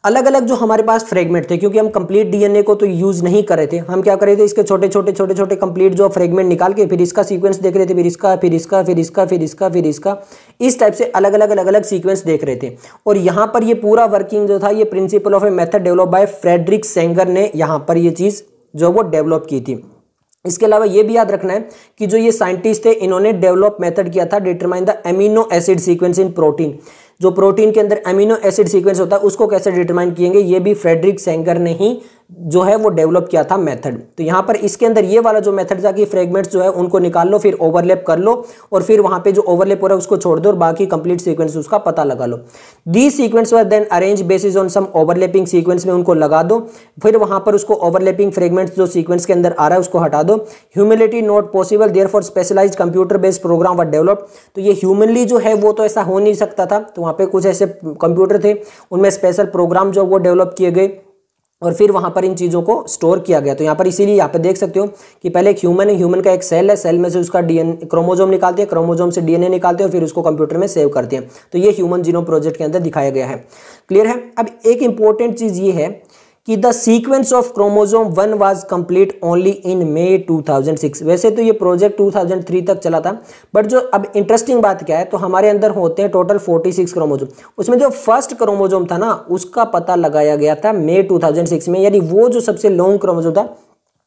Speaker 1: अलग अलग जो हमारे पास फ्रेगमेंट थे, क्योंकि हम कंप्लीट डीएनए को तो यूज नहीं कर रहे थे, हम क्या कर रहे थे, इसके छोटे छोटे छोटे छोटे कंप्लीट जो फ्रेगमेंट निकाल के फिर इसका सीक्वेंस देख रहे थे, फिर इसका फिर इसका फिर इसका फिर इसका फिर इसका इस टाइप से अलग अलग अलग अलग सीक्वेंस देख रहे थे। और यहाँ पर ये पूरा वर्किंग जो था, ये principle of a method develop by Frederick Sanger ने यहाँ पर ये चीज़ जो वो डेवलप की थी। इसके अलावा ये भी याद रखना है कि जो ये साइंटिस्ट थे, इन्होंने डेवलप मेथड किया था determine the amino acid sequence in protein. जो प्रोटीन के अंदर एमिनो एसिड सीक्वेंस होता है उसको कैसे डिटरमाइन किएंगे, ये भी फ्रेडरिक सेंगर ने ही जो है वो डेवलप किया था मेथड। तो यहाँ पर इसके अंदर ये वाला जो मेथड था कि फ्रेगमेंट्स जो है उनको निकाल लो, फिर ओवरलैप कर लो और फिर वहाँ पे जो ओवरलैप हो रहा है उसको छोड़ दो और बाकी कंप्लीट सीक्वेंस उसका पता लगा लो। The sequence were then arrange basis on some overlapping sequence में उनको लगा दो, फिर वहाँ पर उसको ओवरलैपिंग फ्रेगमेंट्स जो सीक्वेंस के अंदर आ रहा है उसको हटा दो। Humanly not possible, therefore specialised computer based program were develop. तो ये ह्यूमनली जो है वो तो ऐसा हो नहीं सकता था, तो वहाँ पे कुछ ऐसे कंप्यूटर थे, उनमें स्पेशल प्रोग्राम जो वो डेवलप किए गए और फिर वहां पर इन चीज़ों को स्टोर किया गया। तो यहाँ पर इसीलिए यहाँ पे देख सकते हो कि पहले एक ह्यूमन है, ह्यूमन का एक सेल है, सेल में से उसका डीएनए क्रोमोजोम निकालते हैं, क्रोमोजोम से डीएनए निकालते हैं और फिर उसको कंप्यूटर में सेव करते हैं। तो ये ह्यूमन जीनोम प्रोजेक्ट के अंदर दिखाया गया है। क्लियर है। अब एक इंपॉर्टेंट चीज़ ये है कि the sequence of chromosome one was complete only in May two thousand six. वैसे तो ये प्रोजेक्ट टू थाउजेंड थ्री तक चला था, बट जो अब इंटरेस्टिंग बात क्या है, तो हमारे अंदर होते हैं टोटल फोर्टी सिक्स क्रोमोजोम, उसमें जो फर्स्ट क्रोमोजोम था ना उसका पता लगाया गया था मे टू थाउजेंड सिक्स में, यानी वो जो सबसे लॉन्ग क्रोमोजोम था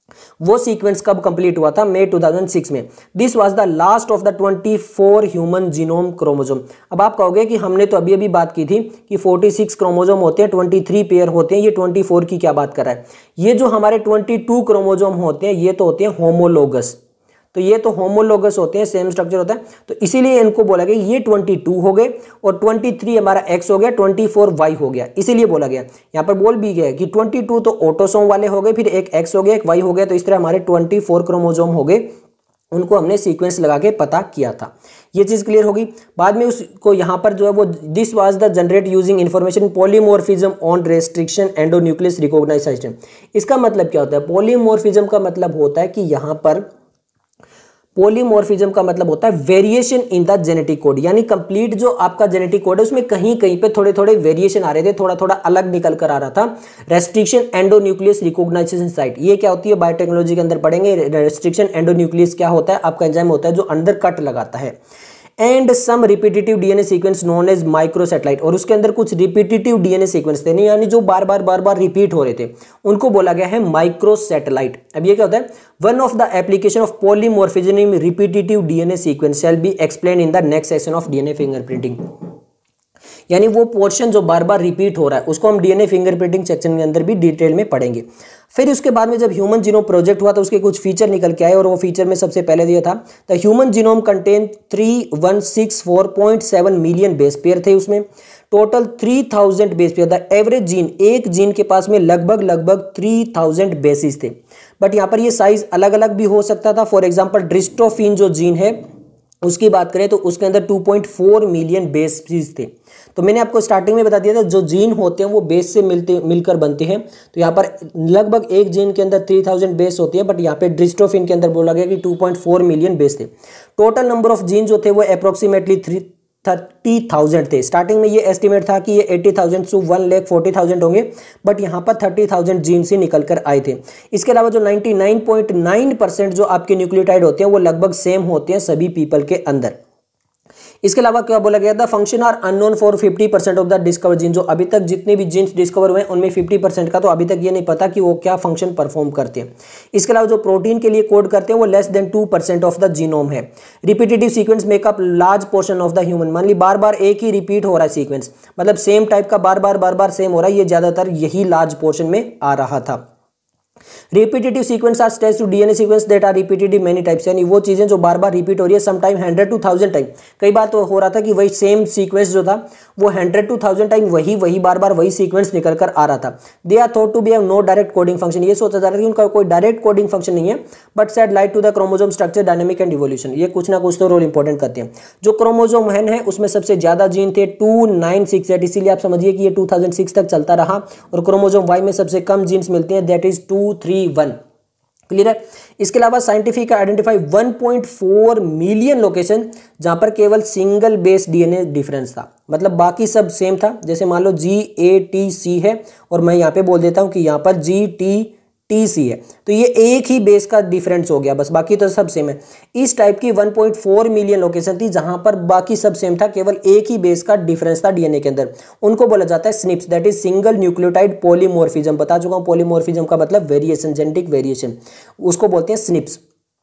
Speaker 1: वो सीक्वेंस कब कंप्लीट हुआ था, मई टू थाउजेंड सिक्स में। This was the last of the twenty four human genome chromosome. अब आप कहोगे कि हमने तो अभी अभी बात की थी कि फोर्टी सिक्स क्रोमोजोम होते हैं, ट्वेंटी थ्री पेयर होते हैं, ये ट्वेंटी फोर की क्या बात कर रहा है। ये जो हमारे ट्वेंटी टू क्रोमोजोम होते हैं ये तो होते हैं होमोलोगस, तो ये तो होमोलोगस होते हैं, सेम स्ट्रक्चर होता है, तो इसीलिए इनको बोला गया ये ट्वेंटी टू हो गए और ट्वेंटी थ्री हमारा एक्स हो गया, ट्वेंटी फोर वाई हो गया, इसीलिए बोला गया। यहाँ पर बोल भी गया कि ट्वेंटी टू तो ऑटोसोम वाले हो गए, फिर एक एक्स हो गया एक वाई हो गया, तो इस तरह हमारे ट्वेंटी फोर क्रोमोजोम हो गए, उनको हमने सीक्वेंस लगा के पता किया था। ये चीज़ क्लियर होगी। बाद में उसको यहाँ पर जो है वो this was the generate using information polymorphism on restriction endonuclease recognisation. इसका मतलब क्या होता है, पॉलीमॉर्फिज्म का मतलब होता है कि यहाँ पर पॉलीमॉर्फिज्म का मतलब होता है variation in the genetic code, यानी कंप्लीट जो आपका जेनेटिक कोड है उसमें कहीं कहीं पे थोड़े थोड़े वेरिएशन आ रहे थे, थोड़ा थोड़ा अलग निकल कर आ रहा था। रेस्ट्रिक्शन एंडोन्यूक्लियस रिकॉग्नाइजेशन साइट, ये क्या होती है बायोटेक्नोलॉजी के अंदर पढ़ेंगे। रेस्ट्रिक्शन एंडोन्यूक्लियस क्या होता है, आपका एंजाइम होता है जो अंदर कट लगाता है। And some repetitive DNA sequence known as microsatellite, और उसके अंदर कुछ रिपीटेटिव डीएनए सीक्वेंस थे, यानी जो बार बार बार बार रिपीट हो रहे थे, उनको बोला गया है माइक्रोसैटेलाइट। अब ये क्या होता है, one of the application of polymorphism in repetitive DNA sequence shall be explain in the next section of DNA fingerprinting. यानी वो पोर्शन जो बार बार रिपीट हो रहा है उसको हम डीएनए फिंगरप्रिंटिंग सेक्शन के अंदर भी डिटेल में पढ़ेंगे। फिर उसके बाद में जब ह्यूमन जीनोम प्रोजेक्ट हुआ तो उसके कुछ फीचर निकल के आए, और वो फीचर में सबसे पहले दिया था the human genome contain three one six four point seven million base pair थे, उसमें total three thousand base pair. The average gene, एक जीन के पास में लगभग लगभग थ्री थाउजेंड बेसिस थे, बट यहाँ पर ये साइज अलग अलग भी हो सकता था। फॉर एग्जाम्पल डिस्ट्रोफिन जो जीन है उसकी बात करें तो उसके अंदर two point four million base piece थे। तो मैंने आपको स्टार्टिंग में बता दिया था जो जीन होते हैं वो बेस से मिलते मिलकर बनते हैं, तो यहाँ पर लगभग एक जीन के अंदर थ्री थाउजेंड बेस होती है, बट यहाँ पे डिस्ट्रोफिन के अंदर बोला गया कि two point four million base थे। टोटल नंबर ऑफ जीन जो थे वो अप्रोक्सीमेटली थ्री थर्टी थाउजेंड थे। स्टार्टिंग में ये एस्टिमेट था कि ये eighty thousand to one lakh forty thousand होंगे, बट यहाँ पर थर्टी थाउजेंड जीन से निकल कर आए थे। इसके अलावा जो ninety nine point nine percent जो आपके न्यूक्लियोटाइड होते हैं वो लगभग सेम होते हैं सभी पीपल के अंदर। इसके अलावा क्या बोला गया था, function are unknown for fifty percent of the discover gene. जो अभी तक जितने भी जीन्स डिस्कवर हुए हैं उनमें फिफ्टी परसेंट का तो अभी तक ये नहीं पता कि वो क्या फंक्शन परफॉर्म करते हैं। इसके अलावा जो प्रोटीन के लिए कोड करते हैं वो less than two percent of the genome है। Repetitive sequence make up large portion of the human. मान ली बार बार एक ही रिपीट हो रहा है सीक्वेंस, मतलब सेम टाइप का बार बार बार बार सेम हो रहा है, ये ज्यादातर यही लार्ज पोर्शन में आ रहा था। Repetitive sequence are stage to DNA sequence that are repetitive many types, यानी वो चीजें जो बार बार रिपीट हो रही है, some time hundred to thousand time. कई बार तो हो रहा था कि वही सेम सीक्वेंस जो था वो हंड्रेड टू थाउजेंड टाइम वही वही बार बार वही सीक्वेंस निकल कर आ रहा था। They are thought to be have no direct coding function, ये सोचा जा रहा है कि उनका कोई डायरेक्ट कोडिंग फंक्शन नहीं है, but shed light to the chromosome structure dynamic and evolution, ये कुछ ना कुछ तो रोल इंपॉर्टेंट करते हैं। जो क्रोमोसोम है उसमें सबसे ज्यादा जीन थे टू नाइन सिक्स एट, इसीलिए आप समझिए कि ये टू थाउजेंड सिक्स तक चलता रहा। और क्रोमोसोम वाई में सबसे कम जीन्स मिलते हैं, that is two three one. Clear है। इसके अलावा scientific identify one point four million location जहां पर केवल सिंगल बेस डीएनए डिफरेंस था, मतलब बाकी सब सेम था। जैसे मान लो जी ए टी सी है और मैं यहां पे बोल देता हूं कि यहां पर जी टी टी सी है, तो ये एक ही बेस का डिफरेंस हो गया बस, बाकी तो सब सेम है। इस टाइप की one point four million location थी जहां पर बाकी सब सेम था, केवल एक ही बेस का डिफरेंस था डीएनए के अंदर। उनको बोला जाता है SNPs, that is single nucleotide polymorphism. बता चुका हूं पॉलीमॉर्फिज्म का मतलब वेरिएशन, जेनेटिक वेरिएशन, उसको बोलते हैं SNPs.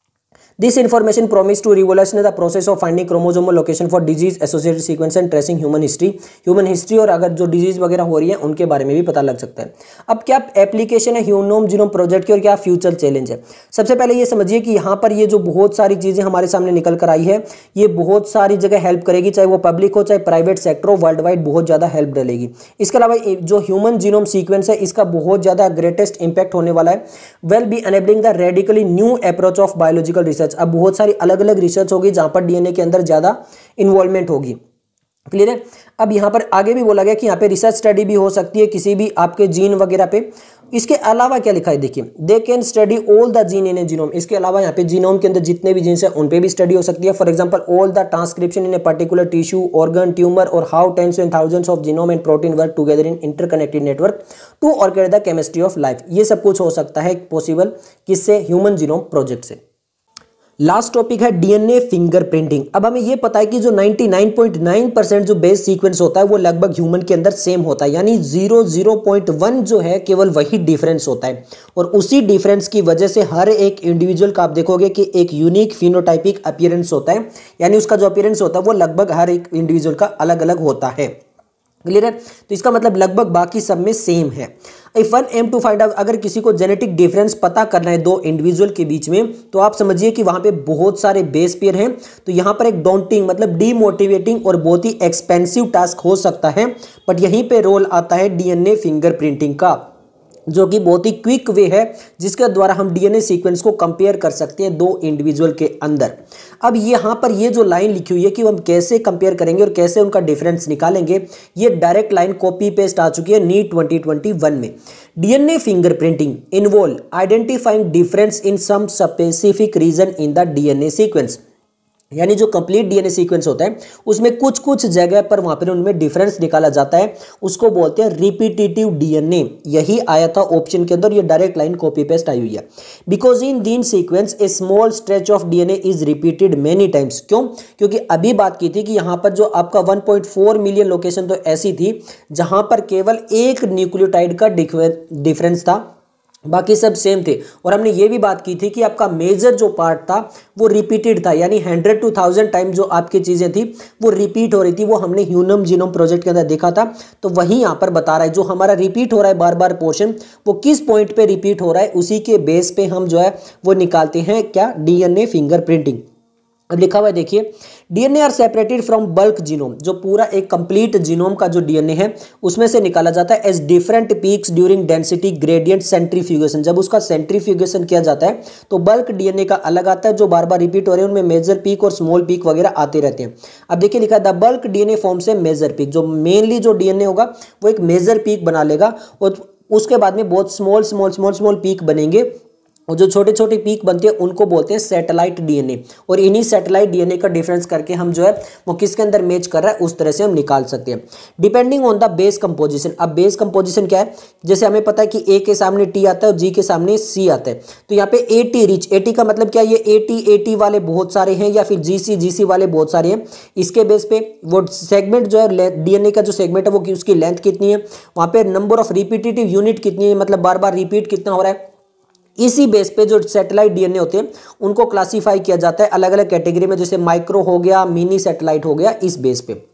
Speaker 1: This information promised to revolutionize the process of finding chromosomal location for disease associated sequence and tracing human history. Human history और अगर जो डिजीज वगैरह हो रही है उनके बारे में भी पता लग सकता है। अब क्या एप्लीकेशन है ह्यूमनोम जीनोम प्रोजेक्ट की और क्या फ्यूचर चैलेंज है। सबसे पहले ये समझिए कि यहाँ पर ये जो बहुत सारी चीजें हमारे सामने निकल कर आई है, ये बहुत सारी जगह हेल्प करेगी, चाहे वो पब्लिक हो चाहे प्राइवेट सेक्टर हो, वर्ल्ड वाइड बहुत ज्यादा हेल्प डलेगी। इसके अलावा जो ह्यूमन जीनोम सीक्वेंस है इसका बहुत ज्यादा ग्रेटेस्ट इंपैक्ट होने वाला है। Will be enabling the radically new approach of biological research. अब बहुत सारी अलग अलग रिसर्च होगी जहां पर डीएनए के अंदर ज्यादा इन्वॉल्वमेंट होगी। क्लियर है। अब यहां पर आगे भी बोला गया कि यहां पे रिसर्च स्टडी भी हो सकती है किसी भी आपके जीन वगैरह पे। इसके अलावा क्या लिखा है देखिए, they can study all the gene in a genome. इसके अलावा यहाँ पे जीनोम के अंदर जितने भी जीन्स हैं उन पे भी स्टडी हो सकती है। For example all the transcription in a particular tissue, organ, tumour और how tens and thousands of genome and protein work together in interconnected network to organise the chemistry of life. ये सब कुछ हो सकता है पॉसिबल किससे, human genome project से। Last topic है डीएनए फिंगरप्रिंटिंग। अब हमें यह पता है कि जो निन्यानवे पॉइंट नौ परसेंट जो बेस सीक्वेंस होता है वो लगभग ह्यूमन के अंदर सेम होता है, यानी जीरो जीरो पॉइंट वन जो है केवल वही डिफरेंस होता है। और उसी डिफरेंस की वजह से हर एक इंडिविजुअल का आप देखोगे कि एक यूनिक फिनोटाइपिक अपीयरेंस होता है, यानी उसका जो अपीयरेंस होता है वो लगभग हर एक इंडिविजुअल का अलग अलग होता है। क्लियर है। तो इसका मतलब लगभग बाकी सब में सेम है। If one aim to find out, अगर किसी को जेनेटिक डिफरेंस पता करना है दो इंडिविजुअल के बीच में, तो आप समझिए कि वहां पे बहुत सारे बेस पेयर हैं। तो यहां पर एक डॉन्टिंग मतलब डीमोटिवेटिंग और बहुत ही एक्सपेंसिव टास्क हो सकता है, बट यहीं पे रोल आता है डीएनए फिंगरप्रिंटिंग का, जो कि बहुत ही क्विक वे है जिसके द्वारा हम डीएनए सीक्वेंस को कंपेयर कर सकते हैं दो इंडिविजुअल के अंदर। अब यहाँ पर ये जो लाइन लिखी हुई है कि हम कैसे कंपेयर करेंगे और कैसे उनका डिफरेंस निकालेंगे, ये डायरेक्ट लाइन कॉपी पेस्ट आ चुकी है नीट ट्वेंटी ट्वेंटी वन में। DNA fingerprinting involve identifying difference in some specific region in the DNA sequence, यानी जो कंप्लीट डीएनए सीक्वेंस होता है उसमें कुछ कुछ जगह पर वहां पर उनमें डिफरेंस निकाला जाता है, उसको बोलते हैं रिपीटेटिव डीएनए। यही आया था ऑप्शन के अंदर, ये डायरेक्ट लाइन कॉपी पेस्ट आई हुई है। Because in these sequence a small stretch of DNA is repeated many times. क्यों? क्योंकि अभी बात की थी कि यहां पर जो आपका one point four million location तो ऐसी थी जहां पर केवल एक न्यूक्लियोटाइड का डिफरेंस था, बाकी सब सेम थे। और हमने ये भी बात की थी कि आपका मेजर जो पार्ट था वो रिपीटेड था, यानी हंड्रेड टू थाउजेंड टाइम जो आपकी चीजें थी वो रिपीट हो रही थी। वो हमने ह्यूमन जीनोम प्रोजेक्ट के अंदर देखा था। तो वही यहाँ पर बता रहा है जो हमारा रिपीट हो रहा है बार बार पोर्शन, वो किस पॉइंट पे रिपीट हो रहा है, उसी के बेस पे हम जो है वो निकालते हैं क्या, डीएनए फिंगरप्रिंटिंग। अब लिखा हुआ है देखिए, DNA are separated from bulk genome. जो पूरा एक कंप्लीट जीनोम का जो डीएनए है उसमें से निकाला जाता है as different peaks during density gradient centrifugation. जब उसका सेंट्रीफ्यूगेशन किया जाता है तो बल्क डीएनए का अलग आता है, जो बार बार रिपीट हो रहे हैं उनमें मेजर पीक और स्मॉल पीक वगैरह आते रहते हैं। अब देखिए लिखा है द बल्क डीएनए फॉर्म से मेजर पीक। जो मेनली जो डीएनए होगा वो एक मेजर पीक बना लेगा और उसके बाद में बहुत small small small small peak बनेंगे, और जो छोटे छोटे पीक बनते हैं उनको बोलते हैं सैटेलाइट डीएनए। और इन्हीं सैटेलाइट डीएनए का डिफरेंस करके हम जो है वो किसके अंदर मैच कर रहा है उस तरह से हम निकाल सकते हैं depending on the base composition. अब बेस कंपोजिशन क्या है, जैसे हमें पता है कि ए के सामने टी आता है और जी के सामने सी आता है, तो यहाँ पे A T rich, A T का मतलब क्या, ये ए टी ए टी वाले बहुत सारे हैं या फिर जी सी जी सी वाले बहुत सारे हैं। इसके बेस पे वो सेगमेंट जो है डीएनए का जो सेगमेंट है वो उसकी लेंथ कितनी है, वहाँ पे नंबर ऑफ रिपीटेटिव यूनिट कितनी है, मतलब बार बार रिपीट कितना हो रहा है। इसी बेस पे जो सैटेलाइट डीएनए होते हैं उनको क्लासिफाई किया जाता है अलग अलग कैटेगरी में, जैसे माइक्रो हो गया, मिनी सैटेलाइट हो गया, इस बेस पे।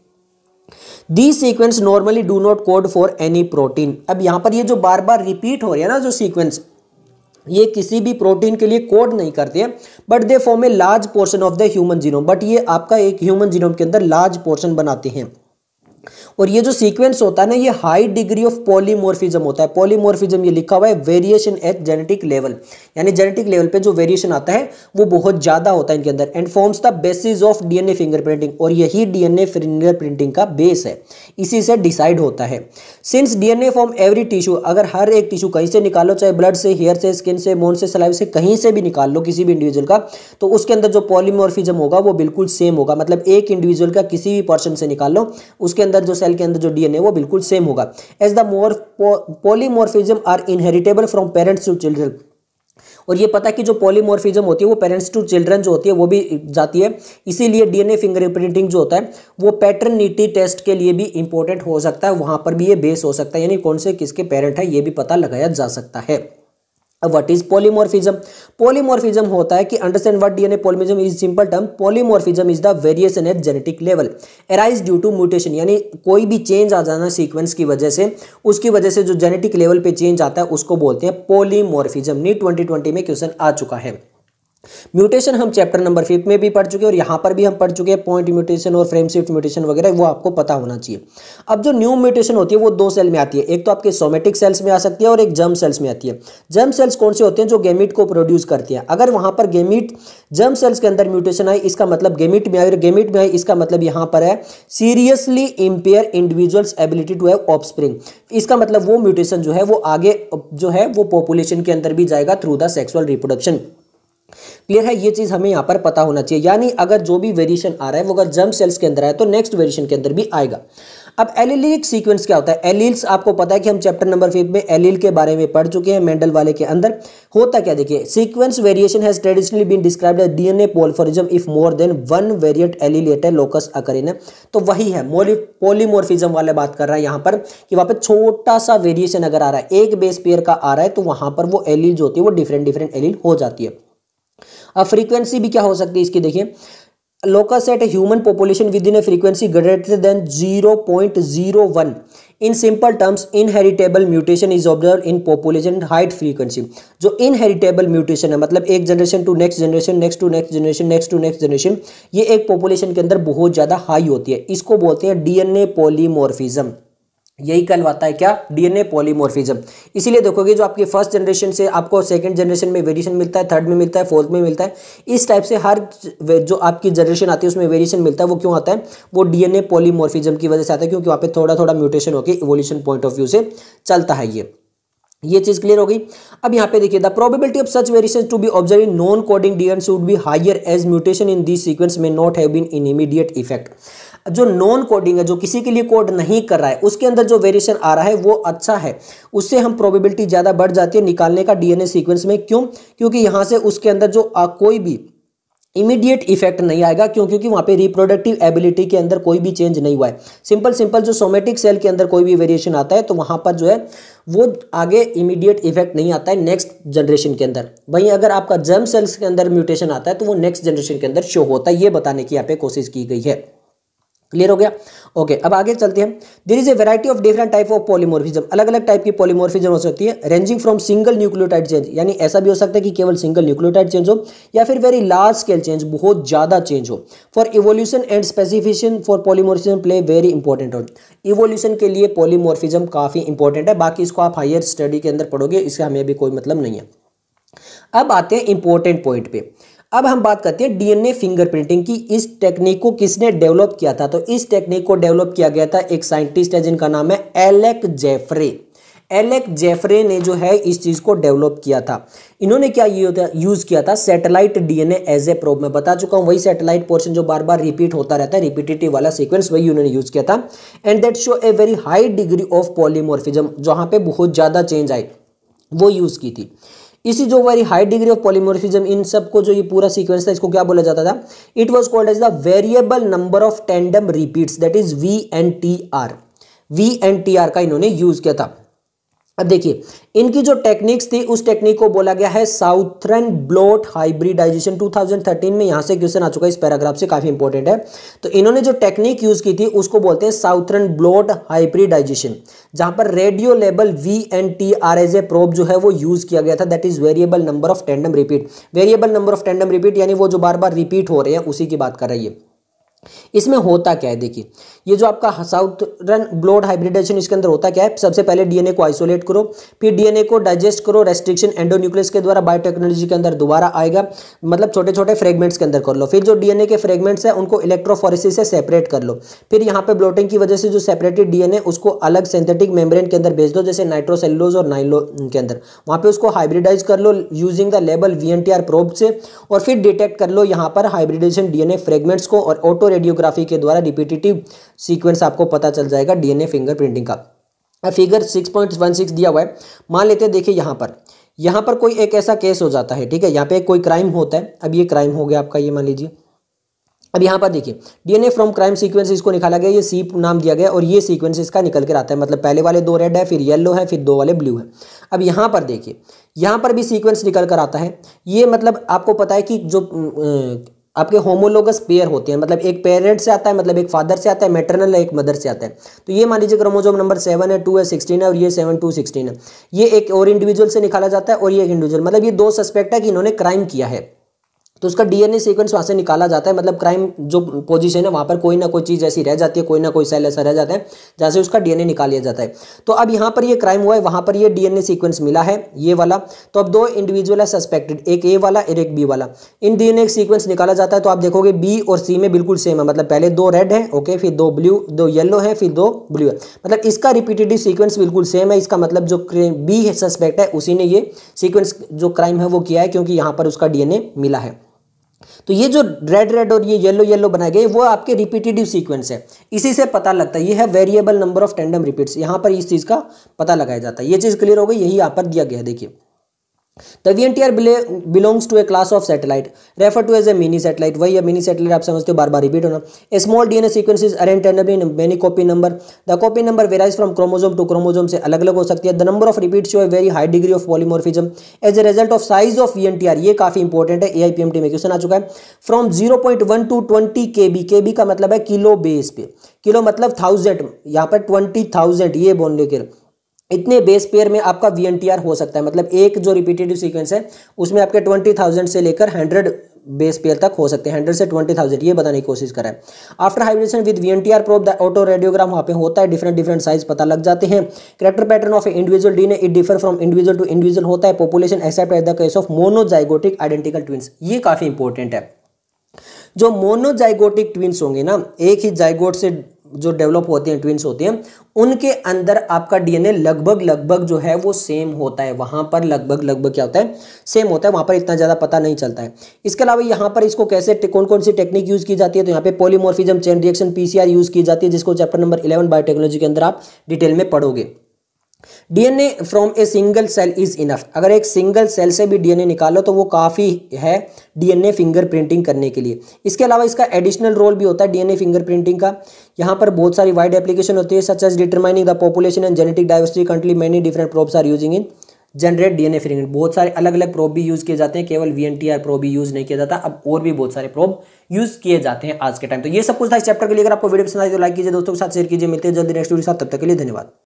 Speaker 1: The sequence normally do not code for any protein. अब यहां पर ये जो बार बार रिपीट हो रही है ना जो सीक्वेंस, ये किसी भी प्रोटीन के लिए कोड नहीं करते हैं, but they form a large portion of the human genome. But ये आपका एक ह्यूमन जीनोम के अंदर लार्ज पोर्शन बनाते हैं। और ये जो सीक्वेंस होता है ना, ये हाई डिग्री ऑफ पॉलीमॉर्फिज्म होता है। पॉलीमॉर्फिज्म ये लिखा हुआ है वेरिएशन एट जेनेटिक लेवल, यानी जेनेटिक लेवल पे जो वेरिएशन आता है वो बहुत ज्यादा होता है इनके अंदर। And forms the basis of DNA fingerprinting, और यही डीएनए फिंगरप्रिंटिंग का बेस है, इसी से डिसाइड होता है। Since DNA from every tissue, अगर हर एक टिश्यू कहीं से निकालो, चाहे ब्लड से, हेयर से, स्किन से, बोन से, सलाइवा से, कहीं से भी निकाल लो किसी भी इंडिविजुअल का, तो उसके अंदर जो पॉलीमॉर्फिज्म होगा वो बिल्कुल सेम होगा। मतलब एक इंडिविजुअल का किसी भी पर्सन से निकाल लो, उसके अंदर जो सेल के अंदर जो डीएनए वो बिल्कुल सेम होगा। As the more polymorphism are inheritable from parents to children, और ये पता है कि जो पॉलीमॉर्फिज्म होती है वो पेरेंट्स टू चिल्ड्रन जो होती है वो भी जाती है, इसीलिए डीएनए फिंगरप्रिंटिंग जो होता है वो पैटर्निटी टेस्ट के लिए भी इंपॉर्टेंट हो सकता है, वहां पर भी ये बेस हो सकता है, यानी कौन से किसके पेरेंट है ये भी पता लगाया जा सकता है। अब व्हाट इज पॉलीमॉर्फिज्म? पॉलीमॉर्फिज्म होता है कि understand what DNA polymorphism is simple term, polymorphism is the variation at genetic level arise due to mutation, यानी कोई भी चेंज आ जाना सीक्वेंस की वजह से, उसकी वजह से जो जेनेटिक लेवल पे चेंज आता है उसको बोलते हैं पॉलीमॉर्फिज्म। नीट ट्वेंटी ट्वेंटी में क्वेश्चन आ चुका है। म्यूटेशन हम चैप्टर नंबर फिफ्थ में भी पढ़ चुके हैं और यहाँ पर भी हम पढ़ चुके हैं, पॉइंट म्यूटेशन और फ्रेम शिफ्ट म्यूटेशन वगैरह, वो आपको पता होना चाहिए। अब जो न्यू म्यूटेशन होती है वो दो सेल में आती है, एक तो आपके सोमेटिक सेल्स में आ सकती है और एक जर्म सेल्स में आती है। जर्म सेल्स कौन से होते हैं? जो गेमीट को प्रोड्यूस करती है। अगर वहां पर गेमीट जर्म सेल्स के अंदर म्यूटेशन आई, इसका मतलब गेमीट में आई, गेमीट में आई इसका मतलब यहाँ पर है seriously impair individuals ability to have offspring. इसका मतलब वो म्यूटेशन जो है वो आगे जो है वो पॉपुलेशन के अंदर भी जाएगा through the sexual reproduction. Clear है? ये चीज हमें यहाँ पर पता होना चाहिए, यानी अगर जो भी वेरिएशन आ रहा है वो अगर जर्म सेल्स के अंदर आए तो नेक्स्ट वेरिएशन के अंदर भी आएगा। अब एलिलिक सीक्वेंस क्या होता है? एलील्स आपको पता है कि हम चैप्टर नंबर फिफ्थ में एलील के बारे में पढ़ चुके हैं, मेंडल वाले के अंदर होता क्या देखिए, sequence variation has traditionally been described as DNA polymorphism if more than one variant allele at a locus occur in. तो वही है पॉलीमॉर्फिज्म वाले बात कर रहा है यहाँ पर कि वहां पर छोटा सा वेरिएशन अगर आ रहा है, एक बेस पेयर का आ रहा है, तो वहां पर वो एलील जो होती है वो डिफरेंट डिफरेंट एलील हो जाती है। अब फ्रीक्वेंसी भी क्या हो सकती है इसकी, देखिए locus at human population with in a frequency greater than zero point zero one. In simple terms inheritable mutation is observe in population height frequency. जो इनहेरिटेबल म्यूटेशन है मतलब एक generation to next generation, next to next generation, next to next generation, ये एक population के अंदर बहुत ज्यादा हाई होती है, इसको बोलते हैं डीएनए पॉलीमॉर्फिज्म। यही कहलाता है क्या? DNA polymorphism. इसीलिए देखोगे जो आपकी फर्स्ट जनरेशन से आपको सेकंड जनरेशन में वेरिएशन मिलता है, थर्ड में मिलता है, फोर्थ में मिलता है, इस टाइप से हर जो आपकी जनरेशन आती है उसमें वेरिएशन मिलता है। वो क्यों आता है? वो डीएनए पॉलीमॉर्फिज्म की वजह से आता है, क्योंकि वहाँ पे थोड़ा थोड़ा म्यूटेशन होकर इवोल्यूशन पॉइंट ऑफ व्यू से चलता है। ये ये चीज क्लियर हो गई। अब यहाँ पे देखिए the probability of such variations to be observe in non coding DNA should be higher as mutation in this sequence may not have been in immediate effect. जो नॉन कोडिंग है, जो किसी के लिए कोड नहीं कर रहा है, उसके अंदर जो वेरिएशन आ रहा है वो अच्छा है, उससे हम प्रोबेबिलिटी ज्यादा बढ़ जाती है निकालने का डीएनए सीक्वेंस में। क्यों? क्योंकि यहाँ से उसके अंदर जो आ, कोई भी इमीडिएट इफेक्ट नहीं आएगा, क्यों? क्योंकि वहां पे रिप्रोडक्टिव एबिलिटी के अंदर कोई भी चेंज नहीं हुआ है। सिंपल सिंपल जो सोमेटिक सेल के अंदर कोई भी वेरिएशन आता है तो वहां पर जो है वो आगे इमीडिएट इफेक्ट नहीं आता है नेक्स्ट जनरेशन के अंदर। वहीं अगर आपका जर्म सेल्स के अंदर म्यूटेशन आता है तो वो नेक्स्ट जनरेशन के अंदर शो होता है। ये बताने की यहाँ पे कोशिश की गई है। क्लियर हो गया? ओके okay, अब आगे चलते हैं। There is a variety of different type of polymorphism. अलग अलग टाइप की पॉलीमॉर्फिज्म हो सकती है, ranging from single nucleotide change, यानी ऐसा भी हो सकता है कि केवल सिंगल न्यूक्लियोटाइड चेंज हो, या फिर वेरी लार्ज स्केल चेंज, बहुत ज्यादा चेंज हो। For evolution and specification for polymorphism play very important role. Evolution के लिए पॉलीमॉर्फिज्म काफी इंपॉर्टेंट है, बाकी इसको आप हायर स्टडी के अंदर पढ़ोगे, इसका हमें भी कोई मतलब नहीं है। अब आते हैं इंपॉर्टेंट पॉइंट पे। अब हम बात करते हैं डीएनए फिंगरप्रिंटिंग की। इस टेक्निक को किसने डेवलप किया था? तो इस टेक्निक को डेवलप किया गया था एक साइंटिस्ट है जिनका नाम है एलेक जेफरे। एलेक जेफरे ने जो है इस चीज को डेवलप किया था। इन्होंने क्या यूज किया था? Satellite DNA as a probe. मैं बता चुका हूं, वही सैटेलाइट पोर्शन जो बार बार रिपीट होता रहता है, रिपीटेटिव वाला सीक्वेंस, वही उन्होंने यूज किया था। And that show a very high degree of polymorphism, जहां पे बहुत ज्यादा चेंज आए, वो यूज की थी। इसी जो very high degree of polymorphism, इन सबको जो ये पूरा सीक्वेंस था, इसको क्या बोला जाता था? It was called as the variable number of tandem repeats, that is V N T R. V N T R का इन्होंने यूज किया था। अब देखिए इनकी जो टेक्निक्स थी उस टेक्निक को बोला गया है साउथर्न ब्लॉट हाइब्रिडाइजेशन। दो हज़ार तेरह में यहां से क्वेश्चन आ चुका है इस पैराग्राफ से, काफी इंपॉर्टेंट है। तो इन्होंने जो टेक्निक यूज की थी उसको बोलते हैं साउथर्न ब्लॉट हाइब्रिडाइजेशन, जहां पर radio level V N T R as a probe जो है वो यूज किया गया था, that is variable number of tandem repeat. Variable number of tandem repeat यानी वो जो बार बार रिपीट हो रहे हैं उसी की बात कर रही है। इसमें होता क्या है देखिए ये जो आपका साउथर्न ब्लॉट हाइब्रिडाइजेशन इसके अंदर होता क्या है, सबसे पहले डीएनए को आइसोलेट करो, फिर डीएनए को डाइजेस्ट करो, रेस्ट्रिक्शन एंडोन्यूक्लियस के द्वारा बायोटेक्नोलॉजी के अंदर दोबारा आएगा, मतलब छोटे छोटे फ्रेगमेंट्स के अंदर कर लो। फिर जो डीएनए के फ्रेगमेंट्स है उनको इलेक्ट्रोफोरेसिस से सेपरेट कर लो। फिर यहाँ पे ब्लोटिंग की वजह से जो सेपरेटेड डीएनए उसको अलग सिंथेटिक मेम्ब्रेन के अंदर भेज दो, जैसे नाइट्रोसेलुलोज और नाइलो के अंदर, वहाँ पे उसको हाइब्रिडाइज कर लो using the label VNTR probe से, और फिर डिटेक्ट कर लो यहाँ पर हाइब्रिडाइजेशन डीएनए फ्रेगमेंट्स को, और ऑटो रेडियोग्राफी के द्वारा रिपीटेटिव सीक्वेंस आपको पता चल जाएगा डीएनए फिंगरप्रिंटिंग का। Figure six point one six दिया हुआ है, मान लेते हैं, देखिए यहाँ पर यहाँ पर कोई एक ऐसा केस हो जाता है, ठीक है, यहाँ पे कोई क्राइम होता है। अब ये क्राइम हो गया आपका, ये मान लीजिए। अब यहाँ पर देखिए डीएनए फ्रॉम क्राइम सीक्वेंस इसको निकाला गया, ये सी नाम दिया गया, और ये सीक्वेंस इसका निकल कर आता है, मतलब पहले वाले दो रेड है, फिर येलो है, फिर दो वाले ब्लू है। अब यहाँ पर देखिए, यहाँ पर भी सीक्वेंस निकल कर आता है। ये मतलब आपको पता है कि जो आपके होमोलोगस पेयर होते हैं, मतलब एक पेरेंट से आता है, मतलब एक फादर से आता है मैटरनल, एक मदर से आता है। तो ये मान लीजिए क्रोमोसोम नंबर सेवन है, टू है, सिक्सटीन है, और ये सेवन टू सिक्सटीन है। ये एक और इंडिविजुअल से निकाला जाता है, और ये एक इंडिविजुअल, मतलब ये दो सस्पेक्ट है कि इन्होंने क्राइम किया है, तो उसका डीएनए सीक्वेंस वहाँ से निकाला जाता है। मतलब क्राइम जो पोजीशन है वहाँ पर कोई ना कोई चीज़ ऐसी रह जाती है, कोई ना कोई सेल ऐसा रह जाता है जहाँ से उसका डीएनए निकाल लिया जाता है। तो अब यहाँ पर ये क्राइम हुआ है, वहाँ पर ये डीएनए सीक्वेंस मिला है, ये वाला। तो अब दो इंडिविजुअल है सस्पेक्टेड, एक ए वाला और एक बी वाला। इन डीएनए सीक्वेंस निकाला जाता है, तो आप देखोगे बी और सी में बिल्कुल सेम है, मतलब पहले दो रेड है, ओके, फिर दो ब्लू, दो येलो है, फिर दो ब्लू है, मतलब इसका रिपीटेटिव सीक्वेंस बिल्कुल सेम है। इसका मतलब जो बी है सस्पेक्ट है उसी ने ये सीक्वेंस जो क्राइम है वो किया है, क्योंकि यहाँ पर उसका डीएनए मिला है। तो ये जो रेड रेड और ये येलो येलो बनाए गए वो आपके रिपीटेटिव सीक्वेंस है, इसी से पता लगता है। ये है variable number of tandem repeats, यहाँ पर इस चीज़ का पता लगाया जाता है। ये चीज़ क्लियर हो गई, यही यहाँ पर दिया गया है। देखिए The V N T R belongs to a class of satellite referred to as a mini satellite। वही है मिनी सैटेलाइट, आप समझते हो, बार बार रिपीट होना। A small D N A sequence is arranged randomly in many copy number। The copy number varies from chromosome to chromosome, से अलग अलग हो सकती है। The number of repeats show a very high degree of polymorphism as a result of size of V N T R। ये काफी important है, A I P M T में क्वेश्चन आ चुका है। From zero point one to twenty K B, K B का मतलब है किलो बेस पे, किलो मतलब थाउजेंड, यहाँ पर ट्वेंटी थाउजेंड, ये बोल लेकर इतने बेस पेयर में आपका वी एन टी आर हो सकता है। मतलब एक जो रिपीटेटिव सीक्वेंस है उसमें आपके ट्वेंटी थाउजेंड से लेकर हंड्रेड बेस पेयर तक हो सकते हैं, हंड्रेड से ट्वेंटी थाउजेंड, ये बताने की कोशिश करा है। After hybridization with V N T R probe the auto radiogram वहाँ पे होता है, डिफरेंट डिफरेंट साइज पता लग जाते हैं। Character pattern of individual DNA it differ from individual to individual होता है। Population except at the case of monozygotic identical twins, ये काफी इंपॉर्टेंट है। जो मोनोजाइगोटिक ट्विंस होंगे ना, एक ही जाइगोट से जो डेवलप होते हैं, ट्विंस होते हैं, उनके अंदर आपका डीएनए लगभग लगभग जो है वो सेम होता है। वहां पर लगभग लगभग क्या होता है, सेम होता है, वहां पर इतना ज्यादा पता नहीं चलता है। इसके अलावा यहाँ पर इसको कैसे कौन कौन सी टेक्निक यूज की जाती है, तो यहाँ पे polymorphism chain reaction PCR use की जाती है, जिसको चैप्टर नंबर इलेवन बायोटेक्नोलॉजी के अंदर आप डिटेल में पढ़ोगे। DNA from a single cell is enough, अगर एक सिंगल सेल से भी डीएनए निकालो तो वो काफ़ी है डीएनए फिंगरप्रिंटिंग करने के लिए। इसके अलावा इसका एडिशनल रोल भी होता है डीएनए फिंगरप्रिंटिंग का। यहाँ पर बहुत सारी वाइड एप्लीकेशन होती है, such as determining the population and genetic diversity country, many different probes are using in generate DNA fingerprint. बहुत सारे अलग अलग प्रोब भी यूज किए जाते हैं, केवल वीएनटीआर प्रोब भी यूज नहीं किया जाता, अब और भी बहुत सारे प्रोब यूज किए जाते हैं आज के टाइम। तो ये सब कुछ था इस चैप्टर के लिए। अगर आपको वीडियो पसंद आई तो लाइक कीजिए, दोस्तों के साथ शेयर कीजिए। मिलते हैं जल्दी नेक्स्ट वीडियो के साथ, तब तक के लिए धन्यवाद।